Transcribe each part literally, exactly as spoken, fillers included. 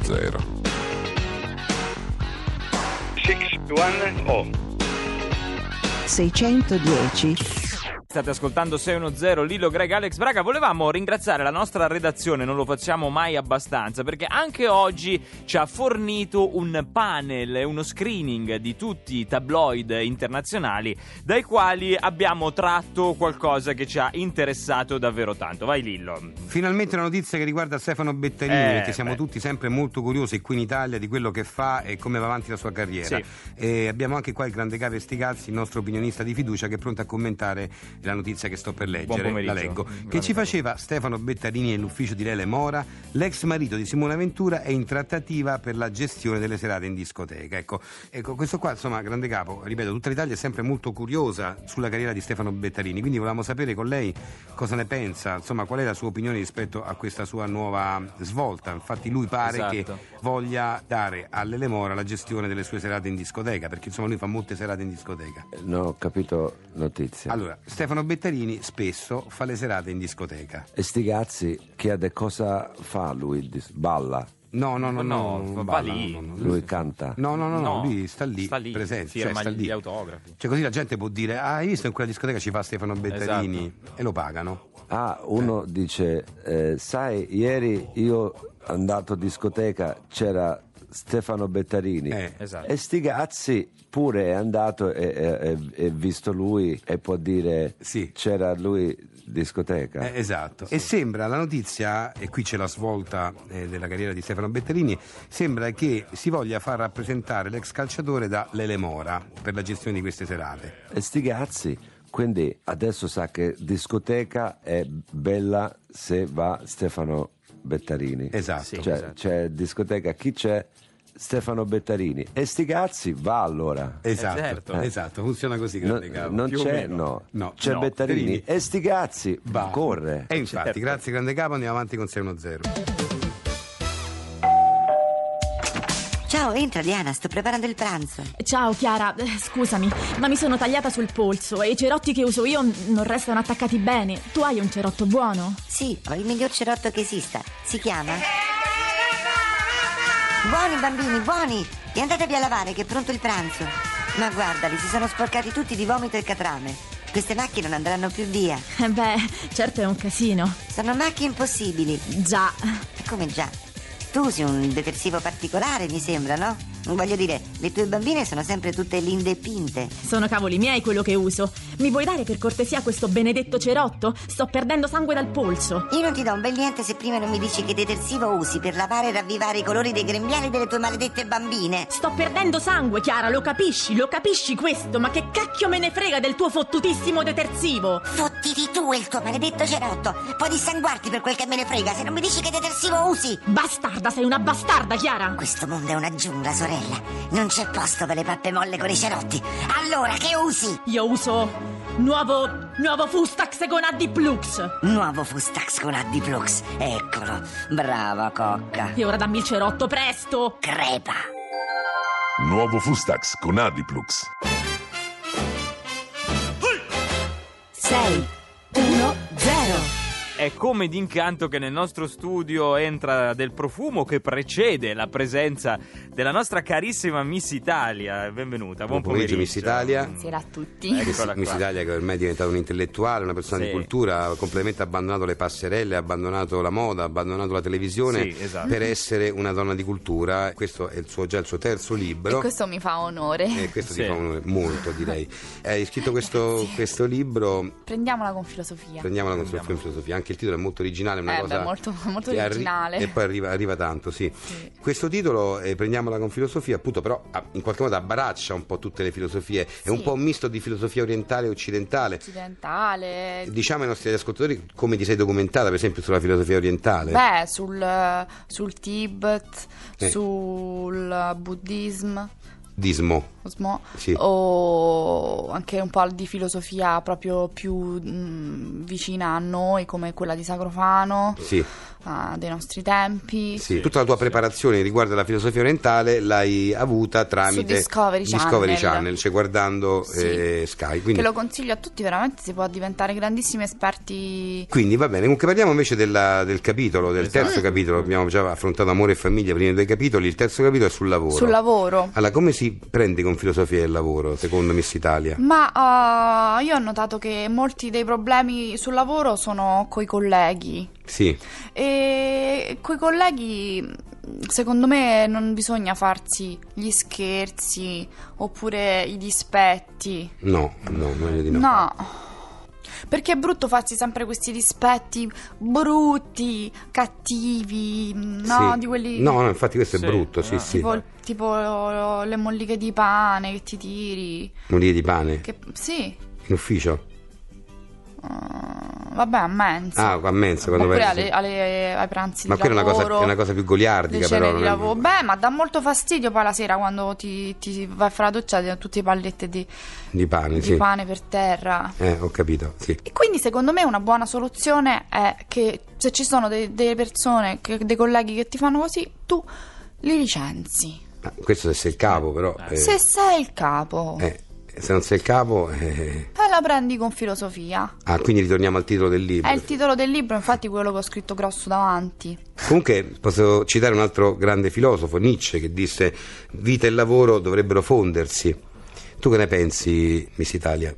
zero. sei uno zero seicentodieci. State ascoltando sei uno zero, Lillo, Greg, Alex Braga. Volevamo ringraziare la nostra redazione, non lo facciamo mai abbastanza, perché anche oggi ci ha fornito un panel e uno screening di tutti i tabloid internazionali, dai quali abbiamo tratto qualcosa che ci ha interessato davvero tanto. Vai Lillo. Finalmente una notizia che riguarda Stefano Bettarini, Eh, perché siamo beh. tutti sempre molto curiosi qui in Italia di quello che fa e come va avanti la sua carriera. Sì. E abbiamo anche qua il grande capo Stigazzi, il nostro opinionista di fiducia, che è pronto a commentare la notizia che sto per Buon leggere. pomeriggio. La leggo. Buon Che ci faceva Stefano Bettarini nell'ufficio di Lele Mora. L'ex marito di Simona Ventura è in trattativa per la gestione delle serate in discoteca. Ecco, ecco questo qua, insomma, grande capo, ripeto, tutta l'Italia è sempre molto curiosa sulla carriera di Stefano Bettarini, quindi volevamo sapere con lei cosa ne pensa, insomma, qual è la sua opinione rispetto a questa sua nuova svolta. Infatti lui pare Esatto. che voglia dare a Lele Mora la gestione delle sue serate in discoteca, perché insomma lui fa molte serate in discoteca. Non ho capito notizia. Allora, Stefano Bettarini spesso fa le serate in discoteca. E sti cazzi, chiede cosa fa lui? Dis- Balla? No, no, no, no, No, non va balla, lì. no, no, no. Lui canta? No, no, no, no, No, lui sta lì, sta lì, presente, firma cioè sta gli lì. autografi. Cioè così la gente può dire: ah, hai visto in quella discoteca ci fa Stefano Bettarini? Esatto. E lo pagano. Ah, uno dice, eh, sai, ieri io andato a discoteca, c'era Stefano Bettarini. Eh. Esatto. E sti cazzi pure è andato e, e, e, e visto lui e può dire Sì. c'era lui discoteca. Eh, esatto. E sembra la notizia, e qui c'è la svolta eh, della carriera di Stefano Bettarini, sembra che si voglia far rappresentare l'ex calciatore da Lele Mora per la gestione di queste serate. E sti cazzi, quindi adesso sa che discoteca è bella se va Stefano Bettarini. Esatto. Sì. Cioè, esatto. c'è discoteca, chi c'è? Stefano Bettarini. E sti cazzi, va allora. Esatto, Eh, certo. esatto, funziona così, No- grande capo. non Più o c'è, meno. no. No, C'è no. Bettarini. Bettarini E sti cazzi, va. corre. E infatti, Certo. grazie grande capo, andiamo avanti con sei uno zero. Ciao, entra Diana, sto preparando il pranzo. Ciao Chiara, eh, scusami, ma mi sono tagliata sul polso e i cerotti che uso io n- non restano attaccati bene. Tu hai un cerotto buono? Sì, ho il miglior cerotto che esista. Si chiama? Buoni bambini, buoni! E andatevi a lavare che è pronto il pranzo. Ma guardali, si sono sporcati tutti di vomito e catrame. Queste macchie non andranno più via. Eh beh, certo è un casino. Sono macchie impossibili. Già. E come già? Tu usi un detersivo particolare, mi sembra, no? Voglio dire, le tue bambine sono sempre tutte linde e pinte. Sono cavoli miei quello che uso. Mi vuoi dare per cortesia questo benedetto cerotto? Sto perdendo sangue dal polso. Io non ti do un bel niente se prima non mi dici che detersivo usi per lavare e ravvivare i colori dei grembiali delle tue maledette bambine. Sto perdendo sangue, Chiara, lo capisci? Lo capisci questo? Ma che cacchio me ne frega del tuo fottutissimo detersivo? Fottiti tu e il tuo maledetto cerotto. Puoi dissanguarti per quel che me ne frega se non mi dici che detersivo usi. Bastarda, sei una bastarda, Chiara! Questo mondo è una giungla, sorella. Non c'è posto per le pappe molle con i cerotti. Allora, che usi? Io uso nuovo, nuovo Fustax con A D Plux. Nuovo Fustax con A D Plux. Eccolo. Brava, cocca. E ora dammi il cerotto, presto! Crepa. Nuovo Fustax con Adiplux. sei, uno, zero. È come d'incanto che nel nostro studio entra del profumo che precede la presenza della nostra carissima Miss Italia. Benvenuta, buon pomeriggio. Miss Italia. Buonasera a tutti. Eccola Miss qua. Italia, che ormai è diventata un intellettuale, una persona Sì. di cultura, ha completamente abbandonato le passerelle, ha abbandonato la moda, ha abbandonato la televisione Sì, esatto. per essere una donna di cultura. Questo è il suo, già il suo terzo libro. E questo mi fa onore. E questo Sì. ti fa onore, molto, direi. Hai scritto questo, questo libro, Prendiamola con filosofia. prendiamola con sua filosofia. Anche il titolo è molto originale, è una Eh, cosa beh, molto, molto che arri- originale. e poi arriva, arriva tanto, sì. Sì. Questo titolo, eh, prendiamola con filosofia, appunto, però ah, in qualche modo abbraccia un po' tutte le filosofie. È Sì. un po' un misto di filosofia orientale e occidentale. Occidentale. Diciamo ai nostri ascoltatori come ti sei documentata, per esempio, sulla filosofia orientale. Beh, sul, sul Tibet, Eh. sul buddismo. Dismo. Osmo, Sì. o anche un po' di filosofia proprio più mh, vicina a noi, come quella di Sacrofano. Sì. uh, dei nostri tempi. Sì, tutta la tua preparazione riguardo alla filosofia orientale l'hai avuta tramite Su Discovery Discovery Channel. Channel, cioè guardando Sì. eh, Sky. Quindi... Che lo consiglio a tutti, veramente si può diventare grandissimi esperti. Quindi va bene, comunque parliamo invece della- del capitolo, del Esatto. terzo capitolo. Abbiamo già affrontato amore e famiglia, prima dei capitoli, il terzo capitolo è sul lavoro. Sul lavoro. Allora, come si prende con filosofia del lavoro, secondo Miss Italia? Ma uh, io ho notato che molti dei problemi sul lavoro sono coi colleghi. Sì, E coi colleghi, secondo me, non bisogna farsi gli scherzi oppure i dispetti. no, no, meglio di no. No, perché è brutto farsi sempre questi dispetti brutti, cattivi, no? Sì. Di quelli No, no, infatti questo Sì, è brutto, sì, no. sì. tipo, tipo le molliche di pane che ti tiri. Moglie di pane, Che, sì, in ufficio? uh, vabbè, a mensa. Ah, a mensa, quando Oppure vai- alle, alle- ai pranzi Ma di quella è una lavoro. cosa, è una cosa più goliardica, le cene però. di non è- lavoro. Beh, ma dà molto fastidio poi la sera quando ti, ti vai a fare la doccia e tutte le pallette di, Di pane, di sì. pane per terra. Eh, ho capito, sì. E quindi secondo me una buona soluzione è che se ci sono dei- delle persone, che- dei colleghi che ti fanno così, tu li licenzi. Ah, questo se sei il capo, però. eh, Se sei il capo, eh, se non sei il capo. eh, e la prendi con filosofia. Ah, quindi ritorniamo al titolo del libro. È il titolo del libro, infatti quello che ho scritto grosso davanti. Comunque posso citare un altro grande filosofo, Nietzsche, che disse: vita e lavoro dovrebbero fondersi. Tu che ne pensi, Miss Italia?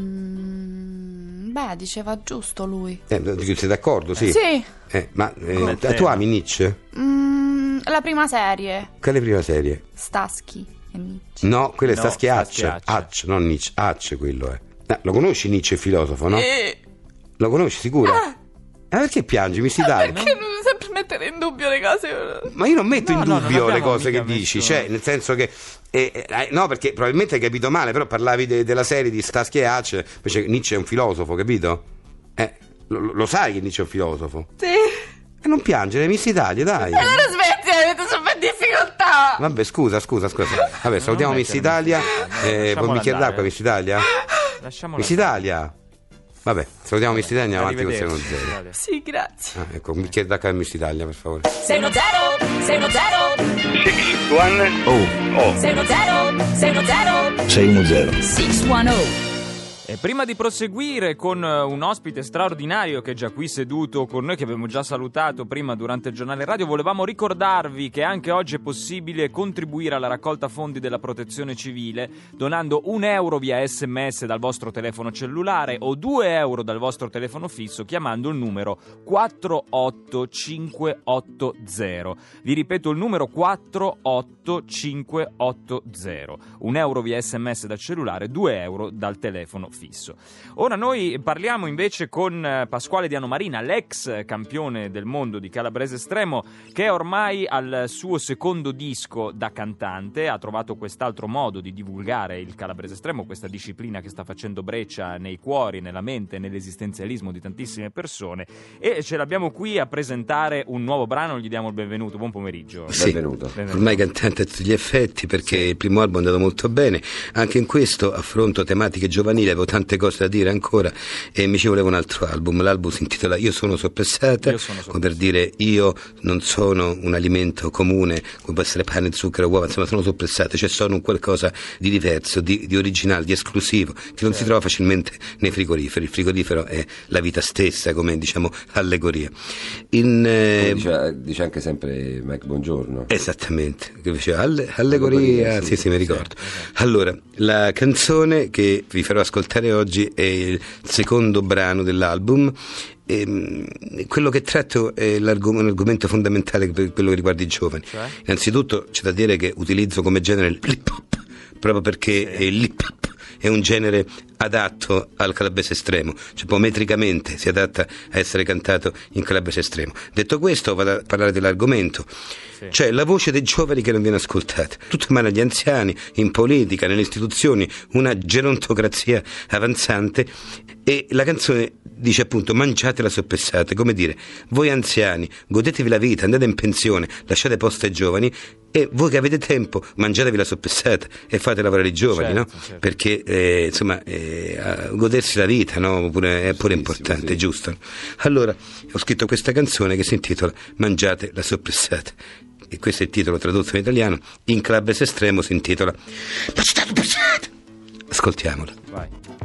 Mm, beh, diceva giusto lui. Eh, sei d'accordo, sì? Sì. Eh, ma eh, Come tu tema. ami Nietzsche? Mm, la prima serie, Quale prima serie? Staschi e Nietzsche. No, quello è No, Starsky Hutch. Starsky Hutch. Hutch, non Nietzsche. Hutch quello è. No, lo conosci Nietzsche, il filosofo, no? Eh, Lo conosci sicuro? Ah, perché piangi, Miss Italia? perché non sempre mettere in dubbio le cose? Ma io non metto No, in no, non dubbio le abbiamo cose che mica dici, messo- cioè nel senso che eh, eh, no, perché probabilmente hai capito male, però parlavi de- della serie di Starsky e Hutch, invece Nietzsche è un filosofo, capito? Eh, lo, lo sai che Nietzsche è un filosofo? Sì. E non piangere, Miss Italia, dai. Allora smetti, avete sempre difficoltà. Vabbè, scusa, scusa, scusa. Vabbè, salutiamo Non Miss mettere Italia. Miss Italia, Eh, lasciamola vuoi un bicchiere andare. d'acqua, Miss Italia? Lasciamola Miss andare. Italia. Vabbè, salutiamo Miss Italia e andiamo avanti con sei uno Arrivederci. zero. Italia. Sì, grazie. Ah, ecco, un bicchiere d'acqua a Miss Italia, per favore. sei uno zero, sei uno zero, six one oh. sei uno zero, sei uno zero, sei uno zero. sei uno zero. E prima di proseguire con eh, un ospite straordinario che è già qui seduto con noi, che abbiamo già salutato prima durante il giornale radio, volevamo ricordarvi che anche oggi è possibile contribuire alla raccolta fondi della protezione civile donando un euro via sms dal vostro telefono cellulare o due euro dal vostro telefono fisso chiamando il numero quattro otto cinque otto zero. Vi ripeto il numero quattro otto cinque otto zero. Un euro via sms dal cellulare, due euro dal telefono fisso. Ora noi parliamo invece con eh, Pasquale Diano Marina, l'ex campione del mondo di Calabrese Estremo, che è ormai al suo secondo disco da cantante. Ha trovato quest'altro modo di divulgare il Calabrese Estremo, questa disciplina che sta facendo breccia nei cuori, nella mente, nell'esistenzialismo di tantissime persone, e ce l'abbiamo qui a presentare un nuovo brano. Gli diamo il benvenuto. Buon pomeriggio. Sì, Benvenuto. Benvenuto. ormai cantante a tutti gli effetti, perché il primo album è andato molto bene. Anche in questo affronto tematiche giovanili, avevo tante cose da dire ancora e mi ci voleva un altro album. L'album si intitola Io sono soppressata, Io sono come per dire io non sono un alimento comune come può essere pane, zucchero, uova, insomma sono soppressata, cioè sono un qualcosa di diverso, di, di originale, di esclusivo, che non si trova facilmente nei frigoriferi. Il frigorifero è la vita stessa, come diciamo allegoria. In, eh, Come dice, dice anche sempre Mike Bongiorno. Esattamente, che diceva alle- allegoria, Allegoria, sì, sì. sì, mi ricordo. Allora, la canzone che vi farò ascoltare oggi è il secondo brano dell'album. Ehm, quello che tratto è l'argom- un argomento fondamentale per quello che riguarda i giovani. Cioè? Innanzitutto c'è da dire che utilizzo come genere l'hip hop, proprio perché eh, l'hip hop è un genere adatto al calabrese estremo, cioè poi metricamente si adatta a essere cantato in calabrese estremo. Detto questo, vado a parlare dell'argomento. Sì. Cioè la voce dei giovani che non viene ascoltata, tutto in mano agli anziani, in politica, nelle istituzioni, una gerontocrazia avanzante, e la canzone dice appunto mangiate la soppessata, come dire, voi anziani godetevi la vita, andate in pensione, lasciate posto ai giovani, e voi che avete tempo mangiatevi la soppessata e fate lavorare i giovani, Certo, no? certo. Perché eh, insomma eh, eh, godersi la vita, no? Pure, è pure Sì, importante, sì, sì. giusto? Allora ho scritto questa canzone che si intitola Mangiate la soppressata, e questo è il titolo tradotto in italiano. In Clubes Estremo si intitola Mangiate la soppressata. Ascoltiamola. Vai.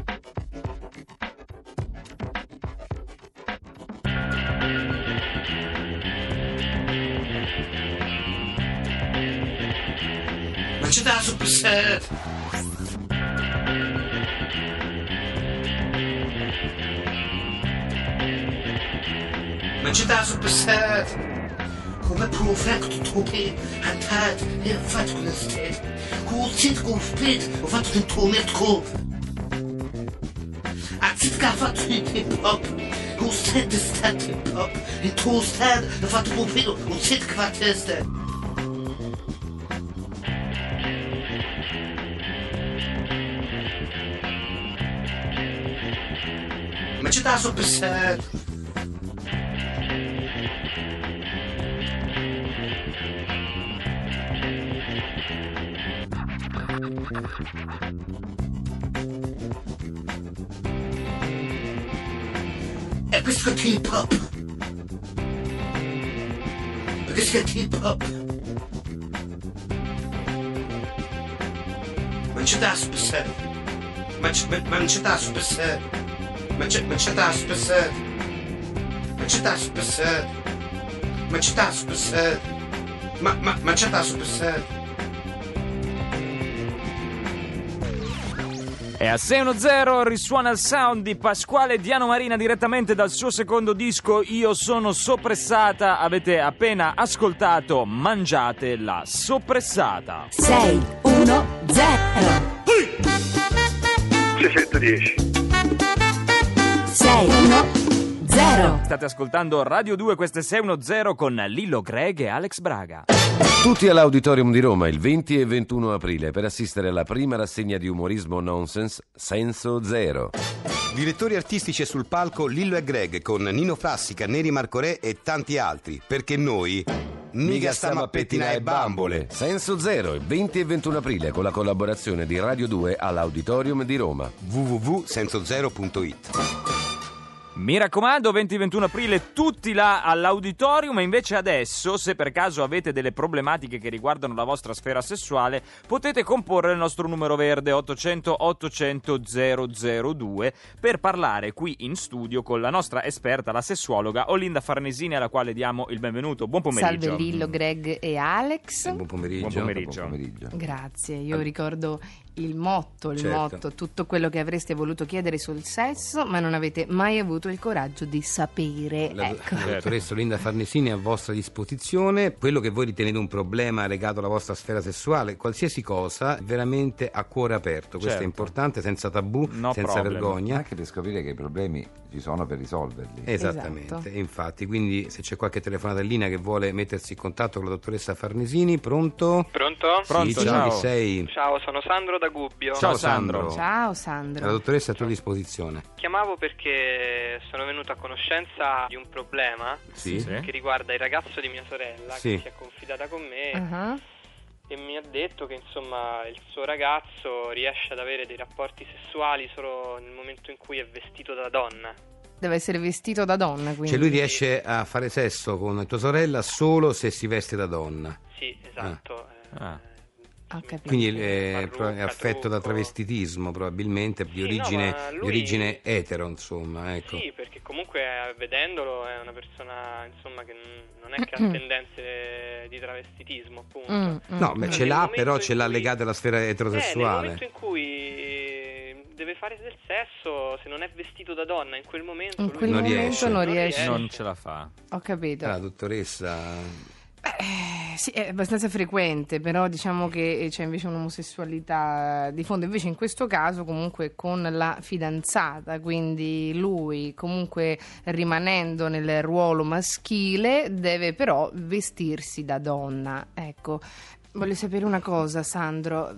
Mangiate la soppressata. Mangiate la soppressata. Come profetto topi, hantat, e ho fatto con la stessa. Con il zit, con il split, ho fatto tutto il merco. A zit che ha fatto il hip hop, con il set di stat hip hop. In tuo stand, ho fatto un pompino, un zit che fa testa. Mangiate la soppressata. E questo è hip hop. Questo è hip hop. Mangiate la soppressata. Mangiate la soppressata. Mangiate la soppressata. Mangiate la soppressata. Mangiate la soppressata. Mangiate la soppressata. E a sei uno zero risuona il sound di Pasquale Diano Marina direttamente dal suo secondo disco Io sono soppressata. Avete appena ascoltato Mangiate la soppressata. sei uno zero seicentodieci. sei uno zero. State ascoltando Radio due, questo è sei uno zero con Lillo Greg e Alex Braga. Tutti all'Auditorium di Roma il venti e ventuno aprile per assistere alla prima rassegna di umorismo nonsense Senso Zero. Direttori artistici e sul palco Lillo e Greg con Nino Frassica, Neri Marco Re e tanti altri, perché noi mica stiamo a pettinare bambole. Senso Zero il venti e ventuno aprile con la collaborazione di Radio due all'Auditorium di Roma. w w w punto senso zero punto i t. Mi raccomando, venti e ventuno aprile tutti là all'auditorium. E invece adesso, se per caso avete delle problematiche che riguardano la vostra sfera sessuale, potete comporre il nostro numero verde ottocento ottocento zero zero due per parlare qui in studio con la nostra esperta, la sessuologa Olinda Farnesini, alla quale diamo il benvenuto. Buon pomeriggio. Salve Lillo, Greg e Alex. Buon pomeriggio. Buon pomeriggio. Buon pomeriggio. Grazie, io ricordo il motto, il Certo. motto, tutto quello che avreste voluto chiedere sul sesso, ma non avete mai avuto il coraggio di sapere. La, Ecco. la dottoressa Olinda Farnesini è a vostra disposizione. Quello che voi ritenete un problema legato alla vostra sfera sessuale, qualsiasi cosa, veramente a cuore aperto. Questo Certo. è importante, senza tabù, No senza problem. vergogna. Anche per scoprire che i problemi ci sono per risolverli. Esattamente, Esatto. infatti, quindi se c'è qualche telefonata in linea che vuole mettersi in contatto con la dottoressa Farnesini, pronto? Pronto? Pronto, Sì, ciao. chi sei? Ciao, sono Sandro da Gubbio. Ciao, Sandro. Ciao La Sandro. dottoressa è a tua disposizione. Chiamavo perché sono venuto a conoscenza di un problema Sì? Sì. che riguarda il ragazzo di mia sorella Sì. che si è confidata con me Ah, e mi ha detto che insomma il suo ragazzo riesce ad avere dei rapporti sessuali solo nel momento in cui è vestito da donna. deve essere vestito da donna, quindi. Cioè lui riesce a fare sesso con tua sorella solo se si veste da donna. Sì, esatto. Ah. eh, Ho capito. Quindi è, Parrucca, è affetto da trucco. travestitismo probabilmente, di Sì, no, origine, ma lui- di origine etero, insomma, ecco. Sì, perché comunque eh, vedendolo è una persona insomma che n- non è che ha tendenze di travestitismo, appunto. Mm, mm, No, beh, mm. ce Nel l'ha, momento però in ce l'ha cui- legata alla sfera Eh, nel eterosessuale. momento in cui deve fare del sesso, se non è vestito da donna, in quel momento In lui quel Non momento riesce. non Non riesce. riesce. Non ce la fa. Ho capito. La dottoressa... Eh, sì, è abbastanza frequente, però diciamo che c'è invece un'omosessualità di fondo. Invece in questo caso comunque con la fidanzata, quindi lui comunque rimanendo nel ruolo maschile deve però vestirsi da donna. Ecco, voglio sapere una cosa, Sandro.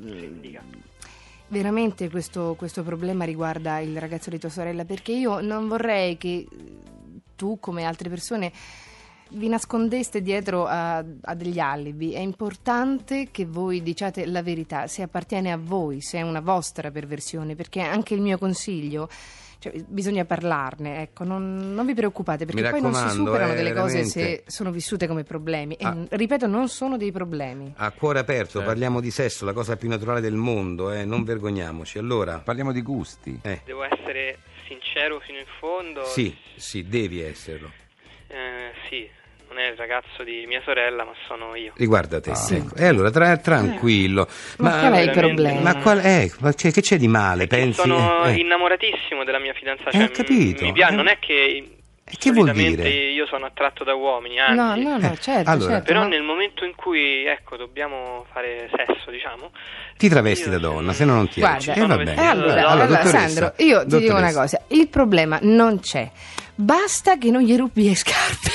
Veramente questo, questo problema riguarda il ragazzo di tua sorella? Perché io non vorrei che tu, come altre persone, vi nascondeste dietro a, a degli alibi. È importante che voi diciate la verità, se appartiene a voi, se è una vostra perversione, perché anche il mio consiglio, cioè, bisogna parlarne, ecco, non, non vi preoccupate, perché Mi poi non si superano eh, delle cose veramente. se sono vissute come problemi. E, Ah. ripeto, non sono dei problemi. A cuore aperto, Certo. parliamo di sesso, la cosa più naturale del mondo, eh, non vergogniamoci. Allora, Parliamo di gusti. eh, Devo essere sincero fino in fondo. sì, sì, devi esserlo. Eh, sì, non è il ragazzo di mia sorella, ma sono io. Riguarda te. Sì. Ecco. E allora, tra- tranquillo. Ma qual è il veramente- problema? Ma qual è? Ma c'è- che c'è di male? Pensi? Sono eh, innamoratissimo della mia fidanzata. Eh, Cioè, ho capito. Mi piace, Eh, non è che. e che vuol solitamente dire? io sono attratto da uomini, anzi. No, no, no, certo, allora, certo. Però ma- nel momento in cui, ecco, dobbiamo fare sesso, diciamo. Ti travesti io- da donna, se no non ti Guarda, esci. Eh, va sono bene. Eh, allora, Allora, allora, dottoressa, Sandro, io ti dico una dottoressa. cosa, il problema non c'è, basta che non gli rubi le scarpe.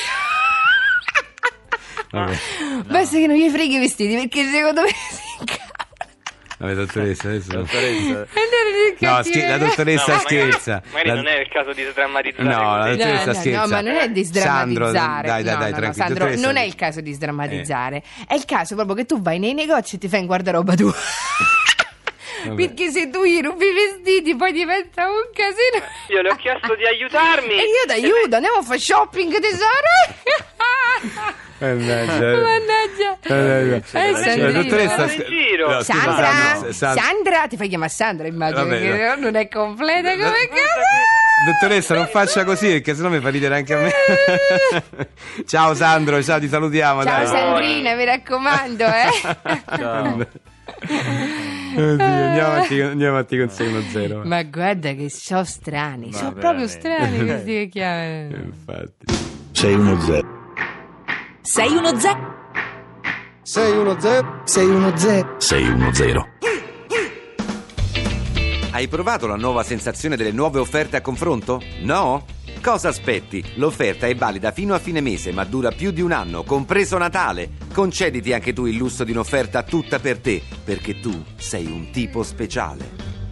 Vabbè. Basta che non gli freghi i vestiti, perché secondo me si incavola. Vabbè, dottoressa, adesso... Dottoressa, No, schi- la dottoressa No, ma magari- scherza. Magari La- non è il caso di sdrammatizzare. No, la così. dottoressa No, no, scherza. no, ma non è di sdrammatizzare. Sandro, dai, dai, No, dai, no, no, tranquillo. Sandro, Dottoressa- non è il caso di sdrammatizzare. È il caso proprio che tu vai nei negozi e ti fai in guardaroba tua. Perché se tu gli rubi i vestiti poi diventa un casino. Io le ho chiesto di aiutarmi. E io ti aiuto, andiamo a fare shopping, tesoro. Mannaggia. Mannaggia. Eh, Eh, La Sandrino. dottoressa Vado in giro. No, scusa, Sandra, Sandra, Sandra. Sandra, ti fai chiamare Sandra, immagino, Vabbè, che no. non è completa come No, casa. Dottoressa, non faccia così perché sennò mi fa ridere anche a me. Ciao Sandro, ciao, ti salutiamo. Ciao dai. Sandrina, mi raccomando, eh. ciao. Oddio, andiamo avanti, andiamo avanti con sei uno zero. Ma guarda che sono strani, Ma sono proprio veramente. strani questi che chiamano. Infatti. sei uno zero. sei uno zero. sei uno zero. sei uno zero. sei uno zero. Hai provato la nuova sensazione delle nuove offerte a confronto? No? Cosa aspetti? L'offerta è valida fino a fine mese, ma dura più di un anno, compreso Natale. Concediti anche tu il lusso di un'offerta tutta per te, perché tu sei un tipo speciale.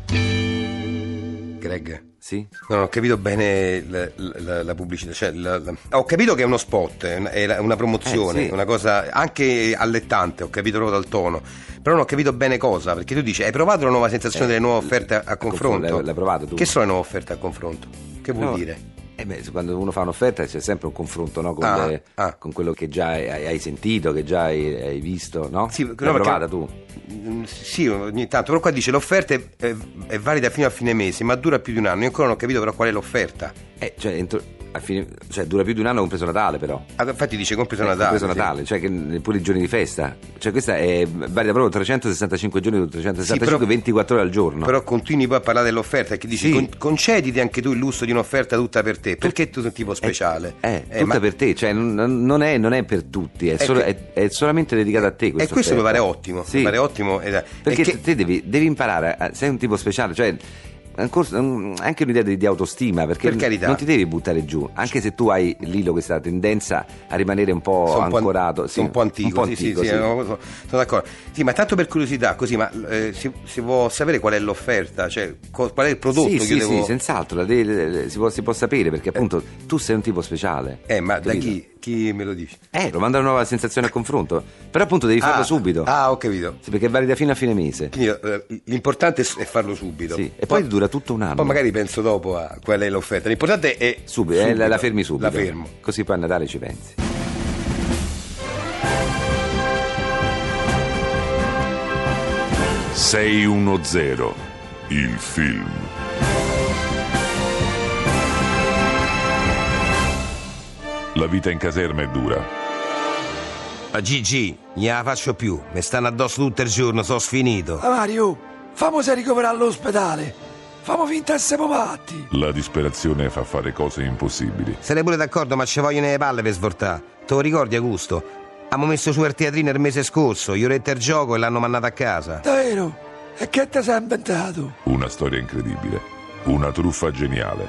Greg, Sì? non ho capito bene la, la- la pubblicità. Cioè, la- la- ho capito che è uno spot, è una, è una promozione, Eh, sì. una cosa anche allettante, ho capito proprio dal tono. Però non ho capito bene cosa, perché tu dici, hai provato la nuova sensazione Eh, delle nuove offerte a, a confronto? L'hai, l'hai provato tu? Che sono le nuove offerte a confronto? Che vuol No. dire? Eh beh, quando uno fa un'offerta c'è sempre un confronto, no? Con, Ah, le- ah. con quello che già hai, hai sentito, che già hai, hai visto, no? Sì, L'hai no, perché- provata tu? Mm, Sì, ogni tanto, però qua dice l'offerta è, è- è valida fino a fine mese, ma dura più di un anno. Io ancora non ho capito però qual è l'offerta. Eh, cioè, entro- a fine- cioè, dura più di un anno compreso Natale, però. Ah, infatti dice compreso Eh, Natale. compreso sì. Natale, cioè che pure i giorni di festa. Cioè questa è valida proprio trecentosessantacinque giorni, trecentosessantacinque, Sì, però- ventiquattro ore al giorno. Però continui poi a parlare dell'offerta e che dici Sì. con- concediti anche tu il lusso di un'offerta tutta per te, perché tu sei un tipo speciale. Eh, Eh, tutta ma- per te, cioè non, non è, non è per tutti, è, solo- che- è- è solamente dedicata a te. E questa questo mi offerta. pare ottimo, Sì. mi pare ottimo. eh, Perché e che- te devi, devi imparare, a- sei un tipo speciale, cioè ancora- um, anche un'idea di, di autostima, perché Per carità. non ti devi buttare giù, anche se tu hai Lilo questa tendenza a rimanere un po' sono un po' an- ancorato. sono un po' antico, un po' sì, antico, sì, sì, sì. no, sono sono d'accordo. Sì, ma tanto per curiosità, così, ma eh, si, si può sapere qual è l'offerta? Cioè, co- qual è il prodotto Sì, che sì, io devo... sì, senz'altro, la devi- si, può, si può sapere, perché appunto tu sei un tipo speciale. Eh, ma da capito? chi? Chi me lo dice? Eh, lo manda una nuova sensazione a confronto, però appunto devi farlo Ah, subito. Ah, ho capito. Sì, perché è valida fino a fine mese. Quindi eh, l'importante è farlo subito. Sì, e poi dura tutto un anno. Poi magari penso dopo a qual è l'offerta. L'importante è Subito, eh, la, la fermi subito. La fermo. Così poi a Natale ci pensi. sei uno zero. Il film. La vita in caserma è dura. Ma Gigi, gliela faccio più. Mi stanno addosso tutto il giorno, sono sfinito. Ah, Mario, famosi ricoverare all'ospedale. Famo finta che siamo matti. La disperazione fa fare cose impossibili. Sarei pure d'accordo, ma ci vogliono le palle per svoltare. Te lo ricordi, Augusto? Abbiamo messo su il teatrino il mese scorso, gli ho detto il gioco e l'hanno mandato a casa. Davvero? E che ti sei inventato? Una storia incredibile. Una truffa geniale.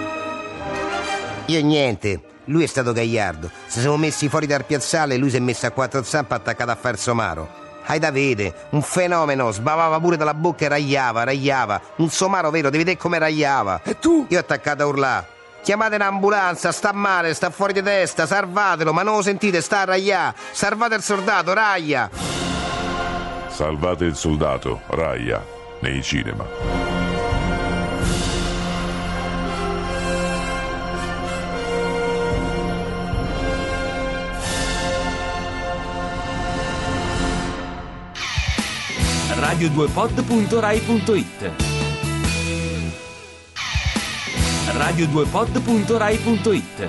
Io niente, lui è stato gagliardo. Se siamo messi fuori dal piazzale, lui si è messo a quattro zampe attaccato a far somaro. Hai da vedere, un fenomeno, sbavava pure dalla bocca e ragliava, ragliava. Un somaro vero, devi vedere come ragliava. E tu? Io attaccato a urlare. Chiamate un'ambulanza, sta male, sta fuori di testa, salvatelo, ma non lo sentite, sta a raia. Salvate il soldato, raia. Salvate il soldato, Raia, nei cinema. radio due pod punto rai punto it radio due pod punto rai punto it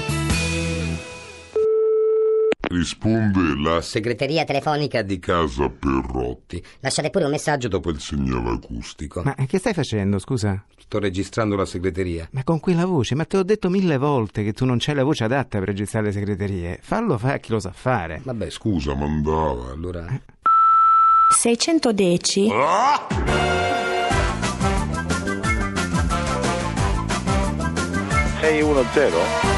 Risponde la segreteria telefonica di Casa Perrotti. Lasciate pure un messaggio dopo il segnale acustico. Ma che stai facendo, scusa? Sto registrando la segreteria. Ma con quella voce? Ma te l'ho detto mille volte che tu non c'hai la voce adatta per registrare le segreterie. Fallo fa a chi lo sa fare. Vabbè, scusa, mandava, allora... seicentodieci Ah! sei uno zero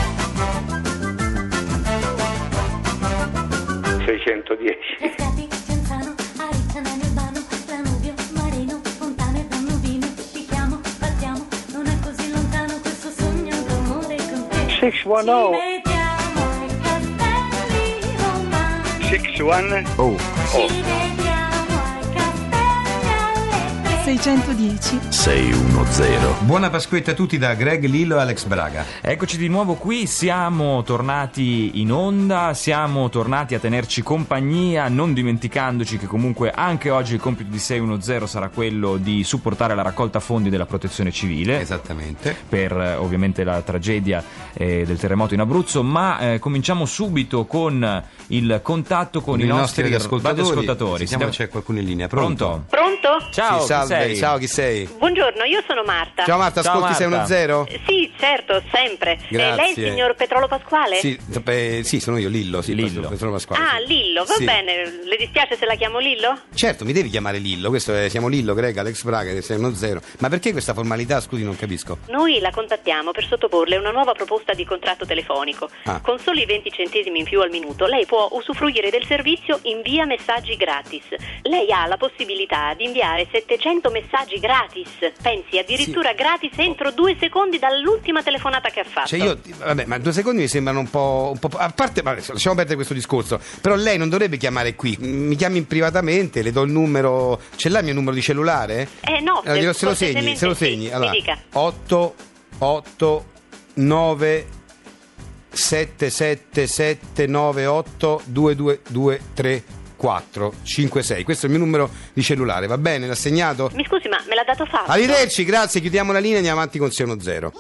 seicentodieci Rescatti, Genzano, Arita, Nebano, Danubio, Marino, Fontane, Danubino. Ti chiamo, partiamo, non è così lontano questo sogno d'amore con te. sei uno zero Ci vediamo ai castelli romani. sei uno oh Ci vediamo ai castelli alle tre. seicentodieci sei uno zero. Buona Pasquetta a tutti da Greg, Lillo e Alex Braga. Eccoci di nuovo qui, siamo tornati in onda, siamo tornati a tenerci compagnia, non dimenticandoci che comunque anche oggi il compito di sei uno zero sarà quello di supportare la raccolta fondi della Protezione Civile. Esattamente. Per eh, ovviamente la tragedia eh, del terremoto in Abruzzo, ma eh, cominciamo subito con il contatto con, Con i, i nostri nostri ascoltatori. radioascoltatori. Sentiamo se c'è qualcuno in linea. Pronto? Pronto? Ciao, Sì, salve, chi sei? ciao, chi sei? Buongiorno, io sono Marta. Ciao Marta, Ciao, ascolti Marta. sei uno zero? Eh, Sì, certo, sempre. Eh, lei è il Grazie. signor Petrolo Pasquale? Sì, eh, sì, sono io, Lillo. Sì, Lillo. Sono Pasquale. Ah, Lillo, va Sì. bene. Le dispiace se la chiamo Lillo? Certo, mi devi chiamare Lillo, questo è, siamo Lillo, Greg, Alex Braga, sei uno zero. Ma perché questa formalità, scusi, non capisco? Noi la contattiamo per sottoporle una nuova proposta di contratto telefonico. Ah. Con soli venti centesimi in più al minuto lei può usufruire del servizio invia messaggi gratis. Lei ha la possibilità di inviare settecento messaggi gratis. Pensi, addirittura Sì. gratis entro due secondi dall'ultima telefonata che ha fatto. Cioè io, vabbè, ma due secondi mi sembrano un po', un po'. A parte, vabbè, lasciamo perdere questo discorso. Però lei non dovrebbe chiamare qui. Mi chiami privatamente, le do il numero. Ce l'ha il mio numero di cellulare? Eh no, Allora, glielo- se lo segni, cortesemente se lo sì, segni. mi Allora, dica. otto otto nove sette sette sette nove otto due due due tre quattro cinque sei. Questo è il mio numero di cellulare, va bene? L'ha segnato? Mi scusi, ma me l'ha dato fatto? Arrivederci, grazie, chiudiamo la linea e andiamo avanti con sei uno zero.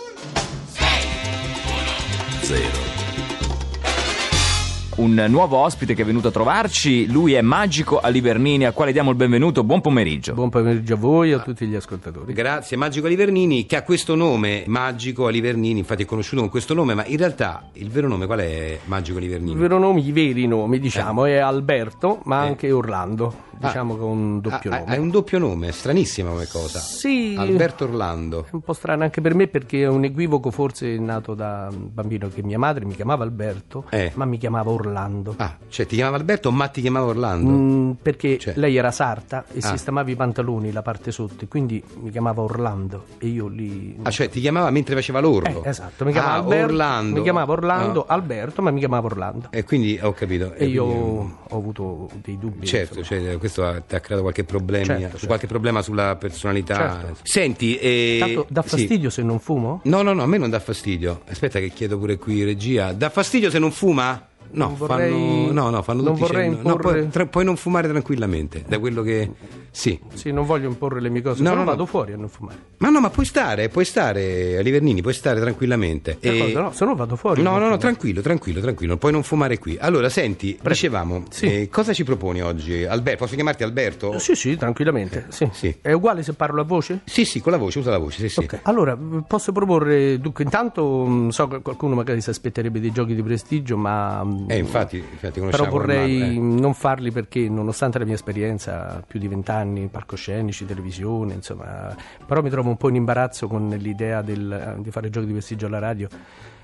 Zero. Un nuovo ospite che è venuto a trovarci, lui è Magico Alivernini, al quale diamo il benvenuto. Buon pomeriggio. Buon pomeriggio a voi e a tutti gli ascoltatori. Grazie, Magico Alivernini, che ha questo nome, Magico Alivernini, infatti è conosciuto con questo nome, ma in realtà il vero nome qual è, Magico Alivernini? I veri nomi, i veri nomi, diciamo, è Alberto, ma Eh. anche Orlando, diciamo che è un doppio Ah, nome. Hai un doppio nome, stranissima come cosa. Sì. Alberto Orlando. È un po' strano anche per me perché è un equivoco forse nato da un bambino che mia madre mi chiamava Alberto, Eh. ma mi chiamava Orlando. Ah, cioè ti chiamava Alberto ma ti chiamava Orlando? Mm, perché Cioè. lei era sarta e Ah. sistemava i pantaloni, la parte sotto, e quindi mi chiamava Orlando e io lì... Ah, cioè ti chiamava mentre faceva l'orlo? Eh, esatto, mi chiamava Ah, Alberto, Orlando. mi chiamava Orlando, Ah. Alberto, ma mi chiamava Orlando. E quindi ho capito. E io quindi- ho avuto dei dubbi. Certo, insomma. cioè, questo ha- ti ha creato qualche problema, Certo, certo. qualche problema sulla personalità. Certo. Senti, eh, Tanto dà sì. fastidio se non fumo? No, no, no, a me non dà fastidio. Aspetta che chiedo pure qui regia. Dà fastidio se non fuma? No, Non vorrei- fanno, no, no, fanno non tutti vorrei cenno. No, imporre- puoi, tra- puoi non fumare tranquillamente, da quello che... Sì. Sì, non voglio imporre le mie cose, No, se no no, no. vado fuori a non fumare. Ma no, ma puoi stare, puoi stare, Alivernini, puoi stare tranquillamente. D'accordo, no, se no vado fuori. No, non no, no, fumo. tranquillo, tranquillo, tranquillo, puoi non fumare qui. Allora, senti, dicevamo, eh, cosa ci proponi oggi? Alberto, posso chiamarti Alberto? Sì, sì, tranquillamente. Sì. Sì. È uguale se parlo a voce? Sì, sì, con la voce, usa la voce, sì, sì. Ok, allora posso proporre, dunque intanto mh, so che qualcuno magari si aspetterebbe dei giochi di prestigio, ma mh, Eh, infatti, infatti conosciamo però vorrei ormai, eh. non farli perché nonostante la mia esperienza, più di vent'anni, palcoscenici, televisione, insomma, però mi trovo un po' in imbarazzo con l'idea del, di fare giochi di prestigio alla radio.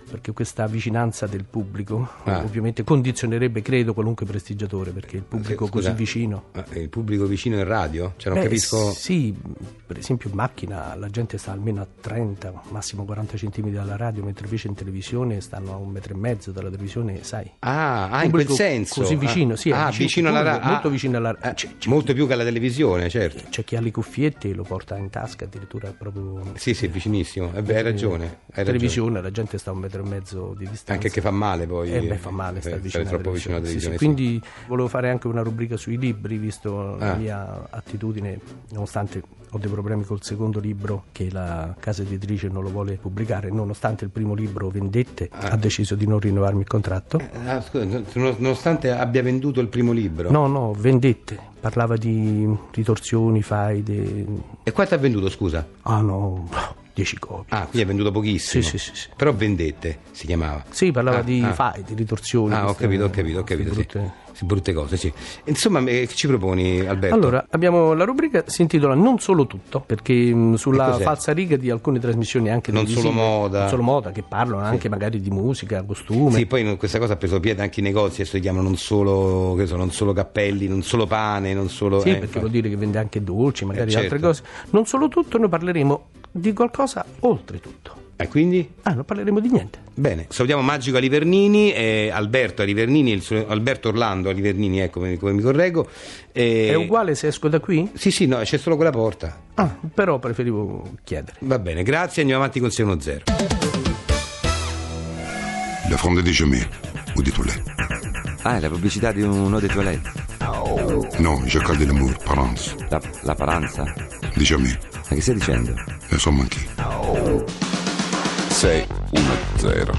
perché questa vicinanza del pubblico Ah. ovviamente condizionerebbe, credo, qualunque prestigiatore, perché il pubblico Eh, scusa, così vicino. ma il pubblico vicino in radio? Cioè non Beh, capisco. Sì, per esempio in macchina la gente sta almeno a trenta, massimo quaranta centimetri dalla radio, mentre invece in televisione stanno a un metro e mezzo dalla televisione, sai. Ah, ah, in quel Pubblico senso. così vicino, ah, sì, è ah, vicino alla pubblico, radio. molto vicino alla radio. Molto più che alla televisione, certo. C'è chi ha le cuffiette e lo porta in tasca, addirittura proprio. Sì, sì, vicinissimo. Eh beh, hai ragione. Hai televisione, ragione. la gente sta a un metro e mezzo di distanza. Anche che fa male poi. Eh beh, fa male stare eh, vicino stare alla troppo vicino alla televisione. televisione. Sì, sì. Quindi volevo fare anche una rubrica sui libri, visto la Ah. mia attitudine, nonostante ho dei problemi col secondo libro che la casa editrice non lo vuole pubblicare, nonostante il primo libro, Vendette, Ah. ha deciso di non rinnovarmi il contratto. Ah, scusa, non- nonostante abbia venduto il primo libro. No, no, Vendette, parlava di ritorsioni, faide. E quanto ha venduto, scusa? Ah no, dieci copie. Ah, quindi ha venduto pochissimo. Sì, sì, sì, sì. Però Vendette si chiamava. Sì, parlava Ah, di ah. faide, ritorsioni. Ah, ho queste- capito, ho capito, ho capito. Sì. brutte- Sì, brutte cose, sì. Insomma, eh, che ci proponi, Alberto? Allora, abbiamo la rubrica, si intitola Non solo tutto, perché mh, sulla E cos'è? falsa riga di alcune trasmissioni anche Non televisive, solo moda. non solo moda, che parlano anche magari di musica, costume. Sì, poi no- questa cosa ha preso piede anche i negozi, adesso si chiamano non solo, che so, non solo cappelli, non solo pane, non solo... Sì, eh, perché infatti. vuol dire che vende anche dolci, magari Eh, certo. altre cose. Non solo tutto, noi parleremo di qualcosa oltre tutto. E quindi? Ah, non parleremo di niente. Bene, salutiamo Magico Alivernini, e Alberto Alivernini, il suo- Alberto Orlando Alivernini, ecco come, come mi correggo. E... È uguale se esco da qui? Sì, sì, no, c'è solo quella porta. Ah, però preferivo chiedere. Va bene, grazie, andiamo avanti con sei uno zero. La fronde di jamais, ou des toilettes. Ah, è la pubblicità di un eau de toilette. Non, Jacques de l'amour, Parence. La, la paranza? Di jamais. Ma che stai dicendo? E sono manchi. sei uno zero.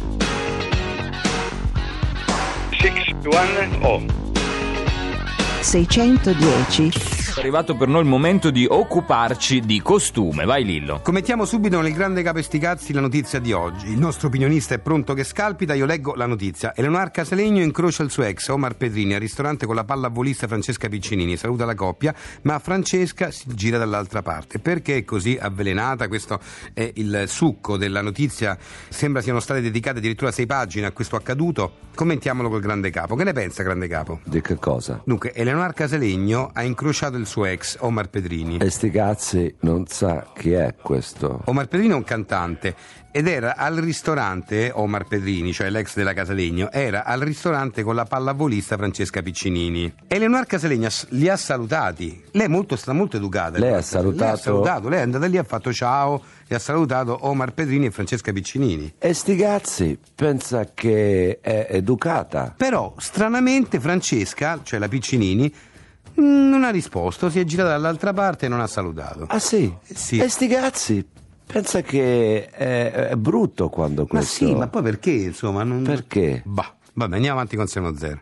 sei uno zero. seicentodieci. È arrivato per noi il momento di occuparci di costume. Vai Lillo. Commentiamo subito nel grande capo Sticazzi la notizia di oggi. Il nostro opinionista è pronto che scalpita, io leggo la notizia. Eleonora Casalegno incrocia il suo ex Omar Petrini al ristorante con la pallavolista Francesca Piccinini. Saluta la coppia, ma Francesca si gira dall'altra parte. Perché è così avvelenata? Questo è il succo della notizia. Sembra siano state dedicate addirittura sei pagine a questo accaduto. Commentiamolo col grande capo. Che ne pensa, grande capo? Di che cosa? Dunque, Eleonora Casalegno ha incrociato il suo ex Omar Petrini. E sti cazzi non sa chi è questo. Omar Petrini è un cantante ed era al ristorante, Omar Petrini, cioè l'ex della Casalegno, era al ristorante con la pallavolista Francesca Piccinini. Eleonora Casalegno ha- li ha salutati. Lei è molto, sta molto educata. Lei ha Lei ha salutato- salutato, lei è andata lì, ha fatto ciao e ha salutato Omar Petrini e Francesca Piccinini. E sti cazzi pensa che è educata. Però, stranamente, Francesca, cioè la Piccinini, mh, non ha risposto, si è girata dall'altra parte e non ha salutato. Ah sì? Sì. E sti cazzi pensa che è, è brutto quando Ma questo... sì, ma poi perché, insomma? Non... Perché? Bah, vabbè, andiamo avanti con sei uno zero.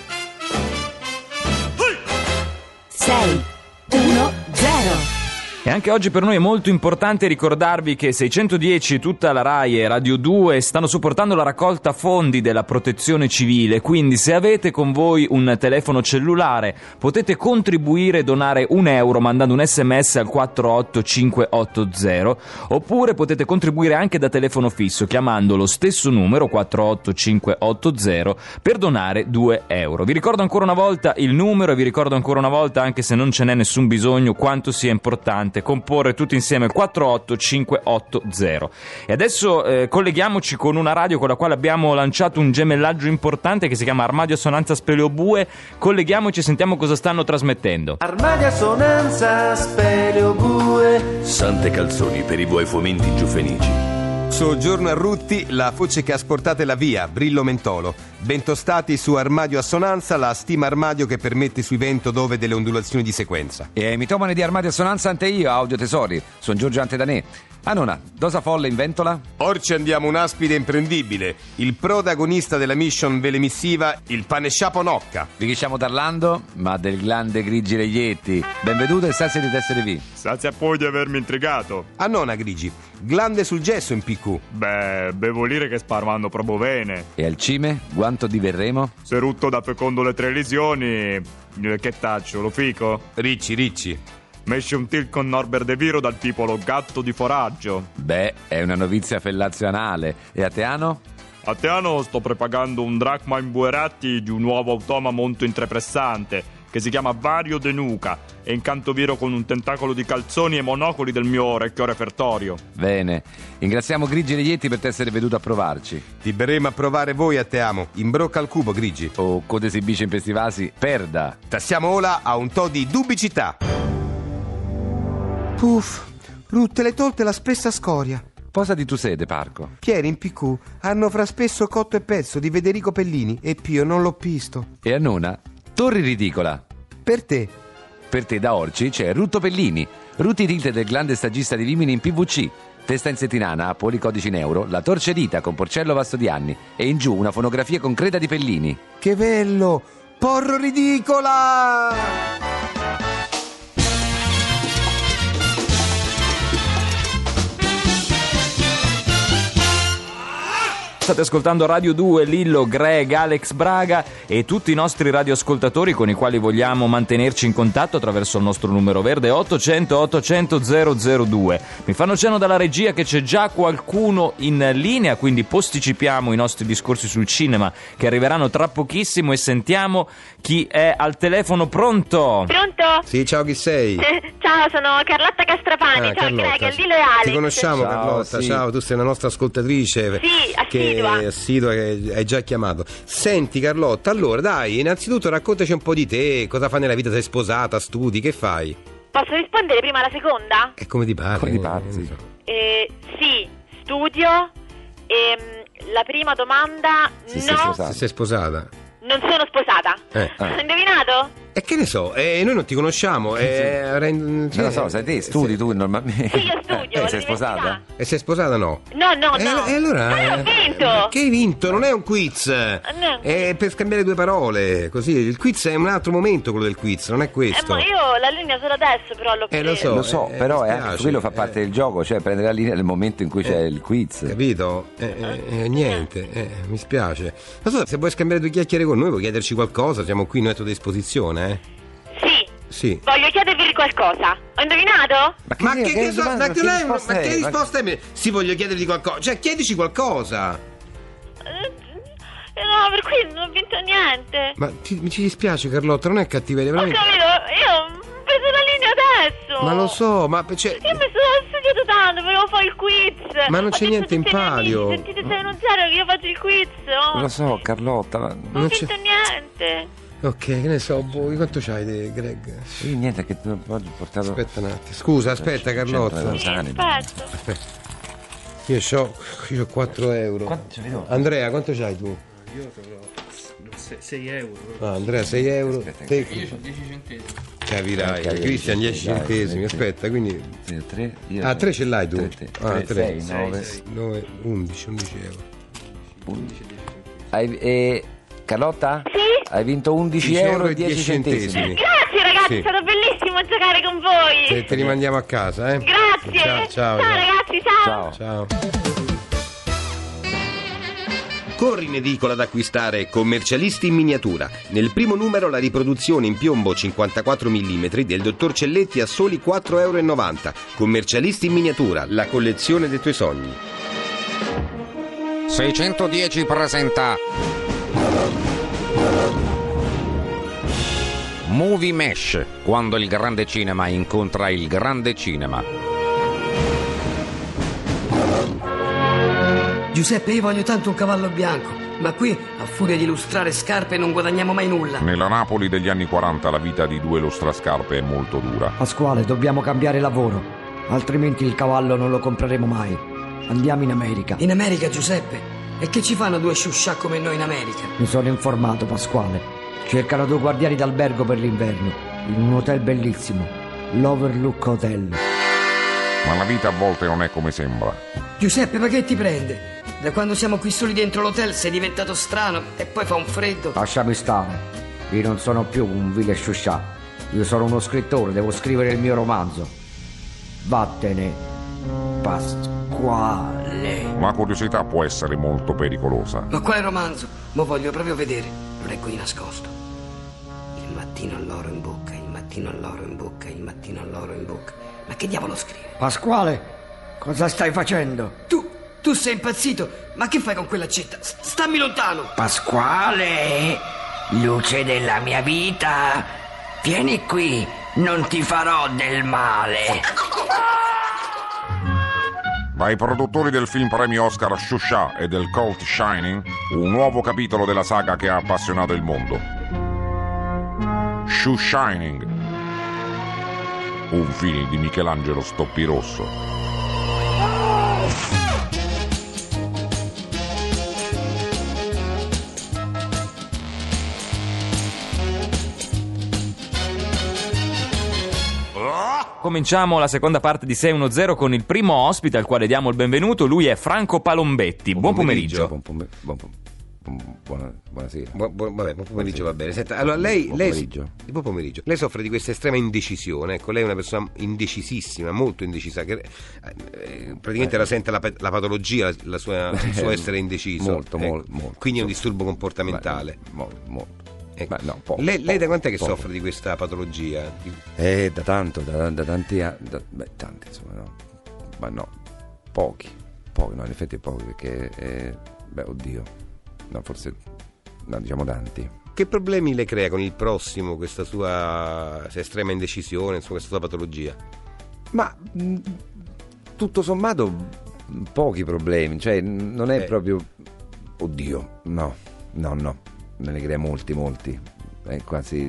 sei uno zero. E anche oggi per noi è molto importante ricordarvi che seicentodieci, tutta la Rai e Radio due stanno supportando la raccolta fondi della protezione civile, quindi se avete con voi un telefono cellulare potete contribuire e donare un euro mandando un sms al quattro otto cinque otto zero, oppure potete contribuire anche da telefono fisso chiamando lo stesso numero quattro otto cinque otto zero per donare due euro. Vi ricordo ancora una volta il numero e vi ricordo ancora una volta, anche se non ce n'è nessun bisogno, quanto sia importante comporre tutti insieme quattro otto cinque otto zero. E adesso eh, colleghiamoci con una radio con la quale abbiamo lanciato un gemellaggio importante che si chiama Armadio Assonanza Speleobue. Colleghiamoci e sentiamo cosa stanno trasmettendo. Armadio Assonanza Speleobue. Sante calzoni per i vuoi fomenti giufenici. Soggiorno a Rutti, la voce che asportate la via, Brillo Mentolo. Bentostati su Armadio Assonanza, la stima armadio che permette sui vento dove delle ondulazioni di sequenza. E mitomane di Armadio Assonanza ante io, Audio Tesori. Sono Giorgio Antedanè. Ah nonna, dosa folle in ventola? Orci andiamo un aspide imprendibile, il protagonista della mission velemissiva, il pane sciapo Nocca. Di chi stiamo parlando? Ma del grande Grigi Reglietti. Benvenuto e grazie di essere qui. Grazie a voi di avermi intrigato. A nona Grigi, glande sul gesso in P Q. Beh, devo dire che sparmando proprio bene. E al cime? Quanto diverremo? Se rutto da fecondo le tre lesioni, eh, che taccio, lo fico? Ricci, ricci. Mesci un til con Norbert De Viro dal tipo lo gatto di foraggio. Beh, è una novizia fellazionale. E a Teano? A Teano sto prepagando un dracma in bueratti di un nuovo automa molto intrapressante che si chiama Vario De Nuca e incanto viro con un tentacolo di calzoni e monocoli del mio orecchio repertorio. Bene, ringraziamo Grigi Reglietti per essere venuto a provarci. Ti berremo a provare voi a Te amo. In brocca al cubo, Grigi. O code si bice in festivasi, perda. Tassiamo ora a un to' di dubicità. Puff, rutte le tolte la spessa scoria. Posa di tu sede, Parco. Pieri in P Q hanno fra spesso cotto e pezzo di Federico Pellini e Pio non l'ho visto. E a nona, Torri Ridicola. Per te. Per te da Orci c'è Rutto Pellini, Rutti Tilte del grande stagista di Rimini in P V C, testa in settimana a policodici in euro, la torcedita con Porcello Vasto di Anni e in giù una fonografia concreta di Pellini. Che bello! Porro Ridicola! State ascoltando Radio due, Lillo, Greg, Alex Braga e tutti i nostri radioascoltatori con i quali vogliamo mantenerci in contatto attraverso il nostro numero verde ottocento ottocento zero zero due. Mi fanno cenno dalla regia che c'è già qualcuno in linea, quindi posticipiamo i nostri discorsi sul cinema che arriveranno tra pochissimo e sentiamo chi è al telefono. Pronto? Pronto? Sì, ciao, chi sei? Ciao, sono Carlotta Castrapani. Ah, ciao Carlotta. Greg, Lillo e Alex. Ti conosciamo, Ciao, Carlotta, sì. ciao, tu sei una nostra ascoltatrice. Sì, che assidua. è assidua, che hai già chiamato. Senti, Carlotta, allora dai, innanzitutto raccontaci un po' di te, cosa fai nella vita, sei sposata, studi, che fai? Posso rispondere prima alla seconda? E come ti pare? Come ti pazzi? Eh, sì, studio. Ehm, la prima domanda, Se sei no, sposata. Se sei sposata. non sono sposata. Eh. Hai indovinato? E che ne so, eh, noi non ti conosciamo. Eh, avrei- Non lo so, sai te, studi tu normalmente. Sì, io studio. Eh, sei sposata? E sei sposata no? No, no, E no. e allora? Ma io ho eh, vinto. Che hai vinto? Non è un quiz. no. È per scambiare due parole. Così. Il quiz è un altro momento, quello del quiz, non è Eh, questo. ma io la linea solo adesso, però l'ho Eh, lo presa. so. Lo so, eh, però mi è anche spiace, quello fa eh. parte del gioco, cioè prendere la linea nel momento in cui c'è il quiz. Capito? Eh, eh, eh, niente, eh, mi spiace. Non so, se vuoi scambiare due chiacchiere con noi, vuoi chiederci qualcosa, siamo qui noi a tua disposizione, eh? Sì, Sì. voglio chiedervi qualcosa. Ho indovinato? Ma che, che, che so- domanda, ma che che lei- risposta ma è? che Ma- risposta è? Sì, voglio chiedergli qualcosa. Cioè, chiedici qualcosa. Eh, no, per cui non ho vinto niente. Ma ti- mi ci dispiace, Carlotta, non è cattiveria, Ho veramente. capito, io ho preso la linea adesso. Ma lo so, ma cioè, Io mi sono studiato tanto, volevo fare il quiz. Ma non Ho c'è detto niente in tutti ai miei palio. amici, sentite sei uno zero che io faccio il quiz. Oh. Lo so, Carlotta, ma... Non ho non c'è- vinto niente. Ok, che ne so, boh, quanto c'hai, te, Greg? Sì, niente, che tu oggi ho portato... Aspetta un attimo. Scusa, aspetta, cento Carlotta. euro. Sì, aspetta. Aspetta. Io c'ho, io c'ho quattro euro. Quanto ce ne do? Andrea, quanto c'hai tu? Io sei euro. Ah, Andrea, sei euro. Te- Io ho dieci centesimi. Capirai, Ok, Cristian dieci dai, centesimi. sì. Aspetta, quindi. Sì, tre, io- Ah, tre ce l'hai tu? Tre, tre. Ah, Tre, tre. sei, nove. nove, undici, undici euro. Hai, e... Carlotta? Sì? Hai vinto undici euro e dieci centesimi. Grazie ragazzi, Sì. è stato bellissimo giocare con voi. Te, te rimandiamo a casa, eh? Grazie. Ciao, ciao. Ciao ragazzi, ciao. Ciao. Corri in edicola ad acquistare Commercialisti in miniatura. Nel primo numero la riproduzione in piombo cinquantaquattro millimetri del dottor Celletti a soli quattro e novanta euro. Commercialisti in miniatura, la collezione dei tuoi sogni. seicentodieci presenta Movie Mesh, quando il grande cinema incontra il grande cinema. Giuseppe, io voglio tanto un cavallo bianco, ma qui, a furia di lustrare scarpe, non guadagniamo mai nulla. Nella Napoli degli anni quaranta la vita di due lustrascarpe è molto dura. Pasquale, dobbiamo cambiare lavoro, altrimenti il cavallo non lo compreremo mai. Andiamo in America. In America, Giuseppe? E che ci fanno due sciuscià come noi in America? Mi sono informato, Pasquale. Cercano due guardiani d'albergo per l'inverno, in un hotel bellissimo, l'Overlook Hotel. Ma la vita a volte non è come sembra. Giuseppe, ma che ti prende? Da quando siamo qui soli dentro l'hotel sei diventato strano e poi fa un freddo. Lasciami stare, io non sono più un vile sciuscià. Io sono uno scrittore, devo scrivere il mio romanzo. Vattene, Pasquale. La curiosità può essere molto pericolosa. Ma quale romanzo? Mo voglio proprio vedere. Lo leggo di nascosto. Il mattino all'oro in bocca, il mattino all'oro in bocca, il mattino all'oro in bocca. Ma che diavolo scrive? Pasquale, cosa stai facendo? Tu, Tu sei impazzito? Ma che fai con quell'accetta? S- stammi lontano! Pasquale, luce della mia vita, vieni qui, non ti farò del male. Dai produttori del film premio Oscar Shusha e del cult Shining, un nuovo capitolo della saga che ha appassionato il mondo. Shu Shining, un film di Michelangelo Stoppirosso. Cominciamo la seconda parte di sei uno zero con il primo ospite al quale diamo il benvenuto. Lui è Franco Palombetti. Buon, buon pomeriggio. pomeriggio. Buon pomeriggio. Buon pomeriggio. Buona, buonasera. Buon, buon, vabbè, buon pomeriggio, va bene. Senta, allora lei, buon lei, pomeriggio. buon pomeriggio. Lei soffre di questa estrema indecisione. Ecco, lei è una persona indecisissima, molto indecisa. Che, eh, praticamente eh. la sente la, la patologia, la sua, il suo essere indeciso. Molto, ecco. molto, molto. Quindi è un disturbo comportamentale. Beh, molto, molto. Ecco. Beh, no, poco, lei, lei da quant'è che poco. soffre di questa patologia? Eh, da tanto, da, da tanti anni. Beh, tanti, insomma, no. Ma no, pochi. Pochi, no, in effetti pochi, perché, eh, beh, oddio, no, forse, no, diciamo tanti. Che problemi le crea con il prossimo questa sua estrema indecisione, insomma, questa sua patologia? Ma mh, tutto sommato pochi problemi, cioè non è eh. proprio, oddio, no, no, no. Me ne crea molti, molti. È quasi.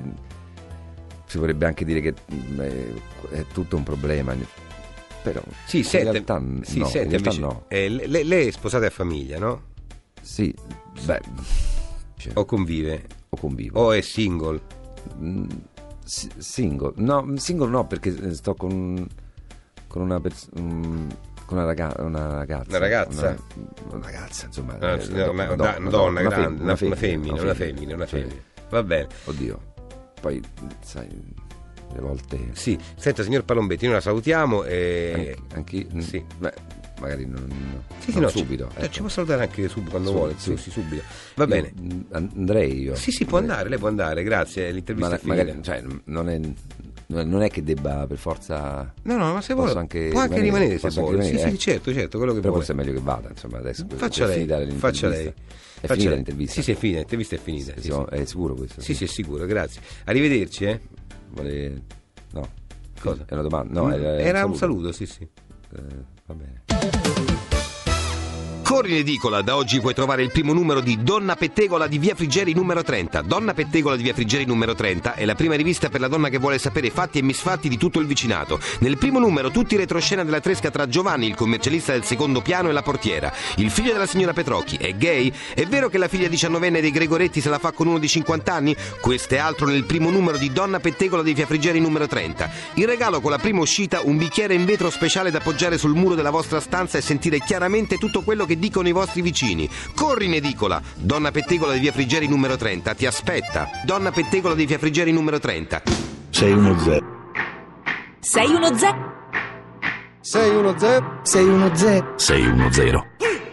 Si vorrebbe anche dire che è, è tutto un problema. Però. Sì, sente, in realtà, sì, no, sente, in realtà invece, no. Eh, lei, lei è sposata a famiglia, no? Sì, beh. Cioè, o convive? O convivo. O è single? Mm, s- single. No, single no, perché sto con. Con una persona. Con una, raga- una ragazza. Una ragazza? Una, una ragazza, insomma. Una, eh, una, una, una, una donna una grande, una femmina, una femmina, una femmina, una femmina. Va bene. Oddio. Poi, sai, le volte. Sì, senta, signor Palombetti, noi la salutiamo e. Anche, anche sì. Beh, magari non, non, sì, sì, non no, subito. Ci, ecco. ci può salutare anche subito quando Su, vuole. sì. Sì, sì, subito. Va io, bene. Andrei io. Sì, sì, può andare, lei può andare, grazie. L'intervista ma, è finita. magari, cioè, non è. Non è che debba per forza. No, no, ma se vuole anche può anche rimanere, se vuole. Rimanere, sì, eh. sì, certo, certo, quello che però vuole. forse è meglio che vada, insomma, adesso. Faccia lei, faccia lei. È faccia finita lei. l'intervista? Sì, sì, è finita, l'intervista è finita. Sì, sì, siamo, sì. È sicuro questo? Sì, sì, è sicuro, grazie. Arrivederci, eh. Vuole. No. Cosa? È una domanda? No, era, era un saluto, un saluto sì, sì. Eh, va bene. Corri in edicola, da oggi puoi trovare il primo numero di Donna Pettegola di Via Friggeri numero trenta. Donna Pettegola di Via Friggeri numero trenta è la prima rivista per la donna che vuole sapere fatti e misfatti di tutto il vicinato. Nel primo numero tutti i retroscena della tresca tra Giovanni, il commercialista del secondo piano, e la portiera. Il figlio della signora Petrocchi è gay? È vero che la figlia diciannovenne dei Gregoretti se la fa con uno di cinquanta anni? Questo è altro nel primo numero di Donna Pettegola di Via Friggeri numero trenta. In regalo con la prima uscita un bicchiere in vetro speciale da appoggiare sul muro della vostra stanza e sentire chiaramente tutto quello che dicono i vostri vicini. Corri in edicola. Donna Pettegola di Via Friggeri numero trenta ti aspetta. Donna Pettegola di Via Friggeri numero trenta. sei uno zero. sei uno zero. sei uno zero. sei uno zero. sei uno zero.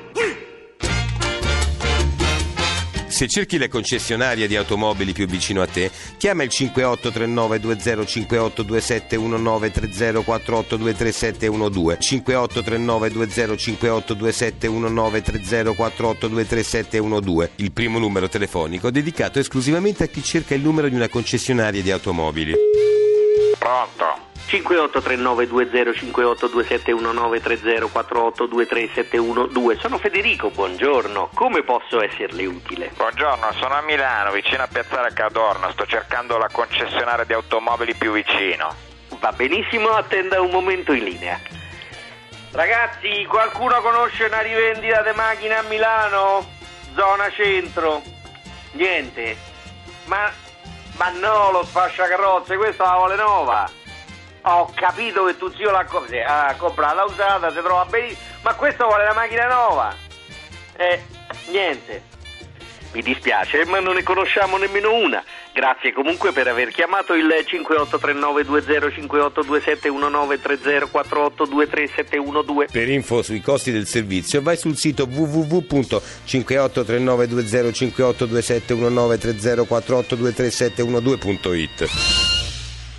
Se cerchi la concessionaria di automobili più vicino a te, chiama il cinque otto tre nove due zero cinque otto due sette uno nove tre zero quattro otto due tre sette uno due cinque otto tre nove due zero cinque otto due sette uno nove tre zero quattro otto due tre sette uno due, il primo numero telefonico dedicato esclusivamente a chi cerca il numero di una concessionaria di automobili. Pronto? cinque otto tre nove due zero cinque otto due sette uno nove tre zero quattro otto due tre sette uno due. Sono Federico, buongiorno. Come posso esserle utile? Buongiorno, sono a Milano, vicino a Piazzale Cadorna. Sto cercando la concessionaria di automobili più vicino. Va benissimo, attenda un momento in linea. Ragazzi, qualcuno conosce una rivendita di macchine a Milano? Zona centro? Niente? Ma, ma no, lo sfasciacarrozze, questa la vuole nuova. Ho capito che tu zio l'ha co- ah, comprata usata, si trova benissimo, ma questo vuole la macchina nuova. Eh, niente. Mi dispiace, ma non ne conosciamo nemmeno una. Grazie comunque per aver chiamato il cinque otto tre nove due zero cinque otto due sette uno nove tre zero quattro otto due tre sette uno due. Per info sui costi del servizio vai sul sito w w w punto cinque otto tre nove due zero cinque otto due sette uno nove tre zero quattro otto due tre sette uno due punto it.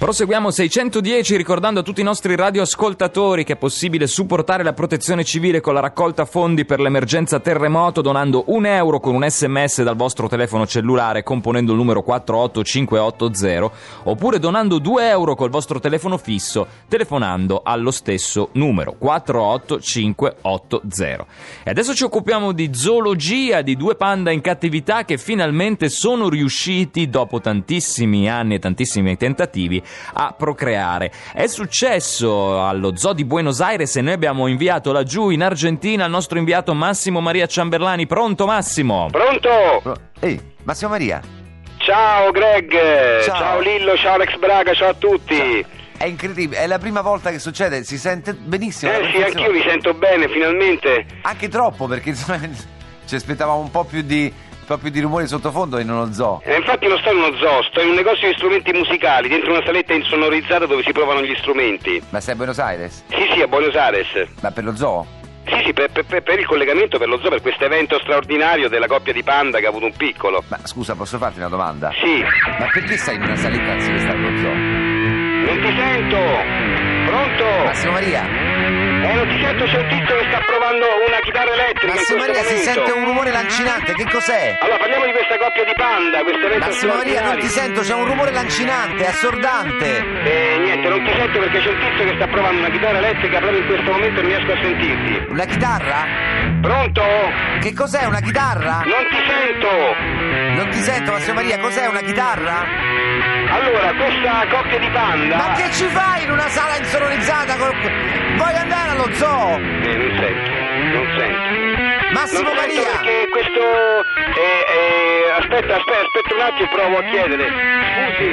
Proseguiamo seicentodieci ricordando a tutti i nostri radioascoltatori che è possibile supportare la protezione civile con la raccolta fondi per l'emergenza terremoto donando un euro con un sms dal vostro telefono cellulare componendo il numero quattro otto cinque otto zero oppure donando due euro col vostro telefono fisso telefonando allo stesso numero quattro otto cinque otto zero. E adesso ci occupiamo di zoologia, di due panda in cattività che finalmente sono riusciti dopo tantissimi anni e tantissimi tentativi a procreare. È successo allo Zoo di Buenos Aires e noi abbiamo inviato laggiù in Argentina il nostro inviato Massimo Maria Ciamberlani. Pronto Massimo? Pronto? Ehi, Massimo Maria. Ciao Greg, Ciao, ciao Lillo, ciao Alex Braga, ciao a tutti. Ciao. È incredibile, è la prima volta che succede, si sente benissimo. Eh sì, anch'io mi sento bene, finalmente. Anche troppo, perché insomma, ci aspettavamo un po' più di... un po' più di rumore sottofondo in uno zoo. Eh, infatti non sto in uno zoo, sto in un negozio di strumenti musicali, dentro una saletta insonorizzata dove si provano gli strumenti. Ma sei a Buenos Aires? Sì, sì, a Buenos Aires. Ma per lo zoo? Sì, sì, per, per, per il collegamento per lo zoo, per questo evento straordinario della coppia di panda che ha avuto un piccolo. Ma scusa, posso farti una domanda? Sì. Ma perché sei in una saletta anziché stare allo zoo? Non ti sento! Pronto? Massimo Maria? Eh, non ti sento, c'è un tizio che sta provando una chitarra elettrica. Massimo in questo Maria, si momento. sente un rumore lancinante, che cos'è? Allora, parliamo di questa coppia di panda, questo evento Massimo Maria, non straordinario. ti sento, c'è un rumore lancinante, assordante. Eh, niente, non ti sento perché c'è un tizio che sta provando una chitarra elettrica proprio in questo momento e non riesco a sentirti. Una chitarra? Pronto? Che cos'è, una chitarra? Non ti sento! Non ti sento, Massimo Maria, cos'è, una chitarra? Allora, questa coppia di panda... Ma che ci fai in una sala insonorizzata? Col... Vuoi andare allo zoo? Eh, non sento, non sento. Massimo non Maria! Sento perché questo... Eh, eh, aspetta, aspetta, aspetta un attimo, provo a chiedere. Scusi,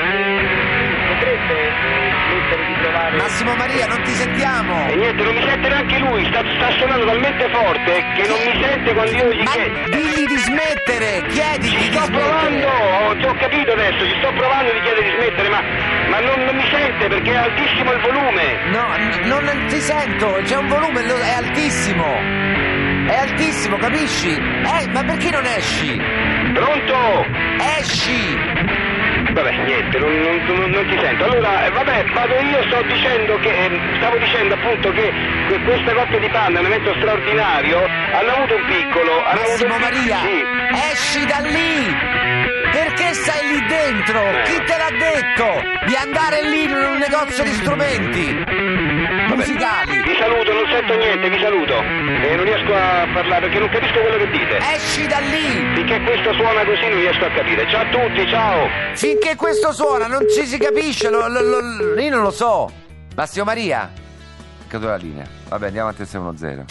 potrebbe smettere di provare... Massimo Maria, non ti sentiamo! E niente, non mi sente neanche lui, sta, sta suonando talmente forte che non mi sente quando io gli Ma chiedo. digli di smettere, chiedigli Ci di sto smettere! provando, ho, ti ho capito adesso, ci sto provando di chiedere di smettere, ma, ma non, non mi sente perché è altissimo il volume. No, n- non ti sento, c'è un volume, lo- è altissimo! È altissimo, capisci? Eh, ma perché non esci? Pronto? Esci! Vabbè, niente, non, non, non, non ti sento. Allora, eh, vabbè, vado io, sto dicendo che, eh, stavo dicendo appunto che que- questa coppia di panda è un evento straordinario, hanno avuto un piccolo, hanno Massimo avuto un Maria, sì. esci da lì! Perché sei lì dentro? Eh. Chi te l'ha detto di andare lì in un negozio di strumenti musicali? Vi saluto, non sento niente, vi saluto. E non riesco a parlare perché non capisco quello che dite. Esci da lì! Finché questo suona così non riesco a capire. Ciao a tutti, ciao! Finché questo suona non ci si capisce, lo, lo, lo- io non lo so. Massimo Maria? Caduto la linea. Vabbè, andiamo avanti al sei uno zero.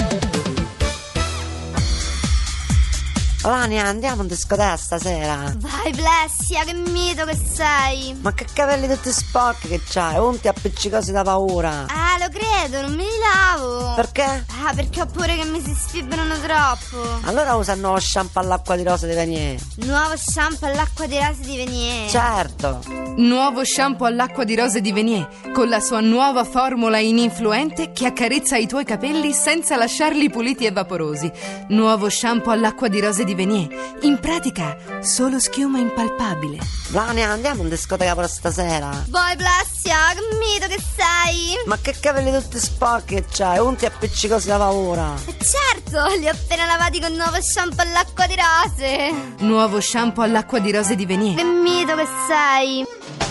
Vania, andiamo in discoteca stasera. Vai Blessia, che mito che sei. Ma che capelli tutti sporchi che c'hai, unti appiccicosi da paura. Ah, lo credo, non me li lavo. Perché? Ah, perché ho paura che mi si sfibrano troppo. Allora usa il nuovo shampoo all'acqua di rosa di Venier. Nuovo shampoo all'acqua di rose di Venier. Certo. Nuovo shampoo all'acqua di rose di Venier, con la sua nuova formula ininfluente che accarezza i tuoi capelli senza lasciarli puliti e vaporosi. Nuovo shampoo all'acqua di rose di Venier, in pratica solo schiuma impalpabile. Vania, andiamo in discoteca per stasera. Vai Blessia, che mito che sei. Ma che capelli tutti sporchi che c'hai, unti appiccicosi da paura. E certo, li ho appena lavati con nuovo shampoo all'acqua di rose. Nuovo shampoo all'acqua di rose di Venier. Che mito che sei.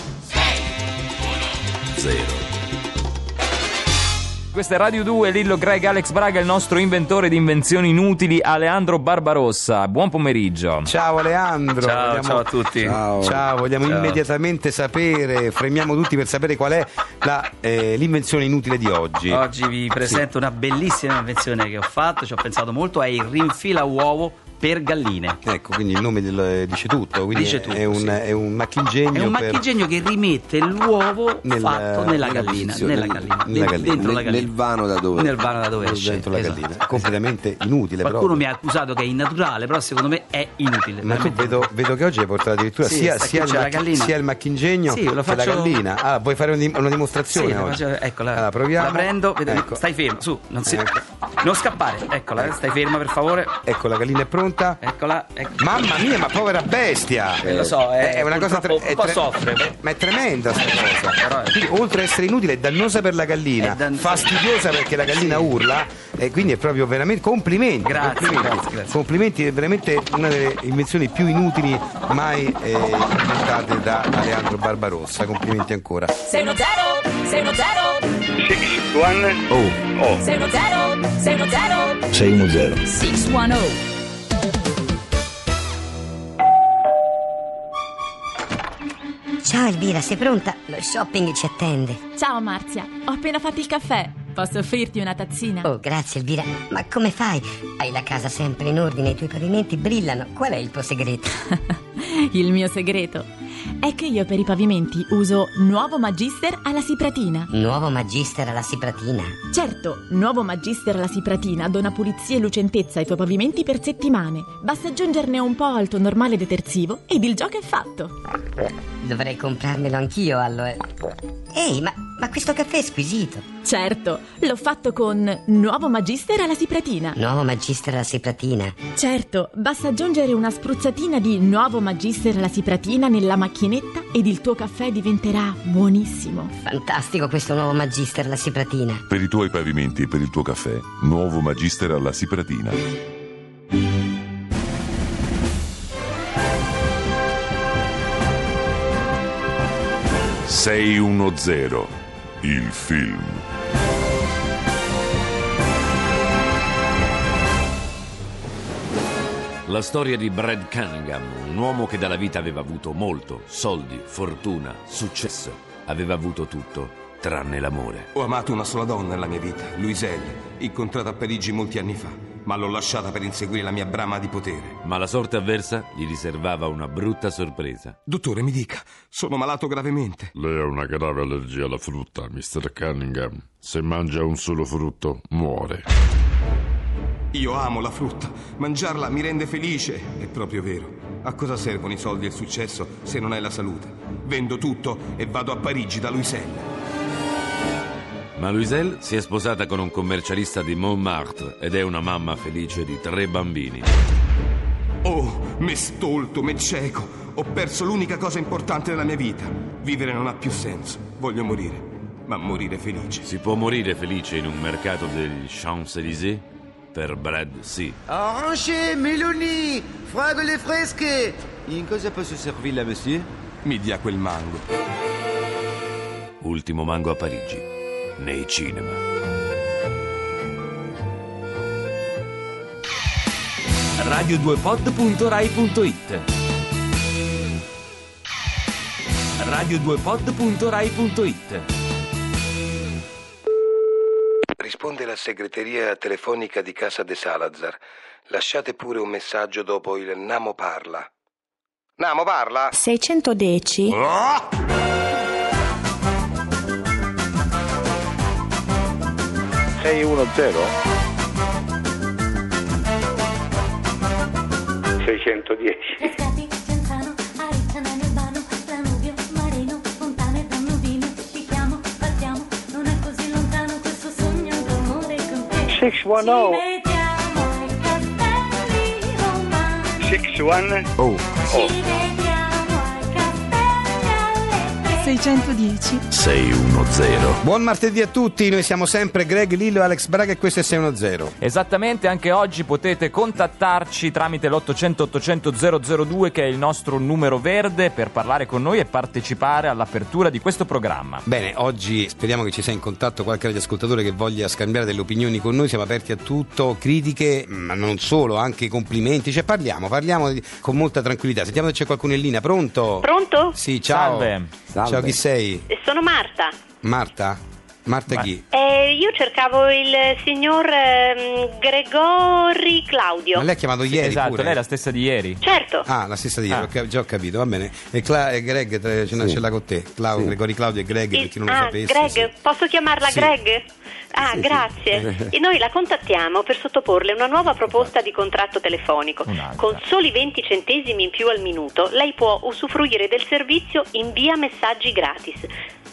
Zero. Questa è Radio due, Lillo, Greg, Alex Braga, il nostro inventore di invenzioni inutili, Aleandro Barbarossa. Buon pomeriggio. Ciao Aleandro. Ciao, vogliamo... ciao a tutti. Ciao, ciao vogliamo Ciao. immediatamente sapere, fremiamo tutti per sapere qual è la, eh, l'invenzione inutile di oggi. Oggi vi presento una bellissima invenzione che ho fatto, ci ho pensato molto, è il rinfila uovo per galline. Ecco, quindi il nome del, dice tutto, quindi Dice è, tutto, è, un, sì. è un macchingegno. È un per... macchingegno che rimette l'uovo Nel- fatto nella nella gallina, posizione, nella nel- gallina, nella dent- gallina. dentro la Nel- gallina. nel vano da dove- Nel vano da dove esce. dentro la Esatto. gallina. Completamente inutile. Qualcuno proprio. mi ha accusato che è innaturale, però secondo me è inutile. Ma tu veramente. vedo, vedo che oggi hai portato addirittura Sì, sia, sta sia, qui il c'è la macchi- gallina. sia il macchingegno Sì, lo che la faccio- gallina. Ah, vuoi fare un- una dimostrazione Sì, la oggi? faccio- ecco, la, Allora, proviamo. la prendo, vedi, Ecco. stai fermo, su, non si... Ecco. Non scappare, eccola, stai ferma per favore. Ecco, la gallina è pronta. Eccola, ecco. Mamma mia, ma povera bestia! Eh, lo so, è, è una cosa tre- un è po' tre- soffre. Ma è tremenda sta cosa. Però è- Quindi, oltre a essere inutile, è dannosa per la gallina, È dan- fastidiosa perché la gallina Sì. urla, e quindi è proprio veramente complimenti. Grazie, complimenti. grazie, grazie. Complimenti, è veramente una delle invenzioni più inutili mai eh, inventate da Aleandro Barbarossa. Complimenti ancora. sei uno zero, sei uno zero, sei uno Oh, oh. sei uno zero, sei uno zero, sei uno zero. sei uno zero. Ciao Elvira, sei pronta? Lo shopping ci attende. Ciao Marzia, ho appena fatto il caffè. Posso offrirti una tazzina? Oh, grazie Elvira. Ma come fai? Hai la casa sempre in ordine, i tuoi pavimenti brillano. Qual è il tuo segreto? Il mio segreto è che io per i pavimenti uso Nuovo Magister alla Sipratina. Nuovo Magister alla Sipratina. Certo, Nuovo Magister alla Sipratina dona pulizia e lucentezza ai tuoi pavimenti per settimane. Basta aggiungerne un po' al tuo normale detersivo ed il gioco è fatto. Dovrei comprarmelo anch'io, allora. Ehi, ma, ma questo caffè è squisito. Certo, l'ho fatto con Nuovo Magister alla Sipratina. Nuovo Magister alla Sipratina. Certo, basta aggiungere una spruzzatina di Nuovo Magister alla Sipratina nella macchinetta ed il tuo caffè diventerà buonissimo. Fantastico questo Nuovo Magister alla Sipratina. Per i tuoi pavimenti e per il tuo caffè, Nuovo Magister alla Sipratina. sei uno zero, il film. La storia di Brad Cunningham, un uomo che dalla vita aveva avuto molto, soldi, fortuna, successo. Aveva avuto tutto, tranne l'amore. Ho amato una sola donna nella mia vita, Louiselle, incontrata a Parigi molti anni fa, ma l'ho lasciata per inseguire la mia brama di potere. Ma la sorte avversa gli riservava una brutta sorpresa. Dottore, mi dica, sono malato gravemente. Lei ha una grave allergia alla frutta, mister Cunningham. Se mangia un solo frutto, muore. Io amo la frutta, mangiarla mi rende felice. È proprio vero. A cosa servono i soldi e il successo se non hai la salute? Vendo tutto e vado a Parigi da Louiselle. Ma Louiselle si è sposata con un commercialista di Montmartre ed è una mamma felice di tre bambini. Oh, me stolto, me cieco. Ho perso l'unica cosa importante nella mia vita. Vivere non ha più senso. Voglio morire, ma morire felice. Si può morire felice in un mercato degli Champs-Élysées? Per Brad, sì. Arance, meloni, fragole fresche. In cosa posso servirla, monsieur? Mi dia quel mango. Ultimo mango a Parigi, nei cinema. radio due pod punto rai punto it radio due pod punto rai punto it Risponde la segreteria telefonica di Casa de Salazar. Lasciate pure un messaggio dopo il Namo parla. Namo parla? seicentodieci. Oh! sei uno zero? seicentodieci. sei uno zero. sei uno. Oh. Oh. seicentodieci. sei uno zero. Buon martedì a tutti, noi siamo sempre Greg Lillo e Alex Braga e questo è sei uno zero. Esattamente, anche oggi potete contattarci tramite l'ottocento ottocento zero zero due che è il nostro numero verde per parlare con noi e partecipare all'apertura di questo programma. Bene, oggi speriamo che ci sia in contatto qualche radioascoltatore che voglia scambiare delle opinioni con noi, siamo aperti a tutto, critiche, ma non solo, anche complimenti, cioè parliamo, parliamo di, con molta tranquillità. Sentiamo se c'è qualcuno in linea, pronto? Pronto? Sì, ciao. Salve. Ciao, chi sei? Sono Marta. Marta? Marta chi? Eh, io cercavo il signor ehm, Gregori Claudio. Ma lei ha chiamato ieri Esatto, pure? lei è la stessa di ieri. Certo. Ah, la stessa di ieri, Ah. ho ca- già ho capito, va bene. E, Cla- e Greg, tra- ce, Sì. ce l'ha con te. Clau- Sì. Gregori Claudio e Greg, per chi non lo Ah, sapesse. Greg, sì. posso chiamarla Sì. Greg? Ah, Sì, sì. grazie. E noi la contattiamo per sottoporle una nuova proposta di contratto telefonico. Un'altra. Con soli venti centesimi in più al minuto, lei può usufruire del servizio invia messaggi gratis.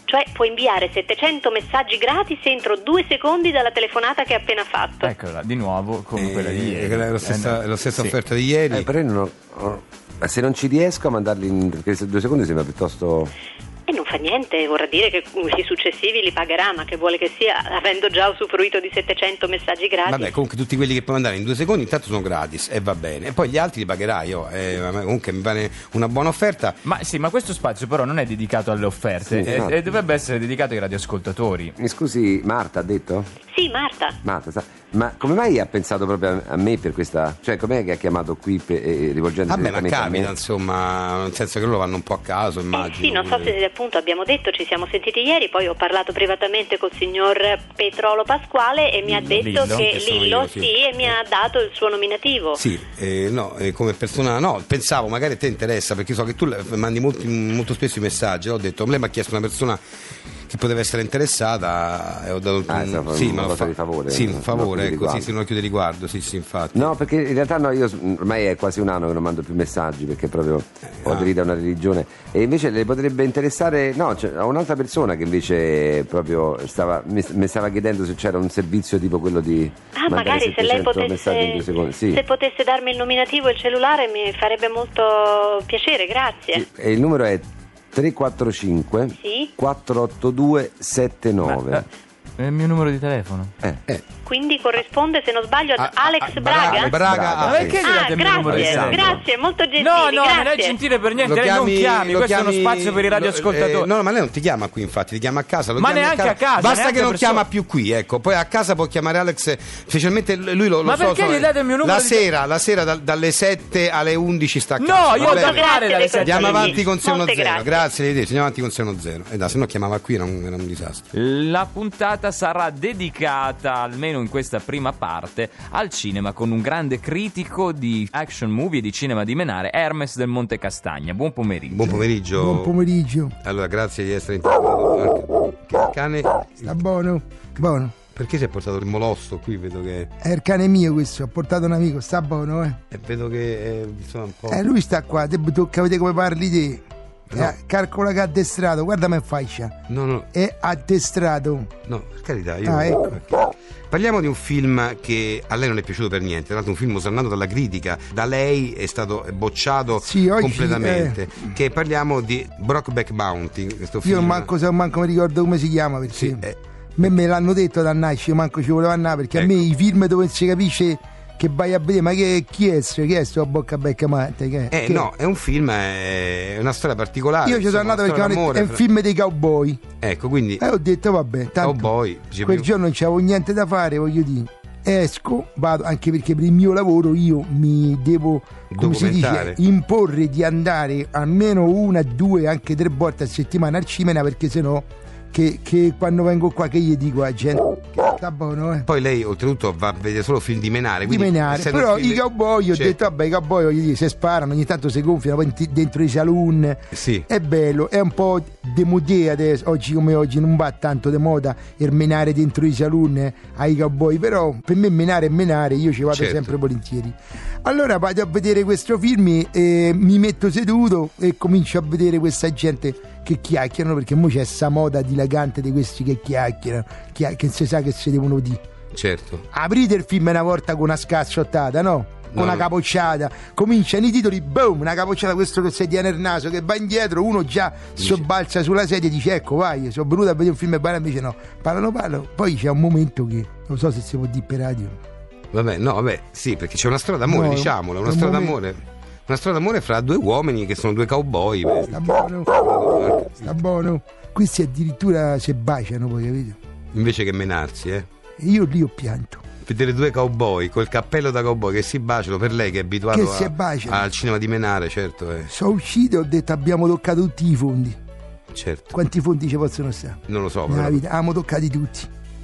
Cioè puoi inviare settecento messaggi gratis entro due secondi dalla telefonata che hai appena fatto. Eccola, di nuovo come Eh, quella di ieri. è la stessa, Eh, no. la stessa Sì. offerta di ieri. Eh, però io non ho- ho- ma se non ci riesco a mandarli in perché se due secondi sembra piuttosto. E non fa niente, vorrà dire che i successivi li pagherà, ma che vuole che sia, avendo già usufruito di settecento messaggi gratis. Vabbè, comunque tutti quelli che puoi mandare in due secondi intanto sono gratis e va bene. E poi gli altri li pagherai. Oh. Eh, comunque mi pare una buona offerta. Ma sì, ma questo spazio però non è dedicato alle offerte, Sì, e, esatto. e dovrebbe essere dedicato ai radioascoltatori. Mi scusi, Marta ha detto? Sì, Marta. Marta, sa- ma come mai ha pensato proprio a, a me per questa. Cioè, com'è che ha chiamato qui per, eh, rivolgendosi Vabbè, ma direttamente a capita, me? insomma, nel senso che loro vanno un po' a caso, immagino. Sì, non so se appunto abbiamo detto, ci siamo sentiti ieri, poi ho parlato privatamente col signor Petrolo Pasquale e mi ha detto Lillo, che che sono Lillo io, sì. sì, e mi ha dato il suo nominativo. Sì, eh, no, eh, come persona no, pensavo magari a te interessa perché so che tu le- mandi molti- molto spesso i messaggi, ho detto, lei mi ha chiesto una persona che poteva essere interessata e ho dato Ah, un, è stata sì, una ma lo cosa fa- di favore, sì, no? un favore, Un occhio di ecco, sì, riguardo. sì, un occhio di riguardo, sì, sì, infatti. No, perché in realtà no, io s- ormai è quasi un anno che non mando più messaggi perché proprio ho ah. aderito a una religione e invece le potrebbe interessare, no, c'è a un'altra persona che invece proprio stava, mi, mi stava chiedendo se c'era un servizio tipo quello di Ah, mandare magari se lei settecento messaggi in due potesse, secondi. Sì. se potesse darmi il nominativo e il cellulare mi farebbe molto piacere, grazie. E il numero è tre quattro cinque Sì. quattro otto due sette nove. È il mio numero di telefono. Eh. Quindi corrisponde, se non sbaglio, ad Ah, Alex ah, Braga? Braga, Braga, Ma perché gli Ah, date il mio numero di grazie, telefono? grazie, molto gentili, No, no, grazie. non è gentile per niente, Lo lei non chiami, lo questo è uno chiami- spazio per i lo- radioascoltatori. eh, no, no, ma lei non ti chiama qui, infatti, ti chiama a casa. Lo Ma chiami neanche a casa, Basta neanche che non persone- chiama più qui, ecco. Poi a casa può chiamare Alex, specialmente lui lo, lo Ma so. perché so- gli date il mio numero La di- sera, la sera dal- dalle sette alle undici sta a No, casa. io va ho bene? da fare dalle sette Andiamo alle avanti con sei uno Molte zero. grazie. Grazie, arrivederci, andiamo avanti con sei uno zero. E da, se no chiamava qui era un, era un disastro. La puntata sarà dedicata, almeno in questa prima parte, al cinema con un grande critico di action movie e di cinema di Menare, Hermes del Monte Castagna. Buon pomeriggio. Buon pomeriggio. Buon pomeriggio. Allora, grazie di essere intervenuto. Anche- Il cane. Sta buono? Buono. Perché si è portato il molosso qui? Vedo che. È il cane mio questo, ho portato un amico, sta buono, eh. E vedo che è, insomma, un po'. Eh, lui sta qua, te tocca vedere come parli te. No. Eh, calcola che è addestrato, guarda me fascia. No, no. È addestrato. No, per carità, io. Ah, ecco. Parliamo di un film che a lei non è piaciuto per niente, tra l'altro un film osannato dalla critica, da lei è stato bocciato Sì, oggi, completamente. Che parliamo di Brokeback Mountain, questo Io film. non manco, se- manco mi ricordo come si chiama perché Sì, eh. me, me l'hanno detto da nascere, manco ci volevo andare perché a me i film dove si capisce che vai a vedere, ma che, chi è sto? Chi è sto Bocca Becca Matte? Che, Eh, che- no, è un film, è una storia particolare. Io ci sono insomma, andato una perché storia hanno detto, è un d'amore film dei cowboy. fra- Ecco, quindi. E ho detto vabbè, tanto Cowboy, dice quel più. giorno non c'avevo niente da fare, voglio dire. Esco, vado, anche perché per il mio lavoro io mi devo, come si dice, Documentare. imporre di andare almeno una, due, anche tre volte a settimana al cinema perché sennò che, che quando vengo qua che gli dico a gente che sta buono, eh. Poi lei oltretutto va a vedere solo film di Menare. Di quindi, menare, essendo però un film- i cowboy ho Certo. detto vabbè i cowboy voglio dire, se sparano ogni tanto si gonfiano poi in- dentro i saloon, Sì. è bello, è un po' demodé adesso, oggi come oggi non va tanto di moda il menare dentro i saloon eh, ai cowboy, però per me menare è menare, io ci vado Certo. sempre volentieri. Allora vado a vedere questo film e mi metto seduto e comincio a vedere questa gente che chiacchierano, perché mo c'è sta moda dilagante di questi che chiacchierano, chia- che si sa che si devono dire. Certo. Aprite il film una volta con una scacciottata, no? Con No. una capocciata, cominciano i titoli, boom, una capocciata, questo che si tiene il naso, che va indietro, uno già sobbalza sulla sedia e dice ecco vai, sono venuto a vedere un film e invece no, parlano, parlano, poi c'è un momento che, non so se si può dire per radio. Vabbè, no, vabbè, sì, perché c'è una storia d'amore, No, diciamolo, è una un storia momento- d'amore. Una storia d'amore fra due uomini che sono due cowboy. Sta buono, sta buono. Questi addirittura si baciano poi, capito? Invece che menarsi, eh. E io lì ho pianto. Vedere due cowboy col cappello da cowboy che si baciano, per lei che è abituato Che si a- baciano. al cinema di Menare, certo, eh. Sono uscito e ho detto abbiamo toccato tutti i fondi. Certo, Quanti fondi ci possono stare? non lo so, Nella però, vita, abbiamo toccati tutti.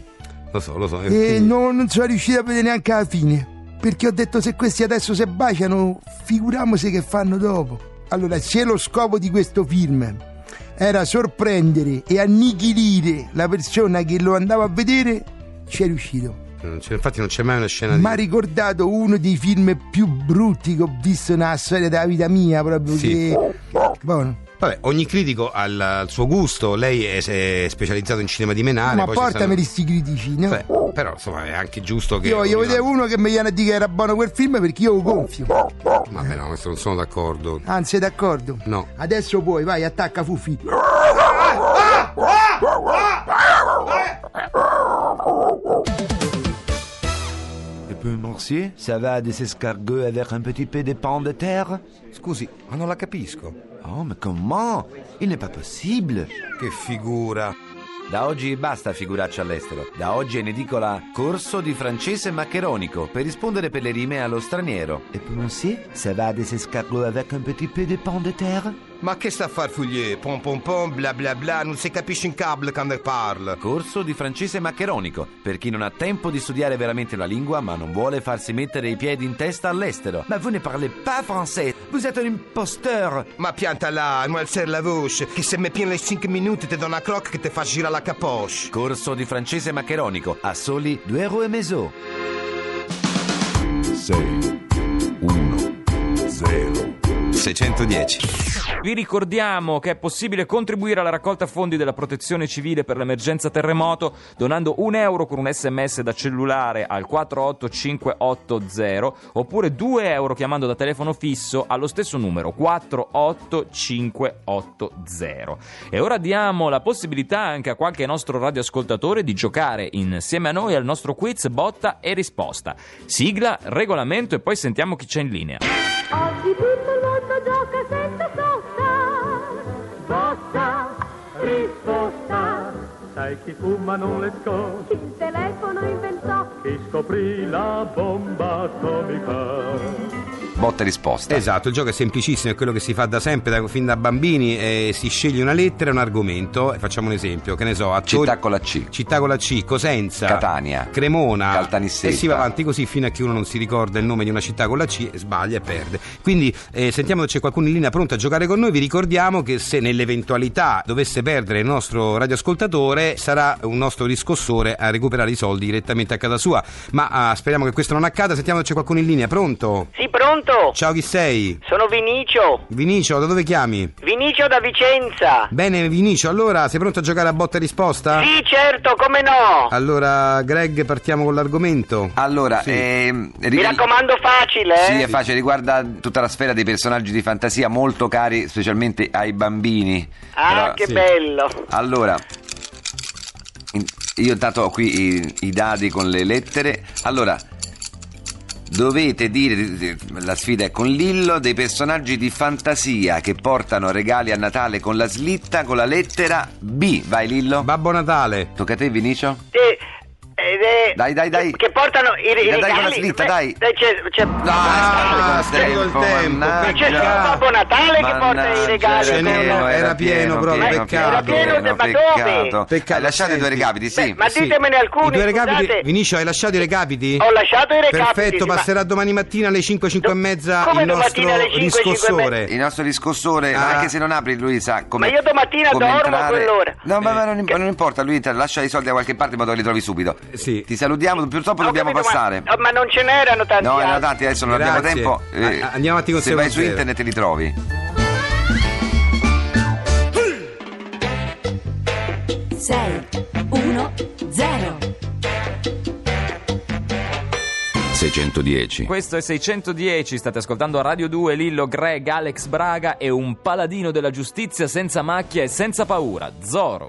lo so, lo so. E quindi- non, non sono riuscito a vedere neanche alla fine. Perché ho detto se questi adesso si baciano, figuriamoci che fanno dopo. Allora, se lo scopo di questo film era sorprendere e annichilire la persona che lo andava a vedere, ci è riuscito. non c'è- infatti non c'è mai una scena di... Mi ha ricordato uno dei film più brutti che ho visto nella storia della vita mia, proprio Sì. che... Buono. Vabbè, ogni critico ha il, il suo gusto. Lei è, è specializzato in cinema di Menare. Ma poi ci portameli stanno... sti critici, no? Beh, però insomma è anche giusto che io voglio ognuno... vedere uno che mi viene a dire che era buono quel film perché io lo gonfio. Vabbè, no, questo non sono d'accordo. Ah, non sei d'accordo? No. Adesso puoi, vai, attacca Fufi. Et puis, monsieur, ça va des escargots avec un petit peu de pain de terre? Scusi, ma non la capisco. Oh, ma comment? Il n'est pas possible. Che figura. Da oggi basta figuraccia all'estero. Da oggi è in edicola corso di francese maccheronico per rispondere per le rime allo straniero. Et puis, monsieur, ça va des escargots avec un petit peu de pain de terre? Ma che sta a far Foulier? Pom pom pom, bla bla bla, non si capisce un cable quando parla. Corso di francese maccheronico per chi non ha tempo di studiare veramente la lingua ma non vuole farsi mettere i piedi in testa all'estero. Ma vous ne parlez pas français, vous êtes un imposteur. Ma pianta là, non alzare la voce, che se mi pieni le cinque minuti ti do una clock che ti fa girare la capoche. Corso di francese maccheronico a soli due euro e mezzo. sei uno zero seicentodieci. Vi ricordiamo che è possibile contribuire alla raccolta fondi della Protezione Civile per l'emergenza terremoto donando un euro con un sms da cellulare al quattro otto cinque otto zero oppure due euro chiamando da telefono fisso allo stesso numero quattro otto cinque otto zero. E ora diamo la possibilità anche a qualche nostro radioascoltatore di giocare insieme a noi al nostro quiz botta e risposta. Sigla, regolamento e poi sentiamo chi c'è in linea. Oggi tutto il mondo gioca senza sosta, botta, risposta. Sai chi fuma non le scò, Chi il telefono inventò, chi scoprì la bomba atomica. Botta e risposta. Esatto, il gioco è semplicissimo, è quello che si fa da sempre, da, fin da bambini, eh, si sceglie una lettera e un argomento, e facciamo un esempio, che ne so, attori, città con la C. Città con la C, Cosenza, Catania, Cremona, Caltanissetta. e si va avanti così fino a che uno non si ricorda il nome di una città con la C e sbaglia e perde. Quindi eh, sentiamo se c'è qualcuno in linea pronto a giocare con noi. Vi ricordiamo che se nell'eventualità dovesse perdere il nostro radioascoltatore sarà un nostro riscossore a recuperare i soldi direttamente a casa sua, ma ah, speriamo che questo non accada. Sentiamo se c'è qualcuno in linea. Pronto? Sì, pronto. Ciao, chi sei? Sono Vinicio. Vinicio, da dove chiami? Vinicio da Vicenza. Bene, Vinicio, allora sei pronto a giocare a botta e risposta? Sì, certo, come no? Allora, Greg, partiamo con l'argomento. Allora, Sì. ehm, Mi ric- raccomando facile, eh? Sì, è facile, riguarda tutta la sfera dei personaggi di fantasia molto cari specialmente ai bambini. Ah, Però- che sì. bello. Allora, in- io intanto ho qui i, i dadi con le lettere. Allora, dovete dire, la sfida è con Lillo, dei personaggi di fantasia che portano regali a Natale con la slitta, con la lettera B. Vai Lillo. Babbo Natale. Tocca a te, Vinicio. Eh, ed è- Dai, dai, dai. Che portano i, i Dai, regali. dai con la slitta, Beh, dai. C'è, c'è, Ah, spreco il tempo, c'è solo Babbo Natale che porta i regali. Ce n'era, era pieno proprio, peccato. Era pieno, ma dove? Peccato. Hai lasciato i Senti. due recapiti, sì. Beh, ma Sì. ditemene alcuni, I due recapiti, scusate. Vinicio, hai lasciato i recapiti? Ho lasciato i recapiti. Perfetto, sì, ma- passerà domani mattina alle cinque, cinque e mezza Come il nostro domattina alle cinque, cinque e riscossore. Il nostro riscossore, Ah. ma anche se non apri lui sa come. Ma io domattina come dormo a entrare. quell'ora. No, ma, ma non, ma non importa, lui entra, lascia i soldi da qualche parte in modo che li trovi subito. Sì. Ti salutiamo, purtroppo Ho dobbiamo capito, ma- passare. oh, Ma, non ce n'erano tanti. No, erano altri. tanti, adesso non abbiamo Grazie. tempo. Eh, A- andiamo avanti con Se vai su sei uno zero. internet li trovi. sei uno zero seicentodieci. Questo è seicentodieci, state ascoltando a Radio due, Lillo, Greg, Alex Braga e un paladino della giustizia senza macchia e senza paura, Zoro.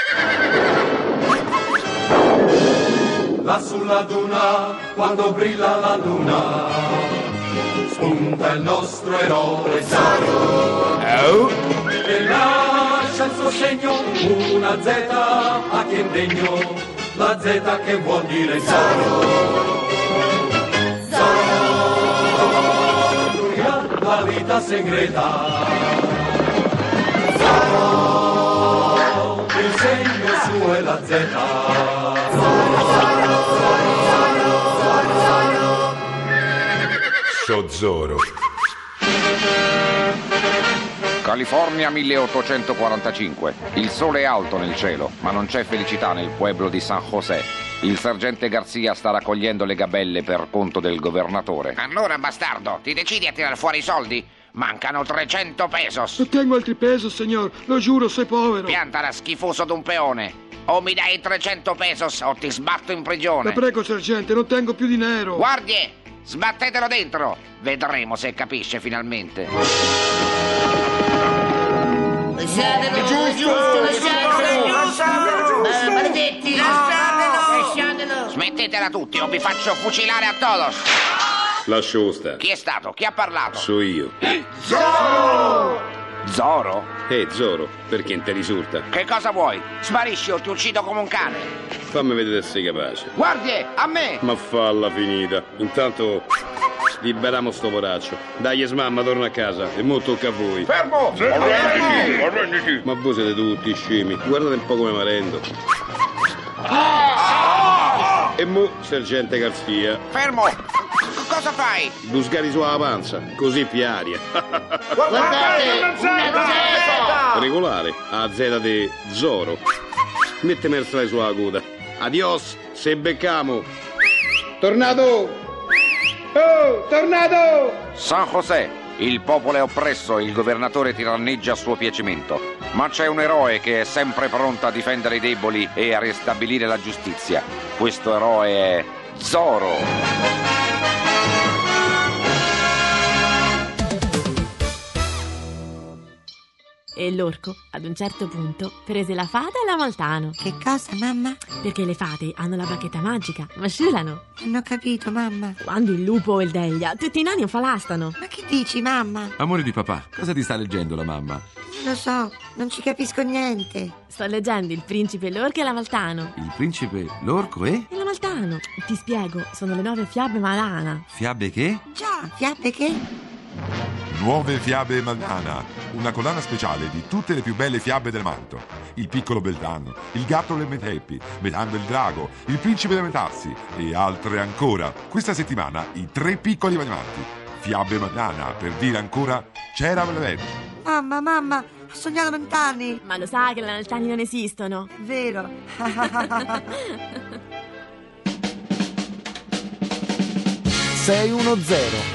Là sulla duna, quando brilla la luna, spunta il nostro eroe Zoro. E lascia il suo segno, una Z a chi è indegno, la Z che vuol dire Zoro. Zoro, la vita segreta. Zoro, il segno suo è la Z. Show Zoro. California milleottocentoquarantacinque. Il sole è alto nel cielo, ma non c'è felicità nel pueblo di San José. Il sergente Garcia sta raccogliendo le gabelle per conto del governatore. Allora, bastardo, ti decidi a tirare fuori i soldi? Mancano trecento pesos. Non tengo altri pesos, signor. Lo giuro, sei povero. Piantala, schifoso d'un peone. O mi dai trecento pesos o ti sbatto in prigione. La prego, sergente, non tengo più dinero. Guardie, sbattetelo dentro. Vedremo se capisce finalmente. Lasciatelo, giusto, lasciatelo, lasciatelo, maledetti, lasciatelo, lasciatelo. Smettetela tutti o vi faccio fucilare a todos. Lascio stare. Chi è stato? Chi ha parlato? So io. Zoro! Zoro? Eh, Zoro, perché non te risulta? Che cosa vuoi? Sparisci o ti uccido come un cane. Fammi vedere se sei capace. Guardie, a me! Ma falla finita. Intanto liberiamo sto poraccio. Dai, smamma, torna a casa. E mo tocca a voi. Fermo! Arrenditi, arrenditi. Ma voi siete tutti scemi. Guardate un po' come marendo. E mo, sergente Garzia. Fermo! Cosa fai? Buscari sulla panza, così piaria. Guardate, una zeta! Regolare, a Z di Zoro. Mettemi il slide sulla coda. Adios, se beccamo. Tornado! Oh, tornado! San José, il popolo è oppresso e il governatore tiranneggia a suo piacimento. Ma c'è un eroe che è sempre pronto a difendere i deboli e a ristabilire la giustizia. Questo eroe è Zoro. E l'orco, ad un certo punto, prese la fata e l'Amaltano. Che cosa, mamma? Perché le fate hanno la bacchetta magica, ma sciulano. Non ho capito, mamma. Quando il lupo o il deglia, tutti i nani falastano. Ma che dici, mamma? Amore di papà, cosa ti sta leggendo la mamma? Non lo so, non ci capisco niente. Sto leggendo Il principe, l'orco e l'Amaltano. Il principe, l'orco e? E l'Amaltano. Ti spiego, sono le nuove fiabe malana. Fiabe che? Già, fiabe che? Nuove fiabe Malana, una collana speciale di tutte le più belle fiabe del manto. Il piccolo Beltano, il gatto Lemmeteppi, Metan il drago, il principe dei Metassi e altre ancora. Questa settimana i tre piccoli animanti. Fiabe Malana, per dire ancora c'era Belvedere. Mamma, mamma, ho sognato vent'anni. Ma lo sai che le vent'anni non esistono? Vero. sei uno zero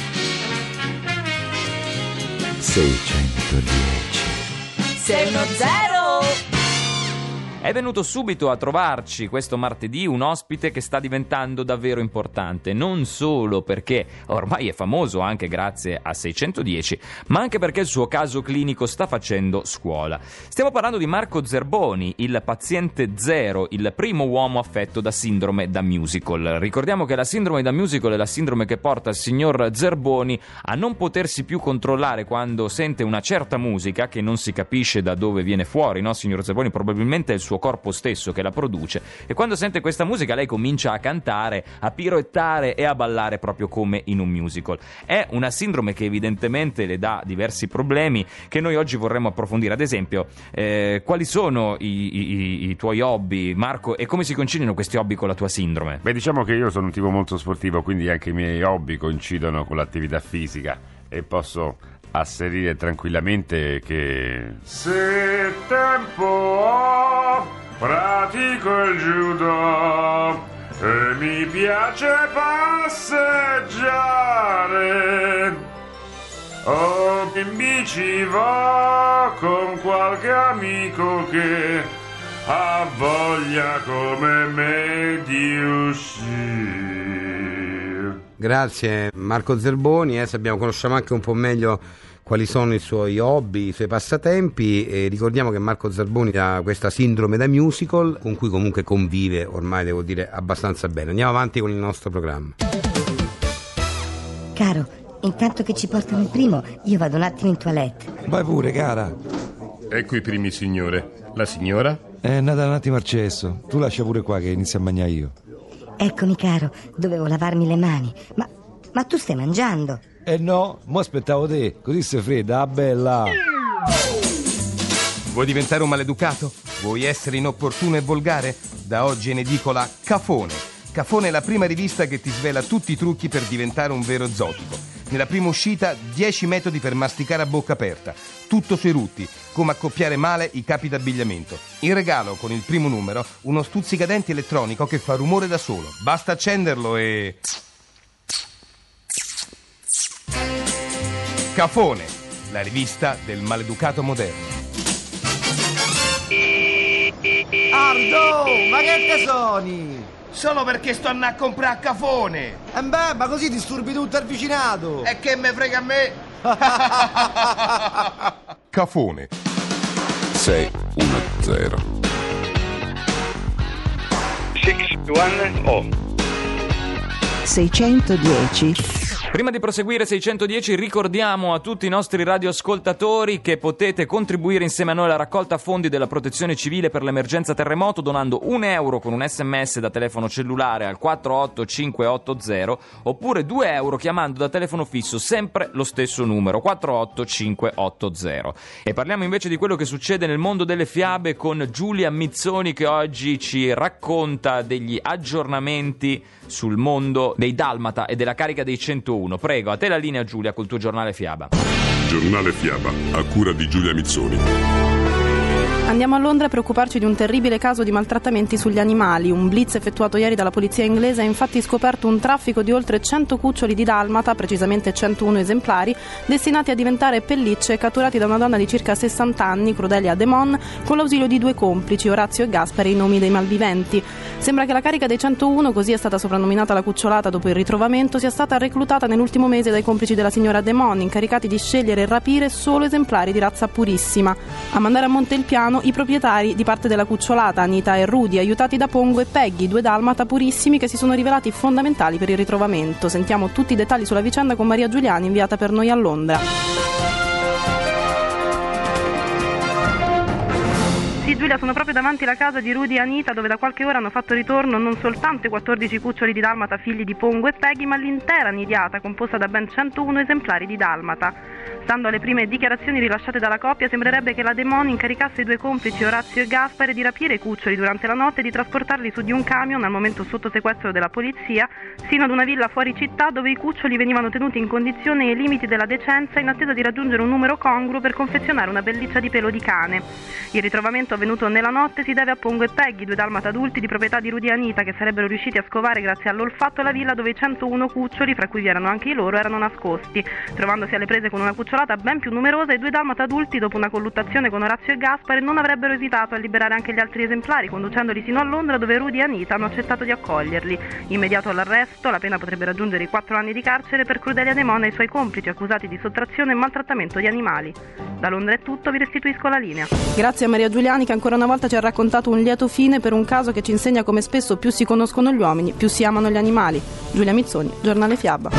seicentodieci sei uno zero. È venuto subito a trovarci questo martedì un ospite che sta diventando davvero importante, non solo perché ormai è famoso anche grazie a seicentodieci, ma anche perché il suo caso clinico sta facendo scuola. Stiamo parlando di Marco Zerboni, il paziente zero, il primo uomo affetto da sindrome da musical. Ricordiamo che la sindrome da musical è la sindrome che porta il signor Zerboni a non potersi più controllare quando sente una certa musica che non si capisce da dove viene fuori, no signor Zerboni? Probabilmente è il suo corpo stesso che la produce, e quando sente questa musica lei comincia a cantare, a piroettare e a ballare proprio come in un musical. È una sindrome che evidentemente le dà diversi problemi che noi oggi vorremmo approfondire. Ad esempio, eh, quali sono i, i, i tuoi hobby, Marco, e come si conciliano questi hobby con la tua sindrome? Beh, diciamo che io sono un tipo molto sportivo, quindi anche i miei hobby coincidono con l'attività fisica e posso asserire tranquillamente che se tempo ho, pratico il judo e mi piace passeggiare, o in bici va con qualche amico che ha voglia come me di uscire. Grazie Marco Zerboni, adesso abbiamo, conosciamo anche un po' meglio quali sono i suoi hobby, i suoi passatempi, e ricordiamo che Marco Zerboni ha questa sindrome da musical con cui comunque convive ormai, devo dire, abbastanza bene. Andiamo avanti con il nostro programma. Caro, intanto che ci portano il primo, io vado un attimo in toilette. Vai pure, cara. Ecco i primi, signore. La signora? È andata un attimo al cesso. Tu lascia pure qua che inizio a mangiare io. Eccomi, caro, dovevo lavarmi le mani. Ma, ma tu stai mangiando? Eh no, mo aspettavo te, così sei fredda, ah bella. Vuoi diventare un maleducato? Vuoi essere inopportuno e volgare? Da oggi in edicola Cafone. Cafone è la prima rivista che ti svela tutti i trucchi per diventare un vero zotico. Nella prima uscita, dieci metodi per masticare a bocca aperta. Tutto sui rutti, come accoppiare male i capi d'abbigliamento. In regalo, con il primo numero, uno stuzzicadenti elettronico che fa rumore da solo. Basta accenderlo e... Cafone, la rivista del maleducato moderno. Ardo, ma che te soni? Solo perché sto andando a comprare a Cafone. E beh, ma così disturbi tutto il vicinato. E che me frega a me? Cafone. sei uno zero. seicentodieci. Prima di proseguire seicentodieci ricordiamo a tutti i nostri radioascoltatori che potete contribuire insieme a noi alla raccolta fondi della Protezione Civile per l'emergenza terremoto donando un euro con un sms da telefono cellulare al quattro otto cinque otto zero oppure due euro chiamando da telefono fisso sempre lo stesso numero quattro otto cinque otto zero. E parliamo invece di quello che succede nel mondo delle fiabe con Giulia Mizzoni che oggi ci racconta degli aggiornamenti sul mondo dei Dalmata e della carica dei centouno. Prego, a te la linea Giulia col tuo giornale Fiaba. Giornale Fiaba, a cura di Giulia Mizzoni. Andiamo a Londra a preoccuparci di un terribile caso di maltrattamenti sugli animali. Un blitz effettuato ieri dalla polizia inglese ha infatti scoperto un traffico di oltre cento cuccioli di dalmata, precisamente centouno esemplari, destinati a diventare pellicce catturati da una donna di circa sessanta anni, Crudelia Demon, con l'ausilio di due complici, Orazio e Gaspare, i nomi dei malviventi. Sembra che la carica dei centouno, così è stata soprannominata la cucciolata dopo il ritrovamento, sia stata reclutata nell'ultimo mese dai complici della signora Demon, incaricati di scegliere e rapire solo esemplari di razza purissima. A mandare a monte il piano i proprietari di parte della cucciolata, Anita e Rudy, aiutati da Pongo e Peggy, due dalmata purissimi che si sono rivelati fondamentali per il ritrovamento. Sentiamo tutti i dettagli sulla vicenda con Maria Giuliani, inviata per noi a Londra. Sì, Giulia, sono proprio davanti alla casa di Rudy e Anita, dove da qualche ora hanno fatto ritorno non soltanto i quattordici cuccioli di dalmata figli di Pongo e Peggy, ma l'intera nidiata composta da ben centouno esemplari di dalmata. Stando alle prime dichiarazioni rilasciate dalla coppia, sembrerebbe che la Demon incaricasse i due complici Orazio e Gaspare di rapire i cuccioli durante la notte e di trasportarli su di un camion, al momento sotto sequestro della polizia, sino ad una villa fuori città dove i cuccioli venivano tenuti in condizioni e ai limiti della decenza in attesa di raggiungere un numero congruo per confezionare una pelliccia di pelo di cane. Il ritrovamento avvenuto nella notte si deve a Pongo e Peggy, due dalmata adulti di proprietà di Rudy e Anita, che sarebbero riusciti a scovare grazie all'olfatto la villa dove i centouno cuccioli, fra cui vi erano anche i loro, erano nascosti. Trovandosi alle prese con una cucciolata ben più numerosa, i due dalmata adulti, dopo una colluttazione con Orazio e Gaspare, non avrebbero esitato a liberare anche gli altri esemplari, conducendoli sino a Londra, dove Rudy e Anita hanno accettato di accoglierli. Immediato all'arresto, la pena potrebbe raggiungere i quattro anni di carcere per Crudelia Demon e i suoi complici accusati di sottrazione e maltrattamento di animali. Da Londra è tutto, vi restituisco la linea. Grazie a Maria Giuliani che ancora una volta ci ha raccontato un lieto fine per un caso che ci insegna come spesso più si conoscono gli uomini, più si amano gli animali. Giulia Mizzoni, giornale Fiaba.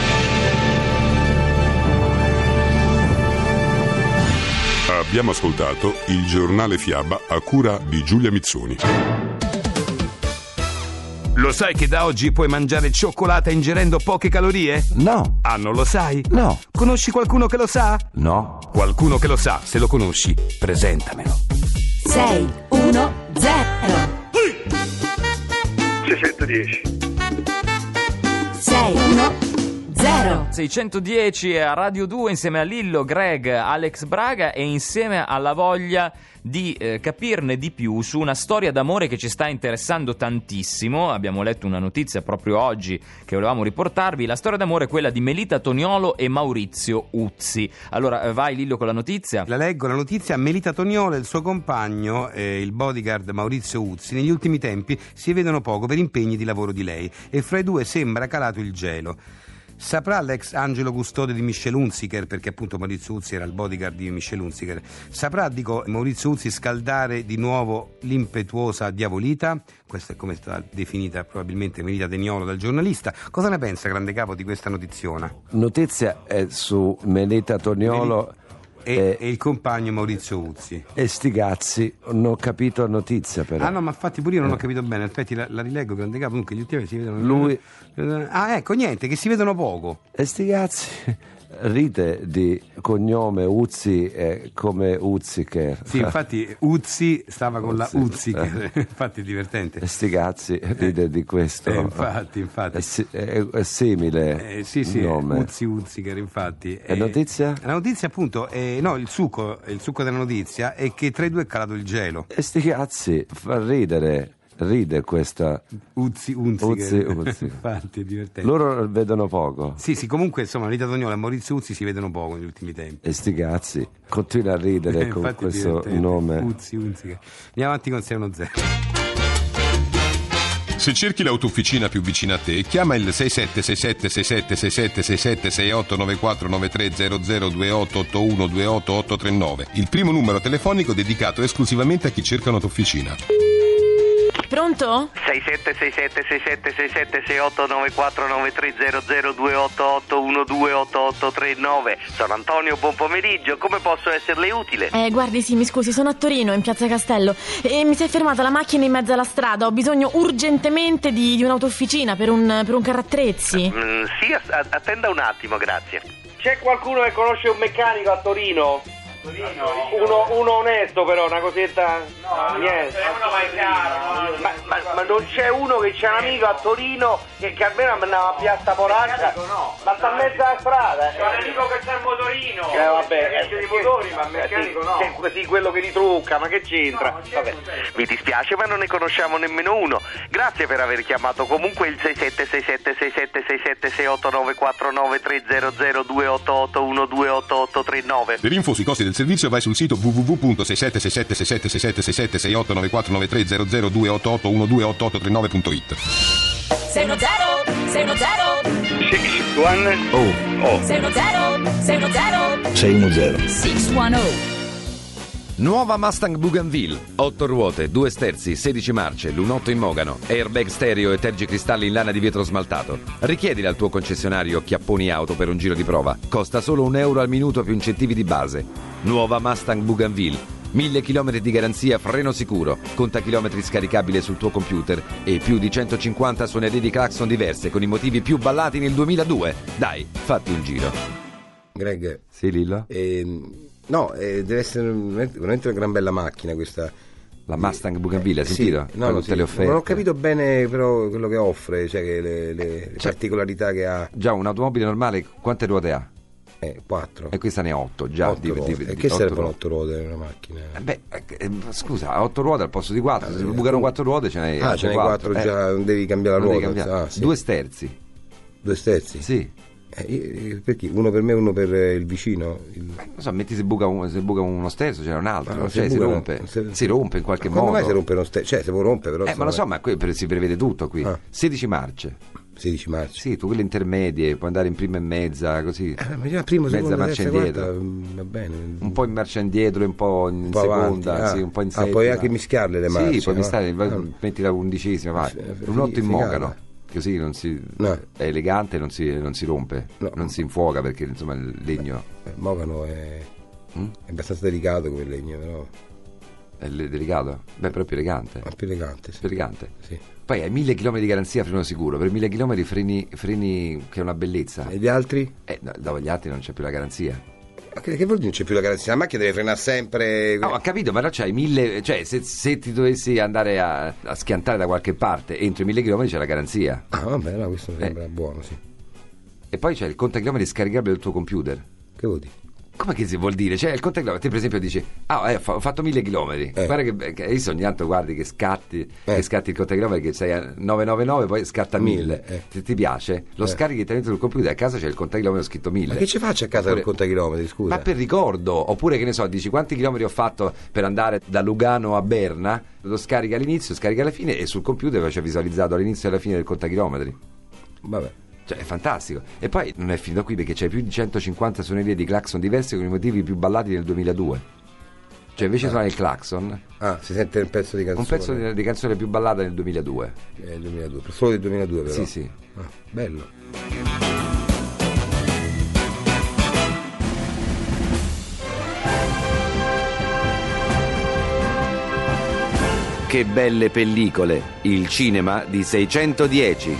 Abbiamo ascoltato il giornale Fiaba a cura di Giulia Mizzoni. Lo sai che da oggi puoi mangiare cioccolata ingerendo poche calorie? No. Ah, non lo sai? No. Conosci qualcuno che lo sa? No. Qualcuno che lo sa, se lo conosci, presentamelo. sei uno zero seicentodieci sei uno zero seicentodieci a Radio due insieme a Lillo, Greg, Alex Braga e insieme alla voglia di eh, capirne di più su una storia d'amore che ci sta interessando tantissimo. Abbiamo letto una notizia proprio oggi che volevamo riportarvi. La storia d'amore è quella di Melita Toniolo e Maurizio Uzzi. Allora eh, vai Lillo con la notizia. La leggo, la notizia. Melita Toniolo e il suo compagno, eh, il bodyguard Maurizio Uzzi, negli ultimi tempi si vedono poco per impegni di lavoro di lei e fra i due sembra calato il gelo. Saprà l'ex angelo custode di Michelle Hunziker, perché appunto Maurizio Uzzi era il bodyguard di Michelle Hunziker, saprà, dico, Maurizio Uzzi scaldare di nuovo l'impetuosa diavolita? Questa è come è stata definita probabilmente Melita Toniolo dal giornalista. Cosa ne pensa, grande capo, di questa notiziona? Notizia è su Melita Toniolo Mel- E, e il compagno Maurizio Uzzi. E sti cazzi, non ho capito la notizia però. Ah no, ma infatti pure io non ho capito bene. Aspetti, la, la rileggo, grande capo. Comunque gli ultimi si vedono. Lui. Ah, ecco, niente, che si vedono poco. E sti cazzi. Ride di cognome Uzzi è come Hunziker. Sì, infatti Uzzi stava con Uzzi. La Hunziker. Infatti è divertente. E sti cazzi ride di questo. Eh, infatti, infatti. È, si- è, è simile. Eh, sì, sì, nome. Uzzi Hunziker, infatti. E notizia? La notizia appunto è, no, il succo, il succo della notizia è che tra i due è calato il gelo. E sti cazzi fa ridere. ride questa Uzzi, Unzi. Uzzi, che- Uzzi. Infatti è divertente. Loro vedono poco. Sì, sì, comunque insomma Rita Tognola e Maurizio Uzzi si vedono poco negli ultimi tempi. E sti cazzi, continua a ridere con Infatti è questo divertente. nome. Uzzi, Unzi. Andiamo avanti con sei uno zero. Se cerchi l'autofficina più vicina a te, chiama il sei sette sei sette sei sette sei sette sei sette sei otto nove quattro nove tre zero zero due otto otto uno due otto otto tre nove, il primo numero telefonico dedicato esclusivamente a chi cerca un'autofficina. Pronto? sei sette sei sette sei sette sei sette sei otto nove quattro nove tre zero zero due otto otto uno due otto otto tre nove. Sono Antonio, buon pomeriggio, come posso esserle utile? Eh, guardi, sì, mi scusi, sono a Torino, in Piazza Castello, e mi si è fermata la macchina in mezzo alla strada. Ho bisogno urgentemente di, di un'autofficina per un, per un carro attrezzi. Mm, sì, a- attenda un attimo, grazie. C'è qualcuno che conosce un meccanico a Torino? Uno, uno onesto però, una cosetta. No, niente. Uno vai ma, ma, ma non c'è uno che c'è un amico a Torino che, che almeno andava a Piazza Polacca? No. Ma sta in mezzo alla strada. C'è un amico che c'ha il motorino. Eh vabbè, eh, di motori, ma il meccanico no. Che, sì, quello che li trucca, ma che c'entra? No, vabbè. Mi dispiace, ma non ne conosciamo nemmeno uno. Grazie per aver chiamato comunque il sei sette sei sette sei sette sei sette sei otto nove quattro nove tre zero zero due otto otto uno due otto otto tre nove. Per info sui costi del servizio vai sul sito w w w punto sei sette sei sette sei sette sei sette sei sette sei otto nove quattro nove tre zero zero due otto otto uno due otto otto tre nove punto it. sei uno zero, sei uno zero, Oh. Oh. sei uno zero, sei uno zero, sei uno zero. sei uno zero. Nuova Mustang Bougainville, otto ruote, due sterzi, sedici marce, lunotto in mogano, airbag stereo e tergicristalli in lana di vetro smaltato. Richiedila al tuo concessionario Chiapponi Auto per un giro di prova. Costa solo un euro al minuto più incentivi di base. Nuova Mustang Bougainville, mille chilometri di garanzia, freno sicuro, contachilometri scaricabile sul tuo computer e più di centocinquanta suonerie di clacson diverse con i motivi più ballati nel duemiladue. Dai, fatti un giro. Greg. Sì, Lillo? Ehm, no, eh, deve essere veramente una gran bella macchina questa. La Mustang Bougainville, hai sentito? Sì, no, no, tutte sì. le offerte. Non ho capito bene però quello che offre, cioè che le, le, le particolarità che ha. Già, un'automobile normale quante ruote ha? Eh, quattro. E questa ne ha otto già. Otto di, ruote. di, di, e che otto servono ruote. otto ruote in una macchina? Eh beh, eh, scusa, a otto ruote al posto di quattro, Ah, se eh, bucano quattro ruote ce n'hai Ah, ce n'hai quattro già, non devi cambiare la non devi ruota. cambiare. Ah, sì. Due sterzi. Due sterzi? Sì. Eh, io- per chi? Uno per me e uno per eh, il vicino? Il... Non so, metti se buca, un- se buca uno sterzo, c'è un altro, Ma cioè se si bucano- rompe, se- si rompe in qualche Ma quando modo. mai si rompe uno sterzo? Cioè, se può rompere però. Eh, ma lo so, ma qui per- si prevede tutto qui. Ah. sedici marce. sedici marce. Sì, tu quelle intermedie, puoi andare in prima e mezza, così. Eh, ma già primo, mezza secondo, marcia terza, indietro. quarta, mm, va bene. Un po' in marcia indietro e un po' in Un po' seconda, avanti, sì, ah. un po' in Ah, settima. puoi anche mischiarle le marce, Sì, puoi no? mischiare, vai- Ah. metti la undicesima, vai. F- Un otto in figata. mogano, così non si, No. è elegante, non si, non si rompe, No. non si infuoca perché insomma il legno Il mogano è, Mm? è abbastanza delicato come legno, però è le- delicato, beh, però è più elegante. è più elegante. Sì. Più elegante. Sì. Poi hai mille chilometri di garanzia freno sicuro, per mille chilometri freni, freni che è una bellezza. E gli altri? Eh, no, dopo gli altri non c'è più la garanzia. Ma che, che vuol dire non c'è più la garanzia? La macchina deve frenare sempre. No, ho capito, ma no, c'hai mille. Cioè, se, se ti dovessi andare a, a schiantare da qualche parte entro i mille chilometri c'è la garanzia. Ah, vabbè, no, questo mi Eh. sembra buono, sì. E poi c'è il contachilometri scaricabile del tuo computer. Che vuol dire? Come che si vuol dire? Cioè, il contachilometri, te per esempio dici, ah, eh, ho fatto mille chilometri. Eh. Guarda che, che io ogni tanto guardi che scatti, Eh. che scatti il contachilometri, che sei a novecentonovantanove, poi scatta mille. Eh. Se ti piace, lo Eh. scarichi dentro sul computer, a casa c'è il contachilometri scritto mille. Ma che ci faccio a casa Oppure- del contachilometri, scusa? Ma per ricordo, oppure che ne so, dici quanti chilometri ho fatto per andare da Lugano a Berna, lo scarica all'inizio, scarica alla fine e sul computer c'è visualizzato all'inizio e alla fine del contachilometri. Vabbè. Cioè, è fantastico. E poi non è finito qui perché c'è più di centocinquanta suonerie di clacson diverse con i motivi più ballati del duemiladue. Cioè, invece Ah. suona il clacson, Ah, si sente un pezzo di canzone. un pezzo di, di canzone più ballata nel duemiladue. Eh, duemiladue, solo del duemiladue però. Sì, sì. Ah, bello. Che belle pellicole, il cinema di seicentodieci.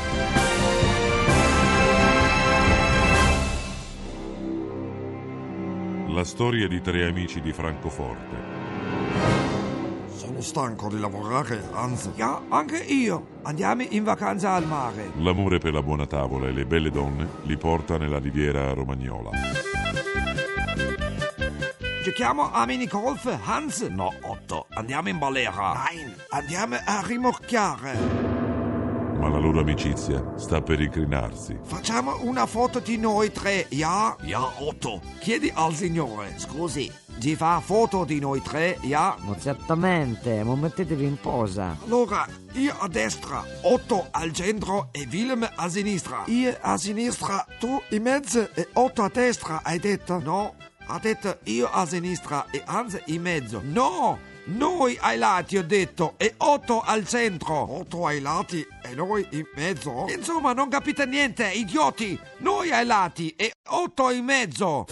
La storia di tre amici di Francoforte. Sono stanco di lavorare, anzi. Ja, anche io. Andiamo in vacanza al mare. L'amore per la buona tavola e le belle donne li porta nella riviera romagnola. Giochiamo a minigolf, Hans? No, Otto, andiamo in balera. Nein, andiamo a rimorchiare. Ma la loro amicizia sta per incrinarsi. Facciamo una foto di noi tre, ja? Ja, Otto. Chiedi al signore. Scusi. Ti fa foto di noi tre, ja? Ma certamente, ma mettetevi in posa. Allora, io a destra, Otto al centro e Willem a sinistra. Io a sinistra, tu in mezzo e Otto a destra, hai detto? No, ha detto io a sinistra e Hans in mezzo. No! Noi ai lati, ho detto, e Otto al centro. Otto ai lati e noi in mezzo? Insomma, non capite niente, idioti! Noi ai lati e Otto in mezzo.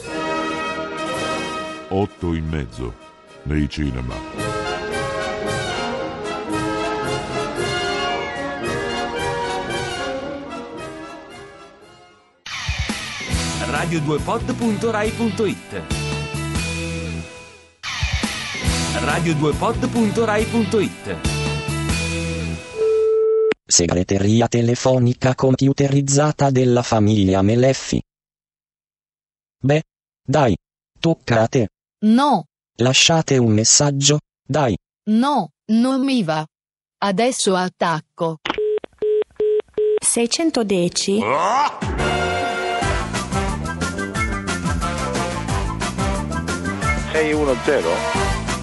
Otto in mezzo, nei cinema. radio due pod punto rai punto it radio due pod punto rai punto it Segreteria telefonica computerizzata della famiglia Meleffi. Beh, dai, tocca a te. No. Lasciate un messaggio, dai. No, non mi va. Adesso attacco. seicentodieci. sei uno zero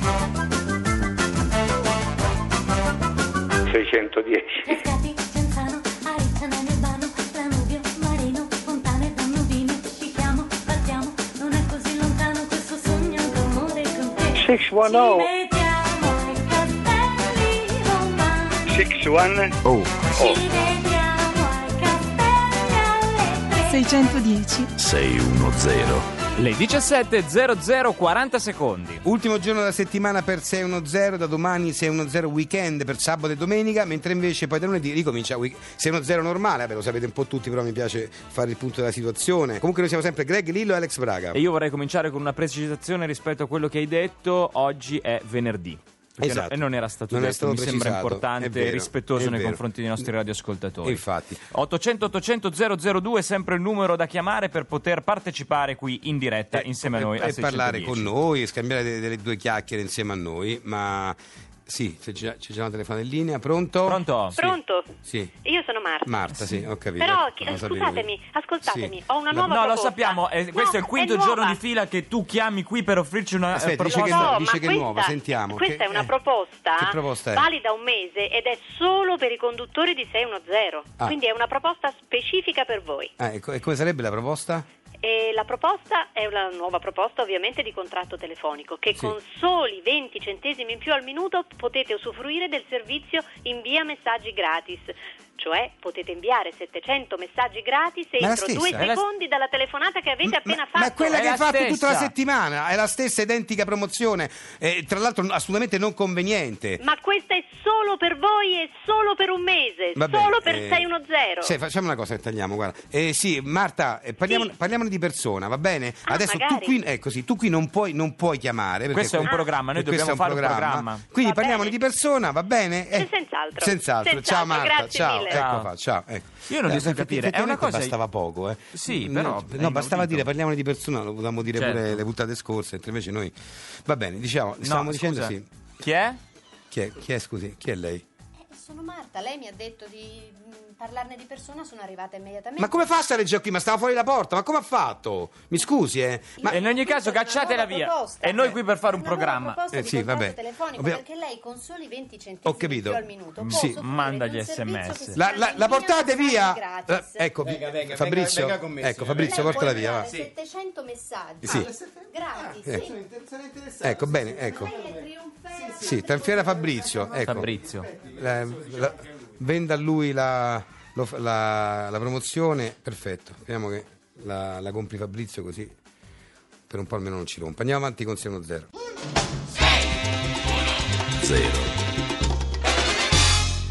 seicentodieci. Pescati, Genzano, Arizzana, Nebano, Danubio, Marino, Fontane, Danubino, ci chiamo, partiamo, non è così lontano questo sogno d'amore con te. six one zero. Ci vediamo ai castelli romani. six one oh. Ci vediamo ai castelli alle tre. seicentodieci. sei uno zero. Le diciassette e zero zero quaranta secondi. Ultimo giorno della settimana per sei uno zero, da domani sei uno zero weekend per sabato e domenica, mentre invece poi da lunedì ricomincia sei uno zero normale. Vabbè, lo sapete un po' tutti, però mi piace fare il punto della situazione. Comunque noi siamo sempre Greg Lillo e Alex Braga. E io vorrei cominciare con una precisazione rispetto a quello che hai detto. Oggi è venerdì. Esatto. E non era stato non detto, è stato mi sembra precisato. importante Vero, e rispettoso nei vero. confronti dei nostri radioascoltatori. Infatti. ottocento ottocento zero zero due è sempre il numero da chiamare per poter partecipare qui in diretta Eh, insieme a e- noi a e parlare seicentodieci. con noi, scambiare de- delle due chiacchiere insieme a noi, ma sì, c'è già, c'è già una telefonata in linea, pronto? Pronto? Sì. Pronto? Sì. Io sono Marta. Marta, sì, ho capito. Però, Eh, chi- lo sapevo scusatemi, io. ascoltatemi, Sì. ho una No, nuova No, lo proposta. sappiamo, eh, questo è il No, quinto nuova. giorno di fila che tu chiami qui per offrirci una eh, Aspetta, dice proposta. che, No, dice ma che è questa- nuova, sentiamo. Questa che- è una eh, proposta, Che proposta è? valida un mese ed è solo per i conduttori di sei uno zero. Ah. Quindi è una proposta specifica per voi. Ah, e co- e come sarebbe la proposta? E la proposta è una nuova proposta ovviamente di contratto telefonico che Sì. con soli venti centesimi in più al minuto potete usufruire del servizio invia messaggi gratis. Cioè potete inviare settecento messaggi gratis Ma è la entro stessa, due è la- secondi dalla telefonata che avete appena fatto. Ma è quella È che la hai fatto stessa. tutta la settimana, è la stessa identica promozione, eh, tra l'altro assolutamente non conveniente. Ma questa è solo per voi e solo per un mese, Vabbè, solo per eh, sei uno zero. Sì, facciamo una cosa che tagliamo, guarda. Eh, sì, Marta, eh, parliamo, Sì. parliamone di persona, va bene? Ah, Adesso tu magari. qui, ecco, sì, tu qui non puoi, non puoi chiamare. perché Questo è un que- programma, noi questo dobbiamo è fare un programma. Quindi Va parliamone bene. di persona, va bene? Sì, senz'altro. Senz'altro. Senz'altro, Ciao Marta, grazie ciao, mille. ecco Ciao. fa, ciao. Ecco. Io non riesco a Eh, capire, è una effettivamente cosa- bastava poco, eh. Sì, No, però No, è bastava inaudito. dire parliamone di persona, lo potevamo dire Certo. pure le puntate scorse, mentre invece noi. Va bene, diciamo, stavamo No, dicendo scusa. sì. Chi è? Chi è, chi è, scusi, chi è lei? Eh, sono Marta, lei mi ha detto di mm, parlarne di persona, sono arrivata immediatamente. Ma come fa a stare già qui? Ma stava fuori la porta, ma come ha fatto? Mi scusi, eh. Ma E in ogni caso cacciatela via. proposta. E noi qui per fare un Una nuova programma. proposta Eh, di sì, contratto vabbè. telefonico, Ovvio- perché lei con soli venti centesimi Ho capito. più al minuto può Sì. usufruire Manda di un gli servizio sms. che si La, chiama la, la invia portate messaggi via? gratis. Eh, ecco, Venga, venga, Fabrizio, venga con me, ecco, signora. Fabrizio, Lei portala può via, va. inviare settecento messaggi Sì. gratis. Eh. Sì. Ecco, bene, ecco. Lei è trionfera. Sì, Tanfiera Fabrizio, ecco. Fabrizio. La- la- venda a lui la, lo- la- la promozione, perfetto. Speriamo che la, la compri Fabrizio, così per un po' almeno non ci rompa. Andiamo avanti con sei uno zero. Zero.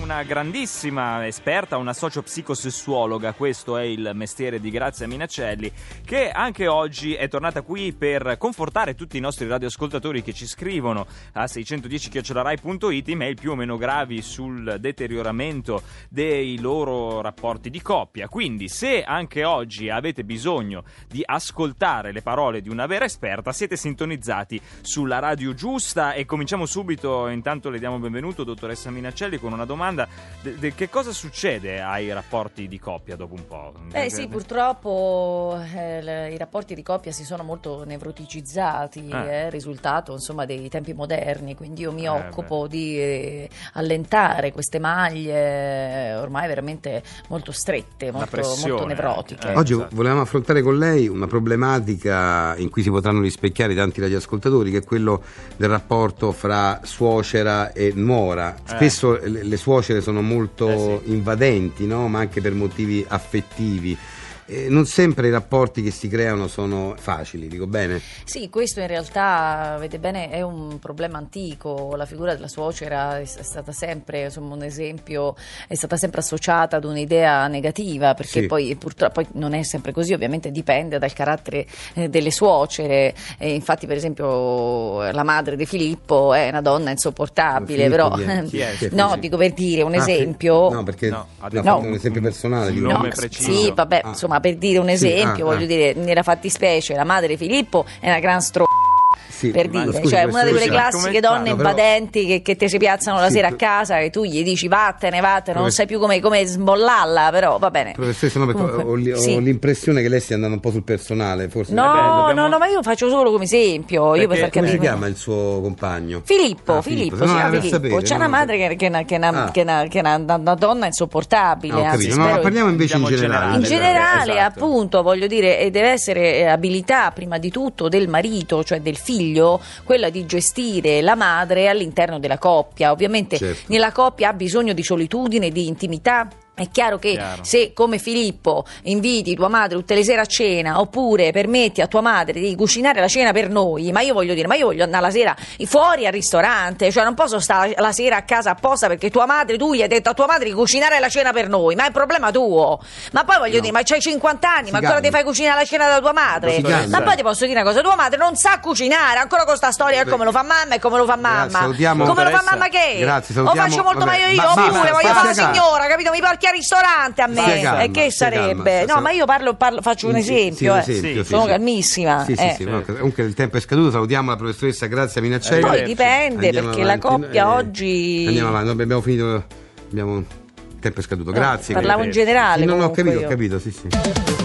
una grandissima esperta, una socio-psicosessuologa, questo è il mestiere di Grazia Minaccelli, che anche oggi è tornata qui per confortare tutti i nostri radioascoltatori che ci scrivono a seicentodieci chiocciola rai punto it, email più o meno gravi sul deterioramento dei loro rapporti di coppia. Quindi se anche oggi avete bisogno di ascoltare le parole di una vera esperta, siete sintonizzati sulla radio giusta. E cominciamo subito, intanto le diamo benvenuto, dottoressa Minaccelli, con una domanda: de- de- che cosa succede ai rapporti di coppia dopo un po'? Eh sì, purtroppo eh, le, i rapporti di coppia si sono molto nevroticizzati, Ah. è risultato insomma dei tempi moderni, quindi io mi Eh, occupo di eh, allentare queste maglie eh, ormai veramente molto strette, molto, pressione, molto nevrotiche. Oggi volevamo affrontare con lei una problematica in cui si potranno rispecchiare tanti radioascoltatori, che è quello del rapporto fra suocera e nuora. Spesso le, le suocere sono molto invadenti, no? Ma anche per motivi affettivi. Eh, non sempre i rapporti che si creano sono facili, dico bene? Sì, questo in realtà, vede bene, è un problema antico. La figura della suocera è stata sempre, insomma, un esempio, è stata sempre associata ad un'idea negativa, perché Sì. poi purtroppo poi non è sempre così, ovviamente dipende dal carattere eh, delle suocere. E infatti, per esempio, la madre di Filippo è una donna insopportabile, Filippo però chi è? Chi è? Chi è no, Filippo? dico per dire un Ah, Fi- esempio. No, perché No, no, ha ha no. fatto un esempio personale. dico. nome No, preciso. sì, vabbè, Ah. insomma, per dire un Sì, esempio, ah, voglio ah. dire, nella fattispecie la madre di Filippo è una gran stro... Sì, per ma dire, scusi, cioè una di quelle professoressa, classiche come- donne no, però- invadenti che, che ti si piazzano la Sì, sera a pro- casa e tu gli dici vattene, vattene, non Profes- sai più come, come sbollalla, però va bene. Professoressa, no, perché Comunque, ho, li- ho sì. l'impressione che lei stia andando un po' sul personale, forse. No, Eh beh, dobbiamo- no, no, ma io faccio solo come esempio, io per Perché- far Come si capire. chiama il suo compagno? Filippo, Ah, Filippo, se no si non chiama deve Filippo. sapere, C'è no, una no. madre che, che, è una- che, è una- Ah. che, è una- che è una, una donna insopportabile. Ah, ho anzi, capito. No, spero- ma parliamo invece in Andiamo generale. In generale. generale, Esatto. appunto, voglio dire, e deve essere eh, abilità prima di tutto del marito, cioè del figlio, quella di gestire la madre all'interno della coppia. Ovviamente Certo. nella coppia ha bisogno di solitudine, di intimità. È chiaro che Chiaro. se come Filippo inviti tua madre tutte le sere a cena, oppure permetti a tua madre di cucinare la cena per noi, ma io voglio dire, ma io voglio andare la sera fuori al ristorante, cioè non posso stare la sera a casa apposta perché tua madre, tu gli hai detto a tua madre di cucinare la cena per noi, ma è un problema tuo. Ma poi voglio No. dire, ma c'hai cinquanta anni, Si ma ancora calmi. ti fai cucinare la cena da tua madre? Si calmi. Ma poi ti posso dire una cosa, tua madre non sa cucinare, ancora con sta storia è come lo fa mamma e come lo fa mamma. salutiamo- Come lo fa Dottoressa. mamma che? Grazie, Lo salutiamo- faccio molto vabbè, meglio io, ba- basta, oppure voglio stia fare la calma. signora, capito? Mi porti al ristorante a me. Stia calma, e che stia calma, sarebbe? stia- No, ma io parlo, parlo faccio un Sì, esempio, sì, eh. un esempio, sì, sono sì. calmissima. Sì, sì, eh. sì, no, comunque il tempo è scaduto, salutiamo la professoressa Grazia Minaccelli. Poi Arrivederci. dipende, Andiamo perché la avanti, coppia eh, oggi... Andiamo avanti, no, abbiamo finito, abbiamo... il tempo è scaduto, grazie. parlavo in Sì, generale, no, no, ho comunque capito, io. ho capito, sì, sì.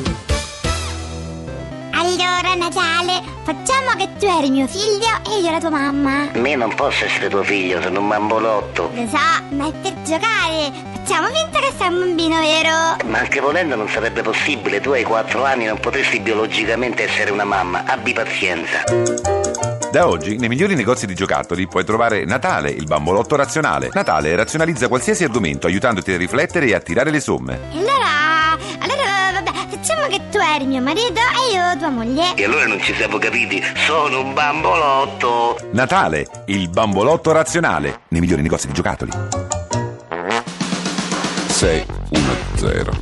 Allora, Natale, facciamo che tu eri mio figlio e io la tua mamma. Me non posso essere tuo figlio, sono un bambolotto. Lo so, ma è per giocare. Facciamo finta che sei un bambino vero. Ma anche volendo non sarebbe possibile, tu hai quattro anni, non potresti biologicamente essere una mamma, abbi pazienza. Da oggi, nei migliori negozi di giocattoli puoi trovare Natale, il bambolotto razionale. Natale razionalizza qualsiasi argomento, aiutandoti a riflettere e a tirare le somme. E allora, allora, vabbè, facciamo che tu eri mio marito e io tua moglie. E allora non ci siamo capiti, sono un bambolotto. Natale, il bambolotto razionale, nei migliori negozi di giocattoli. sei uno zero.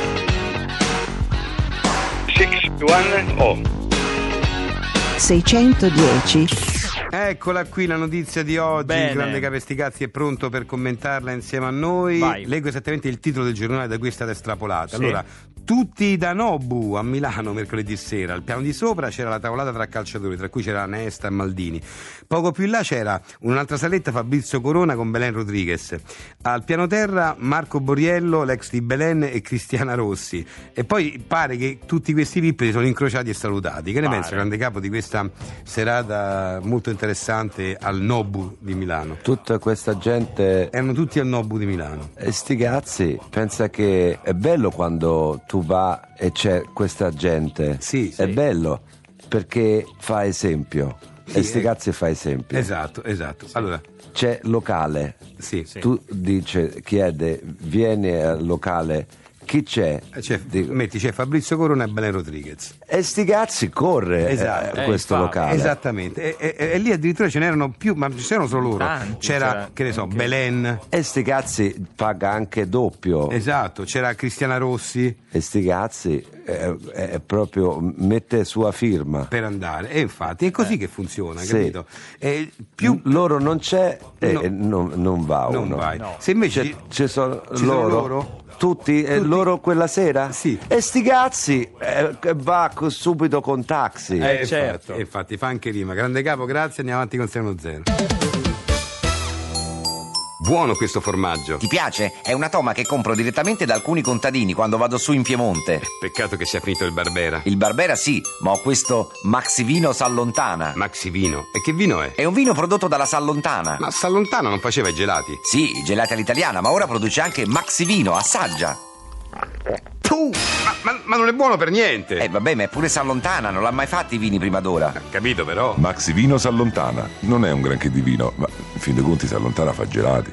sei uno oh. seicentodieci. Eccola qui la notizia di oggi. Bene. Il grande Capesticazzi è pronto per commentarla insieme a noi. Vai. Leggo esattamente il titolo del giornale da cui è stata estrapolata. Sì. Allora, tutti da Nobu a Milano mercoledì sera. Al piano di sopra c'era la tavolata tra calciatori, tra cui c'era Nesta e Maldini. Poco più in là c'era un'altra saletta, Fabrizio Corona con Belen Rodriguez. Al piano terra Marco Borriello, l'ex di Belen, e Cristiana Rossi. E poi pare che tutti questi pipperi si sono incrociati e salutati. Che ne Pare. pensa, grande capo, di questa serata molto interessante al Nobu di Milano? Tutta questa gente... Erano tutti al Nobu di Milano. E sti cazzi, pensa che è bello quando tu va e c'è questa gente. Sì, È sì. bello, perché fa esempio. Sì, e sti eh. cazzi fa esempio. Esatto, esatto. Allora, C'è locale. sì. Tu dice, chiede, vieni al locale chi c'è? Eh, c'è metti c'è Fabrizio Corona e Belen Rodriguez. E sti cazzi corre Esatto. eh, questo Eh, locale. Esattamente. E, e- e lì addirittura ce n'erano più, ma ci c'erano solo loro. Tanti, c'era, c'era che ne so, Belen. E sti cazzi paga anche doppio. Esatto, c'era Cristiana Rossi. E sti cazzi è, è proprio mette sua firma per andare. E infatti è così che funziona, Sì. capito? E più loro non c'è e No. e non, non va Non uno. vai. No. Se invece C'è- ci sono ci sono loro, loro? Tutti, e loro quella sera? Sì. E sti cazzi eh, che va co- subito con taxi. Eh, certo. Infatti, infatti fa anche rima. Grande capo, grazie, andiamo avanti con sei uno zero. Buono questo formaggio. Ti piace? È una toma che compro direttamente da alcuni contadini quando vado su in Piemonte. Peccato che sia finito il Barbera. Il Barbera sì, ma ho questo Maxivino Sallontana. Maxivino? E che vino è? È un vino prodotto dalla Sallontana. Ma Sallontana non faceva i gelati? Sì, i gelati all'italiana, ma ora produce anche Maxivino, assaggia. Tu! Ma, ma- ma non è buono per niente! Eh vabbè, ma è pure Sallontana, non l'ha mai fatti i vini prima d'ora. Capito però? Maxivino s'allontana. Non è un granché di vino, ma in fin dei conti si allontana fa gelati.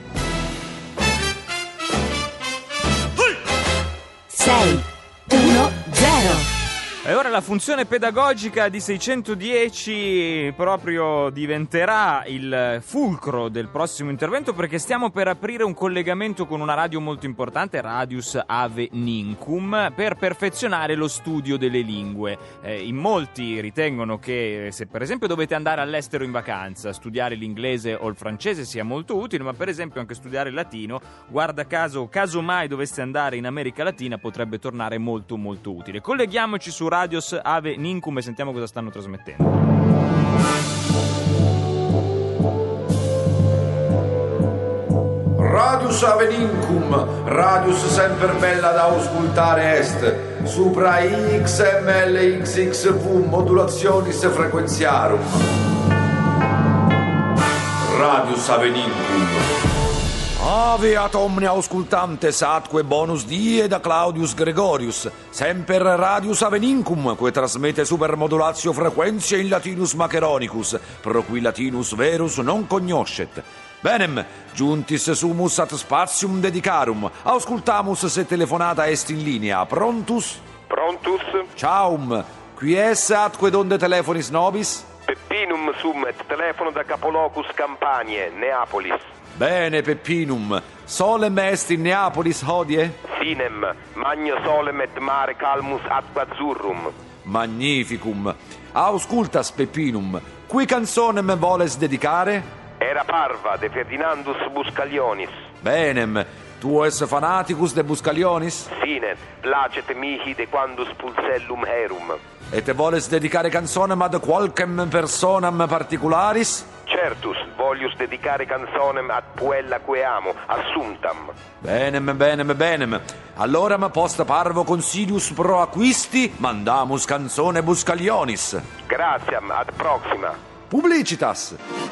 sei uno zero. E ora la funzione pedagogica di seicentodieci proprio diventerà il fulcro del prossimo intervento, perché stiamo per aprire un collegamento con una radio molto importante, Radius Ave Nincum, per perfezionare lo studio delle lingue. Eh, in molti ritengono che se per esempio dovete andare all'estero in vacanza, studiare l'inglese o il francese sia molto utile, ma per esempio anche studiare il latino, guarda caso, caso mai doveste andare in America Latina, potrebbe tornare molto molto utile. Colleghiamoci su Radius Ave Nincum e sentiamo cosa stanno trasmettendo. Radius Avenincum, radius sempre bella da auscultare est, supra X M L X X V modulationis frequenziarum. Radius Avenincum. Aviat omnia auscultantes atque bonus die da Claudius Gregorius, semper Radius Avenincum, que trasmette super modulatio frequentia in Latinus Maceronicus, pro cui Latinus verus non cognoscet. Benem, giuntis sumus at spatium dedicarum, auscultamus se telefonata est in linea, prontus? Prontus? Ciaum, qui es atque donde telefonis nobis? Peppinum sum et telefono da Capolocus Campanie, Neapolis. Bene, Peppinum, solem est in Neapolis hodie? Sinem, magno solem et mare calmus aqua azzurrum. Magnificum. Auscultas, Peppinum, qui canzonem voles dedicare? Era parva de Ferdinandus Buscalionis. Benem, tu es fanaticus de Buscalionis? Sine, placet mihi de quandus pulsellum herum. Et voles dedicare canzonem ad qualcem personam particularis? Certus, voglius dedicare canzonem ad puella que amo, assumptam. Benem, benem, benem. Allora post parvo consilius pro acquisti, mandamus canzone Buscalionis. Gratiam, ad proxima. Publicitas.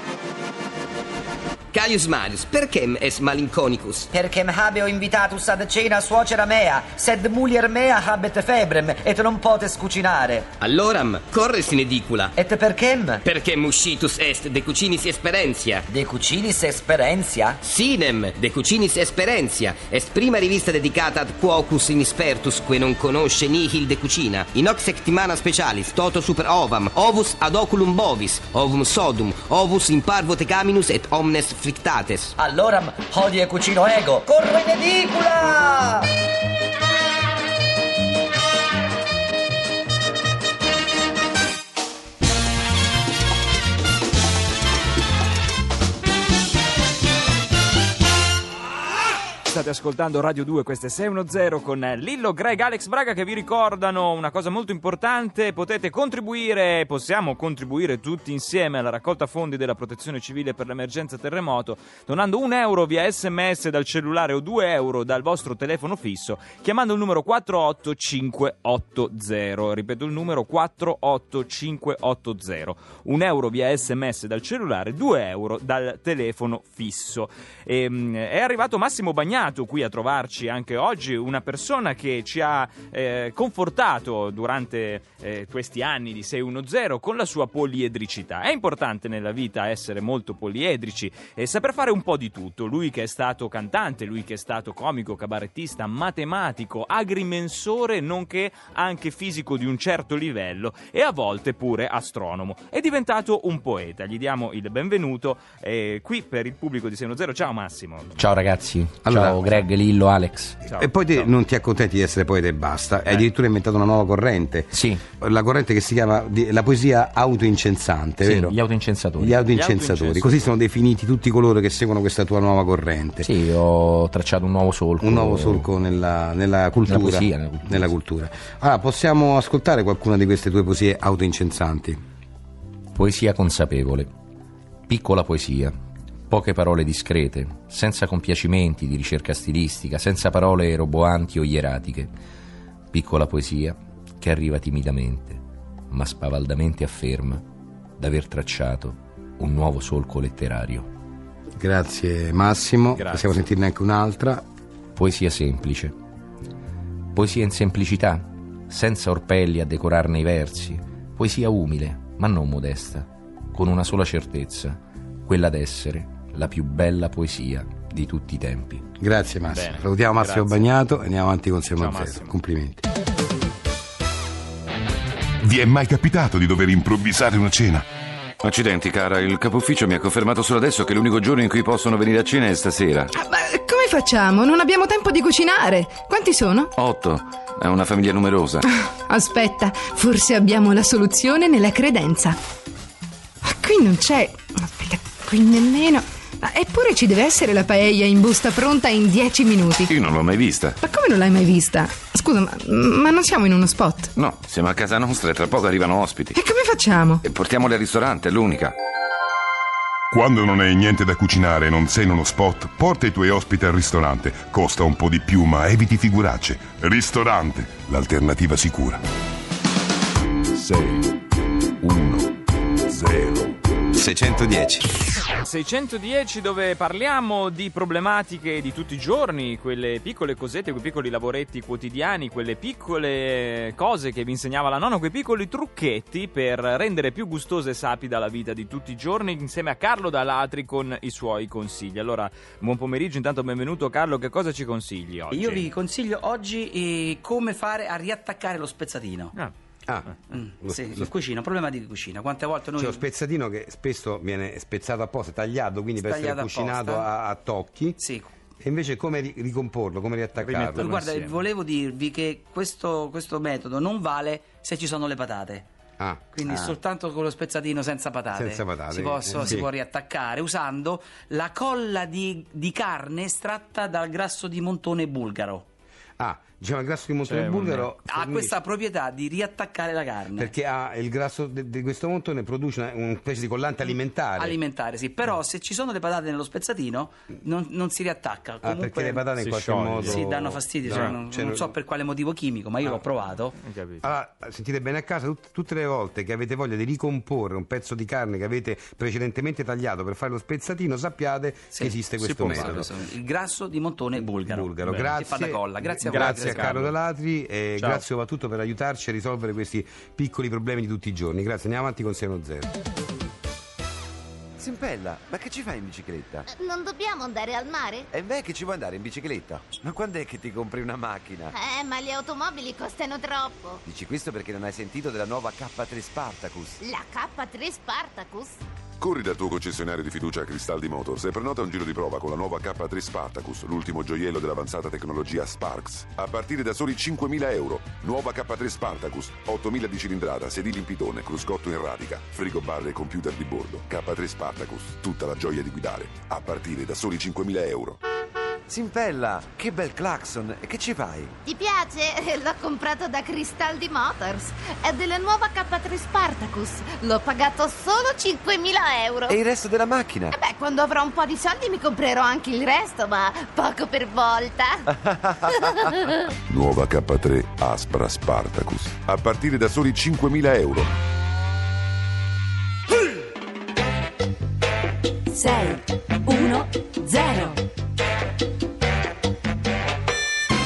Caius Marius, perchem es malinconicus? Perchem habeo invitatus ad cena suocera mea, sed mulier mea habet febrem, et non potes cucinare. Alloram, corres in edicula. Et perchem? Perchem uscitus est de cucinis experientia. De cucinis experientia? Sinem, de cucinis experientia. Est prima rivista dedicata ad quocus inispertus que non conosce nihil de cucina. In hoc septimana specialis, toto super ovam, ovus ad oculum bovis, ovum sodum, ovus in parvo tecaminus et omnes frictates. Alloram, hodie cucino ego, corro in edicula! State ascoltando Radio due, questo è sei uno zero con Lillo, Greg, Alex Braga, che vi ricordano una cosa molto importante: potete contribuire, possiamo contribuire tutti insieme alla raccolta fondi della Protezione Civile per l'emergenza terremoto, donando un euro via sms dal cellulare o due euro dal vostro telefono fisso, chiamando il numero quattro otto cinque otto zero. Ripeto il numero quattro otto cinque otto zero. Un euro via sms dal cellulare, due euro dal telefono fisso. E, è arrivato Massimo Bagnato venuto qui a trovarci anche oggi, una persona che ci ha eh, confortato durante eh, questi anni di sei uno zero con la sua poliedricità. È importante nella vita essere molto poliedrici e saper fare un po' di tutto. Lui che è stato cantante, lui che è stato comico, cabarettista, matematico, agrimensore, nonché anche fisico di un certo livello e a volte pure astronomo. È diventato un poeta. Gli diamo il benvenuto eh, qui per il pubblico di sei uno zero. Ciao Massimo. Ciao ragazzi. Allora, ciao Greg, Lillo, Alex. Ciao. E poi te Ciao. non ti accontenti di essere poeta e basta, Eh. hai addirittura inventato una nuova corrente. Sì. La corrente che si chiama di- la poesia autoincensante, Sì, vero? gli autoincensatori. Gli autoincensatori. autoincensatori. Così sono definiti tutti coloro che seguono questa tua nuova corrente. Sì, ho tracciato un nuovo solco. Un nuovo solco nella, nella cultura. Nella poesia, nella cultura, nella sì. cultura. Allora, possiamo ascoltare qualcuna di queste tue poesie autoincensanti? Poesia consapevole. Piccola poesia. Poche parole discrete, senza compiacimenti di ricerca stilistica, senza parole roboanti o ieratiche. Piccola poesia che arriva timidamente, ma spavaldamente afferma d'aver tracciato un nuovo solco letterario. Grazie Massimo. Grazie. Possiamo sentirne anche un'altra. Poesia semplice. Poesia in semplicità, senza orpelli a decorarne i versi. Poesia umile, ma non modesta, con una sola certezza, quella d'essere la più bella poesia di tutti i tempi. Grazie Massimo. Bene, Salutiamo Massimo grazie. Bagnato e andiamo avanti con sei uno Ciao, zero. Massimo. Complimenti. Vi è mai capitato di dover improvvisare una cena? Accidenti, cara, il capo ufficio mi ha confermato solo adesso che l'unico giorno in cui possono venire a cena è stasera. Ma come facciamo? Non abbiamo tempo di cucinare. Quanti sono? Otto. È una famiglia numerosa. Aspetta, forse abbiamo la soluzione nella credenza. Ma qui non c'è. Aspetta, qui nemmeno. Ah, eppure ci deve essere la paella in busta pronta in dieci minuti. Io non l'ho mai vista. Ma come non l'hai mai vista? Scusa, ma, ma non siamo in uno spot? No, siamo a casa nostra e tra poco arrivano ospiti. E come facciamo? E portiamoli al ristorante, è l'unica. Quando non hai niente da cucinare e non sei in uno spot, porta i tuoi ospiti al ristorante. Costa un po' di più, ma eviti figuracce. Ristorante, l'alternativa sicura. sei uno zero seicentodieci. seicentodieci, dove parliamo di problematiche di tutti i giorni, quelle piccole cosette, quei piccoli lavoretti quotidiani, quelle piccole cose che vi insegnava la nonna, quei piccoli trucchetti per rendere più gustosa e sapida la vita di tutti i giorni, insieme a Carlo Dalatri con i suoi consigli. Allora, buon pomeriggio, intanto benvenuto Carlo, che cosa ci consigli oggi? Io vi consiglio oggi eh, come fare a riattaccare lo spezzatino. Ah. Ah, Mm, lo- sì, lo- in cucina, problema di cucina. Quante volte noi C'è lo spezzatino che spesso viene spezzato apposta, tagliato, quindi per essere Tagliato cucinato apposta. a, a tocchi. Sì. E invece come ri- ricomporlo, come riattaccarlo? Guarda, volevo dirvi che questo, questo metodo non vale se ci sono le patate. Ah, Quindi ah. soltanto con lo spezzatino senza patate, Senza patate, si, posso- eh, si sì. può riattaccare usando la colla di, di carne estratta dal grasso di montone bulgaro. Ah, diciamo il grasso di montone Cioè, bulgaro ha fornisce- questa proprietà di riattaccare la carne. perché ha il grasso de- di questo montone produce una, una specie di collante alimentare. Alimentare, sì, però se ci sono le patate nello spezzatino non, non si riattacca. Ah, Comunque perché le patate in si qualche scioglie. modo si danno fastidio, cioè, Ah, non, cioè, non so per quale motivo chimico, ma io Ah. l'ho provato. Allora, sentite bene a casa, tut- tutte le volte che avete voglia di ricomporre un pezzo di carne che avete precedentemente tagliato per fare lo spezzatino, sappiate Sì, che esiste si questo può metodo. fare questo. Il grasso di montone bulgaro. Bulgaro. Bene. Grazie, Che fa da colla. Grazie a voi. grazie a Carlo Dalatri e Ciao. grazie soprattutto per aiutarci a risolvere questi piccoli problemi di tutti i giorni. Grazie, andiamo avanti con sei uno zero. Simpella, ma che ci fai in bicicletta? Non dobbiamo andare al mare? E beh, che ci vuoi andare in bicicletta? Ma quando è che ti compri una macchina? Eh, ma le automobili costano troppo. Dici questo perché non hai sentito della nuova K tre Spartacus? La K tre Spartacus? Corri dal tuo concessionario di fiducia Cristaldi Motors e prenota un giro di prova con la nuova K tre Spartacus, l'ultimo gioiello dell'avanzata tecnologia Sparks. A partire da soli cinquemila euro. Nuova K tre Spartacus, ottomila di cilindrata, sedili in pitone, cruscotto in radica, frigo barre e computer di bordo. K tre Spartacus, tutta la gioia di guidare. A partire da soli cinquemila euro. Simpella, che bel clacson! E che ci fai? Ti piace? L'ho comprato da Cristaldi Motors. È della nuova K tre Spartacus. L'ho pagato solo cinquemila euro. E il resto della macchina? Eh beh, quando avrò un po' di soldi mi comprerò anche il resto, ma poco per volta. Nuova K tre Aspra Spartacus, a partire da soli cinquemila euro. sei uno zero.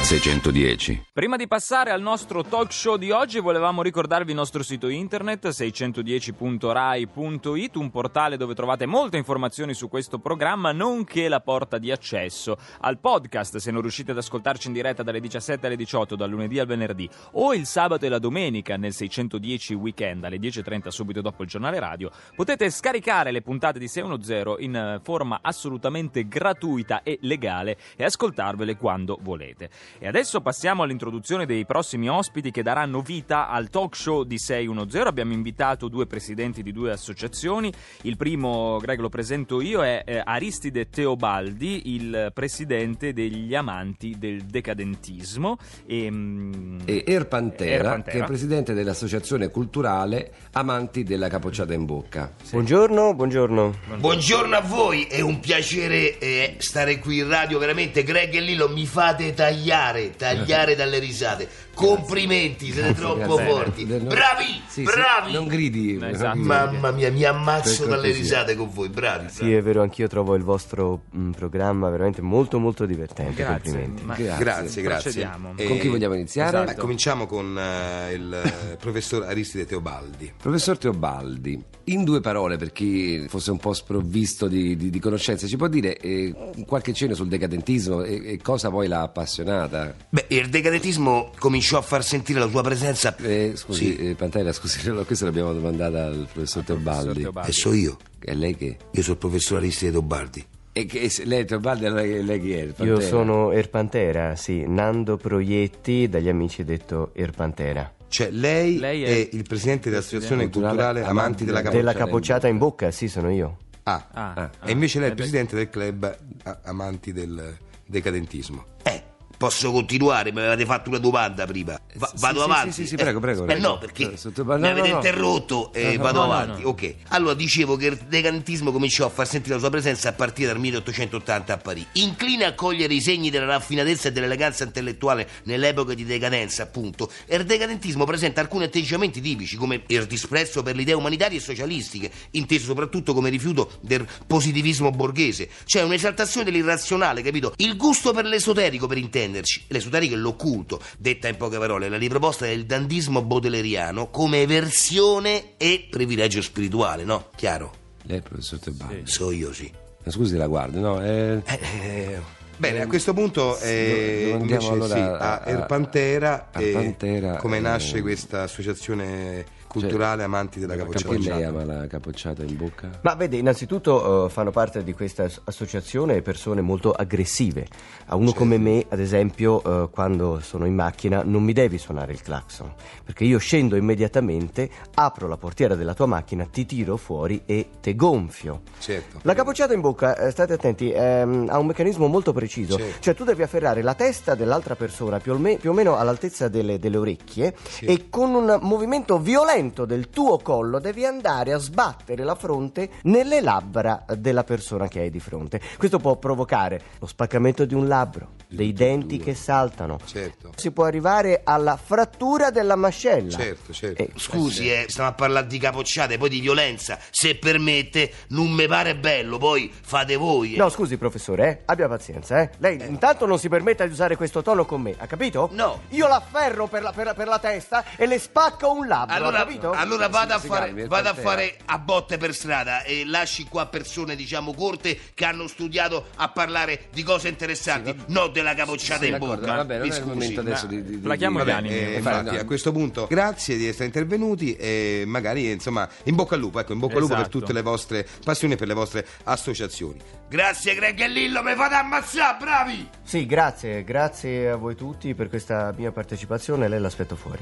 seicentodieci. Prima di passare al nostro talk show di oggi volevamo ricordarvi il nostro sito internet seicentodieci punto rai punto it, un portale dove trovate molte informazioni su questo programma, nonché la porta di accesso al podcast se non riuscite ad ascoltarci in diretta dalle diciassette alle diciotto, dal lunedì al venerdì, o il sabato e la domenica nel seicentodieci Weekend alle dieci e trenta subito dopo il giornale radio. Potete scaricare le puntate di seicentodieci in forma assolutamente gratuita e legale e ascoltarvele quando volete. E adesso passiamo all'introduzione dei prossimi ospiti che daranno vita al talk show di seicentodieci. Abbiamo invitato due presidenti di due associazioni. Il primo, Greg, lo presento io, è eh, Aristide Teobaldi, il presidente degli amanti del decadentismo, e, mm, e Erpantera, Erpantera, che è presidente dell'associazione culturale Amanti della Capocciata in Bocca. Sì. Buongiorno, buongiorno. Buongiorno a voi, è un piacere eh, stare qui in radio, veramente. Greg e Lillo, mi fate tagliare tagliare dalle risate. Complimenti, siete troppo grazie. forti. Bravi, Sì, bravi. sì, non gridi. Esatto. Mamma mia, mi ammazzo dalle risate con voi, bravi. bravi. Sì, è vero, anch'io trovo il vostro mh, programma veramente molto molto divertente. Grazie, Complimenti. ma- grazie, grazie. Procediamo. E- Con chi vogliamo iniziare? Esatto. Eh, cominciamo con eh, il eh, professor Aristide Teobaldi. Professor Teobaldi, in due parole, per chi fosse un po' sprovvisto di, di, di conoscenze, ci può dire eh, qualche cenno sul decadentismo e, e cosa poi l'ha appassionata? Beh, il decadentismo cominciò a far sentire la sua presenza. Eh, scusi, Sì. eh, Pantera, scusi, no, questo l'abbiamo domandata al professor Teobaldi. E so io. E lei che? Io sono il professor Aristide Teobaldi. E che se- lei Teobaldi, lei, lei chi è? Il Io Pantera? sono Erpantera, sì, Nando Proietti, dagli amici detto Erpantera. Cioè lei, Lei è è, il presidente dell'associazione culturale Amanti della Capocciata. Della Capocciata in Bocca, sì, sono io. Ah, Ah, ah. ah. E invece lei è Eh il beh. presidente del club a- Amanti del decadentismo. Posso continuare? Mi avevate fatto una domanda prima. Va- Sì, vado sì, avanti? sì, sì, sì, prego, prego, Eh prego. no, perché Sotto- mi no, avete no, no. interrotto e No, no, vado no, no, avanti. no. Ok. Allora dicevo che il decadentismo cominciò a far sentire la sua presenza a partire dal milleottocentottanta a Parigi. Incline a cogliere i segni della raffinatezza e dell'eleganza intellettuale nell'epoca di decadenza, appunto, il decadentismo presenta alcuni atteggiamenti tipici, come il disprezzo per le idee umanitarie e socialistiche, inteso soprattutto come rifiuto del positivismo borghese, cioè un'esaltazione dell'irrazionale, capito? Il gusto per l'esoterico, per intenderci. L'esoterico è l'occulto, detta in poche parole, la riproposta del dandismo baudelairiano come eversione e privilegio spirituale, no? Chiaro? Lei è il professor Teobaldi? So io, sì. Ma scusi, la guardo, no? Eh, Bene, a questo punto eh, dove invece andiamo allora? sì, a Erpantera, A e Pantera, come eh, nasce questa associazione culturale Amanti della perché Capocciata. lei ama la capocciata in bocca? Ma vede, innanzitutto eh, fanno parte di questa as- associazione persone molto aggressive. A uno come me, ad esempio, eh, quando sono in macchina non mi devi suonare il clacson, perché io scendo immediatamente, apro la portiera della tua macchina, ti tiro fuori e te gonfio. Certo. La capocciata in bocca, eh, state attenti, ehm, ha un meccanismo molto preciso, Certo. cioè tu devi afferrare la testa dell'altra persona più o, me- più o meno all'altezza delle, delle orecchie e con un movimento violento del tuo collo devi andare a sbattere la fronte nelle labbra della persona che hai di fronte. Questo può provocare lo spaccamento di un labbro, dei denti che saltano. Certo. Si può arrivare alla frattura della mascella. Certo, certo. Eh, Scusi, eh, stiamo a parlare di capocciate, poi di violenza. Se permette, non mi pare bello, poi fate voi. eh. No, scusi professore, eh? Abbia pazienza, eh? Lei intanto non si permetta di usare questo tono con me, ha capito? No. Io l'afferro per la, per la- per la testa e le spacco un labbro, Allora, ha capito? allora vada, a Si fare, calmi, vada a Pantera. fare a botte per strada e lasci qua persone, diciamo, corte che hanno studiato a parlare di cose interessanti, non della capocciata in d'accordo, bocca. va bene, non Mi è il scusi. momento adesso di- di- di- Plachiamo gli Vabbè, animi. eh, Fare- infatti, no. a questo punto grazie di essere intervenuti e magari insomma in bocca al lupo, ecco, in bocca al lupo per Esatto. tutte le vostre passioni e per le vostre associazioni. Grazie Greg e Lillo, mi fate ammazzare, bravi! Sì, grazie, grazie a voi tutti per questa mia partecipazione, lei l'aspetto fuori.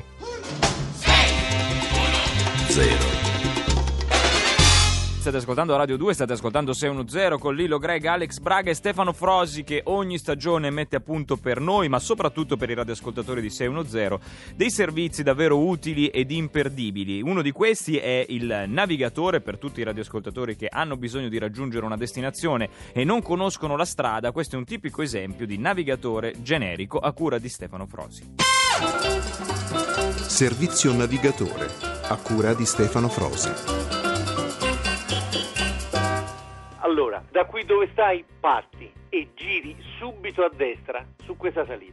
Zero. State ascoltando Radio due, state ascoltando seicentodieci con Lilo, Greg, Alex Braga e Stefano Frosi, che ogni stagione mette a punto per noi, ma soprattutto per i radioascoltatori di seicentodieci, dei servizi davvero utili ed imperdibili. Uno di questi è il navigatore per tutti i radioascoltatori che hanno bisogno di raggiungere una destinazione e non conoscono la strada. Questo è un tipico esempio di navigatore generico a cura di Stefano Frosi. Servizio navigatore a cura di Stefano Frosi. Allora, da qui dove stai parti e giri subito a destra su questa salita.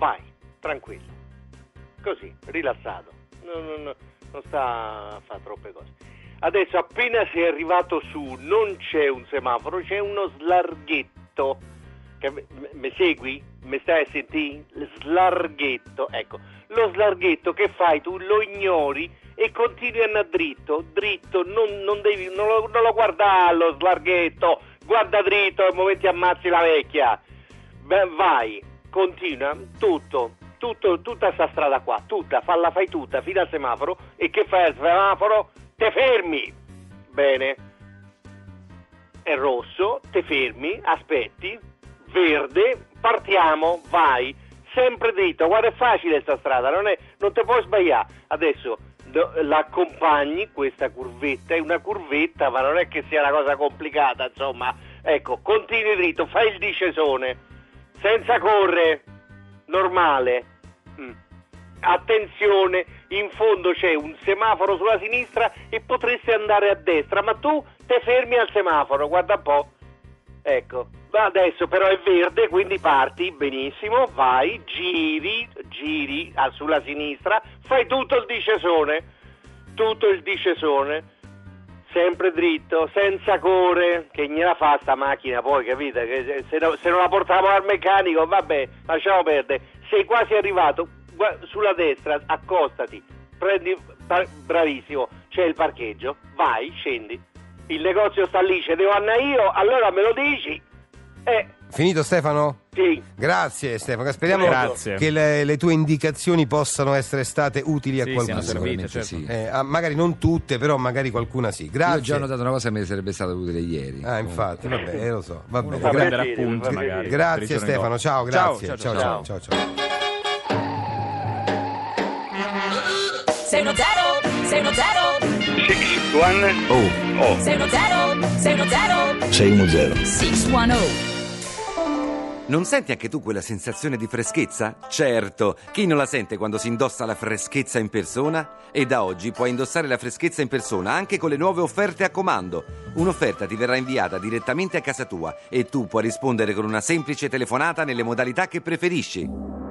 vai, tranquillo. Così, rilassato. Non, non, non sta a fare troppe cose. Adesso appena sei arrivato su, non c'è un semaforo, c'è uno slarghetto. Mi segui? Mi stai a sentire? Slarghetto, ecco. Lo slarghetto che fai? Tu lo ignori e continui a andare dritto, dritto, non, non devi, non lo, non lo guardare lo slarghetto, guarda dritto al momento ammazzi la vecchia. Beh, vai, continua, tutto, tutto, tutta sta strada qua, tutta, falla, fai tutta, fino al semaforo, e che fai al semaforo? Te fermi, bene, è rosso, te fermi, aspetti, verde, partiamo, vai, sempre dritto, guarda è facile sta strada, non, è, non te puoi sbagliare, adesso la accompagni, questa curvetta, è una curvetta ma non è che sia una cosa complicata, insomma, ecco, continui dritto, fai il discesone, senza correre, normale, mm. Attenzione, in fondo c'è un semaforo sulla sinistra e potresti andare a destra, ma tu te fermi al semaforo, guarda un po', ecco. Adesso però è verde, quindi parti, benissimo, vai, giri, giri ah, sulla sinistra, fai tutto il discesone, tutto il discesone, sempre dritto, senza core, che gliela fa sta macchina poi, capite? Che se, no, se non la portiamo al meccanico, vabbè, lasciamo perdere, sei quasi arrivato, sulla destra, accostati, prendi, bravissimo, c'è il parcheggio, vai, scendi, il negozio sta lì, ce devo andare io, allora me lo dici. Eh. Finito Stefano? Sì. Grazie Stefano, speriamo Grazie. che le, le tue indicazioni possano essere state utili a Sì, qualcuno. siano servite, certo. Sì. Eh, ah, magari non tutte, però magari qualcuna sì. Grazie. Io ho già notato una cosa che mi sarebbe stata utile ieri. Ah, infatti, vabbè, eh, lo so. Va bene. Può Gra- prendere appunti magari. grazie Stefano, ciao, grazie. Ciao, ciao, ciao, ciao, ciao, ciao. sei uno zero, sei uno zero, Oh. Oh. sei uno zero, sei uno zero, sei uno zero. sei uno zero. Non senti anche tu quella sensazione di freschezza? Certo, chi non la sente quando si indossa la freschezza in persona? E da oggi puoi indossare la freschezza in persona anche con le nuove offerte a comando. Un'offerta ti verrà inviata direttamente a casa tua e tu puoi rispondere con una semplice telefonata nelle modalità che preferisci.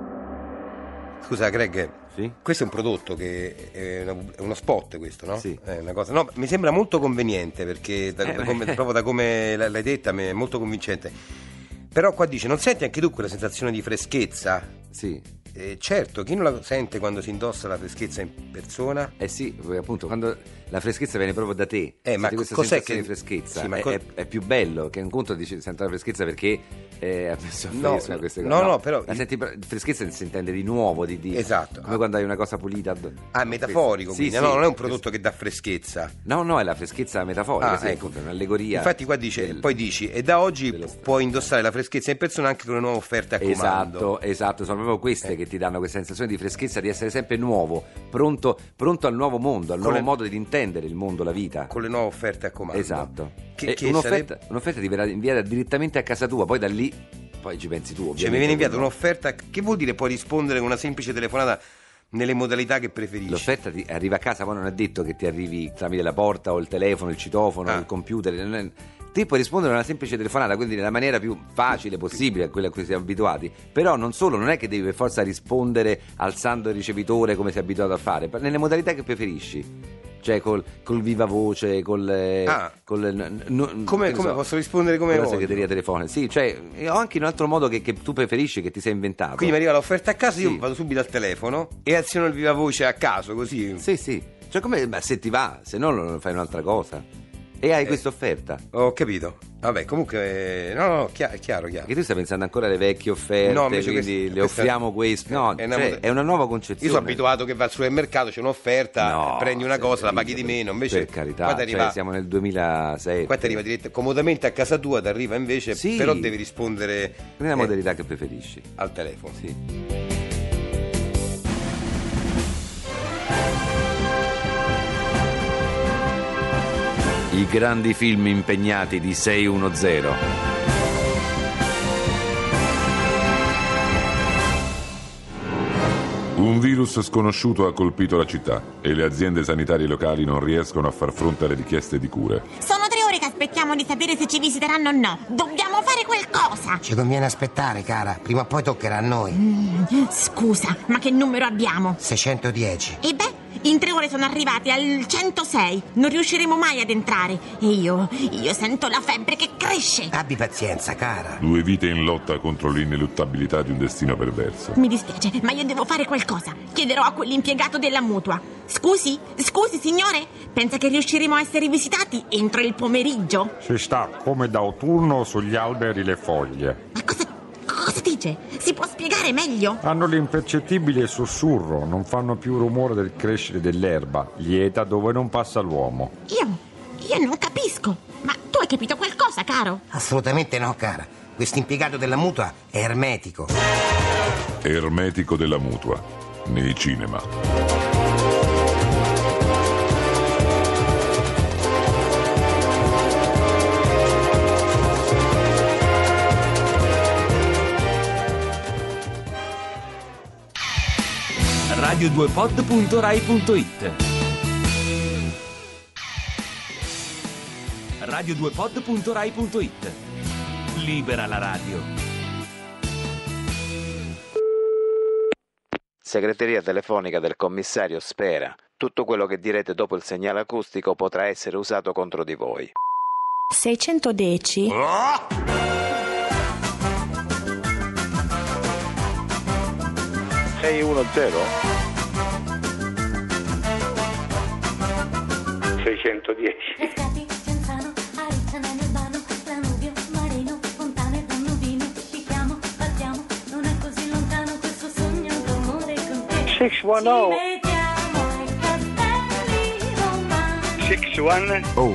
Scusa Greg, sì? Questo è un prodotto che è, una, è uno spot questo, no? Sì. È una cosa, no, mi sembra molto conveniente perché da, Eh, da come, proprio da come l'hai detta mi è molto convincente. Però qua dice, non senti anche tu quella sensazione di freschezza? Sì. Eh, certo, chi non la sente quando si indossa la freschezza in persona? Eh sì, appunto, quando la freschezza viene proprio da te. Eh, ma Senti questa cos'è sensazione che- di freschezza sì, ma è, co- è- è più bello che un conto dice sento la freschezza perché eh, ha messo a No, fresco queste no, cose. no, però- la senti, freschezza si intende di nuovo, di, di- Esatto. come quando hai una cosa pulita. Ah, metaforico, Sì, quindi, sì, no, non è un questo- prodotto che dà freschezza. No, no, è la freschezza metaforica, Ah, sì, ecco. appunto, è un'allegoria. Infatti qua dice, del- poi dici, e da oggi puoi indossare la freschezza in persona anche con le nuove offerte a comando. Esatto, esatto, sono proprio queste Eh. che ti danno questa sensazione di freschezza, di essere sempre nuovo, pronto, pronto al nuovo mondo, al Con nuovo le- modo di intendere il mondo, la vita. Con le nuove offerte a comando. Esatto. Che, E che un'offerta, sarebbe- un'offerta ti verrà inviata direttamente a casa tua, poi da lì poi ci pensi tu, ovviamente. Cioè mi viene inviata quello- un'offerta, che vuol dire puoi rispondere con una semplice telefonata nelle modalità che preferisci? L'offerta ti arriva a casa, poi non è detto che ti arrivi tramite la porta o il telefono, il citofono, Ah. il computer. non è- Te puoi rispondere a una semplice telefonata, quindi nella maniera più facile possibile, a quella a cui siamo abituati. Però non solo, non è che devi per forza rispondere alzando il ricevitore come sei abituato a fare, nelle modalità che preferisci. Cioè col, col viva voce, col, eh, Ah. col n- n- Come, che ne come so, posso rispondere come con la voglio? segreteria telefonica. Sì, cioè ho anche un altro modo che, che tu preferisci, che ti sei inventato. Quindi mi arriva l'offerta a casa, Sì. io vado subito al telefono e aziono il viva voce a caso, così. Sì, sì. Cioè come beh, se ti va, se no non fai un'altra cosa. E hai Eh. questa offerta. Ho capito. Vabbè, comunque, eh, no, no, chiaro, chiaro. chiaro. Perché tu stai pensando ancora alle vecchie offerte, No, invece quindi questa- le questa- offriamo questo. No, è una cioè, mod- è una nuova concezione. Io sono abituato che va al supermercato, c'è un'offerta, No, prendi una sei cosa, la felice, paghi di per- meno. Invece, per carità, qua ti arriva, cioè, siamo nel duemilasei. qua ti arriva diretta- comodamente a casa tua, ti arriva invece, Sì. però devi rispondere Nella eh, modalità che preferisci. al telefono. Sì. I grandi film impegnati di sei uno zero. Un virus sconosciuto ha colpito la città e le aziende sanitarie locali non riescono a far fronte alle richieste di cure. Sono tre ore che aspetto. aspettiamo di sapere se ci visiteranno o no. Dobbiamo fare qualcosa. Ci conviene aspettare, cara. Prima o poi toccherà a noi. Mm, scusa, ma che numero abbiamo? seicentodieci. E beh, in tre ore sono arrivati al centosei. Non riusciremo mai ad entrare. E io, io sento la febbre che cresce. Abbi pazienza, cara. Due vite in lotta contro l'ineluttabilità di un destino perverso. Mi dispiace, ma io devo fare qualcosa. Chiederò a quell'impiegato della mutua. Scusi, scusi signore, pensa che riusciremo a essere visitati entro il pomeriggio? Si sta come d'autunno sugli alberi le foglie. Ma cosa, cosa dice? Si può spiegare meglio? Hanno l'impercettibile sussurro, non fanno più rumore del crescere dell'erba, lieta dove non passa l'uomo. Io, io non capisco. Ma tu hai capito qualcosa, caro? Assolutamente no, cara. Quest'impiegato della mutua è ermetico. Ermetico della mutua, nei cinema. radio due pod punto rai punto it radio due pod punto rai punto it. Libera la radio. Segreteria telefonica del commissario Spera. Tutto quello che direte dopo il segnale acustico potrà essere usato contro di voi. seicentodieci. seicentodieci. seicentodieci. six one zero. six one oh.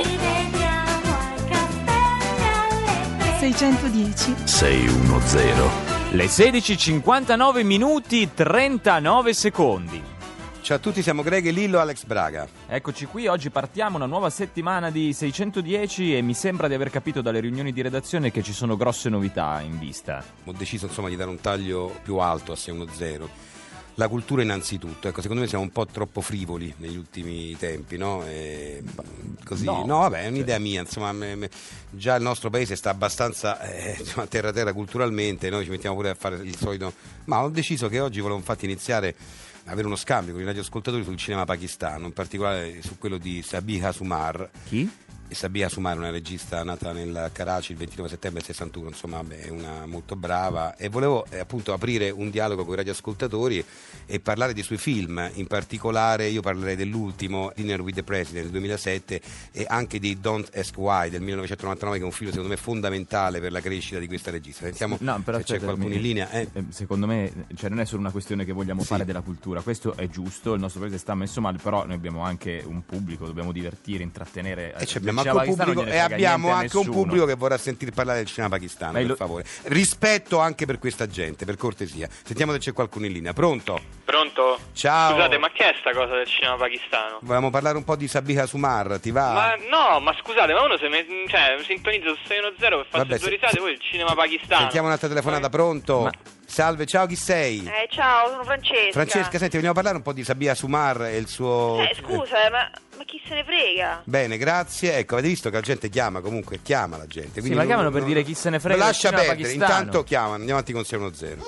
seicentodieci. seicentodieci. Le sedici e cinquantanove minuti trentanove secondi. Ciao a tutti, siamo Greg e Lillo, Alex Braga. Eccoci qui, oggi partiamo una nuova settimana di seicentodieci e mi sembra di aver capito dalle riunioni di redazione che ci sono grosse novità in vista. Ho deciso insomma di dare un taglio più alto a seicentodieci. La cultura innanzitutto, ecco, secondo me siamo un po' troppo frivoli negli ultimi tempi, no? E così, no, no vabbè, è un'idea mia, insomma, me, me, già il nostro paese sta abbastanza eh, insomma, terra terra culturalmente, noi ci mettiamo pure a fare il solito, ma ho deciso che oggi volevo infatti iniziare a avere uno scambio con i radioascoltatori sul cinema pakistano, in particolare su quello di Sabiha Sumar. Chi? Sabiha Sumar, una regista nata nel Karachi il ventinove settembre sessantuno, insomma è una molto brava, e volevo eh, appunto aprire un dialogo con i radioascoltatori e parlare dei suoi film. In particolare io parlerei dell'ultimo, Dinner with the President del duemilasette, e anche di Don't Ask Why del millenovecentonovantanove, che è un film secondo me fondamentale per la crescita di questa regista. Sentiamo no, però se c'è qualcuno in linea. Eh. Secondo me cioè, non è solo una questione che vogliamo sì. fare della cultura, questo è giusto, il nostro paese sta messo male, però noi abbiamo anche un pubblico, dobbiamo divertire, intrattenere. E abbiamo anche un pubblico, e abbiamo anche un pubblico che vorrà sentir parlare del cinema pakistano, per lo... favore. Rispetto anche per questa gente, per cortesia. Sentiamo se c'è qualcuno in linea. Pronto? Pronto? Ciao. Scusate, ma che è sta cosa del cinema pakistano? Volevamo parlare un po' di Sabiha Sumar, ti va? Ma no, ma scusate, ma uno se mi, cioè, sintonizza su seicentodieci per fare Vabbè, due risate, poi il cinema pakistano. Sentiamo un'altra telefonata, pronto? Ma... Salve, ciao, chi sei? Eh, ciao, sono Francesca. Francesca, senti, vogliamo parlare un po' di Sabiha Sumar e il suo... Eh, scusa, eh, ma, ma chi se ne frega? Bene, grazie. Ecco, avete visto che la gente chiama, comunque chiama la gente. Sì, ma chiamano per dire chi se ne frega. Lascia del cinema perdere, pakistano. intanto chiamano, andiamo avanti con seicentodieci.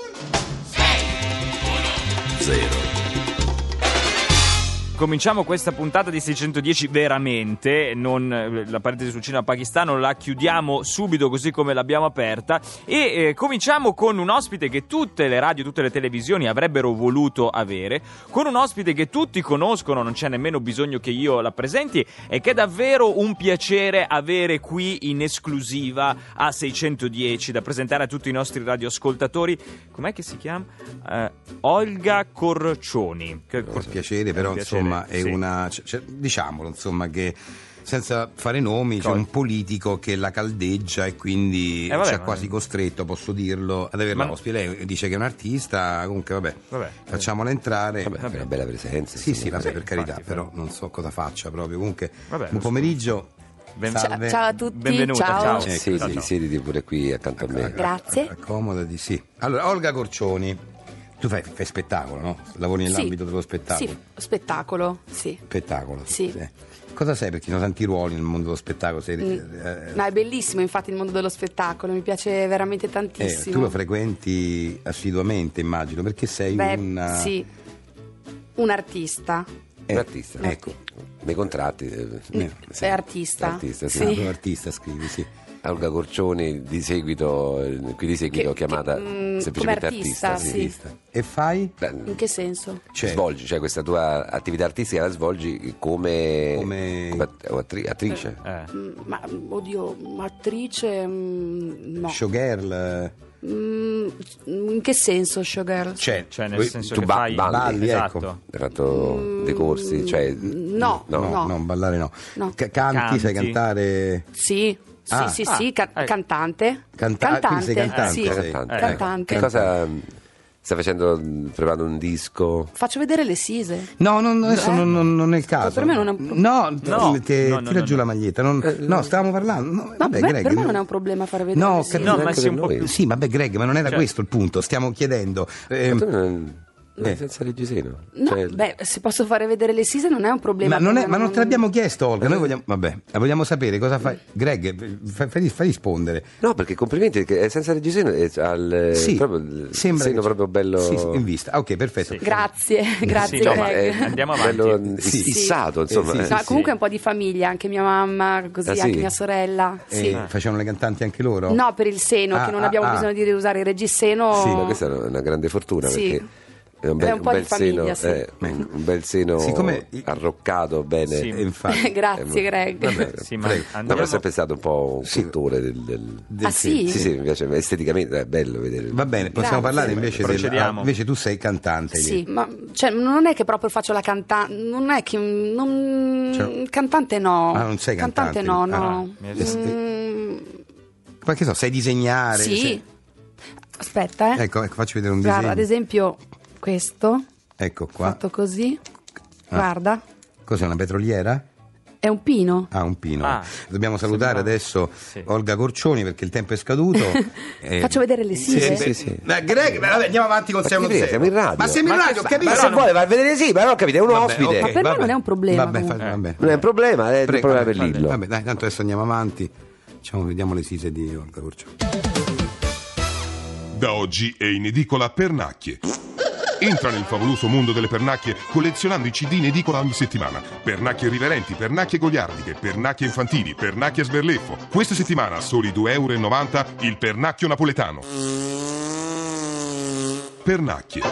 Zero. Cominciamo questa puntata di seicentodieci veramente, non la parentesi sul cinema pakistano la chiudiamo subito così come l'abbiamo aperta e eh, cominciamo con un ospite che tutte le radio, tutte le televisioni avrebbero voluto avere, con un ospite che tutti conoscono, non c'è nemmeno bisogno che io la presenti, e che è davvero un piacere avere qui in esclusiva a seicentodieci da presentare a tutti i nostri radioascoltatori. Com'è che si chiama? Uh, Olga Corcioni. Che, con piacere, però insomma è sì. una cioè, diciamolo insomma che senza fare nomi c'è un politico che la caldeggia e quindi eh, vabbè, c'è ma... quasi costretto, posso dirlo, ad averla ma... ospite. Lei dice che è un artista, comunque vabbè, vabbè facciamola entrare. Vabbè, vabbè. Una bella presenza. Sì, sì, vabbè, sì, per carità, infatti, però non so cosa faccia proprio. Comunque vabbè, buon pomeriggio. Ben... Salve. Ciao a tutti. Benvenuta, ciao. ciao. Ecco, sì, ciao, sì, ciao. siediti pure qui accanto a me. Grazie. Accomodati, sì. Allora, Olga Corcioni. Tu fai, fai spettacolo, no? Lavori nell'ambito sì. dello spettacolo. Sì, spettacolo, sì. Spettacolo, sì. sì. Cosa sei? Perché ci sono tanti ruoli nel mondo dello spettacolo. Sei, Mm. eh, No, è bellissimo infatti il mondo dello spettacolo, mi piace veramente eh, tantissimo. tu lo frequenti assiduamente, immagino, perché sei Beh, un... sì, un artista. Un artista. Ecco. Nei contratti. eh, Mm, sì. è artista. Artista, sì. Sì. Ah, tu artista scrivi, sì. Olga Corcioni di seguito, eh, qui di seguito Che- chiamata che, mm, semplicemente come artista, artista. sì. Artista. E fai? Beh, In che senso? Cioè, svolgi, cioè questa tua attività artistica la svolgi come, come... attri- attrice. Mm, Ma oddio, attrice mm, no. Showgirl? Mm, in che senso showgirl? Cioè, Cioè, nel voi- senso tu che ba- fai... balli, balli, esatto. ecco. Hai fatto dei corsi, cioè... No, No, no. no, ballare no. No. Ca- canti, Canti. sai cantare... Sì, sì, Ah. sì, Ah, sì, ca- eh. cantante. Canta- ah, quindi sei cantante, sì. sei. Cantante. Eh, Cantante. Che cosa stai facendo? Preparando un disco? Faccio vedere le sise. No, non, adesso Eh? non, non- non è il caso. Per me non è un- No, No, te- no, no, tira no, giù no. la maglietta. non- no, stavamo parlando. No, No, vabbè, beh, Greg, per me no. non è un problema fare vedere No, le ho sise. capito. No, ma sì, un po' più... Sì, vabbè, Greg, ma non era Cioè- questo il punto. Stiamo chiedendo. ehm, Ma tu non, non eh. senza reggiseno? No, Cioè, beh, se posso fare vedere le sise non è un problema. ma non, è- per ma me, non te l'abbiamo chiesto, Olga. Noi vogliamo, vabbè, vogliamo sapere cosa fai. Greg, fai, fai- fai rispondere. No, perché complimenti, che è senza reggiseno è al Sì, proprio, il sembra seno che- proprio bello. Sì, sì, in vista. Ah, ok, perfetto. Grazie, grazie Sì, no, ma Greg. è Andiamo avanti. bello Sì. fissato, insomma. Eh, sì, eh. sì, No, comunque un po' di famiglia, anche mia mamma, così, Ah, sì? anche mia sorella. E Sì. facevano le cantanti anche loro? No, per il seno, Ah, che non ah, abbiamo ah. bisogno di usare il reggiseno. Sì, ma questa è una grande fortuna Sì. perché è un bel, È un po' un di bel famiglia, seno, sì. eh, un un bel seno Siccome- arroccato bene. Sì. E infatti. Grazie Greg. Vabbè, Sì, ma prego. No, andiamo... ma è sempre stato un po' un Sì. cultore del, del... Del Ah, sì? Sì, sì, mi piace esteticamente, è bello vedere. Va bene, possiamo Grazie. parlare invece del... Procediamo. ah, invece tu sei cantante. lì. Sì, ma cioè, non è che proprio faccio la cantante, non è che non... Cioè- cantante no. Ah, non sei Cantante cantante? no, Ah, no. mi hai detto- Mm, Ma che so, sai disegnare? sì. Sai- Aspetta, eh. Ecco, ecco, faccio vedere un Guarda, disegno. ad esempio questo, Ecco qua. fatto così. Ah. Guarda, Cos'è, una petroliera? è un pino. Ah, un pino. Ah, Dobbiamo salutare sembrava- adesso sì. Olga Corcioni perché il tempo è scaduto. Eh, Faccio vedere le sise. Sì, sì. Ma Greg, ma vabbè, andiamo avanti con Ma sei ti uno prego, zero. siamo in radio. Ma siamo in Ma radio, che ho fa- capito. Ma Però se non- vuole va a vedere sì, ma non capite, è un Vabbè, ospite. ok, Ma per me vabbè. non è un problema, Vabbè, fa- comunque. vabbè. Non è un problema, è il Prego, problema per vabbè, Lillo. Vabbè, dai, tanto adesso andiamo avanti. Diciamo, vediamo le sise di Olga Corcioni. Da oggi è in edicola Pernacchie. Entra nel favoloso mondo delle pernacchie collezionando i C D in edicola ogni settimana. Pernacchie irriverenti, pernacchie goliardiche, pernacchie infantili, pernacchie a sberleffo. Questa settimana a soli due e novanta euro il pernacchio napoletano. Pernacchie.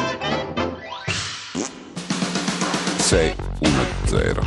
sei uno zero.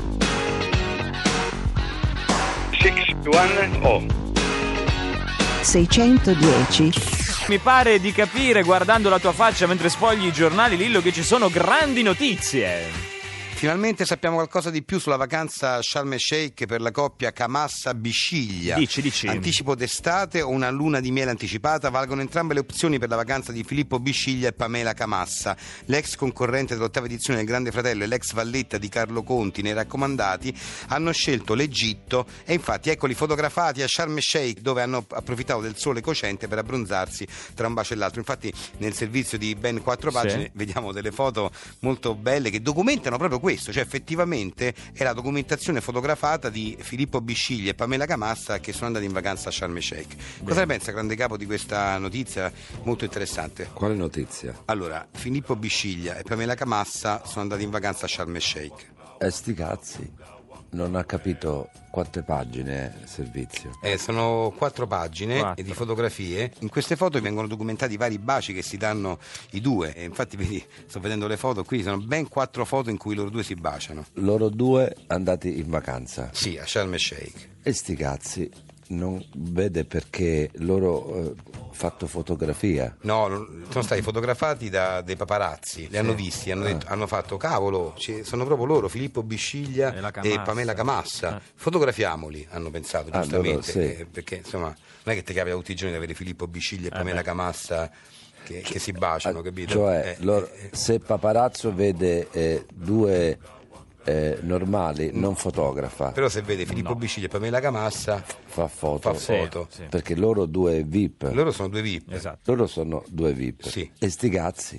sei uno oh. seicentodieci. Mi pare di capire, guardando la tua faccia mentre sfogli i giornali, Lillo, che ci sono grandi notizie. Finalmente sappiamo qualcosa di più sulla vacanza Sharm el Sheikh per la coppia Camassa-Bisciglia. Dici, dici. Anticipo d'estate o una luna di miele anticipata valgono entrambe le opzioni per la vacanza di Filippo Bisciglia e Pamela Camassa. L'ex concorrente dell'ottava edizione del Grande Fratello e l'ex valletta di Carlo Conti nei raccomandati hanno scelto l'Egitto e infatti eccoli fotografati a Sharm el Sheikh dove hanno approfittato del sole cocente per abbronzarsi tra un bacio e l'altro. Infatti nel servizio di ben quattro pagine Sì. vediamo delle foto molto belle che documentano proprio questo, cioè effettivamente è la documentazione fotografata di Filippo Bisciglia e Pamela Camassa che sono andati in vacanza a Sharm el Sheikh. Cosa ne pensa, grande capo, di questa notizia molto interessante? Quale notizia? Allora, Filippo Bisciglia e Pamela Camassa sono andati in vacanza a Sharm el Sheikh. Eh, sti cazzi, non ha capito quante pagine è il servizio. Eh, sono quattro pagine Quattro. e di fotografie. In queste foto vengono documentati vari baci che si danno i due. E infatti, vedi, sto vedendo le foto qui, sono ben quattro foto in cui loro due si baciano. Loro due andati in vacanza. Sì, a Sharm el Sheikh. E sti cazzi, non vede perché loro eh, fatto fotografia. No, non- sono stati fotografati da dei paparazzi, li hanno visti, hanno, detto- hanno fatto cavolo, ci- sono proprio loro, Filippo Bisciglia E la e, Camassa. Pamela Camassa. Fotografiamoli, hanno pensato Ah, giustamente, loro, sì. eh, perché insomma non è che ti capita tutti i giorni di avere Filippo Bisciglia e Pamela Camassa che, che si baciano, capito? Cioè, Eh, loro- se Paparazzo vede eh, due eh, normali, non fotografa. Però se vede Filippo Bisciglia e Pamela Camassa fa foto. fa foto. Perché loro due V I P. Loro sono due V I P. Esatto. Loro sono due V I P. Sì. E sti cazzi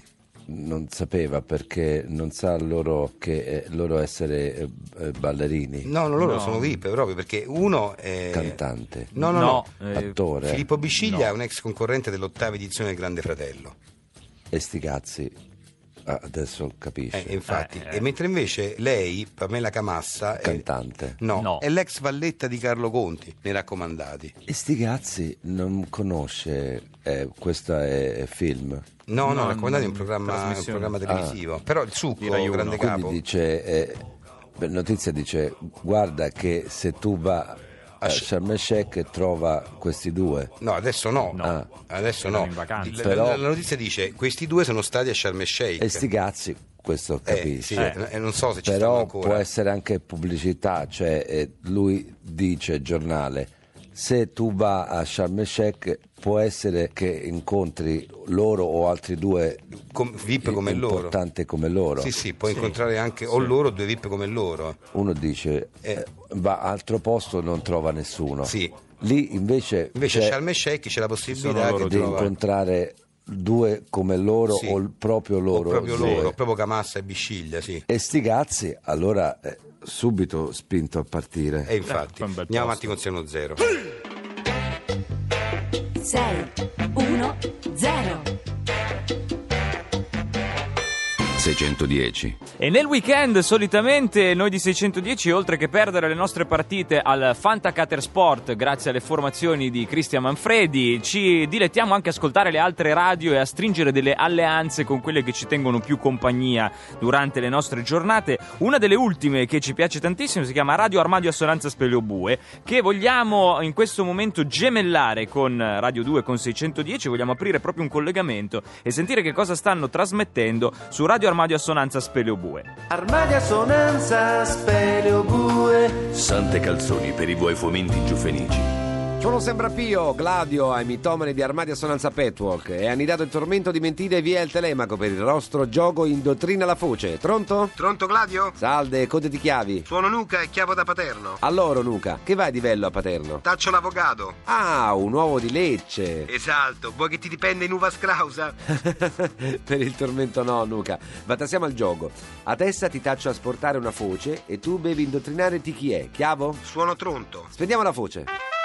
non sapeva perché non sa loro che eh, loro essere eh, eh, ballerini. No, no, loro No. sono V I P proprio perché uno è Cantante. No, no, No, no. eh, Attore. Filippo Bisciglia no. è un ex concorrente dell'ottava edizione del Grande Fratello. E sti cazzi. Ah, adesso capisci. Eh, infatti. Eh, eh. E mentre invece lei, Pamela Camassa, è, Cantante. no, No. è l'ex valletta di Carlo Conti nei Raccomandati. E sti cazzi non conosce, eh, questo è, è film. No, no, No, Raccomandati è un programma, un trasmissione. programma televisivo. Però il succo, Di Rai uno. grande Quindi capo. dice, eh, beh, notizia dice, guarda che se tu va a Sharm el Sheikh trova questi due. No, adesso no. No. Ah, adesso Erano no. in vacanza. La, Però- la- la notizia dice: questi due sono stati a Sharm el Sheikh. E sti cazzi, questo Eh, capisci. sì, eh, non so se ci stanno Però ancora. può essere anche pubblicità, cioè eh, lui dice, giornale, se tu va a Sharm el Sheikh può essere che incontri loro o altri due Com- V I P come loro. importanti come loro. Sì, sì, puoi incontrare anche o loro o due V I P come loro. Uno dice eh, va a altro posto, non trova nessuno. Sì. Lì invece, Invece a c'è Sharm el Sheikh c'è la possibilità di che trova incontrare due come loro Sì. o il proprio loro. o proprio due. loro, proprio Camassa e Bisciglia, sì. E sti cazzi, allora eh, subito spinto a partire. E infatti, Eh, un bel andiamo posto. avanti con sei uno zero. sei uno zero. seicentodieci. E nel weekend solitamente noi di seicentodieci, oltre che perdere le nostre partite al Fantacater Sport grazie alle formazioni di Cristian Manfredi, ci dilettiamo anche a ascoltare le altre radio e a stringere delle alleanze con quelle che ci tengono più compagnia durante le nostre giornate. Una delle ultime che ci piace tantissimo si chiama Radio Armadio Assonanza Speleobue, che vogliamo in questo momento gemellare con Radio due, con seicentodieci. Vogliamo aprire proprio un collegamento e sentire che cosa stanno trasmettendo su Radio Armadio Assonanza Speleobue. Armadio Assonanza Speleobue. Sante calzoni per i vuoi fomenti giufenici. Sono Sembrapio, Gladio, ai mitomani di Armadio Assonanza Petwalk e annidato il tormento di mentire via il telemaco per il nostro gioco Indottrina la foce. Pronto? Pronto Gladio? Salve, codeti chiavi. Sono Nuca e chiavo da Paterno. Allora Nuca, che vai di vello a Paterno? Taccio l'avvocato. Ah, un uovo di Lecce. Esatto, vuoi che ti dipenda in uva scrausa? Per il tormento no, Nuca. Ma passiamo al gioco. A testa ti taccio a sportare una foce e tu bevi indottrinare ti chi è. Chiavo? Suono Tronto. Spendiamo la foce.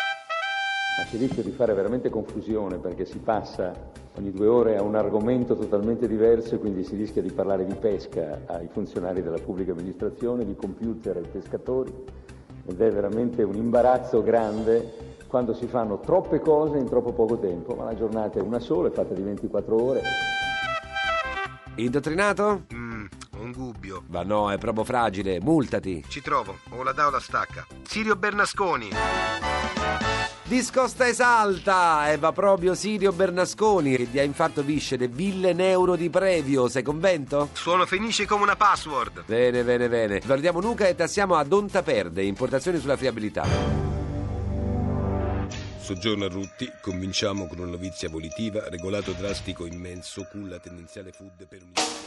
Ma si rischia di fare veramente confusione perché si passa ogni due ore a un argomento totalmente diverso e quindi si rischia di parlare di pesca ai funzionari della pubblica amministrazione, di computer ai pescatori ed è veramente un imbarazzo grande quando si fanno troppe cose in troppo poco tempo, ma la giornata è una sola, è fatta di ventiquattro ore. Indottrinato? Mmm, un gubbio. Ma no, è proprio fragile, multati. Ci trovo, o la dà o la stacca. Sirio Bernasconi. Discosta esalta e va proprio Sirio Bernasconi che ti ha infarto viscere mille euro di previo, sei convento? Suono felice come una password. Bene, bene, bene. Guardiamo Nuca e tassiamo a Donta Perde, importazioni sulla friabilità. Soggiorno a Rutti, cominciamo con una novizia volitiva, regolato drastico immenso, culla tendenziale food per un...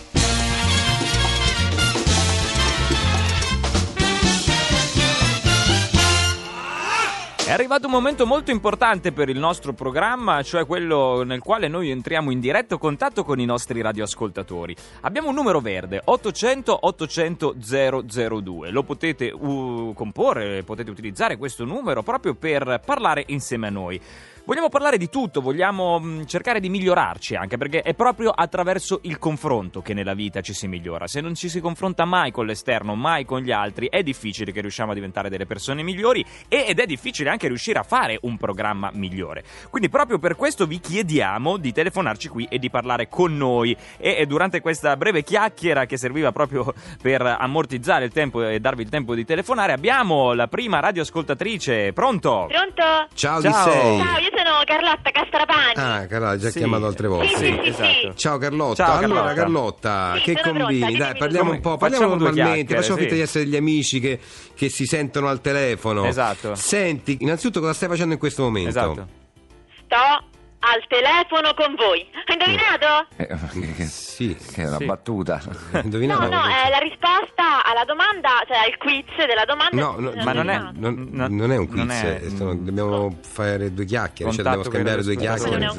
È arrivato un momento molto importante per il nostro programma, cioè quello nel quale noi entriamo in diretto contatto con i nostri radioascoltatori. Abbiamo un numero verde, ottocento ottocento zero zero due. Lo potete uh, comporre, potete utilizzare questo numero proprio per parlare insieme a noi. Vogliamo parlare di tutto, vogliamo mh, cercare di migliorarci anche, perché è proprio attraverso il confronto che nella vita ci si migliora. Se non ci si confronta mai con l'esterno, mai con gli altri, è difficile che riusciamo a diventare delle persone migliori e, ed è difficile anche riuscire a fare un programma migliore. Quindi proprio per questo vi chiediamo di telefonarci qui e di parlare con noi e, e durante questa breve chiacchiera che serviva proprio per ammortizzare il tempo e darvi il tempo di telefonare abbiamo la prima radioascoltatrice. Pronto? Pronto? Ciao, Ciao. chi sei? Ciao, io sono Carlotta Castrapani. Ah, Carlotta, già Sì. chiamato altre volte. Sì, sì, sì, esatto. Ciao Carlotta. Ciao, allora Carlotta. Carlotta, Sì, che sono combini? pronta, Dai, dimmi parliamo tutto. un po', parliamo Facciamo due normalmente, chiacchiere, facciamo sì. finta di essere degli amici che, che si sentono al telefono. Esatto. Senti, innanzitutto cosa stai facendo in questo momento? Esatto. Sto al telefono con voi. Hai indovinato? Eh, Sì, che è una Sì. battuta. No, indovinato? no, è la risposta alla domanda, cioè al quiz della domanda. No, no, Ma non è- non, no, non è un quiz, non è- eh, sto- dobbiamo fare due chiacchiere, cioè Contatto dobbiamo scambiare con due il chiacchiere. Non è un quiz, è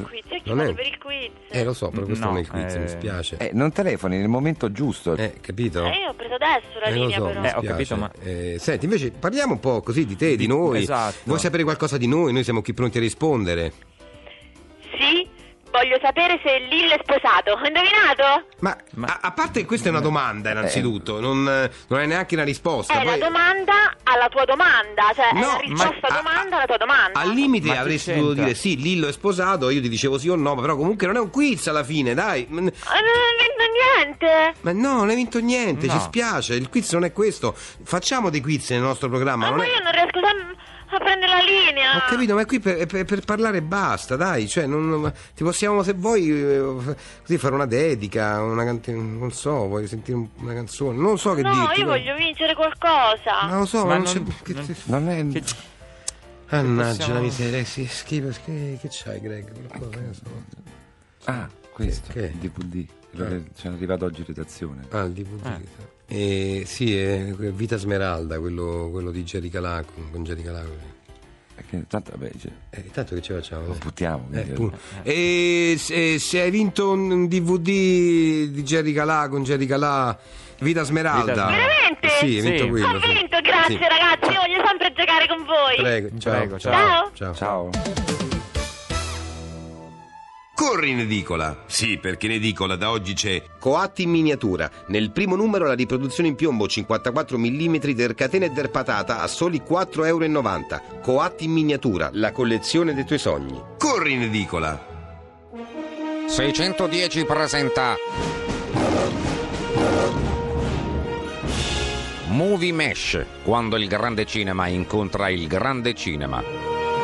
chiamate non è... per il quiz. Eh, lo so, però questo No, non è il quiz, eh. mi spiace. Eh, non telefoni nel momento giusto. Eh, capito? Eh, io ho preso adesso la Eh, lo linea so, però. mi Eh, ho spiace. capito, ma- Eh, senti, invece parliamo un po' così di te, di, Di- noi. esatto. Vuoi sapere qualcosa di noi? Noi siamo qui pronti a rispondere. Sì, voglio sapere se Lillo è sposato. Ho indovinato? Ma, A, a parte che questa è una domanda, innanzitutto, non, non è neanche una risposta. È poi- la domanda alla tua domanda, cioè è No, la risposta ma- domanda alla tua domanda. Al limite Ma che avresti c'entra? dovuto dire sì, Lillo è sposato, io ti dicevo sì o no, ma però comunque non è un quiz alla fine, dai. Ma non ho vinto niente. Ma no, non hai vinto niente, No. ci spiace, il quiz non è questo. Facciamo dei quiz nel nostro programma. Ma non è... io non riesco a, a prendere la linea. Ho capito, ma è qui per, per- per parlare e basta, dai, cioè non, ti possiamo, se vuoi, eh, così fare una dedica, una canti- non so, vuoi sentire un- una canzone, non so che No, dirti. io dai. voglio vincere qualcosa. Ma lo so, Ma ma non, non- c'è... Che, non- non è... che- Mannaggia possiamo- la miseria, sì, schifo, che, che c'hai Greg? Qualcosa, che ne so. Ah, questo, Che- che? il D V D. Quello Eh. che ci è arrivato oggi in redazione. Ah, il D V D. Eh, sì, è Vita Smeralda, quello, quello di Jerry Calà, con, con Jerry Calà. Perché tanto, vabbè, cioè, Eh, tanto che ci facciamo? lo eh? buttiamo. Eh, quindi- appunto. E se, se hai vinto un D V D di Jerry Calà con Jerry Calà, Vita Smeralda. Vita Smeralda. Veramente? Sì, hai vinto Sì. quello. Ho sì. vinto, grazie Sì. ragazzi, io voglio sempre giocare con voi. Prego, ciao. Prego, ciao. ciao. Ciao. Corri in edicola! Sì, perché in edicola da oggi c'è Coatti in miniatura. Nel primo numero la riproduzione in piombo cinquantaquattro millimetri der catena e der patata a soli quattro e novanta euro. Coatti in miniatura, la collezione dei tuoi sogni. Corri in edicola! seicentodieci presenta Movie Mesh, quando il grande cinema incontra il grande cinema.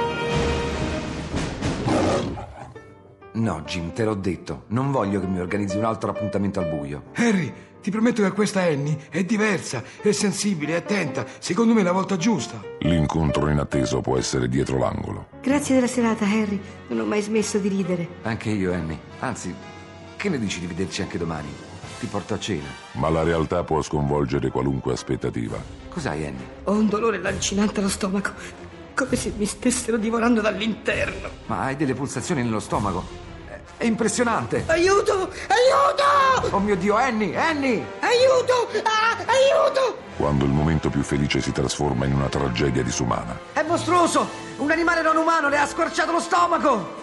No, Jim, te l'ho detto. Non voglio che mi organizzi un altro appuntamento al buio. Harry, ti prometto che questa Annie è diversa, è sensibile, è attenta. Secondo me è la volta giusta. L'incontro inatteso può essere dietro l'angolo. Grazie della serata, Harry. Non ho mai smesso di ridere. Anche io, Annie. Anzi, che ne dici di vederci anche domani? Ti porto a cena. Ma la realtà può sconvolgere qualunque aspettativa. Cos'hai, Annie? Ho un dolore lancinante allo stomaco, come se mi stessero divorando dall'interno. Ma hai delle pulsazioni nello stomaco. È- È impressionante. Aiuto! Aiuto! Oh mio Dio, Annie, Annie! Aiuto! Ah, aiuto! Quando il momento più felice si trasforma in una tragedia disumana. È mostruoso! Un animale non umano le ha squarciato lo stomaco!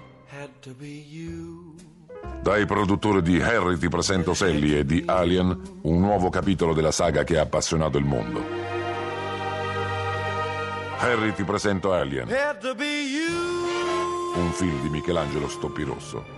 Dai produttori di Harry ti presento Sally e di Alien, un nuovo capitolo della saga che ha appassionato il mondo. Harry ti presento Alien, un film di Michelangelo Stoppirosso.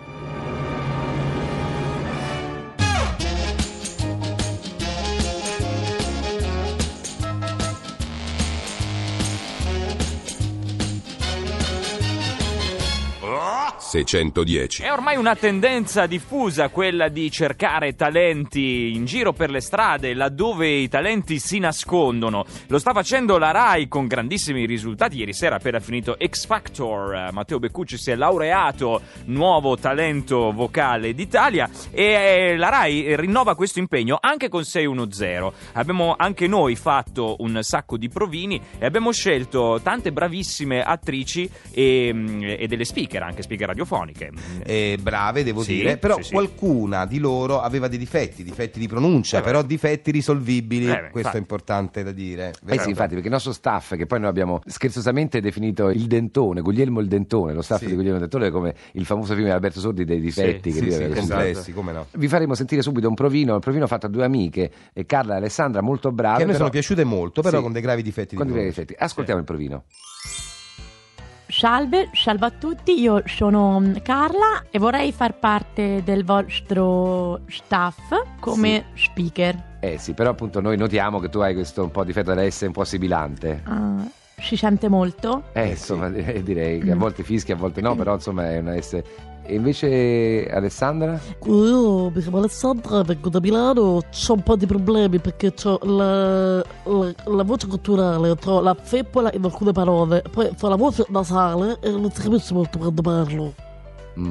seicentodieci. È ormai una tendenza diffusa quella di cercare talenti in giro per le strade, laddove i talenti si nascondono. Lo sta facendo la Rai con grandissimi risultati. Ieri sera appena finito X Factor, Matteo Beccucci si è laureato, nuovo talento vocale d'Italia, e la Rai rinnova questo impegno anche con sei uno zero. Abbiamo anche noi fatto un sacco di provini e abbiamo scelto tante bravissime attrici e, e delle speaker, anche speaker radiofoniche. Eh, brave, devo Sì, dire, però sì, sì. qualcuna di loro aveva dei difetti, difetti di pronuncia, Eh, però difetti risolvibili, Eh, beh, questo infatti. è importante da dire. Eh sì, infatti, perché il nostro staff, che poi noi abbiamo scherzosamente definito il dentone, Guglielmo il dentone, lo staff Sì. di Guglielmo il dentone, come il famoso film di Alberto Sordi dei difetti. Sì, che sì, lui sì, aveva complessi, scelto. come no. Vi faremo sentire subito un provino, il provino fatto a due amiche, e Carla e Alessandra, molto brave. Che a me però- sono piaciute molto, però Sì. con dei gravi difetti Con di dei gravi pronuncia. difetti. Ascoltiamo il provino. Salve, salve a tutti, io sono mm, Carla e vorrei far parte del vostro staff come speaker. Eh sì, però appunto noi notiamo che tu hai questo un po' difetto dell'esse un po' sibilante. Ah, si sente molto? Eh, insomma, eh, direi che a Mm. volte fischi, a volte no, però insomma è una S. E invece Alessandra? Io mi chiamo Alessandra, vengo da Milano, c'ho un po' di problemi perché ho la, la, la voce culturale, ho la feppola in alcune parole, poi ho la voce nasale e non si capisce molto quando parlo. Mm.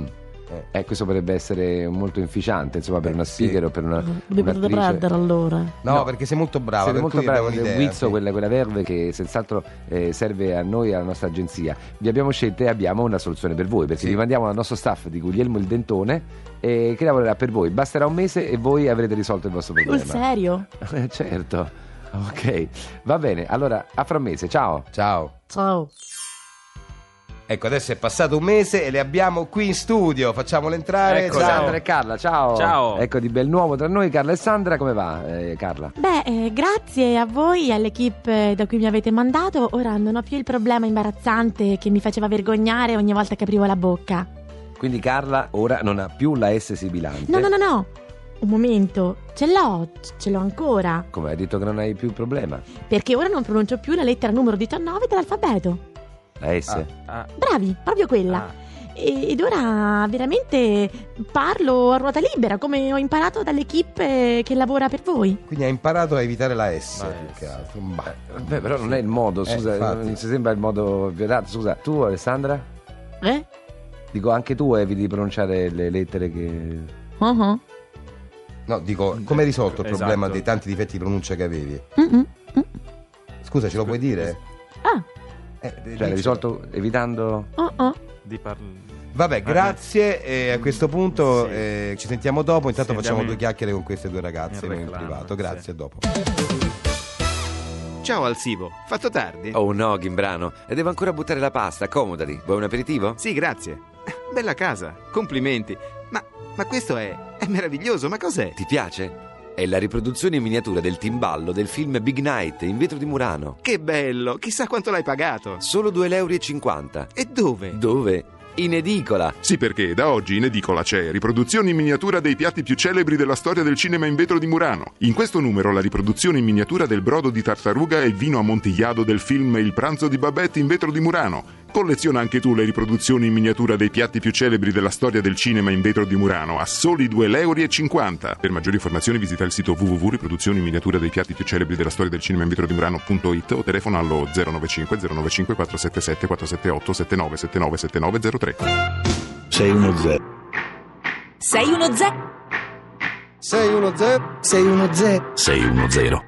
Eh, questo potrebbe essere molto inficiante, insomma, per una speaker o per una. Vi potete prendere allora? No, No, perché sei molto brava. Siete per molto cui brava, abbiamo è un un'idea, guizzo, sì. quella, quella verve che senz'altro eh, serve a noi e alla nostra agenzia. Vi abbiamo scelto e abbiamo una soluzione per voi, perché Sì. vi mandiamo al nostro staff di Guglielmo il Dentone, eh, che lavorerà per voi. Basterà un mese e voi avrete risolto il vostro Sul problema. serio? Eh, certo. Ok, va bene. Allora, a fra un mese. Ciao. Ciao. Ciao. Ecco, adesso è passato un mese e le abbiamo qui in studio. Facciamole entrare. Ecco, Ciao. Sandra e Carla, ciao. Ciao. Ecco di bel nuovo tra noi, Carla e Sandra. Come va, eh, Carla? Beh, eh, grazie a voi e all'equipe da cui mi avete mandato. Ora non ho più il problema imbarazzante che mi faceva vergognare ogni volta che aprivo la bocca. Quindi Carla ora non ha più la S sibilante. No, no, no, no. Un momento, ce l'ho, c- ce l'ho ancora. Come hai detto che non hai più il problema? Perché ora non pronuncio più la lettera numero diciannove dell'alfabeto. La S. Ah, ah, Bravi, proprio quella. ah. E- Ed ora veramente parlo a ruota libera, come ho imparato dall'equipe che lavora per voi. Quindi hai imparato a evitare la S. La più S. che altro. Bah, vabbè, però non è il modo, Eh, scusa, infatti. non si sembra il modo vietato. Scusa, tu Alessandra? Eh? Dico, anche tu eviti di pronunciare le lettere che... Uh-huh. No, dico, come hai risolto il Esatto. problema dei tanti difetti di pronuncia che avevi? Mm-mm. Scusa, ce lo puoi dire? Ah, Eh, Cioè, l'hai dici- risolto evitando... uh-uh. Di parl- Vabbè, grazie. E a questo punto Sì. eh, ci sentiamo dopo. Intanto Sì, facciamo andiamo due in- chiacchiere con queste due ragazze in in reclamo, privato. Grazie, sì. a dopo. Ciao Alsivo, fatto tardi? Oh no, Gimbrano, e devo ancora buttare la pasta, accomodati. Vuoi un aperitivo? Sì, grazie. Bella casa, complimenti. Ma, ma questo è, è meraviglioso, ma cos'è? Ti piace? È la riproduzione in miniatura del timballo del film Big Night in vetro di Murano. Che bello, chissà quanto l'hai pagato. Solo due euro e cinquanta. E dove? Dove? In edicola. Sì, perché da oggi in edicola c'è riproduzione in miniatura dei piatti più celebri della storia del cinema in vetro di Murano. In questo numero la riproduzione in miniatura del brodo di tartaruga e il vino ammontigliato del film Il pranzo di Babette in vetro di Murano. Colleziona anche tu le riproduzioni in miniatura dei piatti più celebri della storia del cinema in vetro di Murano a soli due euro e cinquanta. Per maggiori informazioni visita il sito w w w punto riproduzioni in miniatura dei piatti più celebri della storia del cinema in vetro di Murano punto it o telefona allo zero nove cinque zero nove cinque quattro sette sette quattro sette otto sette nove sette nove sette nove zero tre. sei uno zero. sei uno zero. sei uno zero. sei uno zero. sei uno zero.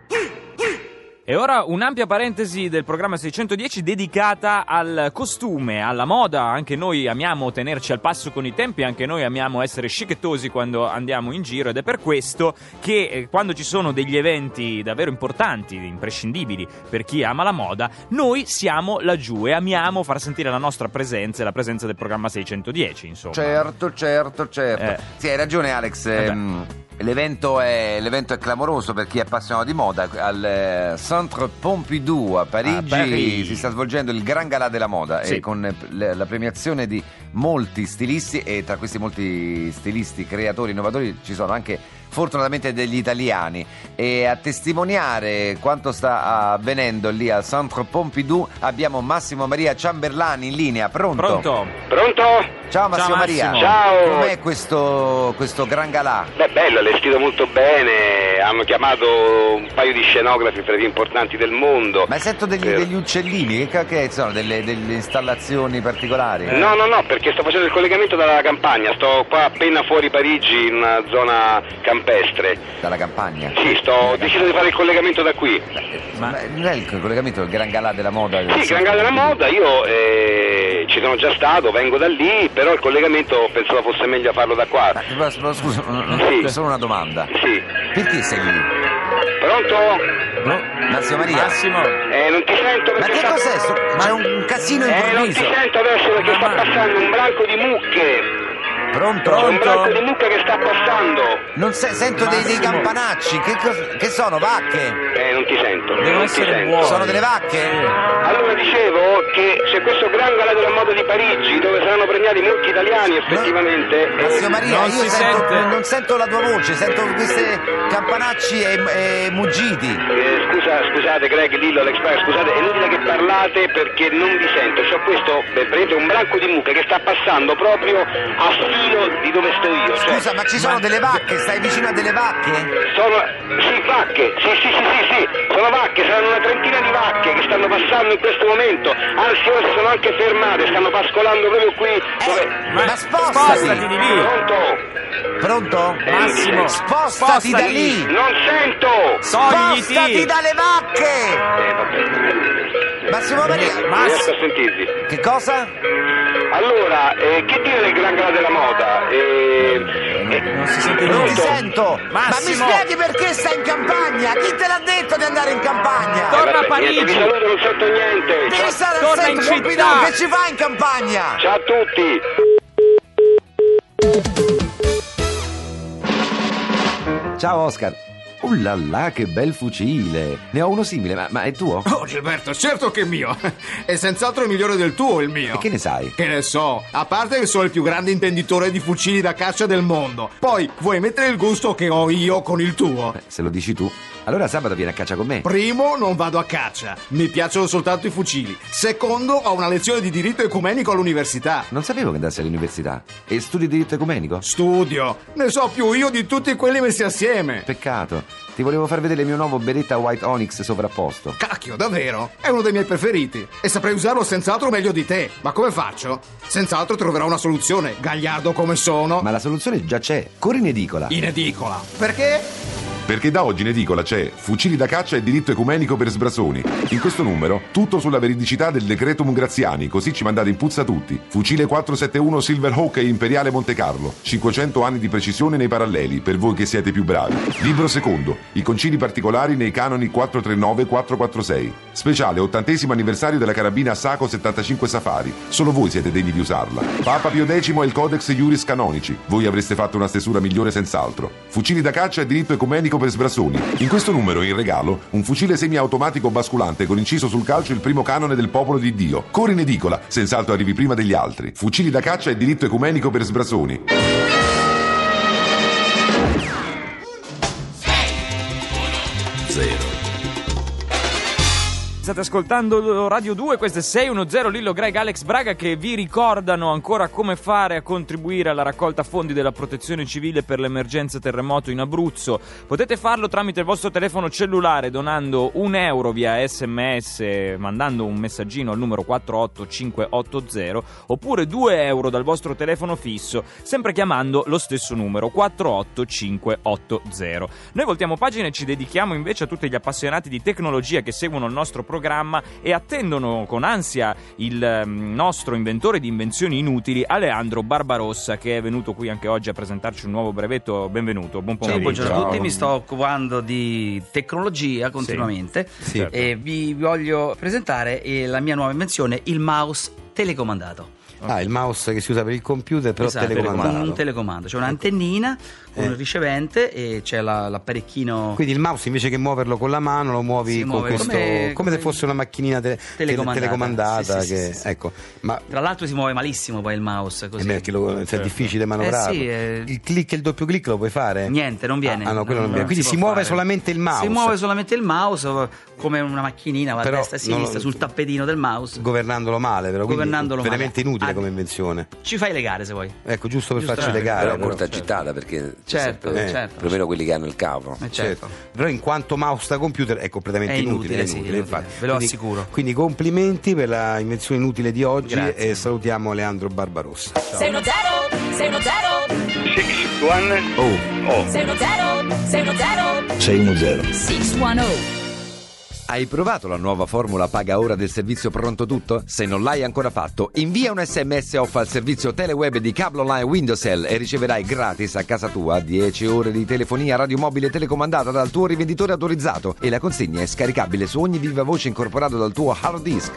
E ora un'ampia parentesi del programma seicentodieci dedicata al costume, alla moda. Anche noi amiamo tenerci al passo con i tempi, anche noi amiamo essere scichettosi quando andiamo in giro, ed è per questo che eh, quando ci sono degli eventi davvero importanti, imprescindibili per chi ama la moda, noi siamo laggiù e amiamo far sentire la nostra presenza e la presenza del programma seicentodieci, insomma. Certo, certo, certo. Eh. Sì, hai ragione Alex. beh. ehm, l'evento, è, l'evento è clamoroso per chi è appassionato di moda. Al eh, Centre Pompidou a Parigi, A Parigi. si sta svolgendo il Gran Galà della moda, Sì. e con eh, le- la premiazione di molti stilisti, e tra questi molti stilisti, creatori, innovatori ci sono anche fortunatamente degli italiani, e a testimoniare quanto sta avvenendo lì al Centre Pompidou abbiamo Massimo Maria Ciamberlani in linea. Pronto? Pronto? Pronto? Ciao Massimo Ciao, Maria. Massimo. Ciao. Com'è questo, questo Gran Galà? Beh, bello, allestito molto bene, hanno chiamato un paio di scenografi tra i più importanti del mondo. Ma sento degli, Eh, degli uccellini, che, che sono? Delle, delle installazioni particolari? No, no, no, perché sto facendo il collegamento dalla campagna, sto qua appena fuori Parigi in una zona campestre. Dalla campagna? Sì, sto ho deciso di fare il collegamento da qui. Ma non è il collegamento del Gran Galà della moda? Sì, Gran Galà della moda, io eh, ci sono già stato, vengo da lì, però il collegamento pensavo fosse meglio farlo da qua. Ma, ma scusa, Sì. solo una domanda. Sì. Perché sei lì? Pronto? No? Massimo Maria? Massimo. Eh, non ti sento Ma perché che sta... cos'è? sto- C'è un casino Eh, non ti improvviso. sento adesso perché sta passando un branco di mucche. Pronto? C'è un branco di mucche che sta passando. Non se- sento dei, dei Massimo. campanacci. Che, cos- che sono? Vacche? Eh, non ti sento. Devono non ti essere sento. buoni. Sono delle vacche? Allora dicevo che c'è questo Gran Galà della moda di Parigi dove saranno premiati molti italiani effettivamente. Massimo Maria, non io si sento, sente. non sento la tua voce, sento queste campanacci e, e muggiti. Eh, scusa, scusate Greg, Lillo, Alex Praga, scusate, è inutile che parlate perché non vi sento. C'ho questo, beh, prendete un branco di mucche che sta passando proprio a filo di dove sto io. Cioè, Scusa, ma ci sono delle vacche? Stai vicino a delle vacche? Sono, sì, vacche, sì, sì, sì, sì, sì, sono vacche, saranno una trentina di vacche che stanno passando in questo momento, anzi ora si sono anche fermate, stanno pascolando proprio qui. Dove... Ma, ma spostati! Spostati di lì! Pronto? Pronto? Massimo! Spostati da lì! Non sento! Togliti! Spostati dalle vacche! Eh, vabbè. Massimo Maria! Non riesco a sentirvi. Che cosa? Allora, eh, che dire del Gran Canale della Moda? Eh, eh, non si sente Non ti pronto? sento! Ma mi Massimo! spieghi perché stai in campagna? Chi te l'ha detto di andare in campagna? Torna a Vabbè, niente, Parigi! vi saluto, non sento niente. Devi Ciao, stare torna in attento, Pompidou, città. che ci fai in campagna? ciao a tutti. Ciao Oscar. Oh là là, che bel fucile! Ne ho uno simile, ma, ma è tuo? Oh Gilberto, certo che è mio. È senz'altro il migliore del tuo, il mio. E che ne sai? Che ne so, a parte che sono il più grande intenditore di fucili da caccia del mondo. Poi vuoi mettere il gusto che ho io con il tuo? Beh, se lo dici tu. Allora sabato vieni a caccia con me. Primo, non vado a caccia. Mi piacciono soltanto i fucili. Secondo, ho una lezione di diritto ecumenico all'università. Non sapevo che andassi all'università. E studi diritto ecumenico? Studio. Ne so più io di tutti quelli messi assieme. Peccato. Ti volevo far vedere il mio nuovo beretta White Onyx sovrapposto. Cacchio, davvero? È uno dei miei preferiti. E saprei usarlo senz'altro meglio di te. Ma come faccio? Senz'altro troverò una soluzione. Gagliardo come sono. Ma la soluzione già c'è. Corri in edicola. In edicola. Perché? Perché da oggi in edicola c'è Fucili da caccia e diritto ecumenico per sbrassoni. In questo numero tutto sulla veridicità del decretum Graziani, così ci mandate in puzza tutti. Fucile quattrocentosettantuno Silverhawk e Imperiale Monte Carlo. cinquecento anni di precisione nei paralleli, per voi che siete più bravi. Libro secondo. I concili particolari nei canoni quattrocentotrentanove e quattrocentoquarantasei. Speciale ottantesimo anniversario della carabina Sacco settantacinque Safari. Solo voi siete degni di usarla. Papa Pio X e il Codex Iuris Canonici. Voi avreste fatto una stesura migliore senz'altro. Fucili da caccia e diritto ecumenico per sbrassoni. In questo numero, in regalo, un fucile semiautomatico basculante con inciso sul calcio il primo canone del popolo di Dio. Corri in edicola, senz'altro arrivi prima degli altri. Fucili da caccia e diritto ecumenico per sbrassoni. Zero. State ascoltando Radio due, questo è sei uno zero, Lillo Greg, Alex Braga che vi ricordano ancora come fare a contribuire alla raccolta fondi della protezione civile per l'emergenza terremoto in Abruzzo. Potete farlo tramite il vostro telefono cellulare donando un euro via sms, mandando un messaggino al numero quattro otto cinque otto zero, oppure due euro dal vostro telefono fisso, sempre chiamando lo stesso numero quattro otto cinque otto zero. Noi voltiamo pagina e ci dedichiamo invece a tutti gli appassionati di tecnologia che seguono il nostro programma e attendono con ansia il nostro inventore di invenzioni inutili, Aleandro Barbarossa, che è venuto qui anche oggi a presentarci un nuovo brevetto. Benvenuto, buon pomeriggio. Ciao, buongiorno a tutti, mi sto occupando di tecnologia continuamente, Sì, sì. e vi voglio presentare eh, la mia nuova invenzione, il mouse telecomandato. Ah, il mouse che si usa per il computer, però Esatto, telecomandato. con un telecomando, c'è un'antennina con Eh. il ricevente e c'è la- l'apparecchino. Quindi il mouse invece che muoverlo con la mano lo muovi Si con muove questo come- come, se fosse una macchinina te- Telecomandata. telecomandata Sì, sì, che, sì, sì. ecco, ma Tra l'altro si muove malissimo poi il mouse così. eh beh, che lo- se è difficile manovrarlo. Eh sì, eh. Il click e il doppio click lo puoi fare? Niente, non viene. Ah, ah, no, quello non viene. Quindi si, può muove fare. solamente il mouse. Si muove solamente il mouse come una macchinina, va a Però destra e a sinistra non- sul tappetino del mouse. Governandolo male, però quindi Governandolo veramente male. inutile Ah, come invenzione. Ci fai le gare se vuoi. Ecco, giusto per Giusto, farci eh, le gare. Però però. corta agitata perché c'è Certo, sempre, certo. perlomeno quelli che hanno il cavo. Eh, Certo. Però in quanto mouse da computer è completamente È inutile, inutile, sì, inutile, inutile. infatti. Ve lo Quindi- assicuro. Quindi complimenti per la invenzione inutile di oggi. Grazie. E salutiamo Leandro Barbarossa. sei uno zero, sei uno zero, sei uno Oh, oh. sei uno zero, sei uno zero, sei uno zero. sei uno zero. Hai provato la nuova formula paga ora del servizio Pronto Tutto? Se non l'hai ancora fatto, invia un sms off al servizio teleweb di Cable Online Windowsell e riceverai gratis a casa tua dieci ore di telefonia radiomobile telecomandata dal tuo rivenditore autorizzato e la consegna è scaricabile su ogni viva voce incorporato dal tuo hard disk.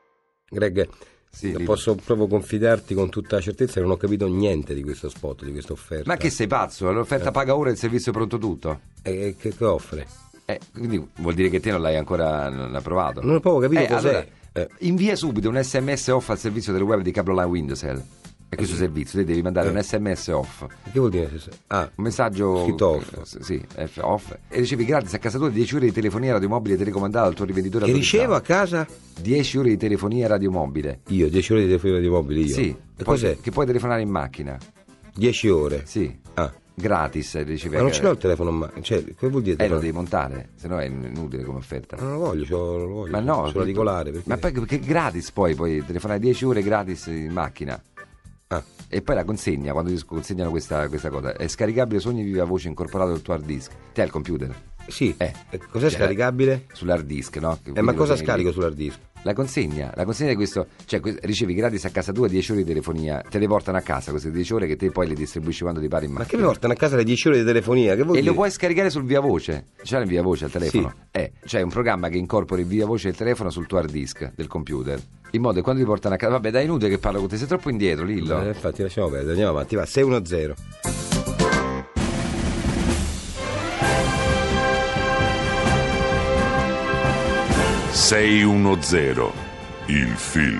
Greg, Sì, posso proprio confidarti con tutta certezza che non ho capito niente di questo spot, di questa offerta. Ma che sei pazzo? L'offerta paga ora del servizio Pronto Tutto? E che, che offre? Eh, quindi vuol dire che te non l'hai ancora non l'hai provato. Non ho proprio capito Eh, cos'è. allora, Eh. invia subito un sms off al servizio del web di Cable Online Windowsell. E questo servizio, te devi mandare Eh. un sms off. Che vuol dire? Ah, un messaggio scritto off. eh, sì, F, off. E ricevi gratis a casa tua dieci ore di telefonia radiomobile telecomandata al tuo rivenditore Che autorizzato. ricevo a casa? dieci ore di telefonia radiomobile. Io, dieci ore di telefonia di mobili io. Sì, E poi- cos'è? che puoi telefonare in macchina. dieci ore? Sì. Ah. Gratis, ricevi. Ma non ce l'ho il telefono, ma cioè, che vuol dire? Eh, lo devi montare, se no è inutile come offerta. Non lo voglio, cioè, non lo voglio. Ma no, sulla regolare. Perché... Ma poi perché gratis poi puoi telefonare dieci ore gratis in macchina. Ah. E poi la consegna, quando ti consegnano questa, questa cosa, è scaricabile su ogni viva voce incorporato al tuo hard disk. Te hai il computer? Sì. Eh. Cos'è Cioè, scaricabile? Sull'hard disk, no? Eh, ma cosa scarico sull'hard disk? La consegna, la consegna di questo, cioè ricevi gratis a casa tua dieci ore di telefonia, te le portano a casa queste dieci ore che te poi le distribuisci quando ti pare in macchina. Ma che mi portano a casa le dieci ore di telefonia? Che vuol e dire? lo puoi scaricare sul via voce, c'è il via voce al telefono. Sì. Eh, c'è un programma che incorpora il via voce del telefono sul tuo hard disk del computer. In modo che quando ti portano a casa, vabbè, dai, inutile che parlo con te, sei troppo indietro, Lillo. Eh, infatti lasciamo perdere, andiamo avanti, va, sei uno zero. sei uno zero, il film.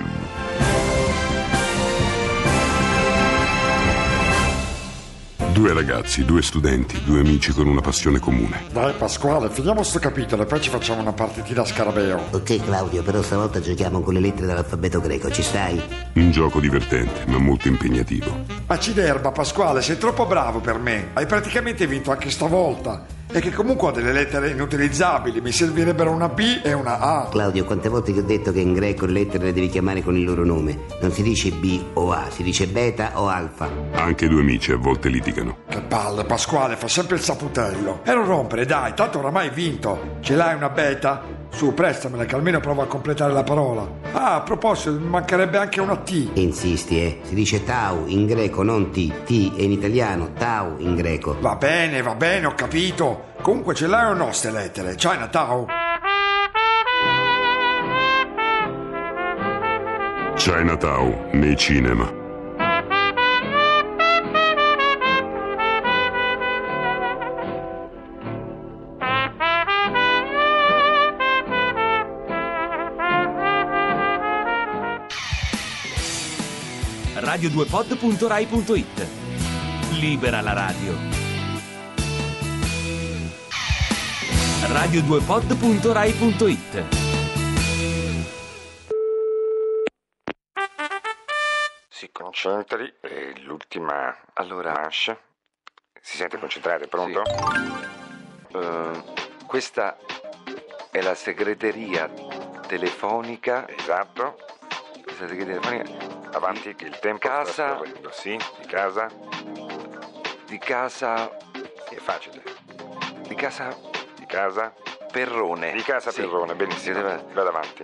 Due ragazzi, due studenti, due amici con una passione comune. Dai Pasquale, finiamo sto capitolo e poi ci facciamo una partitina a scarabeo. Ok Claudio, però stavolta giochiamo con le lettere dell'alfabeto greco, ci stai? Un gioco divertente, ma molto impegnativo. Acciderba Pasquale, sei troppo bravo per me. Hai praticamente vinto anche stavolta. E che comunque ho delle lettere inutilizzabili, mi servirebbero una B e una A. Claudio, quante volte ti ho detto che in greco le lettere le devi chiamare con il loro nome? Non si dice B o A, si dice beta o alfa. Anche due amici a volte litigano. Che palle, Pasquale, fa sempre il saputello. E non rompere, dai, tanto oramai hai vinto. Ce l'hai una beta? Su, prestamela che almeno provo a completare la parola. Ah, a proposito, mi mancherebbe anche una T. Insisti, eh? Si dice tau in greco, non T. T è in italiano, tau in greco. Va bene, va bene, ho capito. Comunque ce l'hai o no ste lettere? C'hai una tau? Chinatown, nei cinema. radio due pod punto rai punto it. Libera la radio. radio due pod punto rai punto it. Si concentri, è l'ultima allora manche. Si sente concentrato, è pronto? Sì. Uh, questa è la segreteria telefonica. Esatto. Questa è la segreteria telefonica. Avanti che il tempo casa, sta scorrendo. Sì, di casa. Di casa. Sì, è facile. Di casa. Di casa. Perrone. Di casa sì. Perrone, benissimo. Vado avanti.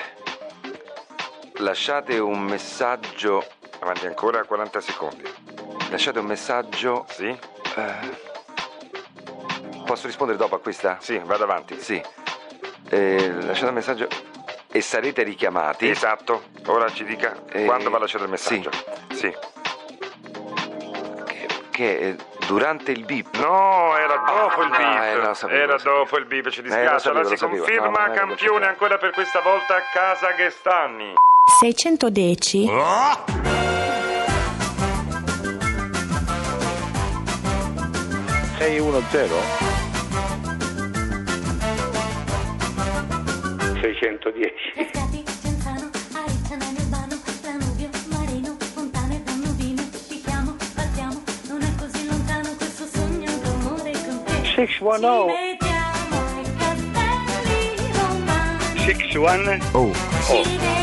Lasciate un messaggio. Avanti ancora quaranta secondi. Lasciate un messaggio. Sì. Eh, posso rispondere dopo a questa? Sì, vado avanti. Sì. Eh, lasciate un messaggio e sarete richiamati. Esatto. Ora ci dica eh, quando va a lasciare il messaggio. Sì. Sì. Che, che eh, durante il bip. No, era dopo il bip. Ah, eh, lo sapevo, era lo sapevo. dopo il bip, ci dispiace. Eh, lo sapevo, allora si lo sapevo. conferma No, campione ancora per questa volta Casa Ghestani. seicentodieci. Oh! sei uno zero seicentodieci. six one zero six one oh. oh.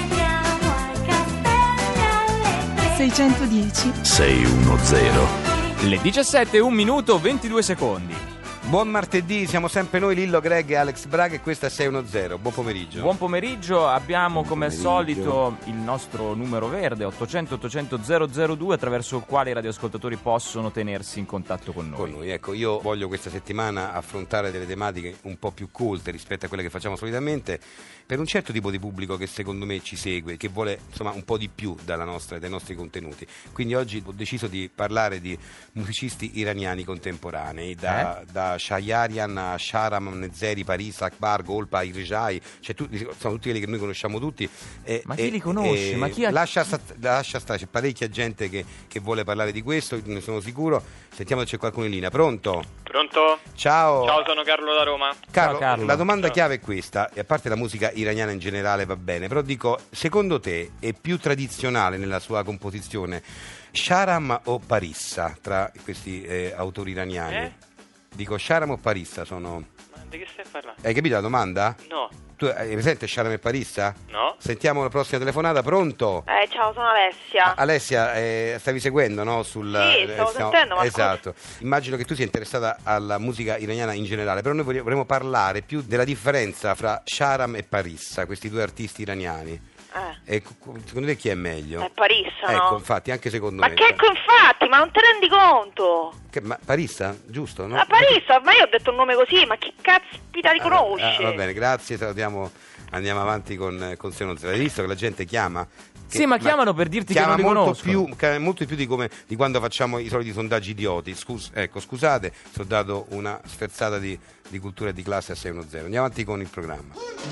seicentodieci. sei uno zero. Le diciassette, un minuto, ventidue secondi. Buon martedì, siamo sempre noi, Lillo, Greg e Alex Braga e questa è sei uno zero. Buon pomeriggio. Buon pomeriggio, abbiamo come al pomeriggio. solito il nostro numero verde ottocento ottocento zero zero due attraverso il quale i radioascoltatori possono tenersi in contatto con noi. Con noi, ecco, io voglio questa settimana affrontare delle tematiche un po' più colte rispetto a quelle che facciamo solitamente per un certo tipo di pubblico che secondo me ci segue, che vuole insomma un po' di più dalla nostra, dai nostri contenuti. Quindi oggi ho deciso di parlare di musicisti iraniani contemporanei, da, Eh? da da Shayarian, Sharam, Nezeri, Paris, Akbar, Golpa, Irjai, cioè tutti, sono tutti quelli che noi conosciamo tutti. E, ma chi e, li conosce? E, ma chi ha... lascia, sta, lascia stare, c'è parecchia gente che, che vuole parlare di questo, ne sono sicuro. Sentiamo se c'è qualcuno in linea. Pronto? Pronto? Ciao. Ciao, sono Carlo da Roma. Carlo, Ciao, Carlo. la domanda Ciao. chiave è questa, e a parte la musica iraniana in generale va bene, però dico, secondo te è più tradizionale nella sua composizione Sharam o Parissa tra questi eh, autori iraniani? Eh? Dico Sharam o Parissa sono... Ma di che stai parlando? Hai capito la domanda? No. Tu hai presente Sharam e Parissa? No. Sentiamo la prossima telefonata, pronto? Eh, ciao, sono Alessia. Alessia, eh, stavi seguendo, no? Sul, Sì, stavo eh, stiamo- sentendo, ma esatto. Immagino che tu sia interessata alla musica iraniana in generale, però noi vorremmo, vorremmo parlare più della differenza fra Sharam e Parissa, questi due artisti iraniani. Eh. E co- secondo te chi è meglio? È Parissa, Ecco, no? infatti, anche secondo Ma me. che ecco, infatti, ma non te rendi conto? Che- ma Parissa, giusto? No? La Parissa, ma io ho detto un nome così, ma chi caspita li conosce? Ah, va bene, grazie, salutiamo, andiamo avanti con, con sei uno zero. Hai visto che la gente chiama? Che- Sì, ma chiamano per dirti che chiama non li molto conoscono. più, ca- molto di più di, come, di quando facciamo i soliti sondaggi idioti. Scus- ecco, scusate, ti ho dato una sferzata di, di cultura e di classe a sei uno zero. Andiamo avanti con il programma.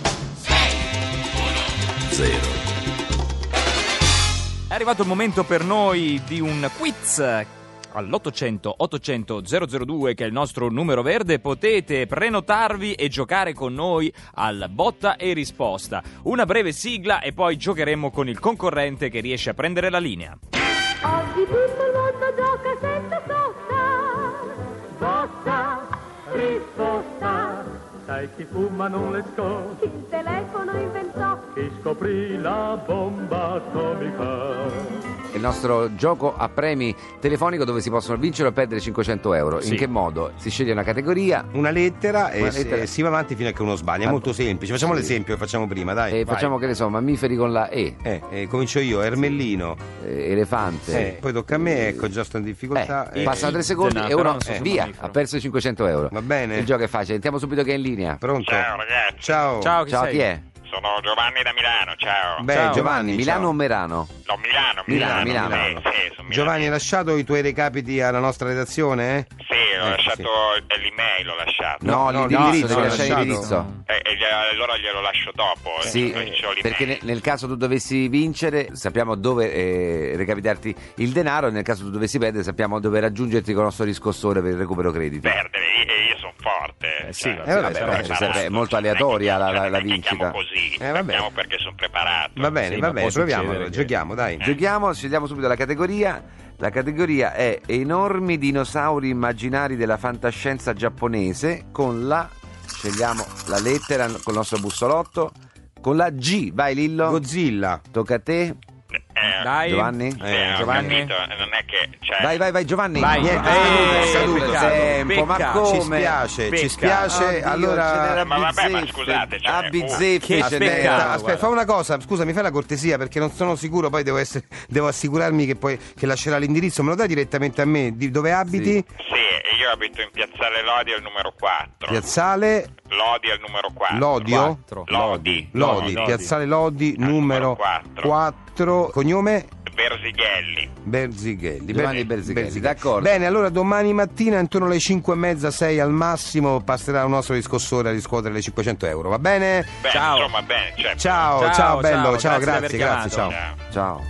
zero. È arrivato il momento per noi di un quiz. All'ottocento ottocento zero zero due, che è il nostro numero verde, potete prenotarvi e giocare con noi al botta e risposta. Una breve sigla e poi giocheremo con il concorrente che riesce a prendere la linea. Oggi tutto il mondo gioca senza sosta. Botta, risposta. Sai chi fuma non le scoccia. Il telefono inventò. Chi scoprì la bomba atomica. Il nostro gioco a premi telefonico dove si possono vincere o perdere cinquecento euro. Sì. In che modo? Si sceglie una categoria, Una lettera, Una e, lettera. e si va avanti fino a che uno sbaglia. È Ah, molto semplice. Facciamo sì. l'esempio che facciamo prima, dai. e vai. facciamo, che ne so, mammiferi con la E, Eh, eh, comincio io, Ermellino. eh, elefante. Eh, poi tocca a me, ecco, già sto in difficoltà. Eh, Eh, passano tre secondi no, e però uno non so se via, mammifero. ha perso i cinquecento euro. Va bene. Il gioco è facile, sentiamo subito che è in linea. Pronto? Ciao ragazzi, Ciao. Ciao, chi Ciao, sei? chi è? sono Giovanni da Milano, ciao. Beh, Ciao, Giovanni, Milano ciao. o Merano? No, Milano, Milano, Milano. Milano. Sì, sì, sono Giovanni, hai lasciato i tuoi recapiti alla nostra redazione? Eh? Sì, ho Eh, lasciato l'email, l'ho lasciato. No, no, l'indirizzo, no, devi no, lasciare lasciato. l'indirizzo. E, e gli- allora glielo lascio dopo. eh, Sì, non c'ho l'email. perché ne- nel caso tu dovessi vincere sappiamo dove eh, recapitarti il denaro, e nel caso tu dovessi perdere sappiamo dove raggiungerti con il nostro riscossore per il recupero crediti. Perdere, io, io sono forte. sì, cioè, vabbè, sono vabbè, preparato, ci serve- è molto cioè, non è che- aleatoria la- cioè, la- non la è che vincita. chiamo così, Eh, vabbè. chiamo perché sono preparato. Va bene, Sì, va ma bene, può proviamo, succedere che- giochiamo, dai. Giochiamo, scegliamo subito la categoria. La categoria è enormi dinosauri immaginari della fantascienza giapponese con la, scegliamo la lettera col nostro bussolotto, con la G. Vai Lillo. Godzilla. Tocca a te. Eh, Dai. Giovanni. sì, Eh, ho Giovanni. capito, non è che... Cioè, Vai, vai, vai Giovanni. Vai. Niente, Eh, è scaduto, è peccato, scaduto il tempo, ma peccato. come? Ci spiace, Pecca. ci spiace. Oddio, allora, ce n'era Ma vabbè, ma bizzeffe, scusate, cioè, a oh, bizzeffe che ce aspetta, n'era. peccato. aspetta, guarda. fa una cosa, scusa, mi fai la cortesia perché non sono sicuro, poi devo, essere, devo assicurarmi che poi che lascerà l'indirizzo, me lo dai direttamente a me, di dove abiti? sì, io abito in Piazzale Lodi al numero quattro. Piazzale Lodi al numero quattro. Lodio? Quattro. Lodi. Lodi, Lodi. Piazzale Lodi, Al numero numero quattro. quattro, cognome? Berzighelli. Berzighelli. Giovanni Bene, Berzighelli, d'accordo. Bene, allora domani mattina intorno alle cinque e mezza, sei al massimo passerà un nostro riscossore a riscuotere le cinquecento euro, va bene? Beh, Ciao. insomma, bene, certo. Ciao, ciao, Ciao, bello, ciao, ciao, grazie di grazie, aver grazie, ciao. Ciao. Ciao.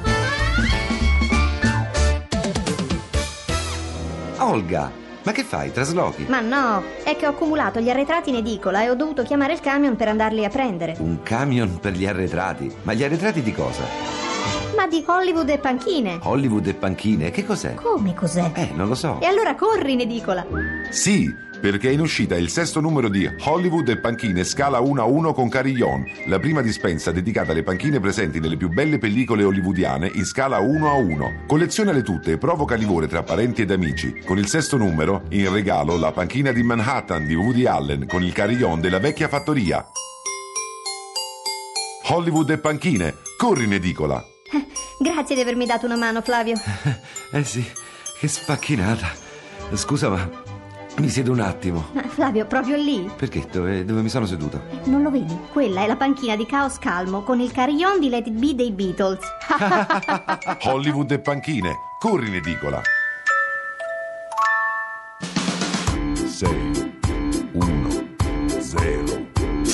Olga, ma che fai? Traslochi? Ma no, è che ho accumulato gli arretrati in edicola e ho dovuto chiamare il camion per andarli a prendere. Un camion per gli arretrati? Ma gli arretrati di cosa? Ma di Hollywood e panchine. Hollywood e panchine? Che cos'è? Come cos'è? Eh, non lo so. E allora corri in edicola. Sì, perché è in uscita il sesto numero di Hollywood e panchine scala uno a uno con Carillon, la prima dispensa dedicata alle panchine presenti nelle più belle pellicole hollywoodiane in scala uno a uno. Collezionale tutte e provoca livore tra parenti ed amici. Con il sesto numero, in regalo, la panchina di Manhattan di Woody Allen con il Carillon della vecchia fattoria. Hollywood e panchine, corri in edicola. Grazie di avermi dato una mano, Flavio. Eh sì, che spacchinata. Scusa, ma mi siedo un attimo. Ma Flavio, proprio lì? Perché? Dove, dove mi sono seduto? Non lo vedi? Quella è la panchina di Caos Calmo con il carillon di Let It Be dei Beatles. Hollywood e panchine, corri in edicola. sei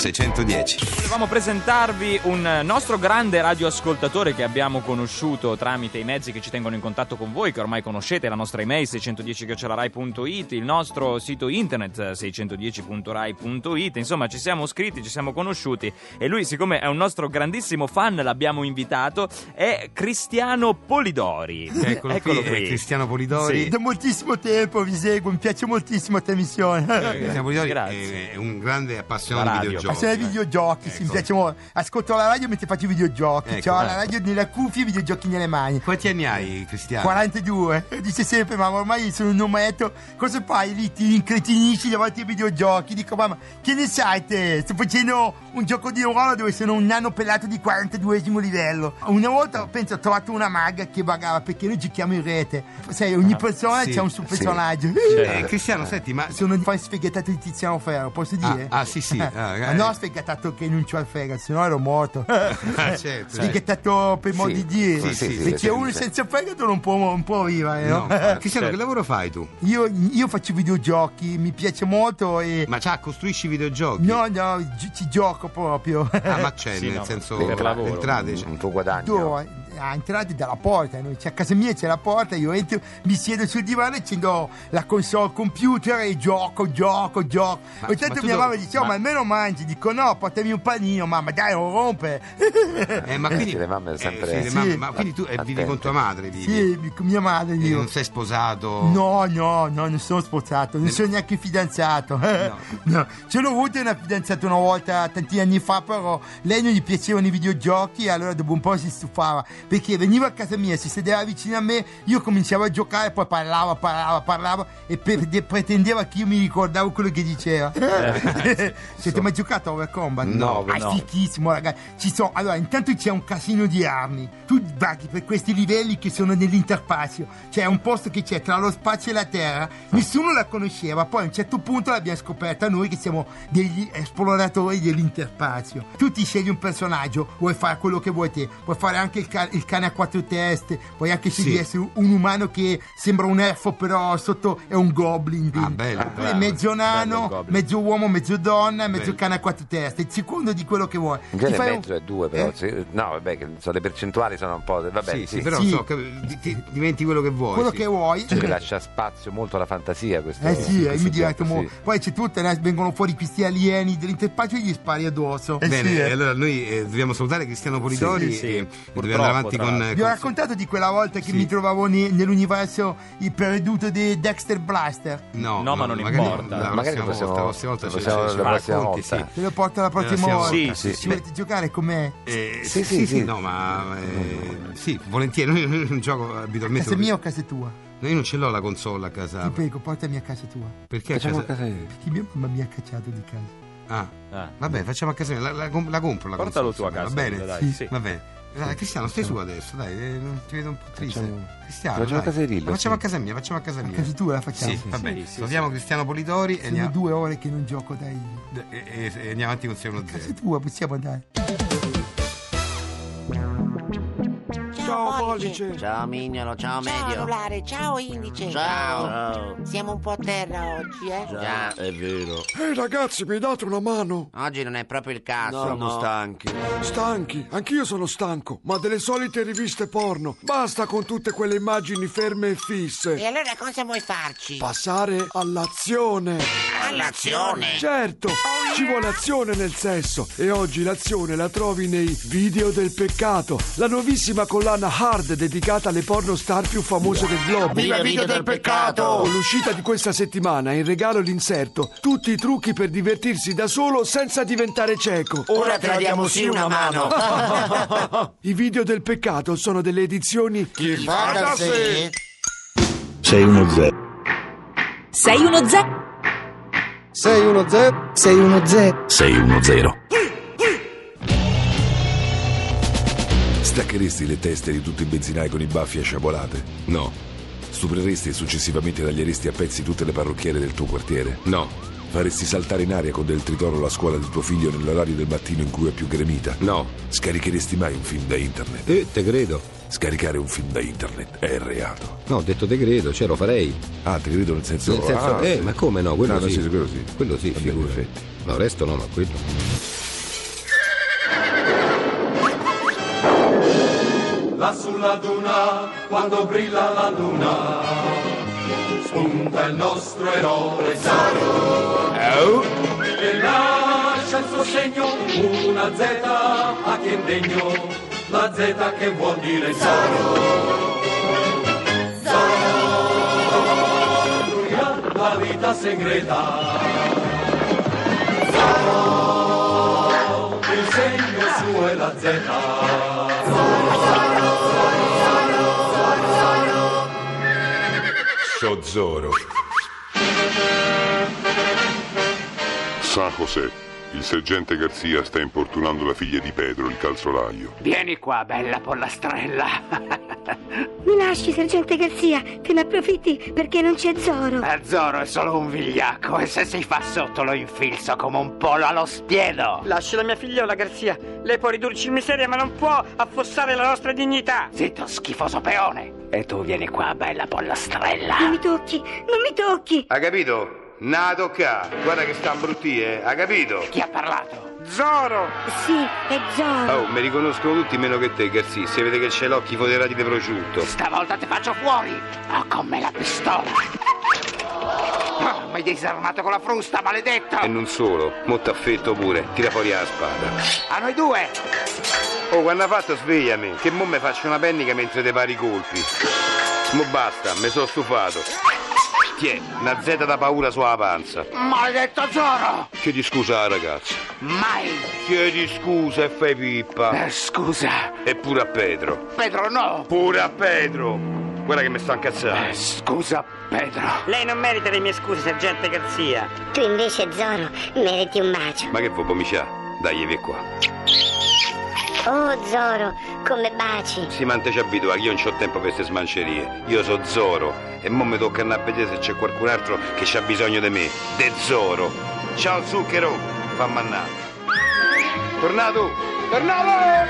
seicentodieci. Volevamo presentarvi un nostro grande radioascoltatore che abbiamo conosciuto tramite i mezzi che ci tengono in contatto con voi, che ormai conoscete, la nostra email seicentodieci chiocciola rai punto it, il nostro sito internet seicentodieci punto rai punto it, insomma ci siamo scritti, ci siamo conosciuti e lui, siccome è un nostro grandissimo fan, l'abbiamo invitato, è Cristiano Polidori. Eccolo, Eccolo qui, qui. è Cristiano Polidori. Sì. Da moltissimo tempo vi seguo, mi piace moltissimo la trasmissione. Eh, Cristiano Polidori Grazie. è un grande appassionato di videogiochi. Appassionato di videogiochi, sì, mi piace molto. Ascolto la radio mentre faccio i videogiochi. Ecco. Ho la radio nella cuffia e i videogiochi nelle mani. Quanti anni hai, Cristiano? quarantadue. Dice sempre, ma ormai sono un ometto. Cosa fai lì? Ti incretinisci davanti ai videogiochi. Dico, mamma, che ne sai te? Sto facendo un gioco di ruolo dove sono un nano pelato di quarantaduesimo livello. Una volta, penso, ho trovato una maga che vagava, perché noi giochiamo in rete. Sai, ogni persona sì, c'ha un suo sì. personaggio. Eh, Cristiano, senti, ma sono un fan sfegatato di Tiziano Ferro, posso dire? Ah, ah, sì, sì. Ah, Ma no, sfegatato che non c'ho il fegato, sennò ero morto. Ah, certo. Sfegatato per modo Sì. di dire. Sì, sì, sì, Perché sì, uno sì. senza fegato non può, non può vivere, no? No, Cristiano, che lavoro fai tu? Io, io faccio videogiochi, mi piace molto e... Ma già costruisci videogiochi? No, no, gi- ci gioco proprio. Ah, ma c'è, Sì, nel no, senso, per lavoro. entrate, c'è. un tuo guadagno. Dove? A entrate dalla porta, no? Cioè, a casa mia c'è la porta, io entro, mi siedo sul divano, accendo la console computer e gioco, gioco, gioco. Ma- Ogni tanto ma tu mia dove- mamma dice, oh, ma- ma almeno mangi. Dico, no, portami un panino, mamma, dai, non rompe. Eh, ma quindi, Sì, le mamme sempre- eh, sì, le mamme- ma quindi tu eh, vivi Attente. con tua madre? Vivi? Sì, mi- con mia madre E io. non sei sposato? No, no, no, non sono sposato, non sono neanche fidanzato. No. Ce l'ho avuta una fidanzata una volta tanti anni fa, però lei non gli piacevano i videogiochi, allora dopo un po' si stufava, perché veniva a casa mia, si sedeva vicino a me, io cominciavo a giocare, poi parlava, parlava, parlava e per- pretendeva che io mi ricordavo quello che diceva. Siete mai giocato a Overcombat? No, Ah, è no. fichissimo, ragazzi. Ci sono, allora, intanto c'è un casino di armi. Tu vaghi per questi livelli che sono nell'interspazio. C'è un posto che c'è tra lo spazio e la terra. Nessuno la conosceva. Poi a un certo punto l'abbiamo scoperta noi che siamo degli esploratori dell'interspazio. Tu ti scegli un personaggio, vuoi fare quello che vuoi te. Puoi fare anche il, ca- il cane a quattro teste. Puoi anche Sì. scegliere essere un umano che sembra un elfo, però sotto è un goblin. Ah, bello, Oppure bravo. mezzo Bello nano, il goblin. mezzo uomo, mezzo donna, mezzo Bello. cane a quattro teste. Il secondo di quello che vuoi. In Ti genere fai un- mezzo è due, però. Eh? sì. No, vabbè, che so, le percentuali sono un po'. Vabbè, Sì, sì, sì, però so, che- di- ti- diventi quello che vuoi. quello sì. che vuoi. Cioè, che lascia spazio molto alla fantasia questo. Eh sì, eh, questo mi diverto gioco, molto. Poi c'è tutte, ne vengono fuori questi alieni dell'interspazio e gli spari addosso. Eh Bene, sì, eh. e allora noi eh, dobbiamo salutare Cristiano Polidori Sì, sì, e sì. dobbiamo andare avanti tra con... l'altro. Vi ho con- raccontato di quella volta che Sì. mi trovavo ne- nell'universo il perduto di Dexter Blaster. No, No, ma non magari importa. La Magari prossima possiamo- volta, la prossima volta ce- possiamo ce- ce la lo prossima racconti, volta. sì. Te lo porto la prossima prossima volta. volta, sì, Ci sì. volete giocare con me? Eh, Sì, sì, sì, sì, sì. no, ma eh, sì, volentieri. Noi non gioco abitualmente. Casa mia o casa tua? No, io non ce l'ho la console a casa. Ti prego, portami a casa tua. Perché a Facciamo casa... a casa io. Perché mia mamma mi ha cacciato di casa. Ah, Ah. vabbè, facciamo a casa mia. La, la, la compro la Portalo console. tu a casa, Va bene, dai, sì. sì. Va bene. Dai, Cristiano, stai su adesso, dai, eh, non ti vedo un po' triste. Facciamo- Cristiano, facciamo dai. a casa di Rillo, La facciamo sì. a casa mia, facciamo a casa A mia. casa tua la facciamo? Sì, va bene. sì, sì, Salutiamo Cristiano Polidori e Sono andiamo, due ore che non gioco, dai. e, e- e andiamo avanti con sei uno Casa zero. tua, possiamo andare. Ciao, Pollice. Ciao Mignolo, ciao Ciao Medio. Anulare, ciao Indice. Ciao. Siamo un po' a terra oggi, eh? Già. È vero. Ehi ragazzi, mi date una mano? Oggi non è proprio il caso. Siamo stanchi. Stanchi? Anch'io sono stanco, ma delle solite riviste porno. Basta con tutte quelle immagini ferme e fisse. E allora cosa vuoi farci? Passare all'azione. All'azione? Certo, ci vuole azione nel sesso e oggi l'azione la trovi nei Video del Peccato, la nuovissima collana hard dedicata alle pornostar più famose del globo. Viva Video del Peccato! Con l'uscita di questa settimana in regalo l'inserto Tutti i trucchi per divertirsi da solo senza diventare cieco. Ora te la diamo sì una mano. I Video del Peccato sono delle edizioni Chi fa da sé? sei uno zero. sei uno zero. sei uno zero. sei uno zero. sei uno zero. Staccheresti le teste di tutti i benzinai con i baffi a sciabolate? No, Stupreresti e successivamente taglieresti a pezzi tutte le parrucchiere del tuo quartiere? no, Faresti saltare in aria con del tritono la scuola di tuo figlio nell'orario del mattino in cui è più gremita? no. Scaricheresti mai un film da internet? Eh, te credo. Scaricare un film da internet è reato. No, ho detto te credo, cioè lo farei. Ah, ti credo nel senso... Nel senso, ah, eh, ma come no? Quello no, nel sì. senso, quello sì. Quello sì, Va bene, figura. perfetto. No, il resto no, ma quello. là sulla duna, quando brilla la luna, spunta il nostro eroe Zorro. Oh. E lascia il suo segno, una Z a chi è degno, la Z che vuol dire Zorro. Zorro, lui ha la vita segreta. Zorro, il segno suo è la Z. So Zorro. San José, il sergente Garzia sta importunando la figlia di Pedro, il calzolaio. Vieni qua, bella pollastrella. Mi lasci, sergente Garzia, te ne approfitti perché non c'è Zorro. Eh, Zorro è solo un vigliacco e se si fa sotto lo infilzo come un pollo allo spiedo. Lasci la mia figliola, Garzia. Lei può ridurci in miseria, ma non può affossare la nostra dignità. Zitto, schifoso peone. E tu vieni qua, bella pollastrella. Non mi tocchi, non mi tocchi. Ha capito? Na tocca, guarda che sta brutti, eh, ha capito? Chi ha parlato? Zorro! Sì, è Zorro. Oh, mi riconoscono tutti meno che te, Garzì. Se vede che c'è l'occhi foderati di prosciutto. Stavolta ti faccio fuori. Ho con me la pistola. Oh, mi hai disarmato con la frusta, maledetto. E non solo, mo t'affetto pure. Tira fuori la spada. A noi due. Oh, quando ha fatto svegliami, che mo me faccio una pennica mentre te pari i colpi. Mo basta, me sono stufato. Tiè, una Z da paura sulla panza. Maledetto Zorro! Chiedi scusa alla ragazza. Mai! Chiedi scusa e fai pippa. Eh, scusa. E pure a Pedro. Pedro no! Pure a Pedro! Guarda che mi sta incazzando. Eh, scusa, Pedro. Lei non merita le mie scuse, sergente Garzia. Tu invece, Zorro, meriti un bacio. Ma che vuoi, pomicià? Dai, via qua. Oh, Zorro, come baci. Si mante ci abitua, io non c'ho tempo per queste smancerie. Io so Zorro e mo mi tocca andare a vedere se c'è qualcun altro che c'ha bisogno di me. De Zorro. Ciao zucchero, fa mannà. Tornato! Tornato!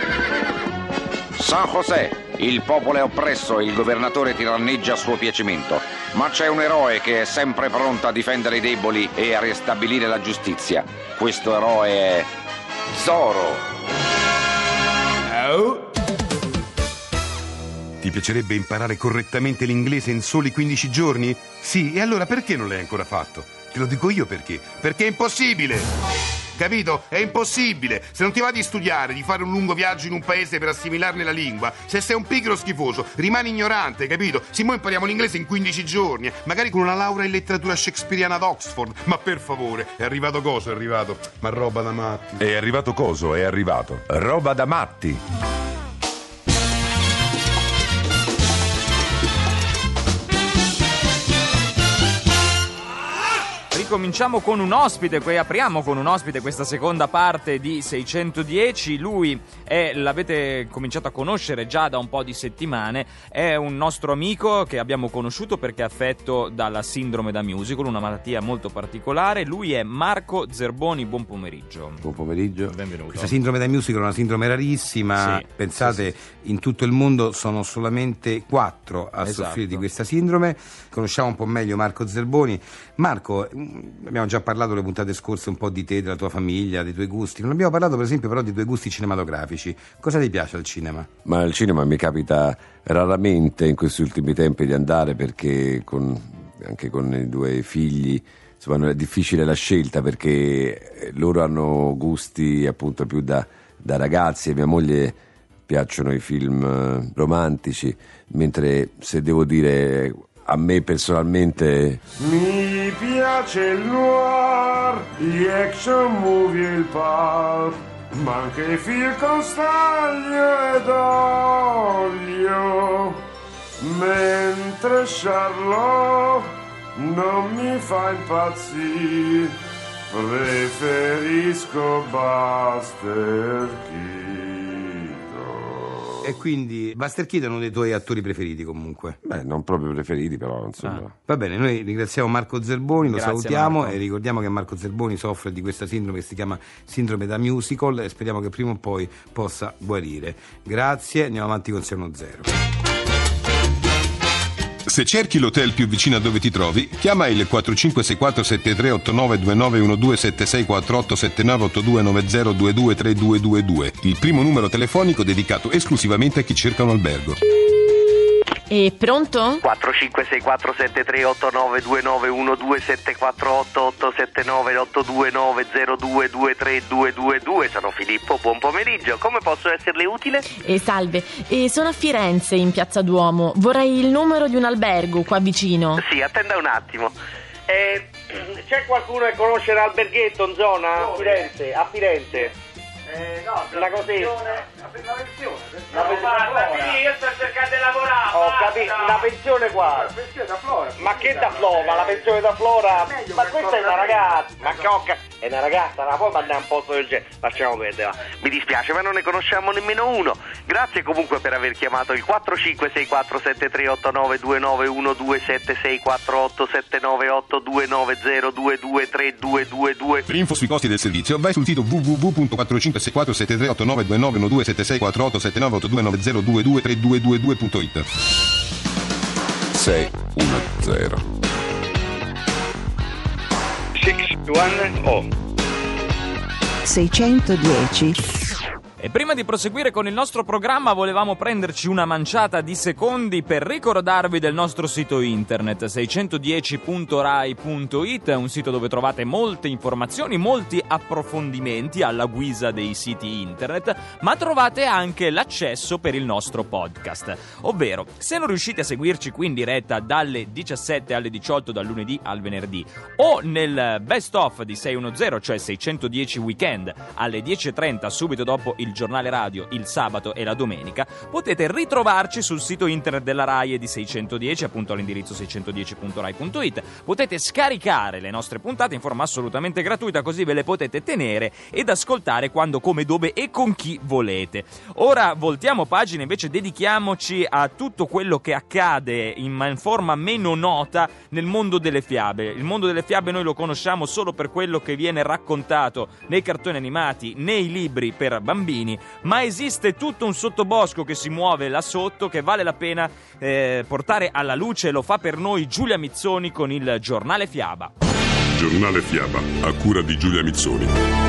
San José, il popolo è oppresso e il governatore tiranneggia a suo piacimento. Ma c'è un eroe che è sempre pronto a difendere i deboli e a ristabilire la giustizia. Questo eroe è Zorro. Oh. Ti piacerebbe imparare correttamente l'inglese in soli quindici giorni? Sì, e allora perché non l'hai ancora fatto? Te lo dico io perché. Perché è impossibile! Capito? È impossibile! Se non ti va di studiare, di fare un lungo viaggio in un paese per assimilarne la lingua, se sei un pigro schifoso, rimani ignorante, capito? Sì, mo impariamo l'inglese in quindici giorni, magari con una laurea in letteratura shakespeariana ad Oxford. Ma per favore, è arrivato coso, è arrivato? Ma roba da matti. È arrivato coso, è arrivato. Roba da matti. Cominciamo con un ospite, qui apriamo con un ospite questa seconda parte di seicentodieci. Lui è, l'avete cominciato a conoscere già da un po' di settimane, è un nostro amico che abbiamo conosciuto perché è affetto dalla sindrome da musical, una malattia molto particolare. Lui è Marco Zerboni, buon pomeriggio. Buon pomeriggio. Benvenuto. Questa sindrome da musical è una sindrome rarissima, sì, pensate, sì, sì. In tutto il mondo sono solamente quattro a Esatto. soffrire di questa sindrome. Conosciamo un po' meglio Marco Zerboni. Marco, abbiamo già parlato le puntate scorse un po' di te, della tua famiglia, dei tuoi gusti. Non abbiamo parlato per esempio però dei tuoi gusti cinematografici. Cosa ti piace al cinema? Ma al cinema mi capita raramente in questi ultimi tempi di andare perché con, anche con i due figli insomma è difficile la scelta perché loro hanno gusti appunto più da, da ragazzi e mia moglie piacciono i film romantici, mentre se devo dire a me personalmente Mi piace il noir, gli action movie e il pulp, ma anche i film con staglio ed olio. Mentre Charlotte non mi fa impazzire, preferisco Buster Keaton. E quindi Buster Keaton è uno dei tuoi attori preferiti comunque? Beh, non proprio preferiti, però insomma. Ah. Va bene, noi ringraziamo Marco Zerboni, lo Grazie, salutiamo Marco. e ricordiamo che Marco Zerboni soffre di questa sindrome che si chiama sindrome da musical e speriamo che prima o poi possa guarire. Grazie, andiamo avanti con sei uno zero. Se cerchi l'hotel più vicino a dove ti trovi, chiama il quattro cinque sei quattro sette tre otto nove due nove uno due sette sei quattro otto sette nove otto due nove zero due due tre due due due, il primo numero telefonico dedicato esclusivamente a chi cerca un albergo. E pronto? quattro cinque sei quattro sette tre otto nove due nove uno due sette quattro otto otto sette nove otto due nove zero due due tre due due due. Sono Filippo, buon pomeriggio. Come posso esserle utile? E salve, e sono a Firenze, in Piazza Duomo. Vorrei il numero di un albergo qua vicino. Sì, attenda un attimo. Eh, c'è qualcuno che conosce l'alberghetto in zona? A Firenze? A Firenze? Eh, no, una così. Una pensione. Una pensione. Io sto cercando di lavorare. Ho capito, una pensione qua. Una pensione da Flora. Ma che da Flora? La pensione da Flora? Ma questa è una ragazza. Ma cocca, è una ragazza, la puoi mandare un posto del genere. Lasciamo perdere. Mi dispiace, ma non ne conosciamo nemmeno uno. Grazie comunque per aver chiamato il quattro cinque sei quattro sette tre otto nove due nove uno due sette sei quattro otto sette nove otto due nove zero due due tre due due due. Per info sui costi del servizio vai sul sito w w w punto quattro cinque sei quattro sette tre otto nove due nove uno due sette sei quattro otto sette nove otto due nove zero due due tre due due due punto it. sei uno zero sei uno seicentodieci. E prima di proseguire con il nostro programma volevamo prenderci una manciata di secondi per ricordarvi del nostro sito internet seicentodieci punto rai punto it, un sito dove trovate molte informazioni, molti approfondimenti alla guisa dei siti internet, ma trovate anche l'accesso per il nostro podcast. Ovvero, se non riuscite a seguirci qui in diretta dalle diciassette alle diciotto, dal lunedì al venerdì, o nel best of di sei uno zero, cioè seicentodieci Weekend, alle dieci e trenta subito dopo il giornale radio il sabato e la domenica, potete ritrovarci sul sito internet della Rai e di seicentodieci, appunto all'indirizzo seicentodieci punto rai punto it. Potete scaricare le nostre puntate in forma assolutamente gratuita, così ve le potete tenere ed ascoltare quando, come, dove e con chi volete. Ora voltiamo pagina, invece dedichiamoci a tutto quello che accade in forma meno nota nel mondo delle fiabe. Il mondo delle fiabe noi lo conosciamo solo per quello che viene raccontato nei cartoni animati, nei libri per bambini, ma esiste tutto un sottobosco che si muove là sotto, che vale la pena eh, portare alla luce. Lo fa per noi Giulia Mizzoni con il Giornale Fiaba. Giornale Fiaba, a cura di Giulia Mizzoni.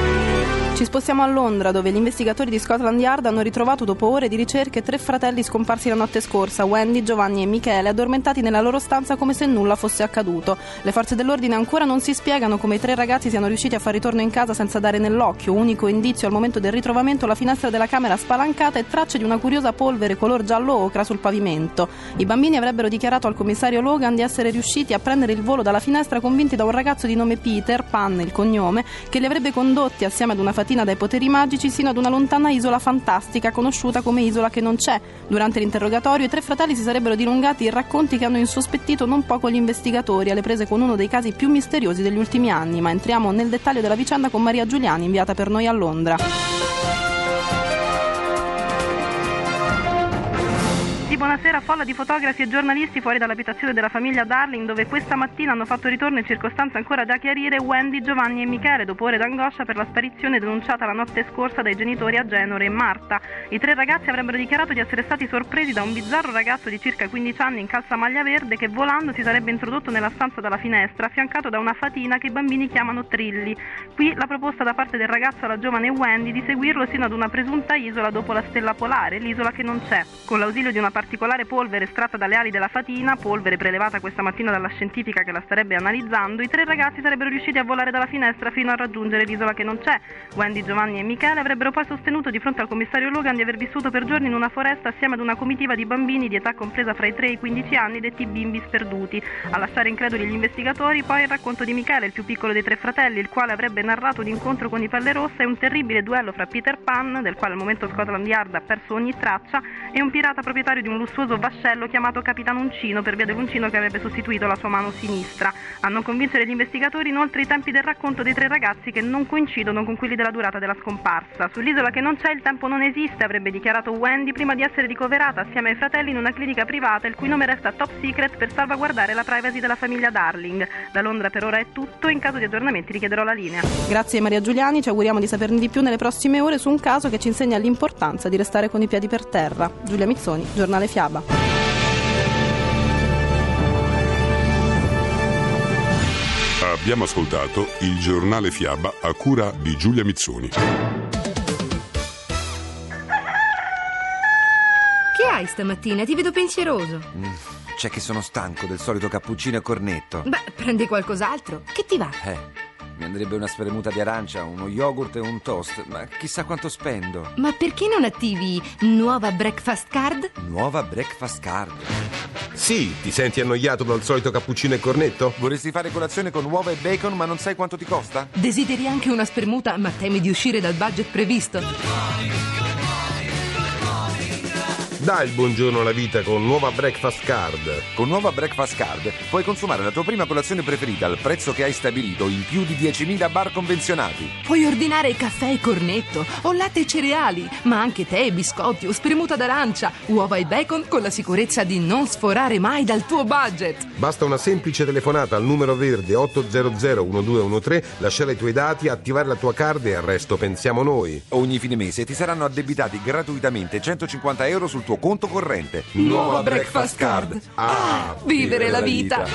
Ci spostiamo a Londra, dove gli investigatori di Scotland Yard hanno ritrovato dopo ore di ricerche tre fratelli scomparsi la notte scorsa, Wendy, Giovanni e Michele, addormentati nella loro stanza come se nulla fosse accaduto. Le forze dell'ordine ancora non si spiegano come i tre ragazzi siano riusciti a far ritorno in casa senza dare nell'occhio. Unico indizio al momento del ritrovamento, la finestra della camera spalancata e tracce di una curiosa polvere color giallo-ocra sul pavimento. I bambini avrebbero dichiarato al commissario Logan di essere riusciti a prendere il volo dalla finestra convinti da un ragazzo di nome Peter, Pan il cognome, che li avrebbe condotti assieme ad una fatina dai poteri magici sino ad una lontana isola fantastica conosciuta come Isola che non c'è. Durante l'interrogatorio i tre fratelli si sarebbero dilungati in racconti che hanno insospettito non poco gli investigatori, alle prese con uno dei casi più misteriosi degli ultimi anni. Ma entriamo nel dettaglio della vicenda con Maria Giuliani, inviata per noi a Londra. Sì, buonasera, folla di fotografi e giornalisti fuori dall'abitazione della famiglia Darling, dove questa mattina hanno fatto ritorno in circostanze ancora da chiarire Wendy, Giovanni e Michele, dopo ore d'angoscia per la sparizione denunciata la notte scorsa dai genitori Agenore e Marta. I tre ragazzi avrebbero dichiarato di essere stati sorpresi da un bizzarro ragazzo di circa quindici anni in calza maglia verde che volando si sarebbe introdotto nella stanza dalla finestra, affiancato da una fatina che i bambini chiamano Trilli. Qui la proposta da parte del ragazzo alla giovane Wendy di seguirlo sino ad una presunta isola dopo la stella polare, l'isola che non c'è. Con l'ausilio di una particolare polvere estratta dalle ali della fatina, polvere prelevata questa mattina dalla scientifica che la starebbe analizzando, i tre ragazzi sarebbero riusciti a volare dalla finestra fino a raggiungere l'isola che non c'è. Wendy, Giovanni e Michele avrebbero poi sostenuto di fronte al commissario Logan di aver vissuto per giorni in una foresta assieme ad una comitiva di bambini di età compresa fra i tre e i quindici anni, detti bimbi sperduti. A lasciare increduli gli investigatori poi il racconto di Michele, il più piccolo dei tre fratelli, il quale avrebbe narrato un incontro con i Pelle Rosse e un terribile duello fra Peter Pan, del quale al momento Scotland Yard ha perso ogni traccia, e un pirata proprietario di un lussuoso vascello chiamato Capitano Uncino, per via dell'uncino che avrebbe sostituito la sua mano sinistra. A non convincere gli investigatori inoltre i tempi del racconto dei tre ragazzi, che non coincidono con quelli della durata della scomparsa. Sull'isola che non c'è il tempo non esiste, avrebbe dichiarato Wendy prima di essere ricoverata assieme ai fratelli in una clinica privata il cui nome resta top secret per salvaguardare la privacy della famiglia Darling. Da Londra per ora è tutto, in caso di aggiornamenti richiederò la linea. Grazie Maria Giuliani, ci auguriamo di saperne di più nelle prossime ore su un caso che ci insegna l'importanza di restare con i piedi per terra. Giulia Mizzoni, Giornale Fiaba. Abbiamo ascoltato il giornale Fiaba a cura di Giulia Mizzoni. Che hai stamattina? Ti vedo pensieroso. Mm, c'è che sono stanco del solito cappuccino e cornetto. Beh, prendi qualcos'altro. Che ti va? Eh, mi andrebbe una spremuta di arancia, uno yogurt e un toast, ma chissà quanto spendo. Ma perché non attivi nuova breakfast card? Nuova breakfast card? Sì, ti senti annoiato dal solito cappuccino e cornetto? Vorresti fare colazione con uova e bacon, ma non sai quanto ti costa? Desideri anche una spremuta, ma temi di uscire dal budget previsto? Dai il buongiorno alla vita con nuova breakfast card. Con nuova breakfast card puoi consumare la tua prima colazione preferita al prezzo che hai stabilito in più di diecimila bar convenzionati. Puoi ordinare caffè e cornetto, o latte e cereali, ma anche tè, biscotti o spremuta d'arancia, uova e bacon con la sicurezza di non sforare mai dal tuo budget. Basta una semplice telefonata al numero verde otto zero zero uno due uno tre, lasciare i tuoi dati, attivare la tua card e al resto pensiamo noi. Ogni fine mese ti saranno addebitati gratuitamente centocinquanta euro sul tuo conto corrente. Nuova breakfast card. Ah, vivere la vita.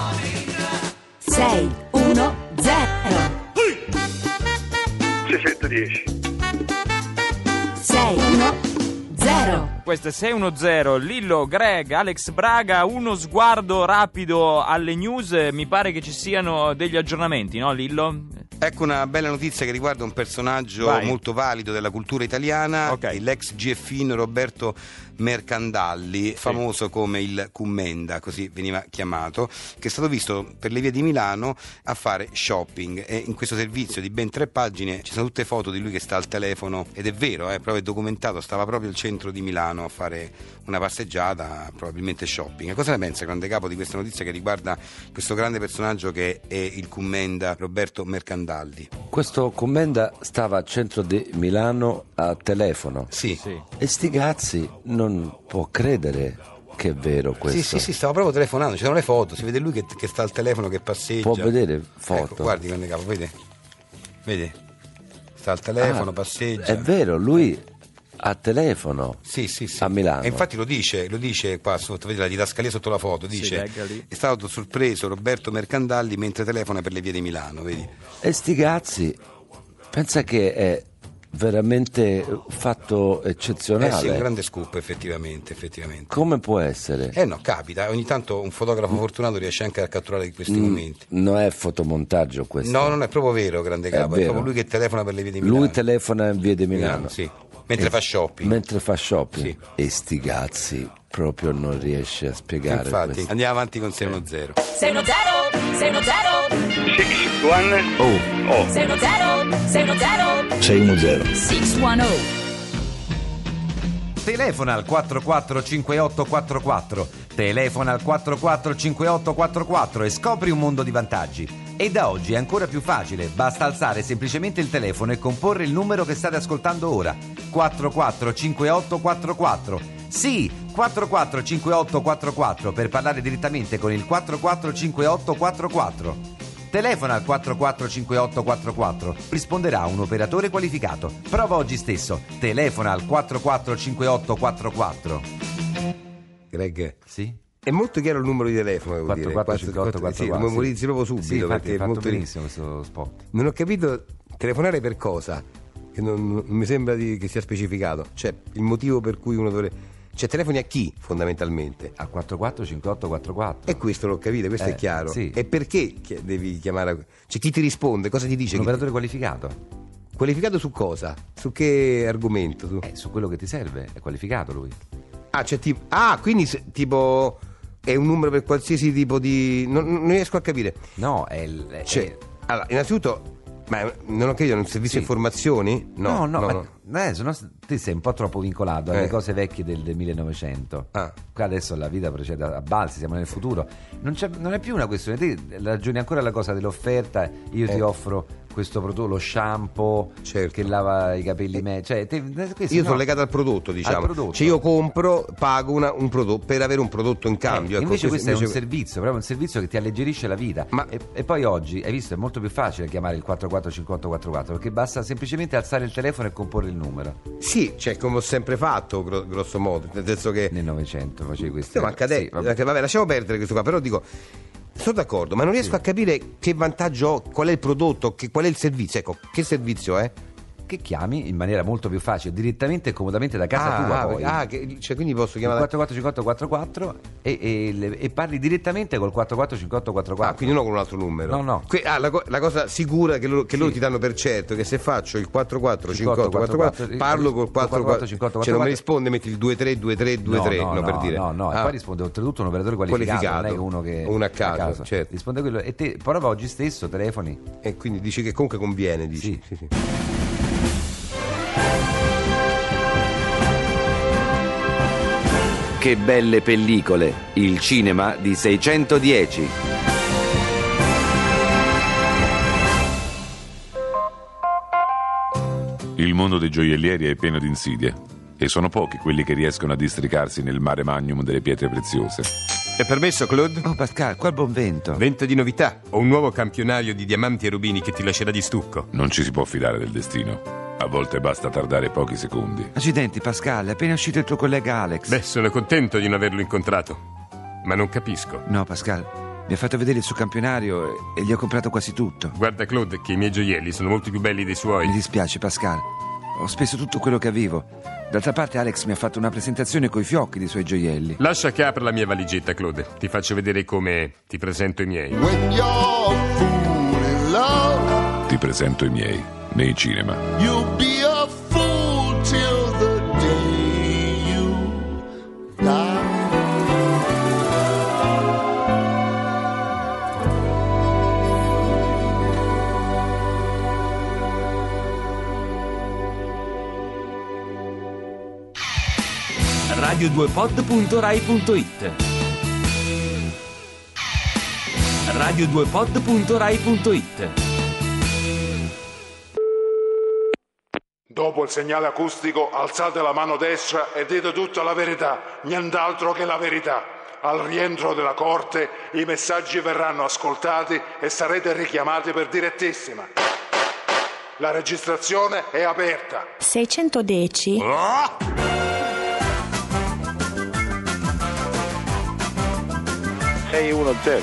sei uno zero seicentodieci sei uno zero. Questo è sei uno zero, Lillo, Greg, Alex Braga, uno sguardo rapido alle news, mi pare che ci siano degli aggiornamenti, no Lillo? Ecco una bella notizia che riguarda un personaggio Vai. molto valido della cultura italiana, Ok. l'ex G F I N Roberto Mercandalli, famoso come il Commenda, così veniva chiamato, che è stato visto per le vie di Milano a fare shopping, e in questo servizio di ben tre pagine ci sono tutte foto di lui che sta al telefono, ed è vero, è proprio documentato, stava proprio al centro di Milano a fare una passeggiata, probabilmente shopping. E cosa ne pensa, grande capo, di questa notizia che riguarda questo grande personaggio che è il Commenda Roberto Mercandalli? Questo Commenda stava al centro di Milano a telefono. Sì. E sti cazzi non può credere che è vero questo. Sì, sì, sì, stava proprio telefonando, ci sono le foto, si vede lui che, che sta al telefono, che passeggia. Può vedere foto? Ecco, guardi, grande capo, vede? Vede? Sta al telefono, Ah, passeggia. È vero, lui a telefono sì, sì, sì. a Milano. E infatti lo dice, lo dice qua sotto, vedi la didascalia sotto la foto, dice legga lì. è stato sorpreso Roberto Mercandalli mentre telefona per le vie di Milano, vedi? E sti cazzi, pensa che è veramente fatto eccezionale. Eh sì, un grande scoop effettivamente, effettivamente. Come può essere? Eh no, capita, ogni tanto un fotografo fortunato riesce anche a catturare questi Mm, momenti. Non è fotomontaggio questo. No, non è proprio vero, grande È capo, è, vero. proprio lui che telefona per le vie di Milano. Lui telefona in via di Milano. Milano, sì. Mentre E- fa shopping. Mentre fa shopping. Sì. E sti cazzi proprio non riesce a spiegare Infatti, questo. andiamo avanti con sei uno zero. sei uno zero, sei uno zero, sei uno Oh, oh. sei uno zero, sei uno zero, sei uno zero. sei uno zero. Telefona al quattro quattro cinque otto quattro quattro. Telefona al quattro quattro cinque otto quattro quattro e scopri un mondo di vantaggi. E da oggi è ancora più facile, basta alzare semplicemente il telefono e comporre il numero che state ascoltando ora. quattro quattro cinque otto quattro quattro. Sì, quattro quattro cinque otto quattro quattro per parlare direttamente con il quattro quattro cinque otto quattro quattro. Telefona al quattro quattro cinque otto quattro quattro, risponderà un operatore qualificato. Prova oggi stesso. Telefona al quattro quattro cinque otto quattro quattro. Greg, Sì? è molto chiaro il numero di telefono, devo quattro dire. quattro cinque otto quattro quattro. Sì, lo memorizzi proprio subito, Sì, infatti perché è è fatto molto benissimo questo spot. Non ho capito telefonare per cosa, che non, non mi sembra di, che sia specificato. Cioè, il motivo per cui uno dovrebbe... Cioè, telefoni a chi, fondamentalmente? A quattro quattro cinque otto quattro quattro. E questo l'ho capito, questo Eh, è chiaro. sì. E perché chi- devi chiamare... a- Cioè, chi ti risponde? Cosa ti dice? Un Chi- operatore qualificato. Qualificato su cosa? Su che argomento? Tu? Eh, su quello che ti serve, è qualificato lui. Ah, cioè, tipo... ah, quindi se- tipo... È un numero per qualsiasi tipo di... Non, non riesco a capire. No, è il... è- Cioè, allora, innanzitutto... Ma non ho capito, è un servizio Sì. informazioni? No, no, no, ma- eh, se no te sei un po' troppo vincolato alle Eh. cose vecchie del, del millenovecento. Ah. Qua adesso la vita procede a balzi, siamo nel futuro. Non, c'è- non è più una questione, te ragioni ancora la cosa dell'offerta, io ti Eh. offro questo prodotto, lo shampoo Certo. che lava i capelli me- cioè, te- questo Io no. sono legato al prodotto, diciamo. Al prodotto. Cioè io compro, pago una- un prodotto per avere un prodotto in cambio. Eh, ecco, invece questo è un invece- servizio, proprio un servizio che ti alleggerisce la vita. Ma- E, e poi oggi, hai visto, è molto più facile chiamare il quattro quattro cinque otto quattro quattro perché basta semplicemente alzare il telefono e comporre il numero. Sì, cioè come ho sempre fatto, gro- grosso modo, nel senso che... Nel Novecento facevi questo. No, ma anche adesso- Sì, vabbè. anche- vabbè, lasciamo perdere questo qua, però dico... Sono d'accordo, ma non riesco Sì. a capire che vantaggio ho, qual è il prodotto, che, qual è il servizio. Ecco, che servizio è? Che chiami in maniera molto più facile, direttamente e comodamente da casa ah, tua. ah, Poi. ah, che, cioè quindi posso chiamare quattro quattro cinquantotto quarantaquattro e, e, le- e parli direttamente col quattro quattro cinquantotto quarantaquattro. Ah, quindi non con un altro numero. No, no. Que- ah, la, co- la cosa sicura che, loro, che loro ti danno per certo è che se faccio il quattro quattro cinquantotto quarantaquattro parlo col quattro quattro cinquantotto, cioè non mi risponde, metti il due tre due tre due tre, no, no, no, per dire. no, no, Ah. e poi risponde oltretutto un operatore qualificato, Qualificato. non è che uno che Uno a caso, certo. risponde quello e te prova oggi stesso telefoni e quindi dici che comunque conviene, dici. Sì. Sì, sì. Che belle pellicole, il cinema di seicentodieci. Il mondo dei gioiellieri è pieno di insidie e sono pochi quelli che riescono a districarsi nel mare magnum delle pietre preziose. È permesso, Claude? Oh Pascal, qual buon vento. Vento di novità. Ho un nuovo campionario di diamanti e rubini che ti lascerà di stucco. Non ci si può fidare del destino. A volte basta tardare pochi secondi. Accidenti Pascal, è appena uscito il tuo collega Alex. Beh, sono contento di non averlo incontrato, ma non capisco. No Pascal, mi ha fatto vedere il suo campionario e gli ho comprato quasi tutto. Guarda Claude, che i miei gioielli sono molto più belli dei suoi. Mi dispiace Pascal, ho speso tutto quello che avevo. D'altra parte Alex mi ha fatto una presentazione coi fiocchi dei suoi gioielli. Lascia che apra la mia valigetta, Claude. Ti faccio vedere come ti presento i miei. When you're fool in love, Ti presento i miei, nei cinema. you'll be a fool till the day you die. radio due pod punto rai punto it radio due pod punto rai punto it. Dopo il segnale acustico alzate la mano destra e dite tutta la verità, nient'altro che la verità. Al rientro della corte i messaggi verranno ascoltati e sarete richiamati per direttissima. La registrazione è aperta. seicentodieci. sei uno zero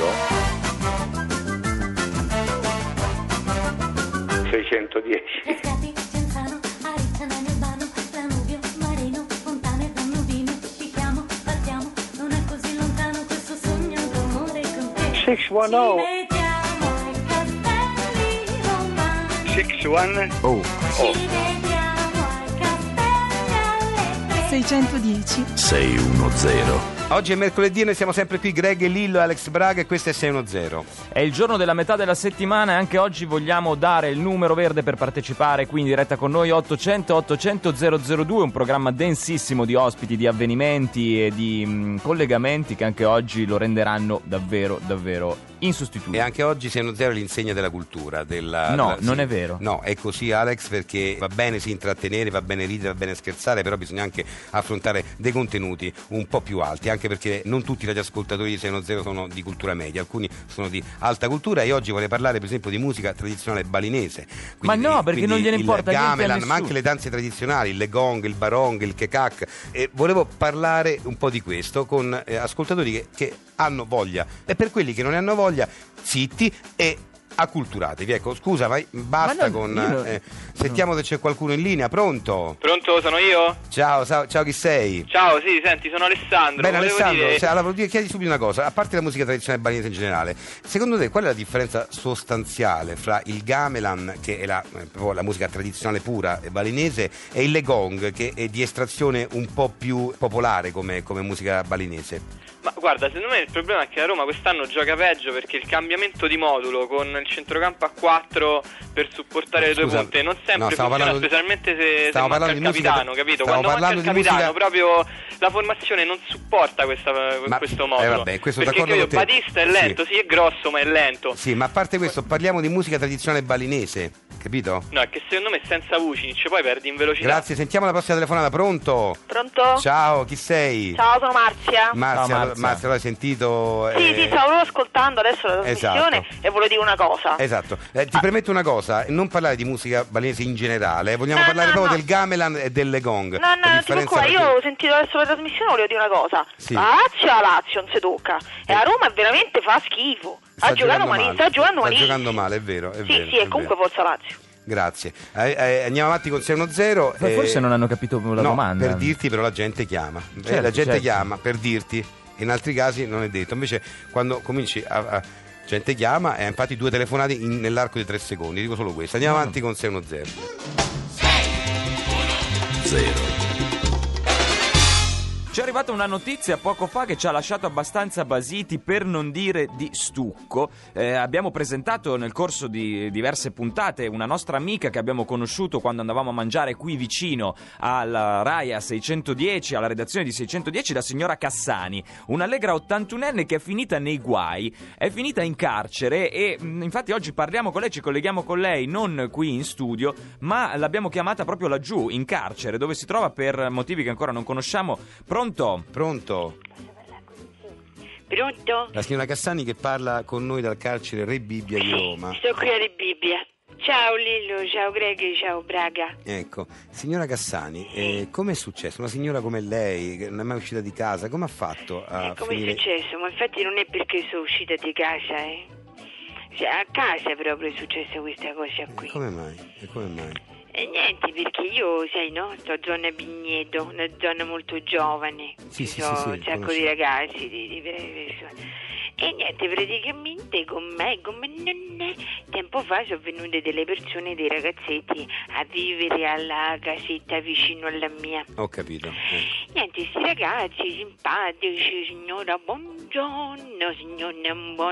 seicentodieci. Escati, Genzano, Aritana, Nelvano, Danubio, Marino, Fontane, Danubino. Ti chiamo, partiamo, non è così lontano questo sogno d'amore con te. sei uno zero. Ci vediamo ai castelli romani. sei uno oh. Ci vediamo ai castelli alle tre. seicentodieci. sei uno zero. Oggi è mercoledì e noi siamo sempre qui, Greg e Lillo, Alex Braga, e questo è sei uno zero. È il giorno della metà della settimana e anche oggi vogliamo dare il numero verde per partecipare qui in diretta con noi, ottocento ottocento zero zero due, un programma densissimo di ospiti, di avvenimenti e di mh, collegamenti che anche oggi lo renderanno davvero, davvero insostituibile. E anche oggi sei uno zero è l'insegna della cultura. Della, No, della- non sì. è vero. No, è così, Alex, perché va bene sì intrattenere, va bene ridere, va bene scherzare, però bisogna anche affrontare dei contenuti un po' più alti, anche perché non tutti gli ascoltatori di sei uno zero sono di cultura media, alcuni sono di alta cultura, e oggi vorrei parlare per esempio di musica tradizionale balinese. Ma Quindi- no, perché quindi non gliene il importa niente a gamelan, nessuno. ma anche le danze tradizionali, il legong, il barong, il kekak. E volevo parlare un po' di questo con eh, ascoltatori che, che hanno voglia, e per quelli che non ne hanno voglia, zitti e acculturatevi. Ecco, scusa, vai, basta Ma non- con io non- eh, sentiamo se c'è qualcuno in linea. Pronto? Pronto, sono io? Ciao, ciao, ciao, chi sei? Ciao, sì, senti, sono Alessandro. Bene, Volevo Alessandro, dire- cioè, allora, volevo dire, chiedi subito una cosa. A parte la musica tradizionale balinese in generale, secondo te qual è la differenza sostanziale fra il gamelan, che è la, eh, proprio la musica tradizionale pura e balinese, e il legong, che è di estrazione un po' più popolare come, come musica balinese? Ma guarda, secondo me il problema è che la Roma quest'anno gioca peggio perché il cambiamento di modulo con il centrocampo a quattro per supportare le due Scusa, punte non no, sempre stavo funziona, parlando di- specialmente se, se stavo manca parlando il di musica- capitano, capito? stavo Quando manca il parlando di capitano musica- proprio la formazione non supporta questa, Ma- questo eh, modulo. vabbè, questo perché d'accordo capito, con te. Batista è lento, sì. Sì. è grosso ma è lento. Sì, ma a parte questo, parliamo di musica tradizionale balinese, capito? No, è che secondo me senza Vucinic poi perdi in velocità. Grazie, sentiamo la prossima telefonata. Pronto? Pronto? Ciao, chi sei? Ciao, sono Marzia. Marzia, Ciao, Marzia. ma se l'hai sentito... Sì, eh, sì, stavo ascoltando adesso la trasmissione Esatto. e volevo dire una cosa. Esatto, eh, ti premetto una cosa, non parlare di musica balinese in generale, eh, vogliamo No, parlare no, proprio no. del gamelan e delle gong. No, no, non ti preoccupare, io ho sentito adesso la trasmissione, volevo dire una cosa. Sì. La Lazio, la Lazio non si tocca. E la Roma veramente fa schifo. Sta Ha giocato giocando malissimo, male. sta giocando Sta malissimo. giocando male, è vero, è Sì, vero. sì, è e comunque vero. forza Lazio. Grazie. Eh, eh, andiamo avanti con sei uno zero. Ma forse non hanno capito la no, domanda. per dirti però la gente chiama. Eh, Certo, la gente certo. chiama per dirti, in altri casi non è detto. Invece quando cominci a... a gente chiama e infatti due telefonate in- nell'arco di tre secondi, dico solo questo. Andiamo No. avanti con sei uno zero. Zero. Ci è arrivata una notizia poco fa che ci ha lasciato abbastanza basiti, per non dire di stucco. Eh, abbiamo presentato nel corso di diverse puntate una nostra amica che abbiamo conosciuto quando andavamo a mangiare qui vicino alla Rai a seicentodieci, alla redazione di seicentodieci, la signora Cassani, un'allegra ottantunenne che è finita nei guai, è finita in carcere e mh, infatti oggi parliamo con lei, ci colleghiamo con lei non qui in studio, ma l'abbiamo chiamata proprio laggiù, in carcere, dove si trova per motivi che ancora non conosciamo. Pronto? Pronto? Pronto? La signora Cassani che parla con noi dal carcere Re Bibbia di Roma. Sto qui a Re Bibbia. Ciao Lillo, ciao Greg, ciao Braga. Ecco, signora Cassani, eh, come è successo? Una signora come lei, che non è mai uscita di casa, come ha fatto a Come finire... è successo? Ma infatti non è perché sono uscita di casa, eh. Cioè, a casa proprio è successa questa cosa qui. Come mai? E come mai? E niente, perché io, sai, no? Sto a zona Vigneto, una zona molto giovane. Sì, Ci sì, sono sì, sì, un sacco conosco. di ragazzi, di, di persone. E niente, praticamente con me, come non è, tempo fa sono venute delle persone, dei ragazzetti, a vivere alla casetta vicino alla mia. Ho capito. eh. Niente, sti ragazzi simpatici, signora buongiorno, signora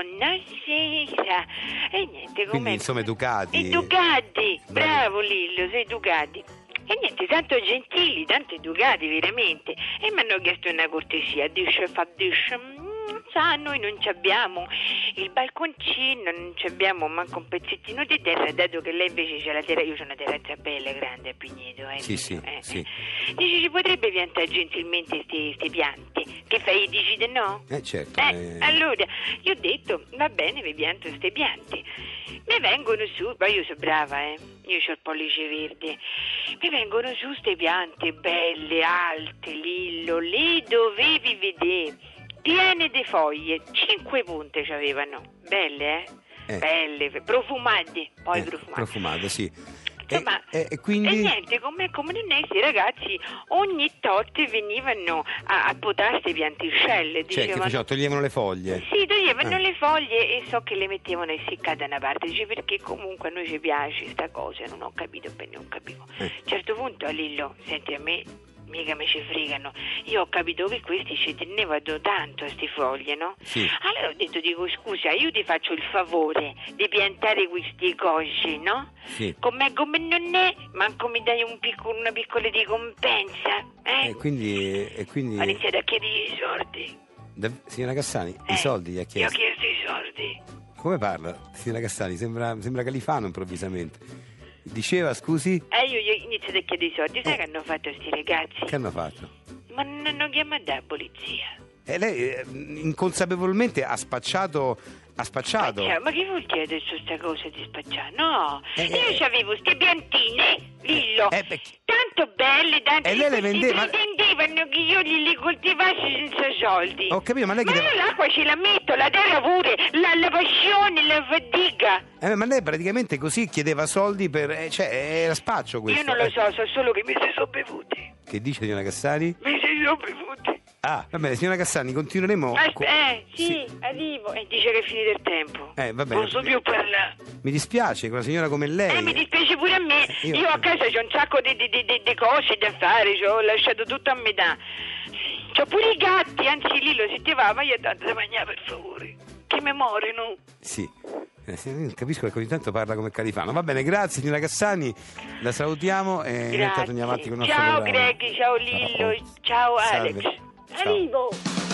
buonasera. E niente, Quindi come insomma educati. educati, bravo Lillo, sei educati. E niente, tanto gentili, tanto educati veramente. E mi hanno chiesto una cortesia, dice, fa, dice, "Mm, sa, noi non ci abbiamo il balconcino, non ci abbiamo manco un pezzettino di terra, dato che lei invece c'ha la terra, io ho una terrazza bella, grande a Pigneto, eh. Sì, sì, eh, sì. eh. Dice, ci potrebbe piantare gentilmente queste piante? Che fai, dici di no? Eh certo. Eh, eh, allora, io ho detto, va bene, vi pianto queste piante. Mi vengono su, poi io sono brava, eh. Io ho il pollice verde. Mi vengono su ste piante belle, alte, Lillo, le dovevi vedere. Piene di foglie, cinque punte c'avevano. Belle, eh? Eh. Belle, profumate, poi eh, profumate. profumate, sì. Insomma, e, e quindi... e niente, come, come non è, questi ragazzi ogni tot venivano a, a potare queste pianticelle. Cioè, che dicevano, facevano? Toglievano le foglie? sì, toglievano Eh. le foglie e so che le mettevano essiccate da una parte. Dice, perché comunque a noi ci piace sta cosa, non ho capito bene, non capivo. Eh. A un certo punto, Lillo, senti, a me mica mi ci fregano. Io ho capito che questi ci tenevano tanto a ste foglie, no? Sì. Allora ho detto, dico, scusa, io ti faccio il favore di piantare questi cosi, no? Sì. Com'è come non è, manco mi dai un piccolo, una piccola ricompensa, eh? E quindi... E quindi... Ho iniziato a chiedere i soldi. Da- signora Cassani, Eh, i soldi gli ha Io ho chiesto. chiesto i soldi. Come parla, signora Cassani? Sembra, sembra Califano improvvisamente. Diceva, scusi, E io, io ho iniziato a chiedere i soldi. Sai che hanno fatto sti ragazzi? che hanno fatto? Ma non hanno chiamato la polizia. E lei eh, inconsapevolmente ha spacciato... Ha spacciato. Cioè, ma che vuol dire adesso sta cosa di spacciare? No, Eh, io eh. c'avevo ste piantine, Lillo, Eh, beh, tanto belle, tanto E lei le questi vendeva- pretendevano che io li, li coltivassi senza soldi. Ho capito, ma lei Ma chiedeva... io l'acqua ce la metto, la terra pure, la, la passione, la fatica. Eh, ma lei praticamente così chiedeva soldi per... eh, cioè, era spaccio questo. Io non lo eh. so, so solo che mi si sono bevuti. Che dice signora Cassani? Mi si sono bevuti. Ah, va bene, signora Cassani, continueremo... Aspe- co- eh, sì, arrivo. E dice che è finito il tempo. Eh, va bene. Non so più parlare. Mi dispiace, con una signora come lei... Eh, mi dispiace pure a me. io- Io, a casa c'ho un sacco di, di, di, di- di cose da fare, ci ho lasciato tutto a metà. C'ho pure i gatti, anzi Lillo, se ti va, vai a dare da mangiare per favore. Che mi morino. Sì. Eh, sì, io capisco che ogni tanto parla come Califano. Va bene, grazie signora Cassani, la salutiamo e intanto andiamo avanti con il nostro Ciao programma. Greg, ciao Lillo, ciao Salve. Alex. Ciao. Arrivo.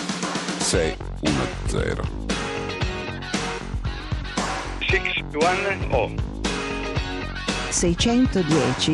sei uno zero. sei uno zero. seicentodieci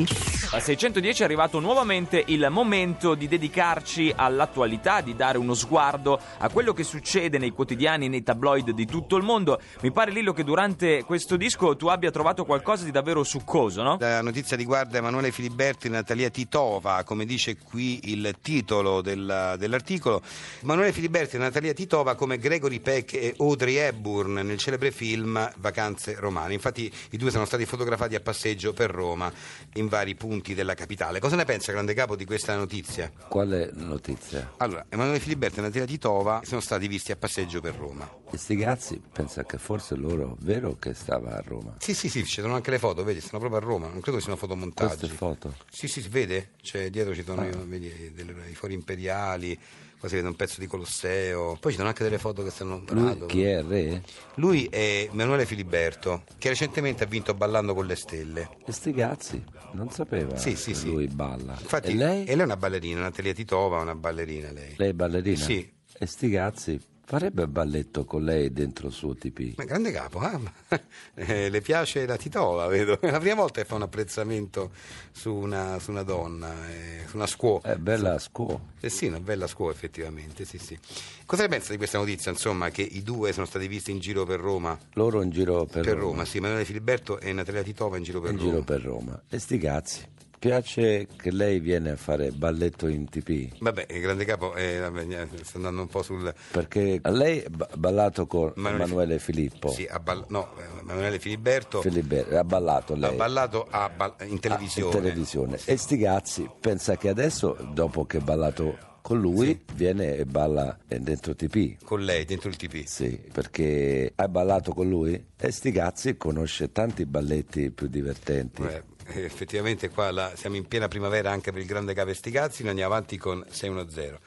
A seicentodieci è arrivato nuovamente il momento di dedicarci all'attualità, di dare uno sguardo a quello che succede nei quotidiani e nei tabloid di tutto il mondo. Mi pare, Lillo, che durante questo disco tu abbia trovato qualcosa di davvero succoso, no? La notizia riguarda Emanuele Filiberto e Natalia Titova, come dice qui il titolo del, dell'articolo. Emanuele Filiberto e Natalia Titova come Gregory Peck e Audrey Hepburn nel celebre film Vacanze romane. Infatti i due sono stati fotografati a passeggio per Roma in vari punti della capitale. Cosa ne pensa, grande capo, di questa notizia? Quale notizia? Allora, Emanuele Filiberto e Natalia Titova sono stati visti a passeggio per Roma. E sti cazzi, pensa che forse loro, vero che stava a Roma? Sì, sì, sì, ci sono anche le foto, vedi, stanno proprio a Roma, non credo che siano fotomontaggi. Queste foto? Sì, sì, si vede, cioè dietro ci sono, ah. vedi, delle, i fori imperiali, qua si vede un pezzo di Colosseo, poi ci sono anche delle foto che stanno... Lui chi è, re? Lui è Emanuele Filiberto, che recentemente ha vinto Ballando con le stelle. E sti cazzi, non sapeva sì, sì, che sì. lui balla. Infatti, e lei? E lei è una ballerina, Natalia Titova è una ballerina, lei. Lei è ballerina? Sì. E sti cazzi, farebbe balletto con lei dentro il suo T P? Ma grande capo, eh? eh, le piace la Titova, vedo. È la prima volta che fa un apprezzamento su una, su una donna, eh, su una scuo. È bella scuo. Eh sì, una bella scuo, effettivamente, sì, sì. Cosa ne pensa di questa notizia, insomma, che i due sono stati visti in giro per Roma? Loro in giro per, per Roma. Roma, sì, Emanuele Filiberto e Natalia Titova in giro per in Roma. In giro per Roma. E sti cazzi. Piace che lei viene a fare balletto in T P? Vabbè, il grande capo eh, vabbè, sta andando un po' sul... Perché lei ha ballato con Emanuele, Emanuele Filippo? Sì, ha ball... no, Emanuele Filiberto... Filiberto, ha ballato lei? Ha ballato a ball... in televisione. Ah, in televisione. Sì. E sti cazzi, pensa che adesso, dopo che ha ballato con lui, sì, viene e balla dentro T P? Con lei, dentro il T P? Sì, perché hai ballato con lui e sti cazzi conosce tanti balletti più divertenti. Eh. Effettivamente qua la, siamo in piena primavera anche per il grande capo e sti cazzi. Noi andiamo avanti con sei uno zero.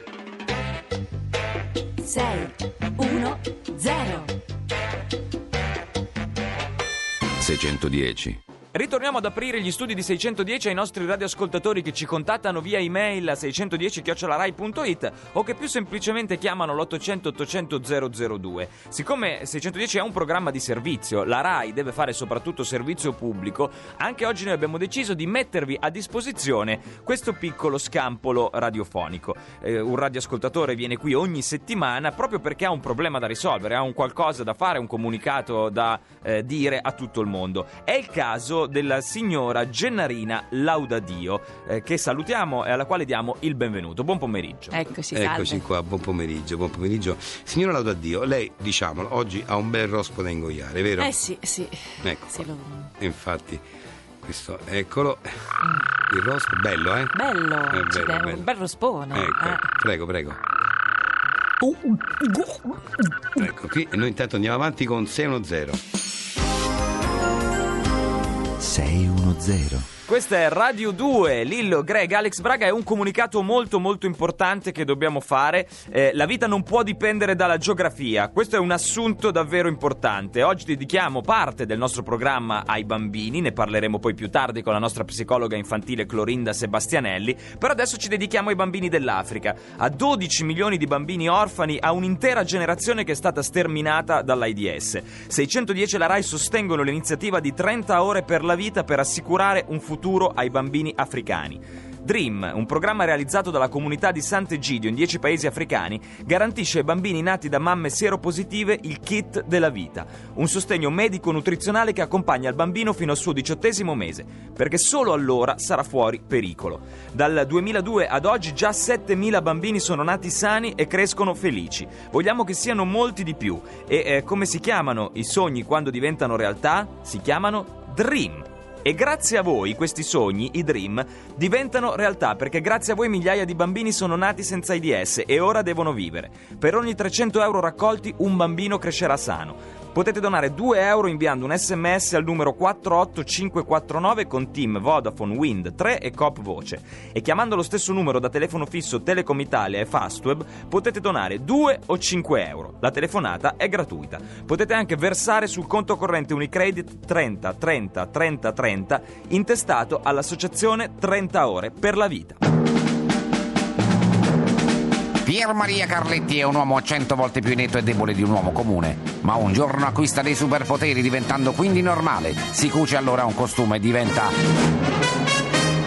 sei uno zero seicentodieci. Ritorniamo ad aprire gli studi di seicentodieci ai nostri radioascoltatori che ci contattano via email a seicentodieci chiocciola rai punto it o che più semplicemente chiamano l'ottocento ottocento zero zero due. Siccome seicentodieci è un programma di servizio, la Rai deve fare soprattutto servizio pubblico, anche oggi noi abbiamo deciso di mettervi a disposizione questo piccolo scampolo radiofonico. Eh, un radioascoltatore viene qui ogni settimana proprio perché ha un problema da risolvere, ha un qualcosa da fare, un comunicato da eh, dire a tutto il mondo. È il caso della signora Gennarina Laudadio, eh, che salutiamo e alla quale diamo il benvenuto. Buon pomeriggio. Eccoci, salve. Eccoci qua, buon pomeriggio, buon pomeriggio. Signora Laudadio, lei, diciamolo, oggi ha un bel rospo da ingoiare, vero? Eh sì, sì. Ecco, sì, lo... infatti, questo, eccolo, il rospo, bello, eh? Bello, è bello, cioè, bello. Un bel rospone. Ecco, eh. prego, prego. Ecco qui, e noi intanto andiamo avanti con sei uno zero. sei uno zero. Questa è Radio due, Lillo, Greg, Alex Braga. È un comunicato molto molto importante che dobbiamo fare. Eh, la vita non può dipendere dalla geografia. Questo è un assunto davvero importante. Oggi dedichiamo parte del nostro programma ai bambini. Ne parleremo poi più tardi con la nostra psicologa infantile Clorinda Sebastianelli. Però adesso ci dedichiamo ai bambini dell'Africa. A dodici milioni di bambini orfani, a un'intera generazione che è stata sterminata dall'AIDS. seicentodieci e la Rai sostengono l'iniziativa di trenta ore per la vita per assicurare un futuro ai bambini africani. Dream, un programma realizzato dalla comunità di Sant'Egidio in dieci paesi africani, garantisce ai bambini nati da mamme seropositive il kit della vita, un sostegno medico-nutrizionale che accompagna il bambino fino al suo diciottesimo mese, perché solo allora sarà fuori pericolo. Dal duemiladue ad oggi già settemila bambini sono nati sani e crescono felici. Vogliamo che siano molti di più. E eh, come si chiamano i sogni quando diventano realtà? Si chiamano Dream. E grazie a voi questi sogni, i Dream, diventano realtà, perché grazie a voi migliaia di bambini sono nati senza AIDS e ora devono vivere. Per ogni trecento euro raccolti un bambino crescerà sano. Potete donare due euro inviando un sms al numero quattro otto cinque quattro nove con Team, Vodafone, Wind tre e Coop Voce. E chiamando lo stesso numero da telefono fisso Telecom Italia e Fastweb potete donare due o cinque euro. La telefonata è gratuita. Potete anche versare sul conto corrente Unicredit trenta trenta trenta trenta intestato all'associazione trenta ore per la vita. Pier Maria Carletti è un uomo cento volte più inetto e debole di un uomo comune, ma un giorno acquista dei superpoteri diventando quindi normale. Si cuce allora un costume e diventa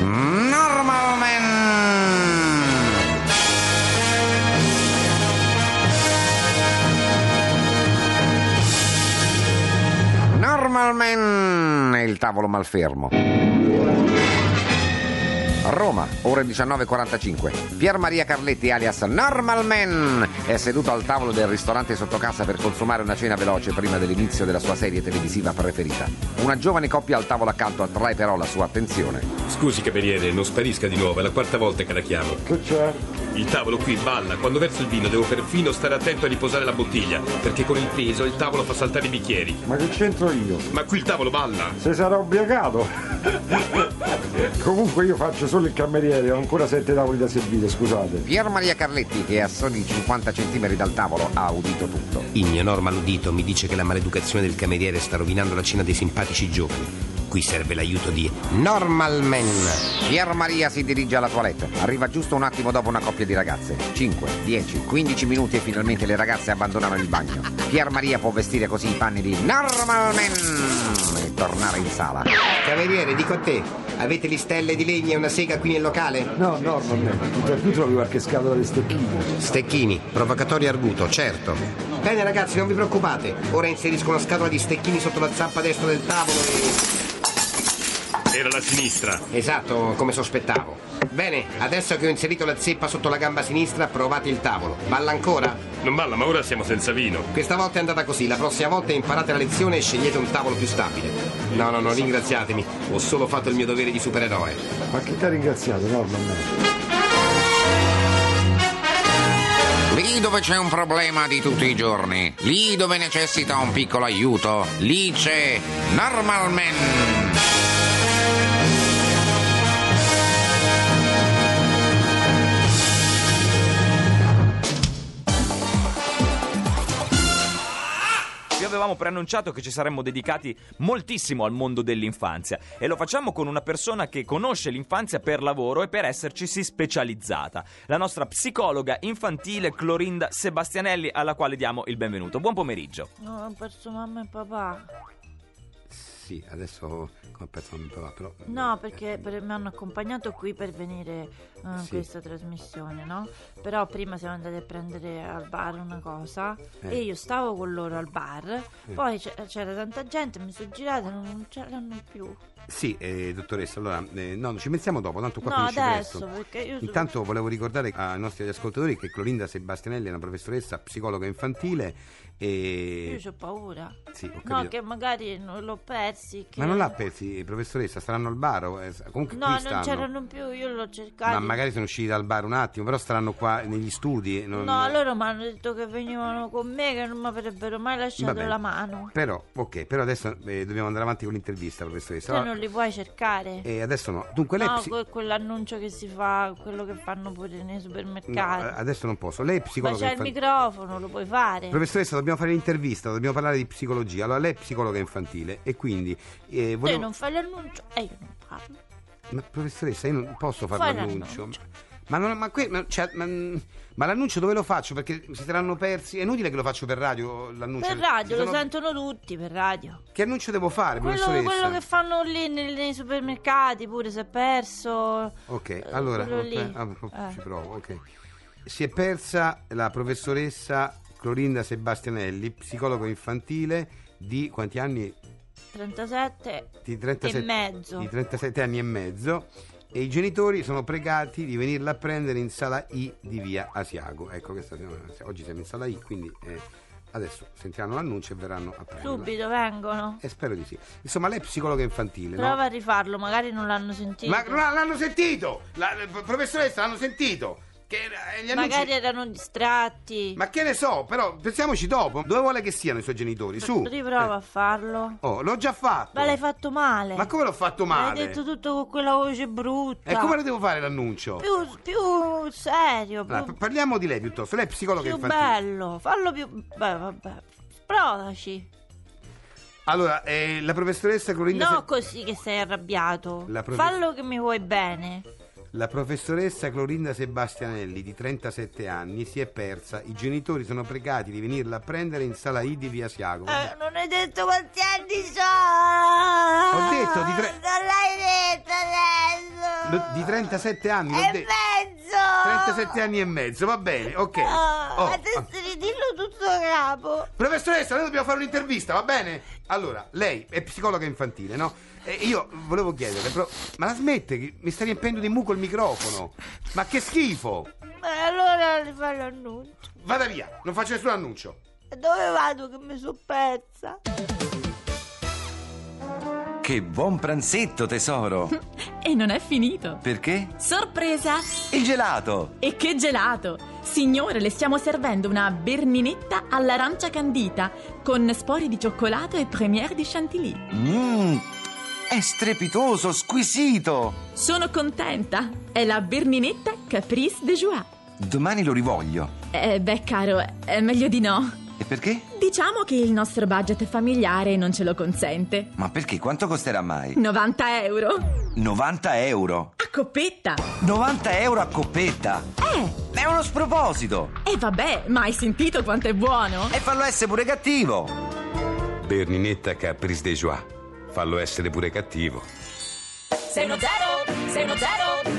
Normal Man e il tavolo malfermo. Roma, ore diciannove e quarantacinque. Pier Maria Carletti alias Normal Man è seduto al tavolo del ristorante sotto casa per consumare una cena veloce prima dell'inizio della sua serie televisiva preferita. Una giovane coppia al tavolo accanto attrae però la sua attenzione. Scusi cameriere, non sparisca di nuovo, è la quarta volta che la chiamo. Che c'è? Il tavolo qui balla, quando verso il vino devo perfino stare attento a riposare la bottiglia, perché con il peso il tavolo fa saltare i bicchieri. Ma che c'entro io? Ma qui il tavolo balla. Se sarà ubriacato. Comunque io faccio solo il cameriere, ho ancora sette tavoli da servire, scusate. Pier Maria Carletti, che a soli cinquanta centimetri dal tavolo, ha udito tutto. Il mio Normal udito mi dice che la maleducazione del cameriere sta rovinando la cena dei simpatici giovani. Qui serve l'aiuto di Normal Man. Pier Maria si dirige alla toilette. Arriva giusto un attimo dopo una coppia di ragazze. cinque, dieci, quindici minuti e finalmente le ragazze abbandonano il bagno. Pier Maria può vestire così i panni di Normal Man e tornare in sala. Cameriere, dico a te, avete listelle di legna e una sega qui nel locale? No, Normal Man, per tu trovi qualche scatola di stecchini. Stecchini, provocatorio arguto, certo. Bene ragazzi, non vi preoccupate. Ora inserisco una scatola di stecchini sotto la zappa destra del tavolo e... Era la sinistra. Esatto, come sospettavo. Bene, adesso che ho inserito la zeppa sotto la gamba sinistra, provate il tavolo. Balla ancora? Non balla, ma ora siamo senza vino. Questa volta è andata così, la prossima volta imparate la lezione e scegliete un tavolo più stabile. No, no, no, ringraziatemi. Ho solo fatto il mio dovere di supereroe. Ma chi ti ha ringraziato, Normal Man? Lì dove c'è un problema di tutti i giorni, lì dove necessita un piccolo aiuto, lì c'è Normal Man. Vi avevamo preannunciato che ci saremmo dedicati moltissimo al mondo dell'infanzia e lo facciamo con una persona che conosce l'infanzia per lavoro e per essercisi specializzata, la nostra psicologa infantile Clorinda Sebastianelli, alla quale diamo il benvenuto. Buon pomeriggio. No, ho perso mamma e papà. Sì, adesso come perso mamma e papà, però... No, perché per- mi hanno accompagnato qui per venire in Sì. questa trasmissione, no? Però prima siamo andati a prendere al bar una cosa Eh. e io stavo con loro al bar, poi c'è- c'era tanta gente, mi sono girata e non c'erano più. Sì, eh, dottoressa, allora, eh, no, ci pensiamo dopo, tanto qua No, finisce adesso, presto. perché io so- Intanto volevo ricordare ai nostri ascoltatori che Clorinda Sebastianelli è una professoressa psicologa infantile e... Io ho paura. Sì, ho No, capito. che magari non l'ho persi. Che... Ma non l'ha persi, professoressa, staranno al bar, o- eh, comunque No, qui non stanno. c'erano più, io l'ho cercato. Ma magari sono usciti dal bar un attimo, però staranno qua negli studi. non- No, loro mi hanno detto che venivano con me, che non mi avrebbero mai lasciato Vabbè. la mano. Però, ok, però adesso eh, dobbiamo andare avanti con l'intervista, professoressa. Tu Allora, non li puoi cercare? E adesso no. Dunque lei... No, psi- que- quell'annuncio che si fa, quello che fanno pure nei no, supermercati. eh, adesso non posso. Lei è Ma psicologa c'è il infantile. microfono, lo puoi fare. Professoressa, dobbiamo fare l'intervista, dobbiamo parlare di psicologia. Allora, lei è psicologa infantile e quindi eh, Te volevo... non fai l'annuncio e io non parlo. Ma professoressa, io non posso fare Fai l'annuncio. l'annuncio. Ma, non, ma, que- ma, cioè, ma, ma l'annuncio dove lo faccio? Perché si saranno persi. È inutile che lo faccio per radio l'annuncio. Per radio, Si lo sono- sentono tutti per radio. Che annuncio devo fare, Quello, professoressa? quello che fanno lì nei, nei supermercati, pure se è perso. Ok, allora quello ok, lì. ah, Eh. ci provo, ok. Si è persa la professoressa Clorinda Sebastianelli, psicologo infantile di quanti anni? trentasette Di trentasette, e mezzo. di trentasette anni e mezzo. E i genitori sono pregati di venirla a prendere in sala I di via Asiago. Ecco, questa, oggi siamo in sala I, quindi eh, adesso sentiranno l'annuncio e verranno a prenderla. Subito vengono. E spero di sì. Insomma, lei è psicologa infantile, Prova no? a rifarlo, magari non l'hanno sentito. Ma non l'hanno sentito! La, la professoressa l'hanno sentito! Che eh, gli annunci- Magari erano distratti. Ma che ne so, però pensiamoci dopo. Dove vuole che siano i suoi genitori? Su. Riprova Eh. a farlo. Oh, l'ho già fatto. Ma l'hai fatto male. Ma come l'ho fatto male? L'hai detto tutto con quella voce brutta. E come lo devo fare l'annuncio? Più, più serio, più, Allora, p- parliamo di lei piuttosto. Lei è psicologa più infantile. bello. Fallo più... Beh, vabbè. Provaci. Allora, eh, la professoressa Clorinda No Se- così che sei arrabbiato. La profe- Fallo che mi vuoi bene. La professoressa Clorinda Sebastianelli, di trentasette anni, si è persa. I genitori sono pregati di venirla a prendere in sala I di via Asiago. Eh, non hai detto quanti anni sono. Ho detto di tre- Non l'hai detto adesso. Lo- di trentasette anni, l'ho E detto. mezzo. trentasette anni e mezzo, va bene, ok. Ah, Oh, adesso ridillo tutto sto capo. Professoressa, noi dobbiamo fare un'intervista, va bene? Allora, lei è psicologa infantile, no? E io volevo chiederle, però, ma la smette? Che mi sta riempendo di muco il microfono. Ma che schifo! E allora le fai l'annuncio. Vada via, non faccio nessun annuncio. E dove vado che mi so pezza? Che buon pranzetto, tesoro! E non è finito. Perché? Sorpresa! Il gelato! E che gelato! Signore, le stiamo servendo una berninetta all'arancia candita con spori di cioccolato e première di chantilly. Mmm, è strepitoso, squisito! Sono contenta! È la berninetta Caprice de Joie. Domani lo rivoglio. Eh, beh, caro, è meglio di no. E perché? Diciamo che il nostro budget familiare non ce lo consente. Ma perché? Quanto costerà mai? novanta euro. novanta euro? A coppetta. novanta euro a coppetta? Eh. È uno sproposito. E vabbè, ma hai sentito quanto è buono? E fallo essere pure cattivo. Berninetta Caprice de Joie. Fallo essere pure cattivo. sei uno zero, sei uno zero.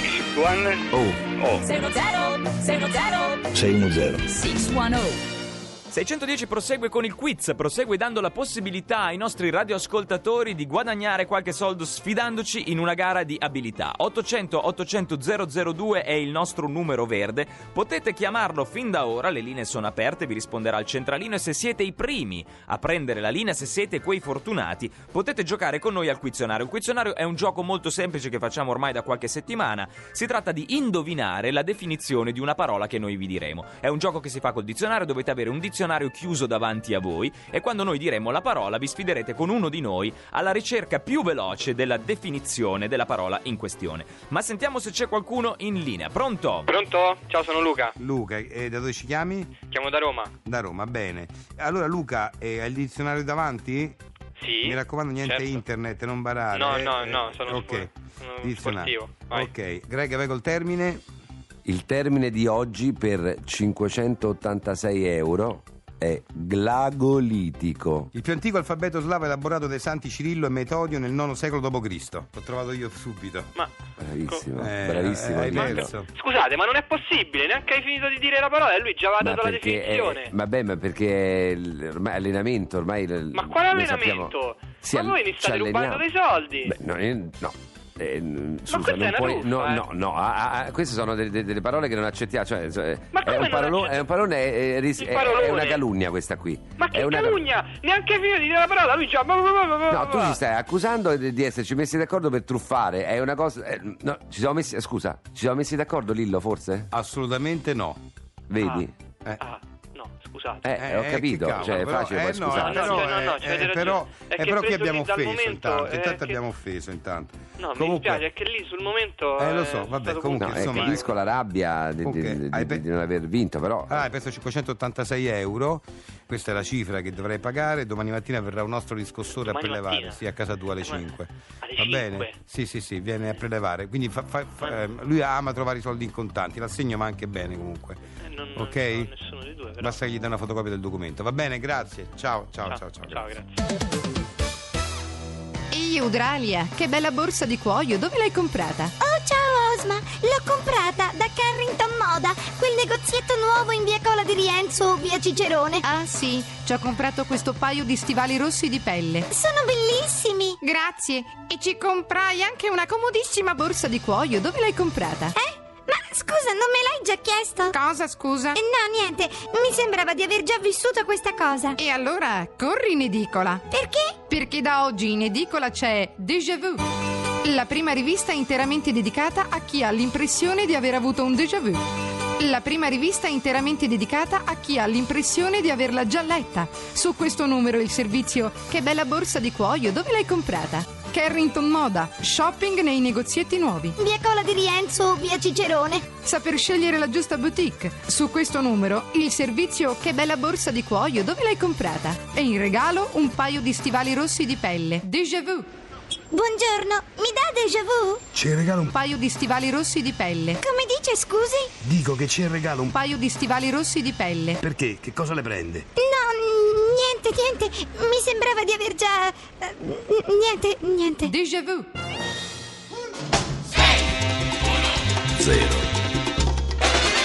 Oh, oh. sei uno zero, sei uno zero. sei uno zero. sei uno zero. seicentodieci prosegue con il quiz, prosegue dando la possibilità ai nostri radioascoltatori di guadagnare qualche soldo sfidandoci in una gara di abilità. ottocento ottocento zero zero due è il nostro numero verde, potete chiamarlo fin da ora, le linee sono aperte, vi risponderà il centralino e se siete i primi a prendere la linea, se siete quei fortunati, potete giocare con noi al Quizionario. Il Quizionario è un gioco molto semplice che facciamo ormai da qualche settimana, si tratta di indovinare la definizione di una parola che noi vi diremo. È un gioco che si fa col dizionario, dovete avere un dizionario chiuso davanti a voi e quando noi diremo la parola vi sfiderete con uno di noi alla ricerca più veloce della definizione della parola in questione. Ma sentiamo se c'è qualcuno in linea. Pronto? Pronto? Ciao, sono Luca. Luca, e da dove ci chiami? Chiamo da Roma. Da Roma, bene. Allora Luca, eh, hai il dizionario davanti? Sì. Mi raccomando, niente certo. internet, non barare. No, eh? no, no, sono, Ok. spor- sono Dizionario. sportivo. Vai. Ok, Greg, vai col termine. Il termine di oggi per cinquecentottantasei euro è glagolitico. Il più antico alfabeto slavo elaborato dai santi Cirillo e Metodio nel nono secolo dopo Cristo. L'ho trovato io subito. Ma Bravissimo, Eh, bravissimo. hai Lello. perso. scusate, ma non è possibile, neanche hai finito di dire la parola e lui già va Ma dato la perché definizione. è, vabbè, ma perché è l- ormai allenamento, ormai l- Ma quale noi allenamento? sappiamo- si Ma all- voi mi ci state rubando alleniamo. dei soldi. Beh, no, eh, no. Eh, n- scusa, questa è non una puoi. truffa, no, eh. no, no, ah, ah, queste sono delle, delle parole che non accettiamo. Cioè, cioè, Ma è, come un non parolone, accett- è un parolone, è, ris- Il è- parolone? è una calunnia questa qui. Ma che È una- calunnia! Neanche finito di dire la parola, lui già... No, tu ci stai accusando di di esserci messi d'accordo per truffare. È una cosa. eh, no, ci siamo messi. Scusa, ci siamo messi d'accordo, Lillo, forse? Assolutamente no. Vedi? Eh. Ah, no, scusate. Eh, ho Eh, capito, che cavolo, cioè è però- facile eh, poi no, scusare. però, No, no, no, eh, no, ci avete eh, ragione. però, È eh, che però chi preso abbiamo lì dal offeso momento, intanto? eh, Intanto che- abbiamo offeso intanto. No, mi Comunque- dispiace, è che lì sul momento... Eh, lo è so, vabbè, stato comunque, No, eh, insomma, capisco la rabbia di, Ok, di- di- hai di- pe- di non aver vinto, però. Ah, hai perso cinquecentottantasei euro. Questa è la cifra che dovrai pagare. Domani mattina verrà un nostro riscossore a Domani prelevare. mattina? Sì, a casa tua alle Domani- cinque. alle Va bene? cinque? Sì, sì, sì, viene a prelevare. Quindi fa- fa- fa- ehm, lui ama trovare i soldi in contanti. L'assegno va anche bene comunque. Eh, non, Ok? non so nessuno dei due, però. Basta che gli dai una fotocopia del documento. Va bene, grazie. Ciao, ciao, ciao, ciao. Ciao, grazie. Ehi, Eudralia, che bella borsa di cuoio, dove l'hai comprata? Oh, ciao Osma, l'ho comprata da Carrington Moda, quel negozietto nuovo in via Cola di Rienzo, via Cicerone. Ah sì, ci ho comprato questo paio di stivali rossi di pelle. Sono bellissimi. Grazie, e ci comprai anche una comodissima borsa di cuoio, dove l'hai comprata? Eh? Ma scusa, non me l'hai già chiesto? Cosa, scusa? Eh, no, niente, mi sembrava di aver già vissuto questa cosa. E allora, corri in edicola. Perché? Perché da oggi in edicola c'è Déjà Vu, la prima rivista interamente dedicata a chi ha l'impressione di aver avuto un déjà vu. La prima rivista interamente dedicata a chi ha l'impressione di averla già letta. Su questo numero il servizio Che bella borsa di cuoio, dove l'hai comprata? Carrington Moda, shopping nei negozietti nuovi. Via Cola di Rienzo, via Cicerone. Saper scegliere la giusta boutique. Su questo numero il servizio Che bella borsa di cuoio, dove l'hai comprata? E in regalo un paio di stivali rossi di pelle. Déjà Vu. Buongiorno, mi dà déjà vu? Ci regala un Un paio di stivali rossi di pelle. Come dice, scusi? Dico che ci regala un Un paio di stivali rossi di pelle. Perché? Che cosa le prende? No, niente, niente, mi sembrava di aver già... eh, niente, niente. Déjà Vu. Zero.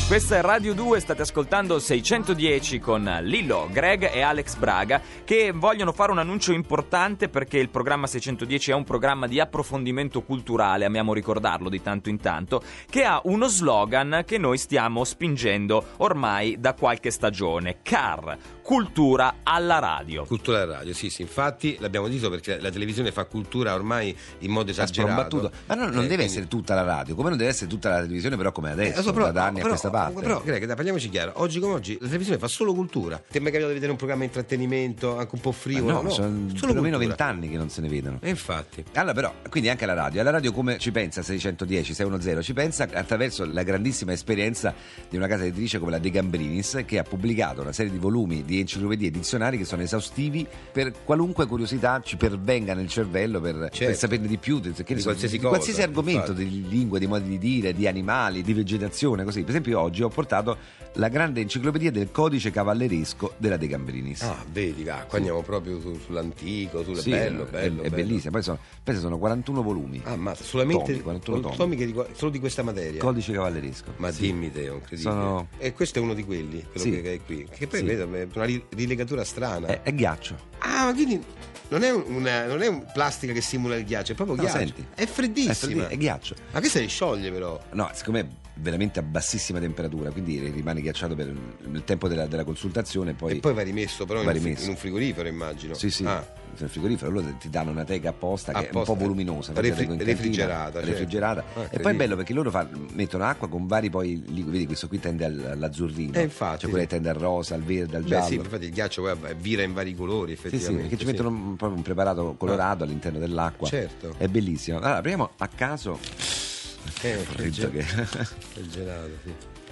Questa è Radio due, state ascoltando seicentodieci con Lillo, Greg e Alex Braga, che vogliono fare un annuncio importante perché il programma seicentodieci è un programma di approfondimento culturale, amiamo ricordarlo di tanto in tanto, che ha uno slogan che noi stiamo spingendo ormai da qualche stagione: C A R, cultura alla radio. Cultura alla radio, sì, sì, infatti l'abbiamo detto perché la televisione fa cultura ormai in modo esagerato. Ma no, non eh, deve quindi... essere tutta la radio, come non deve essere tutta la televisione, però come adesso, eh, so, però, da anni però, a questa parte. Però, Greg, dai, parliamoci chiaro, oggi come oggi la televisione fa solo cultura. Ti è mai capitato di vedere un programma di intrattenimento anche un po' frivolo? No, no, sono solo almeno vent'anni che non se ne vedono. E infatti. Allora, però, quindi anche alla radio. Alla radio come ci pensa seicentodieci, seicentodieci? Ci pensa attraverso la grandissima esperienza di una casa editrice come la De Gambrinis, che ha pubblicato una serie di volumi di enciclopedie e dizionari che sono esaustivi per qualunque curiosità ci pervenga nel cervello per, certo. per saperne di più, che di so, qualsiasi di cosa, qualsiasi argomento, infatti. di lingue, di modi di dire, di animali, di vegetazione, così. Per esempio oggi ho portato la grande enciclopedia del codice cavalleresco della De Gambrinis. Ah, vedi, va, qua sì. andiamo proprio su, sull'antico, sul sì, bello, è, bello, è bello. bellissima. Poi sono, penso sono quarantuno volumi. Ah, ma solamente tomi, quarantuno tomi. tomi che di, solo di questa materia. Codice cavalleresco. Ma sì. dimmi te, è incredibile. Sono... E questo è uno di quelli, quello sì. che è qui. Che poi sì. vedo, è una rilegatura strana. È, è ghiaccio. Ah, ma quindi non è una non è un plastica che simula il ghiaccio, è proprio no, ghiaccio. Senti. È freddissima. È, freddi- è ghiaccio. Ma questa si scioglie però. No, siccome è veramente a bassissima temperatura, quindi rimane ghiacciato per il tempo della, della consultazione. Poi e poi va rimesso però va in, rimesso. in un frigorifero, immagino. Sì, sì. Ah. Nel frigorifero loro ti danno una teca apposta che apposta, è un po' voluminosa, refri- in cantina, refrigerata, certo. refrigerata. Ah, e poi è bello perché loro fa, mettono acqua con vari poi liquidi, vedi questo qui tende all'azzurrino, eh, infatti, cioè quello sì. che tende al rosa, al verde, al Beh, giallo. sì, infatti il ghiaccio poi vira in vari colori effettivamente. Sì, sì, perché ci sì. mettono un, proprio un preparato colorato ah. all'interno dell'acqua. Certo. È bellissimo. Allora, apriamo a caso. Eh, che gel- che... il gelato, sì.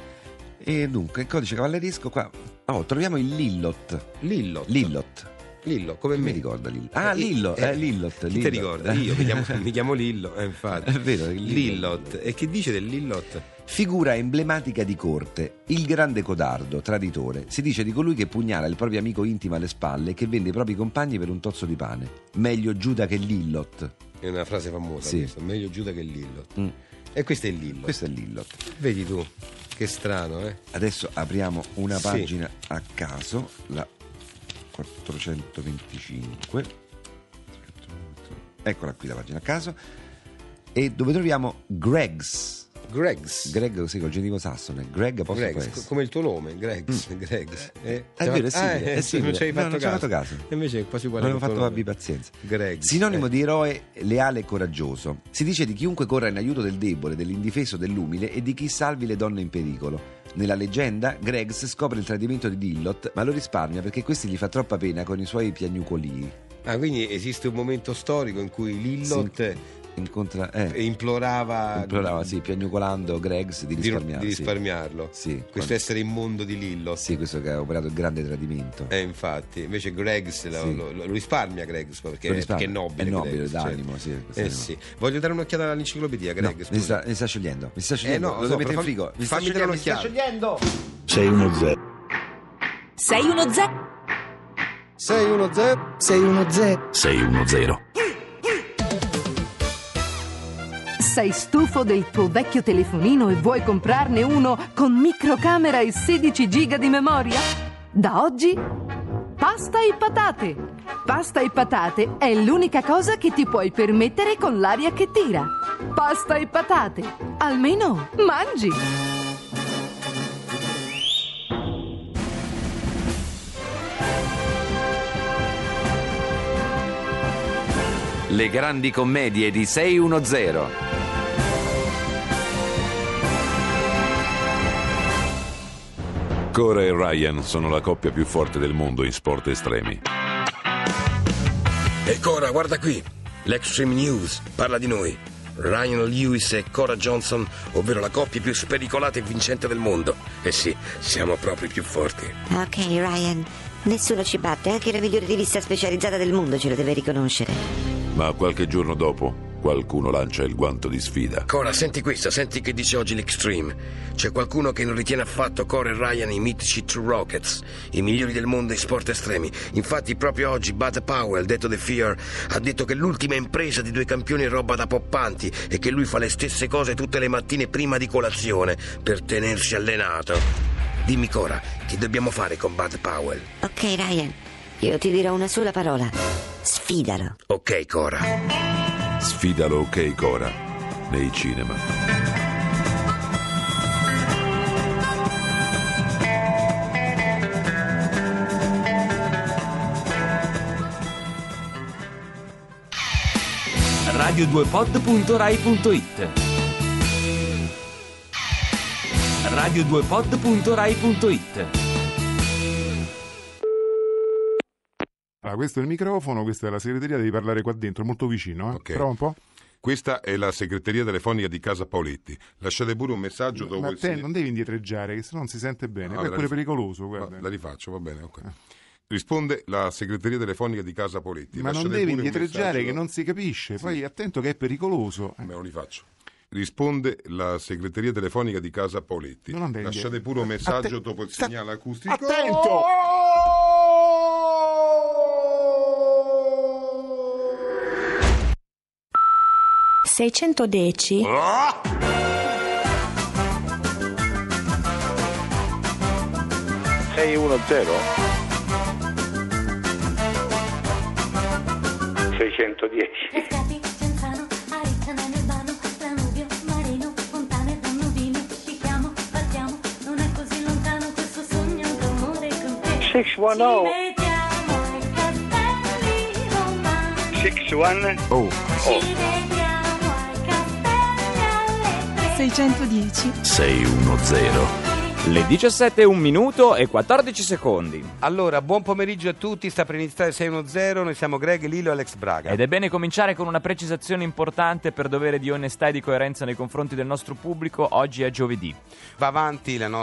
E dunque, il codice cavalleresco qua. Oh, troviamo il Lillot. Lillot. Lillot. Lillo, come mi me. ricorda Lillo. Ah, Lillo, eh, Lillot. Chi ti ricorda? Io mi chiamo, mi chiamo Lillo, eh, infatti. È vero, il Lillot. E che dice del Lillot? Figura emblematica di corte, il grande codardo, traditore. Si dice di colui che pugnala il proprio amico intimo alle spalle e che vende i propri compagni per un tozzo di pane. Meglio Giuda che Lillot. È una frase famosa, sì. questa. Meglio Giuda che Lillot. Mm. E questo è il Lillot. Questo è il Lillot. Vedi tu, che strano, eh? Adesso apriamo una sì. pagina a caso, la quattrocentoventicinque. Eccola qui la pagina a caso. E dove troviamo Greg's. Greg's. Greg, sì, col genitivo sassone. Greg posso Greg's, come il tuo nome, Greg's. Mm. Greg's. Eh, è vero, è simile, ah, è simile. Non ci hai fatto, no, non caso. fatto caso. E invece è quasi uguale. Non avevo fatto abbi pazienza. Greg's. Sinonimo eh. di eroe leale e coraggioso. Si dice di chiunque corra in aiuto del debole, dell'indifeso, dell'umile e di chi salvi le donne in pericolo. Nella leggenda, Greg's scopre il tradimento di Lillot, ma lo risparmia perché questi gli fa troppa pena con i suoi piagnucolii. Ah, quindi esiste un momento storico in cui Lillot sì. Incontra, eh. implorava implorava sì, piagnucolando Greg's di risparmiarlo, di, di risparmiarlo. Sì. Questo Quando... essere immondo di Lillot, sì, questo che ha operato il grande tradimento. Eh, infatti, invece Greg's lo, sì. lo, lo risparmia Greg's perché, lo risparmia. perché è nobile, è nobile Greg's, d'animo, cioè. sì, eh, sì. Voglio dare un'occhiata all'enciclopedia Greg's. No, mi, sta, mi sta sciogliendo, mi sta sciogliendo, eh, no, lo so, mettere in fammi, frigo. Mi sta fammi dare un'occhiata. Mi sta sciogliendo. sei uno zero sei uno zero sei uno zero sei uno zero sei uno zero Sei stufo del tuo vecchio telefonino e vuoi comprarne uno con microcamera e sedici giga di memoria? Da oggi, pasta e patate. Pasta e patate è l'unica cosa che ti puoi permettere con l'aria che tira. Pasta e patate. Almeno mangi. Le grandi commedie di sei uno zero. Cora e Ryan sono la coppia più forte del mondo in sport estremi. E Cora, guarda qui. L'Extreme News parla di noi. Ryan Lewis e Cora Johnson, ovvero la coppia più spericolata e vincente del mondo. Eh sì, siamo proprio i più forti. Ok, Ryan. Nessuno ci batte, anche la migliore rivista specializzata del mondo ce lo deve riconoscere. Ma qualche giorno dopo, qualcuno lancia il guanto di sfida. Cora, senti questa, senti che dice oggi l'Extreme. C'è qualcuno che non ritiene affatto Cora e Ryan i mitici True Rockets, i migliori del mondo in sport estremi. Infatti proprio oggi Bud Powell, detto The Fear, ha detto che l'ultima impresa di due campioni è roba da poppanti e che lui fa le stesse cose tutte le mattine prima di colazione per tenersi allenato. Dimmi Cora, che dobbiamo fare con Bud Powell? Ok, Ryan, io ti dirò una sola parola. Sfidalo. Ok, Cora. Sfidalo, ok, Cora, nei cinema. radio due pod punto rai punto it radio due pod punto rai punto it. Allora, questo è il microfono, questa è la segreteria, devi parlare qua dentro, molto vicino, eh? Ok. Prova un po'. Questa è la segreteria telefonica di Casa Paoletti. Lasciate pure un messaggio dopo Ma il te segno- non devi indietreggiare, che se no non si sente bene, No, poi è la pure rif- pericoloso, guarda. No, la rifaccio, va bene, ok. Risponde la segreteria telefonica di Casa Paoletti. Ma non Lasciate devi pure un indietreggiare, messaggio che dopo- non si capisce, poi attento che è pericoloso. Me lo rifaccio. Risponde la segreteria telefonica di Casa Paoletti. Non andare Lasciate indietro. pure un messaggio Atte- dopo il sta- segnale acustico. Attento! seicentodieci sei uno zero seicentodieci. Scapi, Genzano, Aritana, Nebano, Danubio, Marino, Fontane, Danubino. Ti chiamo, partiamo, non è così lontano questo sogno d'amore con te. sei uno zero Ci vediamo ai castelli romani. sei uno Oh. Ci vediamo ai castelli alle tre. seicentodieci sei uno zero. Le diciassette e un minuto e quattordici secondi. Allora, buon pomeriggio a tutti, sta per iniziare sei uno zero, noi siamo Greg, Lilo e Alex Braga. Ed è bene cominciare con una precisazione importante per dovere di onestà e di coerenza nei confronti del nostro pubblico. Oggi è giovedì. Va avanti la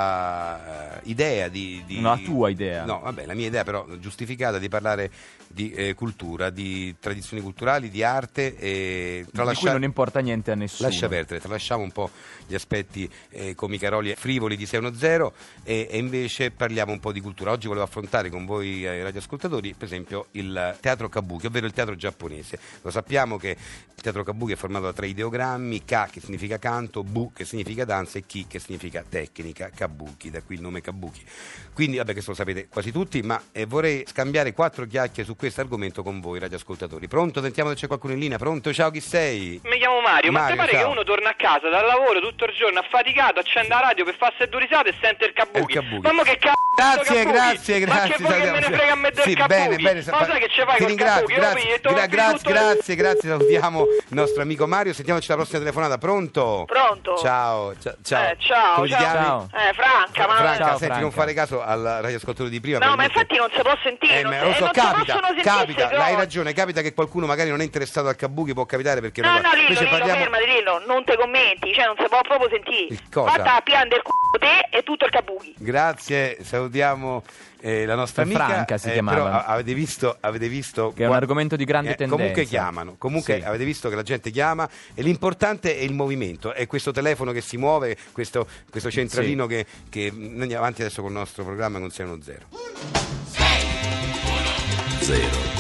nostra eh, idea di, di... La tua idea. No, vabbè, la mia idea però giustificata di parlare di eh, cultura, di tradizioni culturali, di arte e Di cui non importa niente a nessuno. Lascia perdere, tralasciamo un po' gli aspetti eh, comicaroli e frivoli di sei uno zero e, e invece parliamo un po' di cultura. Oggi volevo affrontare con voi eh, radioascoltatori per esempio il teatro kabuki, ovvero il teatro giapponese. Lo sappiamo che il teatro kabuki è formato da tre ideogrammi: ka che significa canto, bu che significa danza e ki che significa tecnica, kabuki, da qui il nome kabuki. Quindi vabbè, questo lo sapete quasi tutti, ma eh, vorrei scambiare quattro chiacchiere su questo argomento con voi radioascoltatori. Pronto? Sentiamo se c'è qualcuno in linea. Pronto? Ciao, chi sei? Mi chiamo Mario, ma Mario, ti pare ciao. che uno torna a casa dal lavoro tutto il giorno affaticato, accende la radio per farsi due risate e sente il kabuki? Il kabuki. Ma mo che cazzo? Grazie, kabuki? grazie, Ma grazie. che vuoi che me ne frega a me del Sì, kabuki? bene, bene. Ma sai che ci fai Ti col ringrazio, kabuki? Io grazie, mi- gra- ti grazie, tutto- grazie, grazie, salutiamo il nostro amico Mario, sentiamoci la prossima telefonata, pronto? Pronto? Ciao, ciao, ciao. Eh, ciao, Come ti ciao. chiami? Ciao. Eh, Franca, ma... Franca, Ciao, senti, Franca. non fare caso al radioascoltatore di prima. No, ma probabilmente- infatti non si può sentire, Eh, non, ma si, lo so, non si capita, possono sentire capita, queste hai cose. ragione, capita che qualcuno magari non è interessato al kabuki, può capitare perché... No, una no, cosa- Lillo, invece Lillo, parliamo- fermati, Lillo, non te commenti, cioè non si può proprio sentire. Il cosa? Fatta a pian del c***o te e tutto il kabuki. Grazie, salutiamo eh, la nostra amica. Franca si eh, chiamava. Però a- avete visto, avete visto Che è un qua- argomento di grande eh, tendenza. Comunque chiamano, comunque Sì. avete visto che la gente chiama e l'importante è il movimento, è questo telefono che si muove, questo, questo centralino che, che noi andiamo avanti adesso con il nostro programma con sei uno zero. Zero.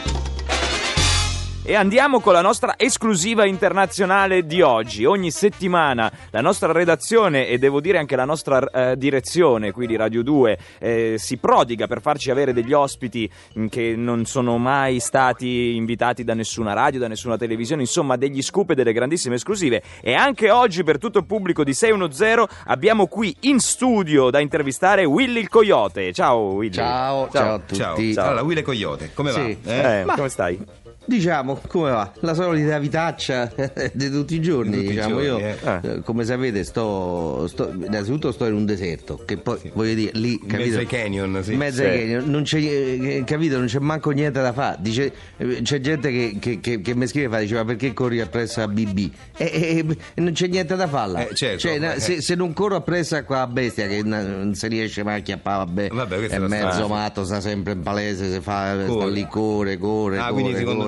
E andiamo con la nostra esclusiva internazionale di oggi. Ogni settimana la nostra redazione e devo dire anche la nostra eh, direzione qui di Radio due eh, si prodiga per farci avere degli ospiti mh, che non sono mai stati invitati da nessuna radio, da nessuna televisione, insomma degli scoop e delle grandissime esclusive. E anche oggi per tutto il pubblico di sei uno zero abbiamo qui in studio da intervistare Willy il Coyote. Ciao Willy. Ciao, ciao a tutti. Ciao. Allora, Willy Coyote, come Sì. va? Eh, Ma- come stai? Diciamo, come va? La solita vitaccia di tutti i giorni, Di tutti i diciamo. giorni, Io, eh. eh, come sapete, sto, sto innanzitutto sto in un deserto, che poi voglio dire, lì, In capito? mezzo ai canyon, sì. In mezzo Sì. ai canyon, non c'è, eh, capito, non c'è manco niente da fare. Dice, eh, c'è gente che, che, che, che mi scrive e fa, diceva, perché corri appresso a B B? E, e- e non c'è niente da farla. Eh, certo, Cioè, na- eh. se, se non corro appresso a quella bestia che na- non si riesce mai a chiappare, vabbè, Vabbè, questo è lo mezzo sta- matto, sta sempre in palese, si fa, sta Corre. lì, corre, corre, Ah, corre, quindi secondo corre.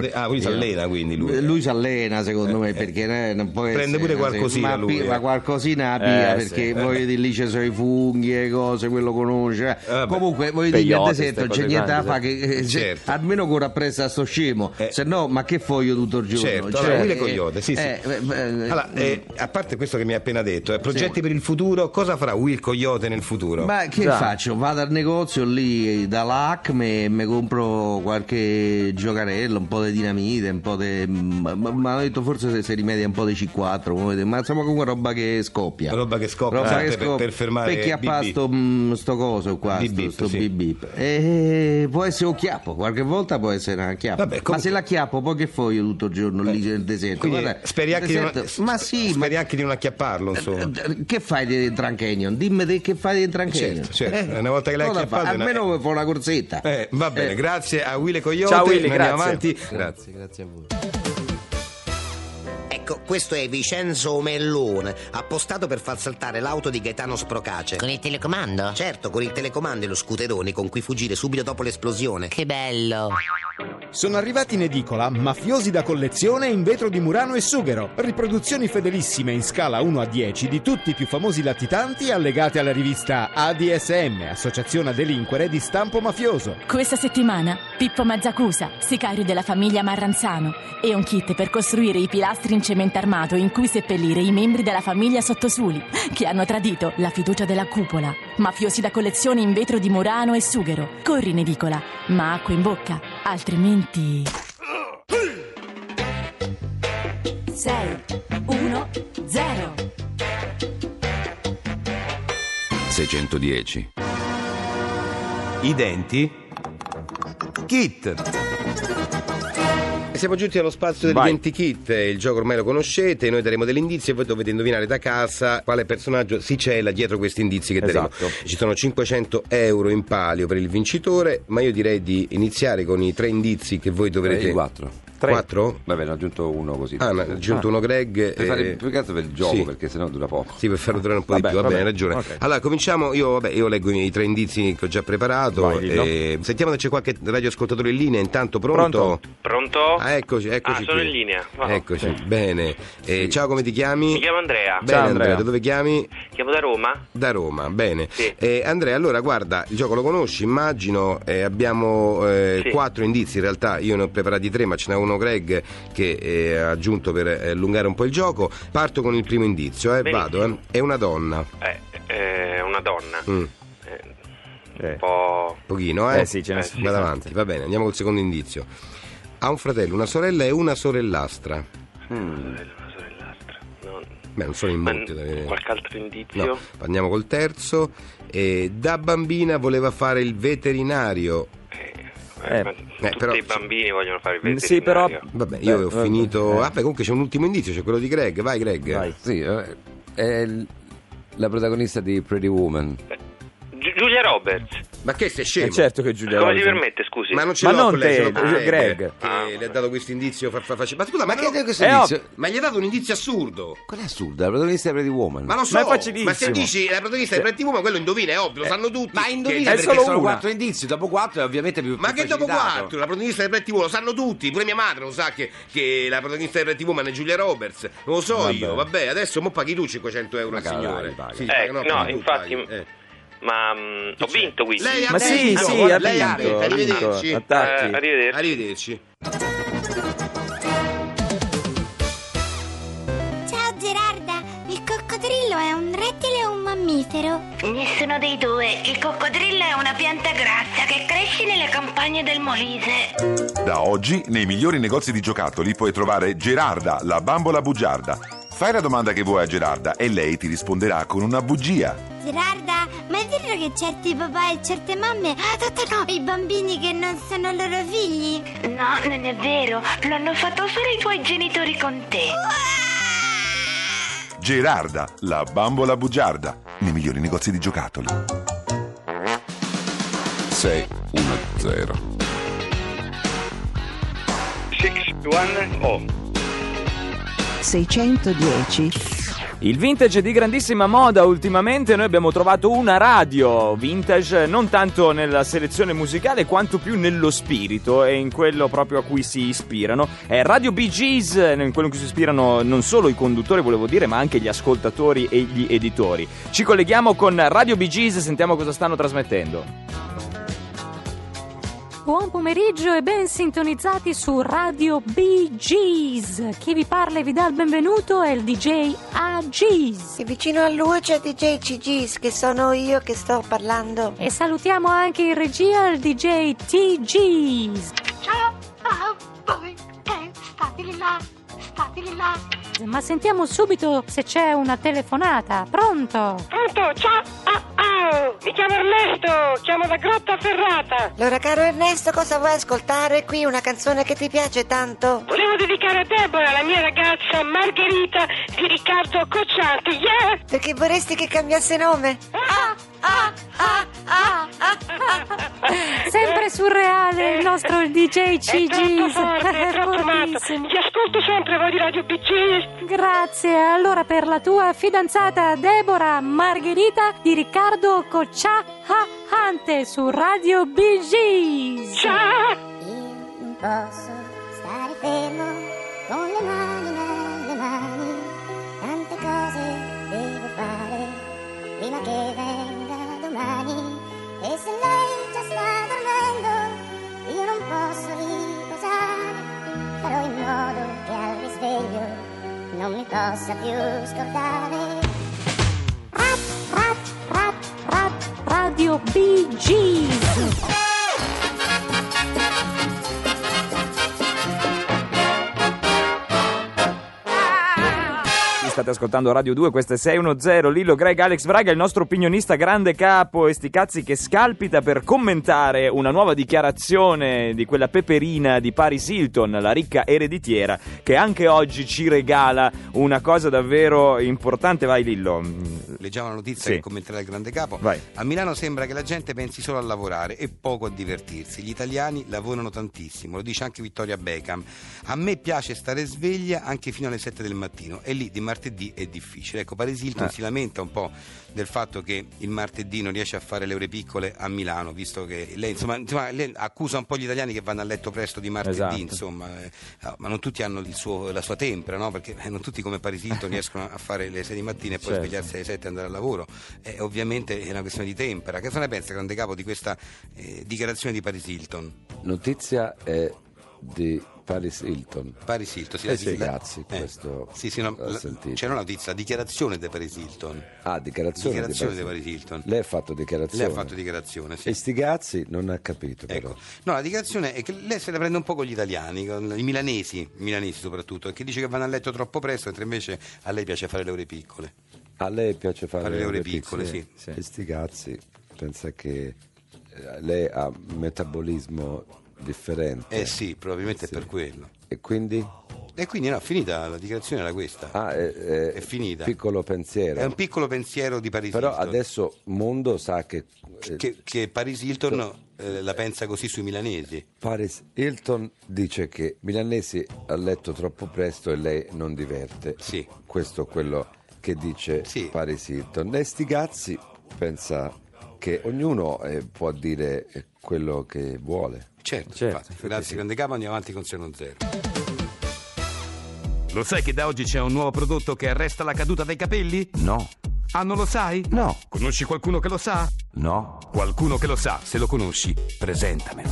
Fate... Ah, quindi si allena quindi lui. Lui si allena secondo me perché eh, non può prende essere, pure qualcosina ma, lui, ma eh. qualcosina la pia Eh, perché sì. voglio dire lì ci sono i funghi e cose, quello conosce. Eh, Comunque voglio dire nel peyote, deserto ste c'è cose niente da grandi, fare che eh, se- certo. almeno corre appresso a sto scemo, se no ma che foglio tutto il giorno? Certo, Cioè, allora, Wile eh, Coyote, sì, sì. eh, eh, eh, Allora, eh, a parte questo che mi ha appena detto, eh, progetti per il futuro, cosa farà Will Coyote nel futuro? Ma che Già. faccio? Vado al negozio lì dall'Acme e mi compro qualche giocarello, un po' di dinamite, un po' di. Ma mi hanno detto forse se si rimedia un po' di C quattro, come vedete, ma insomma comunque roba che scoppia. Roba che scoppia, Roba eh, che per- scoppia. per fermare Perché a Bip Bip. sto, mm, sto coso qua, Bip sto, Bip, sto sì. bip bip. E può essere un chiappo, qualche volta può essere un chiappo. Vabbè, comunque- Ma se la chiappo, poi che fo io tutto il giorno lì nel deserto? Quindi Guarda, speri il anche, di non, deserto- ma sì, speri anche di non acchiapparlo, insomma. che fai di Grand Canyon? Dimmi te che fai di Grand Canyon. Certo, certo. Una volta che l'hai cosa acchiappato fa? è una- almeno fa una corsetta. Eh, va bene, Eh. grazie a Wile Coyote. Ciao, Willy, noi andiamo grazie. avanti. Grazie, grazie a voi. Ecco, questo è Vincenzo Mellone, appostato per far saltare l'auto di Gaetano Sprocace. Con il telecomando? Certo, con il telecomando e lo scooterone con cui fuggire subito dopo l'esplosione. Che bello! Sono arrivati in edicola mafiosi da collezione in vetro di Murano e Sughero. Riproduzioni fedelissime in scala uno a dieci di tutti i più famosi latitanti allegate alla rivista A D S M, Associazione a Delinquere di stampo mafioso. Questa settimana Pippo Mazzacusa, sicario della famiglia Marranzano, e un kit per costruire i pilastri in cemento armato in cui seppellire i membri della famiglia Sottosuli, che hanno tradito la fiducia della cupola. Mafiosi da collezione in vetro di Murano e Sughero. Corri in edicola, ma acqua in bocca, altrimenti... sei uno zero. seicentodieci. I denti? Kit. Siamo giunti allo spazio degli Vai. identikit, il gioco ormai lo conoscete, noi daremo degli indizi e voi dovete indovinare da casa quale personaggio si cela dietro questi indizi che daremo. Esatto. Ci sono cinquecento euro in palio per il vincitore, ma io direi di iniziare con i tre indizi che voi dovrete... Eh, quattro. Tre. Quattro? Vabbè, ne ho aggiunto uno così. Ah, ne ha aggiunto Ah. uno Greg. Per fare eh, più che altro per il gioco, sì. perché sennò dura poco. Sì, per farlo durare un po' Vabbè, di più, va bene, vabbè. hai ragione. Ok. Allora, cominciamo, io, vabbè, io leggo i tre indizi che ho già preparato. Vai, dillo. eh, sentiamo se c'è qualche radioascoltatore in linea, intanto pronto? Pronto? Pronto? Ah, eccoci, eccoci Ah, sono qui. in linea. Ah, Eccoci, bene. Eh, ciao, come ti chiami? Mi chiamo Andrea. Bene, Ciao, Andrea. Andrea. Da dove chiami? Chiamo da Roma. Da Roma, bene. Sì. Eh, Andrea, allora guarda, il gioco lo conosci, immagino, eh, abbiamo eh, Sì. quattro indizi, in realtà io ne ho preparati tre, ma ce n'è uno Greg che eh, ha aggiunto per eh, allungare un po' il gioco. Parto con il primo indizio, eh, Benissimo. vado, eh. È una donna. Eh, eh, una donna. Mm. Eh, un po'... Pochino, eh? Eh sì, ce ne sono Vado tante. avanti, va bene, andiamo col secondo indizio. Ha un fratello, una sorella e una sorellastra. Una sorellastra. No. Beh, non sono in Ma molti da vedere. qualche altro indizio? No, andiamo col terzo. Eh, da bambina voleva fare il veterinario. Eh, ma Eh, tutti però- i bambini vogliono fare il Mm, veterinario. sì, però- Vabbè, io Beh, ho vabbè, finito. eh. Vabbè, comunque c'è un ultimo indizio, c'è quello di Greg. Vai, Greg. Vai. Sì, eh, è l- la protagonista di Pretty Woman. Gi- Giulia Roberts. Ma che sei scemo? Eh, certo che Giulia Come si Roberts. permette, scusi? Ma non ce Ma l'ho non con lei, te, ce l'ho con eh, Greg. Che le ha dato questo indizio fa, fa, fa- Ma scusa, ma, Ma che che questo Eh, indizio? Ma gli ha dato un indizio assurdo. Qual è assurdo? La protagonista di Pretty Woman. Ma lo so, Ma è ma, facilissimo. se dici la protagonista di Pretty Woman, quello indovina, è ovvio, lo sanno tutti. Ma indovina È perché solo sono una. quattro indizi, dopo quattro è ovviamente più Ma più che dopo facilitato. quattro? La protagonista di Pretty Woman lo sanno tutti, pure mia madre lo sa che, che la protagonista di Pretty Woman è Giulia Roberts. Non lo so Vabbè. io, vabbè, adesso mo paghi tu cinquecento euro al Ma dai, signore. paga. Sì, Eh, paga, no, paghi tu, infatti- paghi, eh. Ma mm, ho vinto quindi. Lei ha Ma sì, vinto, sì, guarda, ha lei ha vinto, vinto, ha vinto. arrivederci. Attacchi. Eh, arrivederci. Arrivederci. Ciao Gerarda, il coccodrillo è un rettile o un mammifero? Nessuno dei due. Il coccodrillo è una pianta grassa che cresce nelle campagne del Molise. Da oggi, nei migliori negozi di giocattoli puoi trovare Gerarda, la bambola bugiarda. Fai la domanda che vuoi a Gerarda e lei ti risponderà con una bugia. Gerarda, ma è vero che certi papà e certe mamme adottano i bambini che non sono loro figli? No, non è vero. Lo hanno fatto solo i tuoi genitori con te. Gerarda, la bambola bugiarda. Nei migliori negozi di giocattoli. sei uno zero. sei uno zero. seicentodieci. Il vintage è di grandissima moda ultimamente, noi abbiamo trovato una radio vintage non tanto nella selezione musicale quanto più nello spirito e in quello proprio a cui si ispirano. È Radio Bee Gees, in quello in cui si ispirano non solo i conduttori, volevo dire, ma anche gli ascoltatori e gli editori. Ci colleghiamo con Radio Bee Gees e sentiamo cosa stanno trasmettendo. Buon pomeriggio e ben sintonizzati su Radio Bee Gees. Chi vi parla e vi dà il benvenuto è il D J A Gees. E vicino a lui c'è D J C Gees, che sono io che sto parlando. E salutiamo anche in regia il D J T Gees. Ciao a voi che state lì là, state lì là. Ma sentiamo subito se c'è una telefonata. Pronto? Pronto, ciao. Ah, ah. Mi chiamo Ernesto, chiamo da Grottaferrata. Allora, caro Ernesto, cosa vuoi ascoltare qui? Una canzone che ti piace tanto? Volevo dedicare a Deborah, la mia ragazza Margherita di Riccardo Cocciante. Yeah! Perché vorresti che cambiasse nome? Ah, ah, ah, ah, ah, ah. Sempre surreale il nostro D J C È troppo Gees. forte, è troppo matto. Ti ascolto sempre voi di Radio Bee Gees. Grazie. Allora, per la tua fidanzata Deborah Margherita di Riccardo Cocciante su Radio Bee Gees. Ciao. Non posso stare fermo con le mani nelle mani, tante cose devo fare prima che venga domani. E se lei già sta dormendo, io non posso riposare, farò in modo che al risveglio non mi possa più scordare. Rap, rap, rap, rap, Radio Bee Gees. State ascoltando Radio due, questo è sei uno zero, Lillo Greg, Alex Braga, il nostro opinionista grande capo e sti cazzi che scalpita per commentare una nuova dichiarazione di quella peperina di Paris Hilton, la ricca ereditiera, che anche oggi ci regala una cosa davvero importante. Vai Lillo. Leggiamo la notizia Sì. che commenterà il grande capo. Vai. A Milano sembra che la gente pensi solo a lavorare e poco a divertirsi. Gli italiani lavorano tantissimo, lo dice anche Victoria Beckham. A me piace stare sveglia anche fino alle sette del mattino e lì di martedì è difficile. Ecco, Paris Hilton Eh. si lamenta un po' del fatto che il martedì non riesce a fare le ore piccole a Milano, visto che lei insomma, insomma lei accusa un po' gli italiani che vanno a letto presto di martedì, Esatto. insomma, eh, ma non tutti hanno il suo, la sua tempra, no? Perché eh, non tutti come Paris Hilton riescono a fare le sei di mattina e poi Certo. svegliarsi alle sette e andare al lavoro. Eh, ovviamente è una questione di tempera. Che cosa ne pensa, grande capo, di questa eh, dichiarazione di Paris Hilton? Notizia è di Paris Hilton. Paris Hilton, sì, Eh la- sì, la- grazie, eh, questo sì, sì, no, l'ho la- sentito. c'era una notizia, la dichiarazione di Paris Hilton. Ah, dichiarazione, Dichiarazione di di Paris Paris Hilton. Lei ha fatto dichiarazione. Lei ha fatto dichiarazione, sì. E sti cazzi non ha capito però. Ecco. No, la dichiarazione è che lei se la prende un po' con gli italiani, con i milanesi, i milanesi soprattutto, che dice che vanno a letto troppo presto, mentre invece a lei piace fare le ore piccole. A lei piace fare, Fare le ore piccole, piccole, sì. E sti cazzi, pensa che eh, lei ha un metabolismo differente. Eh sì, probabilmente Sì. è per quello. E quindi? E quindi no, finita, la dichiarazione era questa. Ah, è, è- È finita. Piccolo pensiero. È un piccolo pensiero di Paris Però Hilton. adesso Mondo sa che, eh, Che, che Paris Hilton eh, la pensa così sui milanesi. Paris Hilton dice che milanesi a letto troppo presto e lei non diverte. Sì. Questo è quello che dice Sì. Paris Hilton. Lei sti cazzi pensa che ognuno eh, può dire eh, quello che vuole. Certo, Certo, infatti. infatti Grazie, sì. grande capo, andiamo avanti con sei uno zero. Lo sai che da oggi c'è un nuovo prodotto che arresta la caduta dei capelli? No. Ah, non lo sai? No. Conosci qualcuno che lo sa? No. Qualcuno che lo sa, se lo conosci, presentamelo.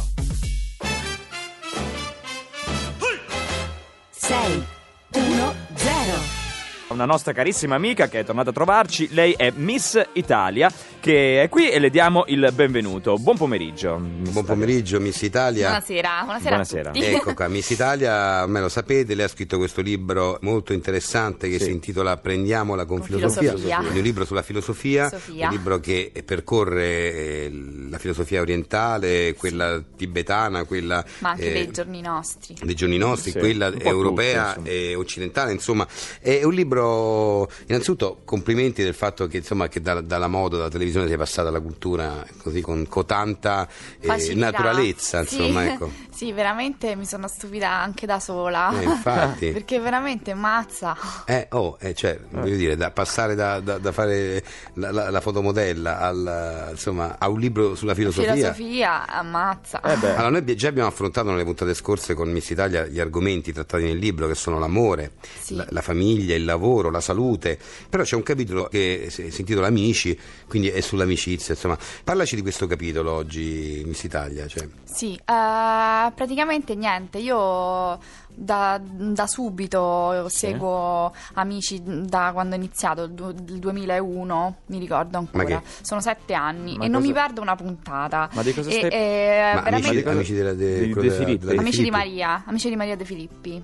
sei uno zero. Una nostra carissima amica che è tornata a trovarci, lei è Miss Italia, che è qui e le diamo il benvenuto. Buon pomeriggio. Buon pomeriggio, Miss Italia. Buonasera, buonasera, Buonasera. a tutti. Ecco qua, Miss Italia, ormai lo sapete, lei ha scritto questo libro molto interessante che Sì. si intitola Prendiamola con, Con filosofia, filosofia. Quindi un libro sulla filosofia, Sofia. un libro che percorre eh, la filosofia orientale, quella tibetana, quella Ma anche eh, dei giorni nostri. dei giorni nostri, Sì, quella un po' europea tutto, e occidentale, insomma, è un libro però innanzitutto complimenti del fatto che insomma che da, dalla moda, dalla televisione sei passata alla cultura così con, con tanta eh, naturalezza, insomma, sì. ecco. Sì, veramente mi sono stupita anche da sola. Eh, infatti. Perché veramente mazza. Eh, oh, eh, cioè, voglio dire, da passare da, da, da fare la, la, la fotomodella al, insomma, a un libro sulla filosofia. Filosofia, ammazza. Eh beh. Allora, noi già abbiamo affrontato nelle puntate scorse con Miss Italia gli argomenti trattati nel libro, che sono l'amore, sì. la, la famiglia, il lavoro, la salute. Però c'è un capitolo che si intitola Amici, quindi è sull'amicizia, insomma. Parlaci di questo capitolo oggi, Miss Italia. Cioè. Sì, uh, praticamente niente, io da, da subito seguo sì. Amici da quando ho iniziato, il duemilauno, mi ricordo ancora, sono sette anni. Ma e cosa... non mi perdo una puntata. Ma di cosa e, stai... E, Ma veramente... amici, amici della, de, di, della, de Filippi. della Amici Filippi. di Maria, Amici di Maria De Filippi.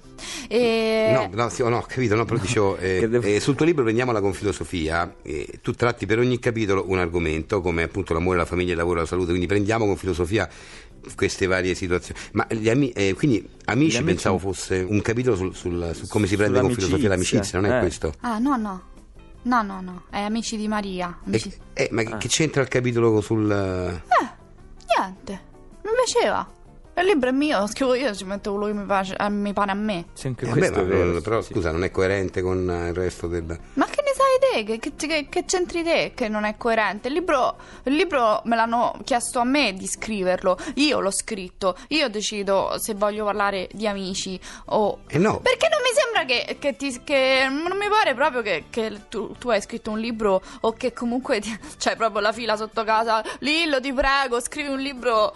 E... No, no, sì, no, ho capito, no, però dicevo, eh, devo... eh, sul tuo libro Prendiamola con filosofia, eh, tu tratti per ogni capitolo un argomento, come appunto l'amore, la famiglia, il lavoro, la salute, quindi prendiamo con filosofia queste varie situazioni. Ma gli ami- eh, quindi amici, amici pensavo fosse un capitolo sul, sul, su come si prende con filosofia l'amicizia, non è eh. questo? Ah, no, no. No, no, no, è Amici di Maria. Amici... Eh, eh, ma ah. che c'entra il capitolo sul... Eh, niente, mi piaceva. Il libro è mio, lo scrivo io, ci metto quello che mi, piace, eh, mi pare a me. C'è anche eh questo, beh, ma, vero, però sì. Scusa, non è coerente con il resto del... Ma che ne sai te? Che, che, che c'entri te che non è coerente? Il libro, il libro me l'hanno chiesto a me di scriverlo, io l'ho scritto, io decido se voglio parlare di amici o... Eh no. Perché non mi sembra che, che ti... che non mi pare proprio che, che tu, tu hai scritto un libro o che comunque ti, c'hai proprio la fila sotto casa. Lillo, ti prego, scrivi un libro...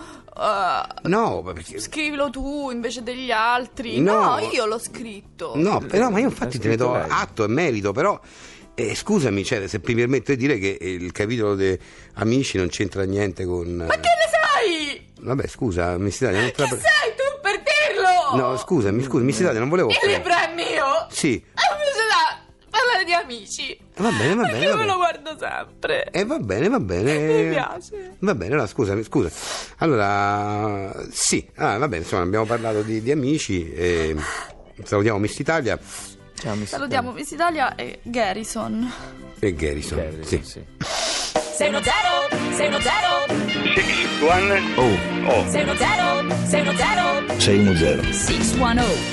Uh, no, perché... scrivilo tu invece degli altri. No, no io l'ho scritto. No, però ma io infatti te ne do lei. atto e merito, però eh, scusami, cioè, se mi permetto di dire che il capitolo dei amici non c'entra niente con... Ma che ne sai? Vabbè, scusa, Miss Italia, non Che la... sei tu per dirlo? No, scusami, scusa, Miss Italia, non volevo... Il libro è mio? Sì. Parlare di amici. Va bene, va Perché bene. Io me lo guardo sempre. E eh, va bene, va bene. Mi piace. Va bene, allora scusami, scusa. Allora, sì, ah, va bene, insomma, abbiamo parlato di, di amici. E salutiamo Miss Italia. Ciao, Miss Salutiamo Miss Italia e Garrison. E Garrison, Garrison sì. sì. sei uno zero, sei uno zero. sei uno oh. oh. sei uno zero, sei uno zero. sei uno zero. sei uno zero.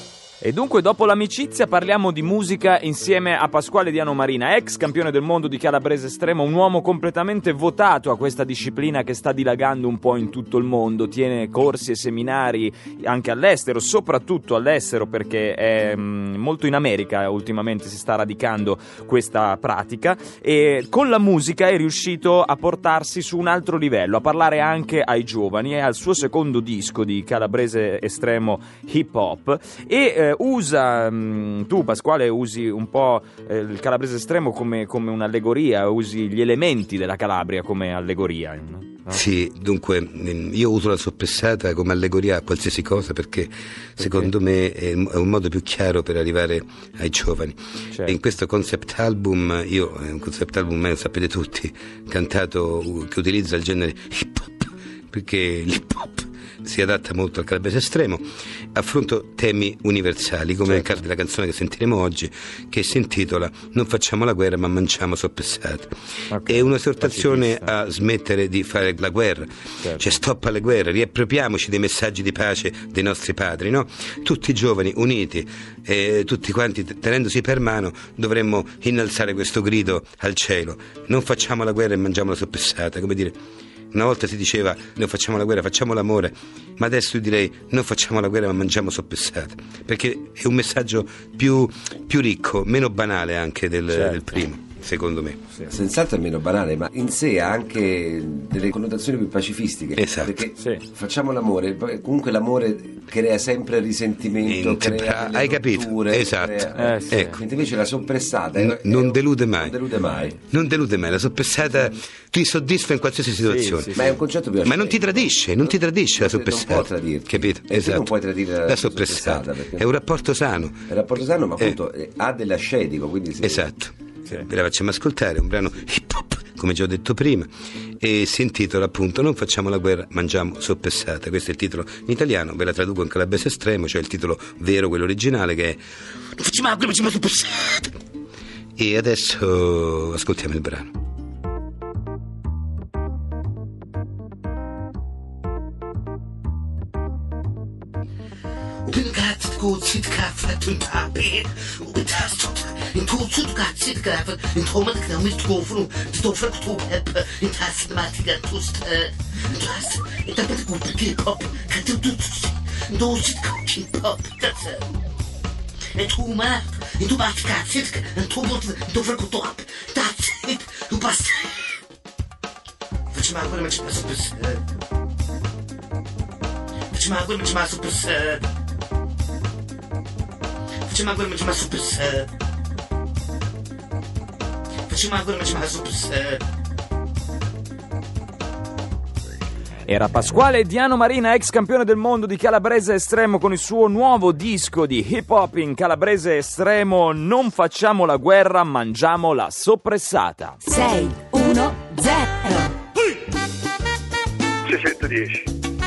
E dunque dopo l'amicizia parliamo di musica insieme a Pasquale Diano Marina, ex campione del mondo di calabrese estremo, un uomo completamente votato a questa disciplina che sta dilagando un po' in tutto il mondo, tiene corsi e seminari anche all'estero, soprattutto all'estero perché è mh, molto in America ultimamente si sta radicando questa pratica e con la musica è riuscito a portarsi su un altro livello, a parlare anche ai giovani e al suo secondo disco di calabrese estremo hip hop e eh, usa, mh, tu Pasquale usi un po' eh, il calabrese estremo come, come un'allegoria, usi gli elementi della Calabria come allegoria, no? Sì, dunque io uso la soppressata come allegoria a qualsiasi cosa perché, perché? secondo me è un modo più chiaro per arrivare ai giovani. Certo. E in questo concept album, io è un concept album, lo sapete tutti, cantato che utilizza il genere hip hop perché l'hip hop si adatta molto al calabrese estremo, affronto temi universali come certo. nel caso della canzone che sentiremo oggi che si intitola Non facciamo la guerra ma mangiamo soppressate. Okay. È un'esortazione a smettere di fare la guerra, certo. cioè stop alle guerre, riappropriamoci dei messaggi di pace dei nostri padri, no? Tutti i giovani uniti, eh, tutti quanti tenendosi per mano dovremmo innalzare questo grido al cielo: non facciamo la guerra e mangiamo la soppressata, come dire. Una volta si diceva non facciamo la guerra, facciamo l'amore, ma adesso io direi non facciamo la guerra ma mangiamo soppressate, perché è un messaggio più, più ricco, meno banale anche del, certo. del primo. Secondo me sì. Senz'altro è meno banale, ma in sé ha anche delle connotazioni più pacifistiche. Esatto. Perché sì. facciamo l'amore, comunque l'amore crea sempre risentimento, crea hai capito? Rotture, esatto. Crea... Eh, sì. Ecco. Invece la soppressata N- è, non è, delude mai. Non delude mai. Non delude mai. La soppressata ti soddisfa in qualsiasi situazione. Sì, sì, ma è un concetto più ma non ti tradisce, non ti tradisce non, la soppressata. Non può tradirti. Capito? E esatto. non puoi tradire la, la soppressata. soppressata è un rapporto sano. È un rapporto sano, ma appunto eh. ha dell'ascetico, quindi se... Esatto. Sì. Ve la facciamo ascoltare, un brano hip hop, come già ho detto prima, e si intitola appunto Non facciamo la guerra, mangiamo soppressate. Questo è il titolo in italiano, ve la traduco in calabrese estremo, cioè il titolo vero, quello originale, che è Non facciamo la guerra, mangiamo soppressate. E adesso ascoltiamo il brano. En tu maar, en tu bast katzit, en tu bot, en tu verkot op. That's it. Tu bast. Facciamo quello che ci passa per sé. Facciamo quello che ci passa per sé. Facciamo quello che ci passa per sé. Facciamo quello che ci passa per sé. Era Pasquale Diano Marina, ex campione del mondo di calabrese estremo, con il suo nuovo disco di hip hop in calabrese estremo. Non facciamo la guerra, mangiamo la soppressata. sei uno zero seicentodieci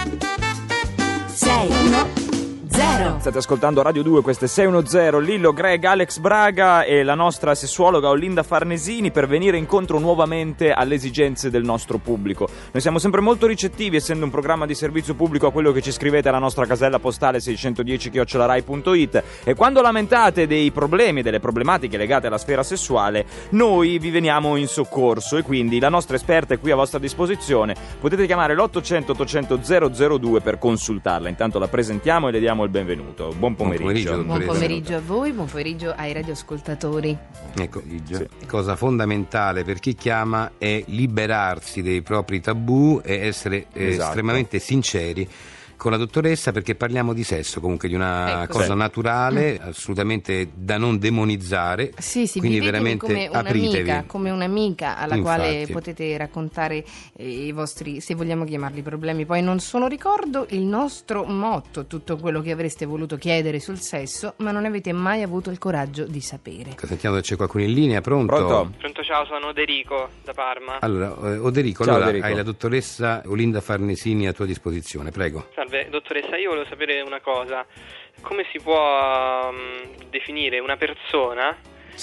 sei uno zero. State ascoltando Radio due, questo è sei uno zero, Lillo, Greg, Alex Braga e la nostra sessuologa Olinda Farnesini per venire incontro nuovamente alle esigenze del nostro pubblico. Noi siamo sempre molto ricettivi, essendo un programma di servizio pubblico, a quello che ci scrivete alla nostra casella postale seicentodieci chiocciola rai punto it, e quando lamentate dei problemi, delle problematiche legate alla sfera sessuale, noi vi veniamo in soccorso, e quindi la nostra esperta è qui a vostra disposizione. Potete chiamare l'ottocento ottocento zero zero due per consultarla. Intanto la presentiamo e le diamo il benvenuto. Buon pomeriggio. Buon pomeriggio, buon pomeriggio a voi, buon pomeriggio ai radioascoltatori. Ecco, sì. Cosa fondamentale per chi chiama è liberarsi dei propri tabù e essere eh, esatto. estremamente sinceri con la dottoressa, perché parliamo di sesso, comunque di una ecco, cosa sì. naturale, assolutamente da non demonizzare. Sì, sì, quindi vivetevi veramente come apritevi. un'amica, come un'amica alla Infatti. quale potete raccontare eh, i vostri, se vogliamo chiamarli, problemi. Poi non sono ricordo il nostro motto, tutto quello che avreste voluto chiedere sul sesso, ma non avete mai avuto il coraggio di sapere. Sentiamo se c'è qualcuno in linea, pronto? Pronto? Pronto, ciao, sono Oderico da Parma. Allora, eh, Oderico, Ciao, allora Oderico. hai la dottoressa Olinda Farnesini a tua disposizione, prego. Salve, dottoressa, io volevo sapere una cosa. Come si può um, definire una persona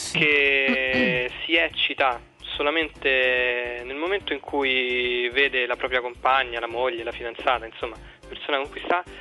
che si eccita solamente nel momento in cui vede la propria compagna, la moglie, la fidanzata, insomma, la persona con cui sta,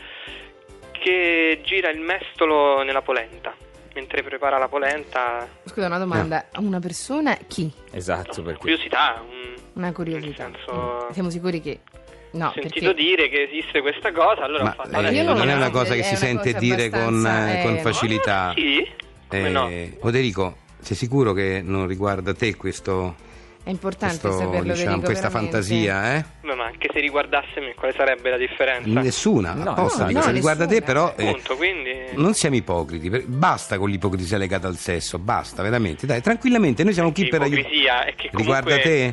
che gira il mestolo nella polenta, mentre prepara la polenta? Scusa, una domanda, una persona chi? Esatto, perché Curiosità, un, Una curiosità. nel senso... Siamo sicuri che... No, Ho sentito perché... dire che esiste questa cosa, allora Ma ho fatto... eh, adesso- non, non è lo una so, cosa che è si una sente cosa dire con, abbastanza, eh, con eh, facilità. Sì? Come Eh, no? Oderico, sei sicuro che non riguarda te questo, È importante questo, saperlo, diciamo, Federico, questa veramente. fantasia, eh? Beh, ma anche se riguardasse me, quale sarebbe la differenza? Nessuna, No, apposta, no, dico, no, se riguarda te, nessuna. però eh, Appunto, quindi... non siamo ipocriti, per- basta con l'ipocrisia legata al sesso, basta, veramente, dai, tranquillamente, noi siamo qui per aiutare. Ipocrisia è che comunque... Riguarda te?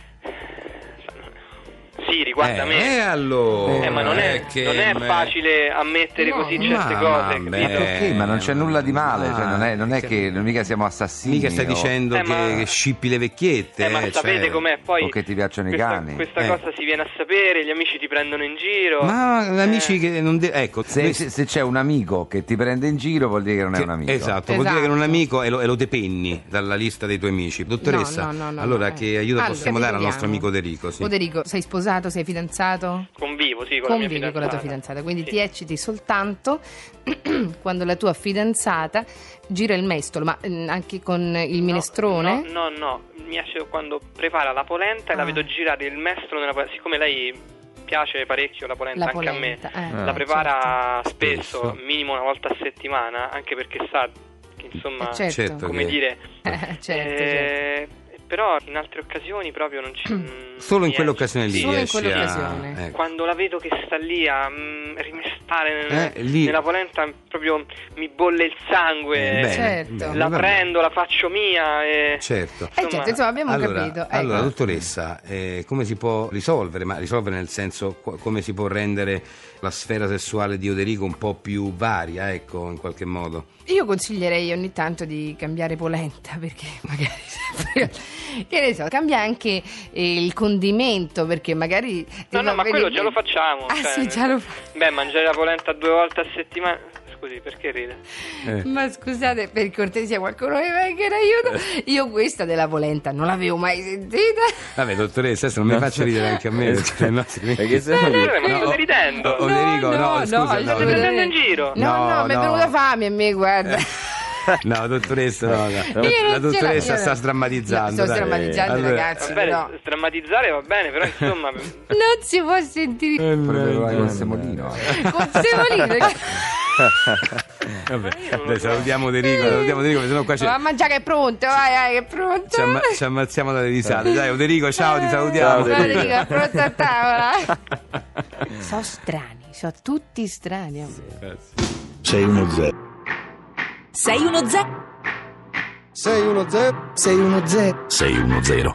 Sì, riguarda Eh, me. eh, allora, Eh, ma non è, eh, che non è me- facile ammettere No, così ma certe cose, vabbè. capito? Perché? Ma non c'è nulla di male, cioè non è, non è Ah, che mica siamo assassini. mica stai o- dicendo Eh, che, ma- che scippi le vecchiette, Eh, ma eh, sapete cioè. com'è? Poi o che ti piacciono i questa, cani. questa Eh. cosa si viene a sapere, gli amici ti prendono in giro. Ma amici Eh. che non de- ecco, Se, noi- se- se c'è un amico che ti prende in giro, vuol dire che non è che- un amico. esatto, vuol dire che Esatto. non è un amico e lo, e lo depenni dalla lista dei tuoi amici. Dottoressa, No, no, no, no, allora no, eh. che aiuto Allora, possiamo dare al vediamo. nostro amico Oderico? Sì. Oderico, sei sposato, sei fidanzato? Convivo, sì, con la mia Convivi fidanzata. con la tua fidanzata, quindi Sì. ti ecciti soltanto quando la tua fidanzata gira il mestolo, ma mm, anche con il minestrone? No, no, no, mi piace quando prepara la polenta e la Ah. vedo girare il mestolo nella polenta. Siccome lei piace parecchio la polenta La anche polenta, a me, eh. la Ah, prepara certo. spesso, Spesso. minimo una volta a settimana, anche perché sa che insomma, Eh, certo. Certo come che- dire... Eh, certo, certo. eh, Però in altre occasioni proprio non ci... Solo in mi quell'occasione lì esce. Solo in riesci a- quell'occasione. ecco. Quando la vedo che sta lì a mm, rimestare nel- Eh, lì- nella polenta, proprio mi bolle il sangue. Eh, bene, Certo. bene, La vabbè. prendo, la faccio mia e... Certo. Eh, certo, insomma, abbiamo allora, capito. Ecco. allora, dottoressa, eh, come si può risolvere? Ma risolvere nel senso, qu- come si può rendere la sfera sessuale di Oderico un po' più varia, ecco, in qualche modo? Io consiglierei ogni tanto di cambiare polenta, perché magari sempre, che ne so, cambia anche eh, il condimento, perché magari No, ti no, fa ma quello venire- già lo facciamo. Ah, cioè, sì, già lo fa. Beh, mangiare la polenta due volte a settimana... scusi, perché ride? Eh. Ma scusate, per cortesia qualcuno mi venga in aiuto. Io questa della polenta non l'avevo mai sentita. Vabbè, dottoressa, adesso non mi faccia ridere anche a me. Perché, no, perché se no, no, ma state ridendo? O, Enrico, no, no, no, scusa, no, no, state prendendo in giro? No, no, no mi è no. venuta fame a me, guarda. No, dottoressa, no, no. La dottoressa sta sdrammatizzando. No, sto drammatizzando, allora, ragazzi. Va bene, no. Drammatizzare va bene, però insomma. Non si può sentire. Proprio con semolino. Con semolino. Vabbè, dai, salutiamo Enrico, salutiamo Enrico, sennò qua c'è. Va a mangiare che è pronto, vai, vai, che è pronto. Ci, amma- ci ammazziamo dalle risate. Dai, Enrico, ciao, ti salutiamo. Ciao, Enrico, è pronto a tavola. Sono strani, sono tutti strani. sei uno zero sei uno zero sei uno zero sei uno zero sei uno zero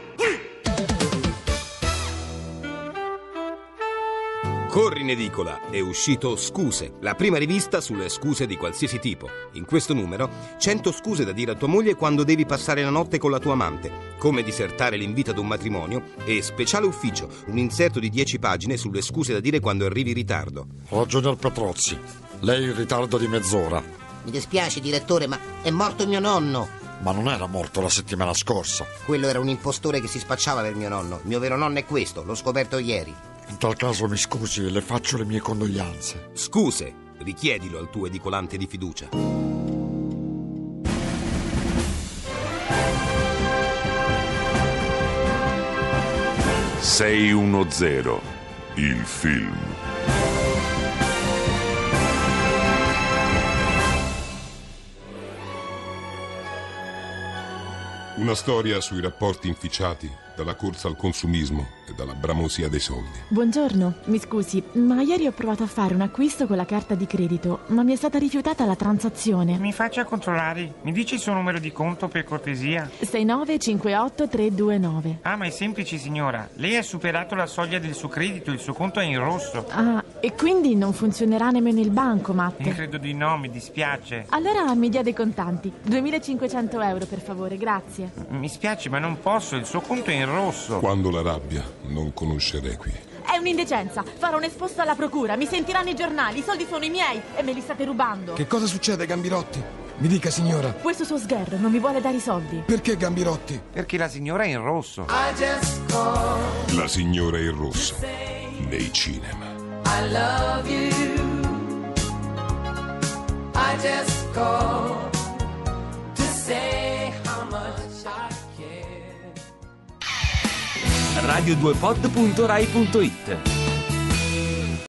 Corri in edicola, è uscito Scuse, la prima rivista sulle scuse di qualsiasi tipo. In questo numero, cento scuse da dire a tua moglie quando devi passare la notte con la tua amante, come disertare l'invito ad un matrimonio e speciale ufficio, un inserto di dieci pagine sulle scuse da dire quando arrivi in ritardo. Ragionier Petrozzi, lei in ritardo di mezz'ora. Mi dispiace, direttore, ma è morto mio nonno. Ma non era morto la settimana scorsa. Quello era un impostore che si spacciava per mio nonno. Il mio vero nonno è questo, l'ho scoperto ieri. In tal caso mi scusi e le faccio le mie condoglianze. Scuse, richiedilo al tuo edicolante di fiducia. sei uno zero, il film. Una storia sui rapporti inficiati dalla corsa al consumismo e dalla bramosia dei soldi. Buongiorno, mi scusi, ma ieri ho provato a fare un acquisto con la carta di credito, ma mi è stata rifiutata la transazione. Mi faccia controllare, mi dice il suo numero di conto per cortesia? sei nove cinque otto tre due nove. Ah, ma è semplice signora, lei ha superato la soglia del suo credito, il suo conto è in rosso. Ah, e quindi non funzionerà nemmeno il bancomat? Eh, credo di no, mi dispiace. Allora mi dia dei contanti, duemilacinquecento euro per favore, grazie. Mi spiace, ma non posso, il suo conto è in rosso. Quando la rabbia non conosce requi. È un'indecenza, farò un esposto alla procura, mi sentiranno i giornali, i soldi sono i miei e me li state rubando. Che cosa succede, Gambirotti? Mi dica, signora. Questo suo sgherro non mi vuole dare i soldi. Perché Gambirotti? Perché la signora è in rosso. La signora in rosso nei cinema. I love you. I just call to say how much I care. radio due pod punto rai punto it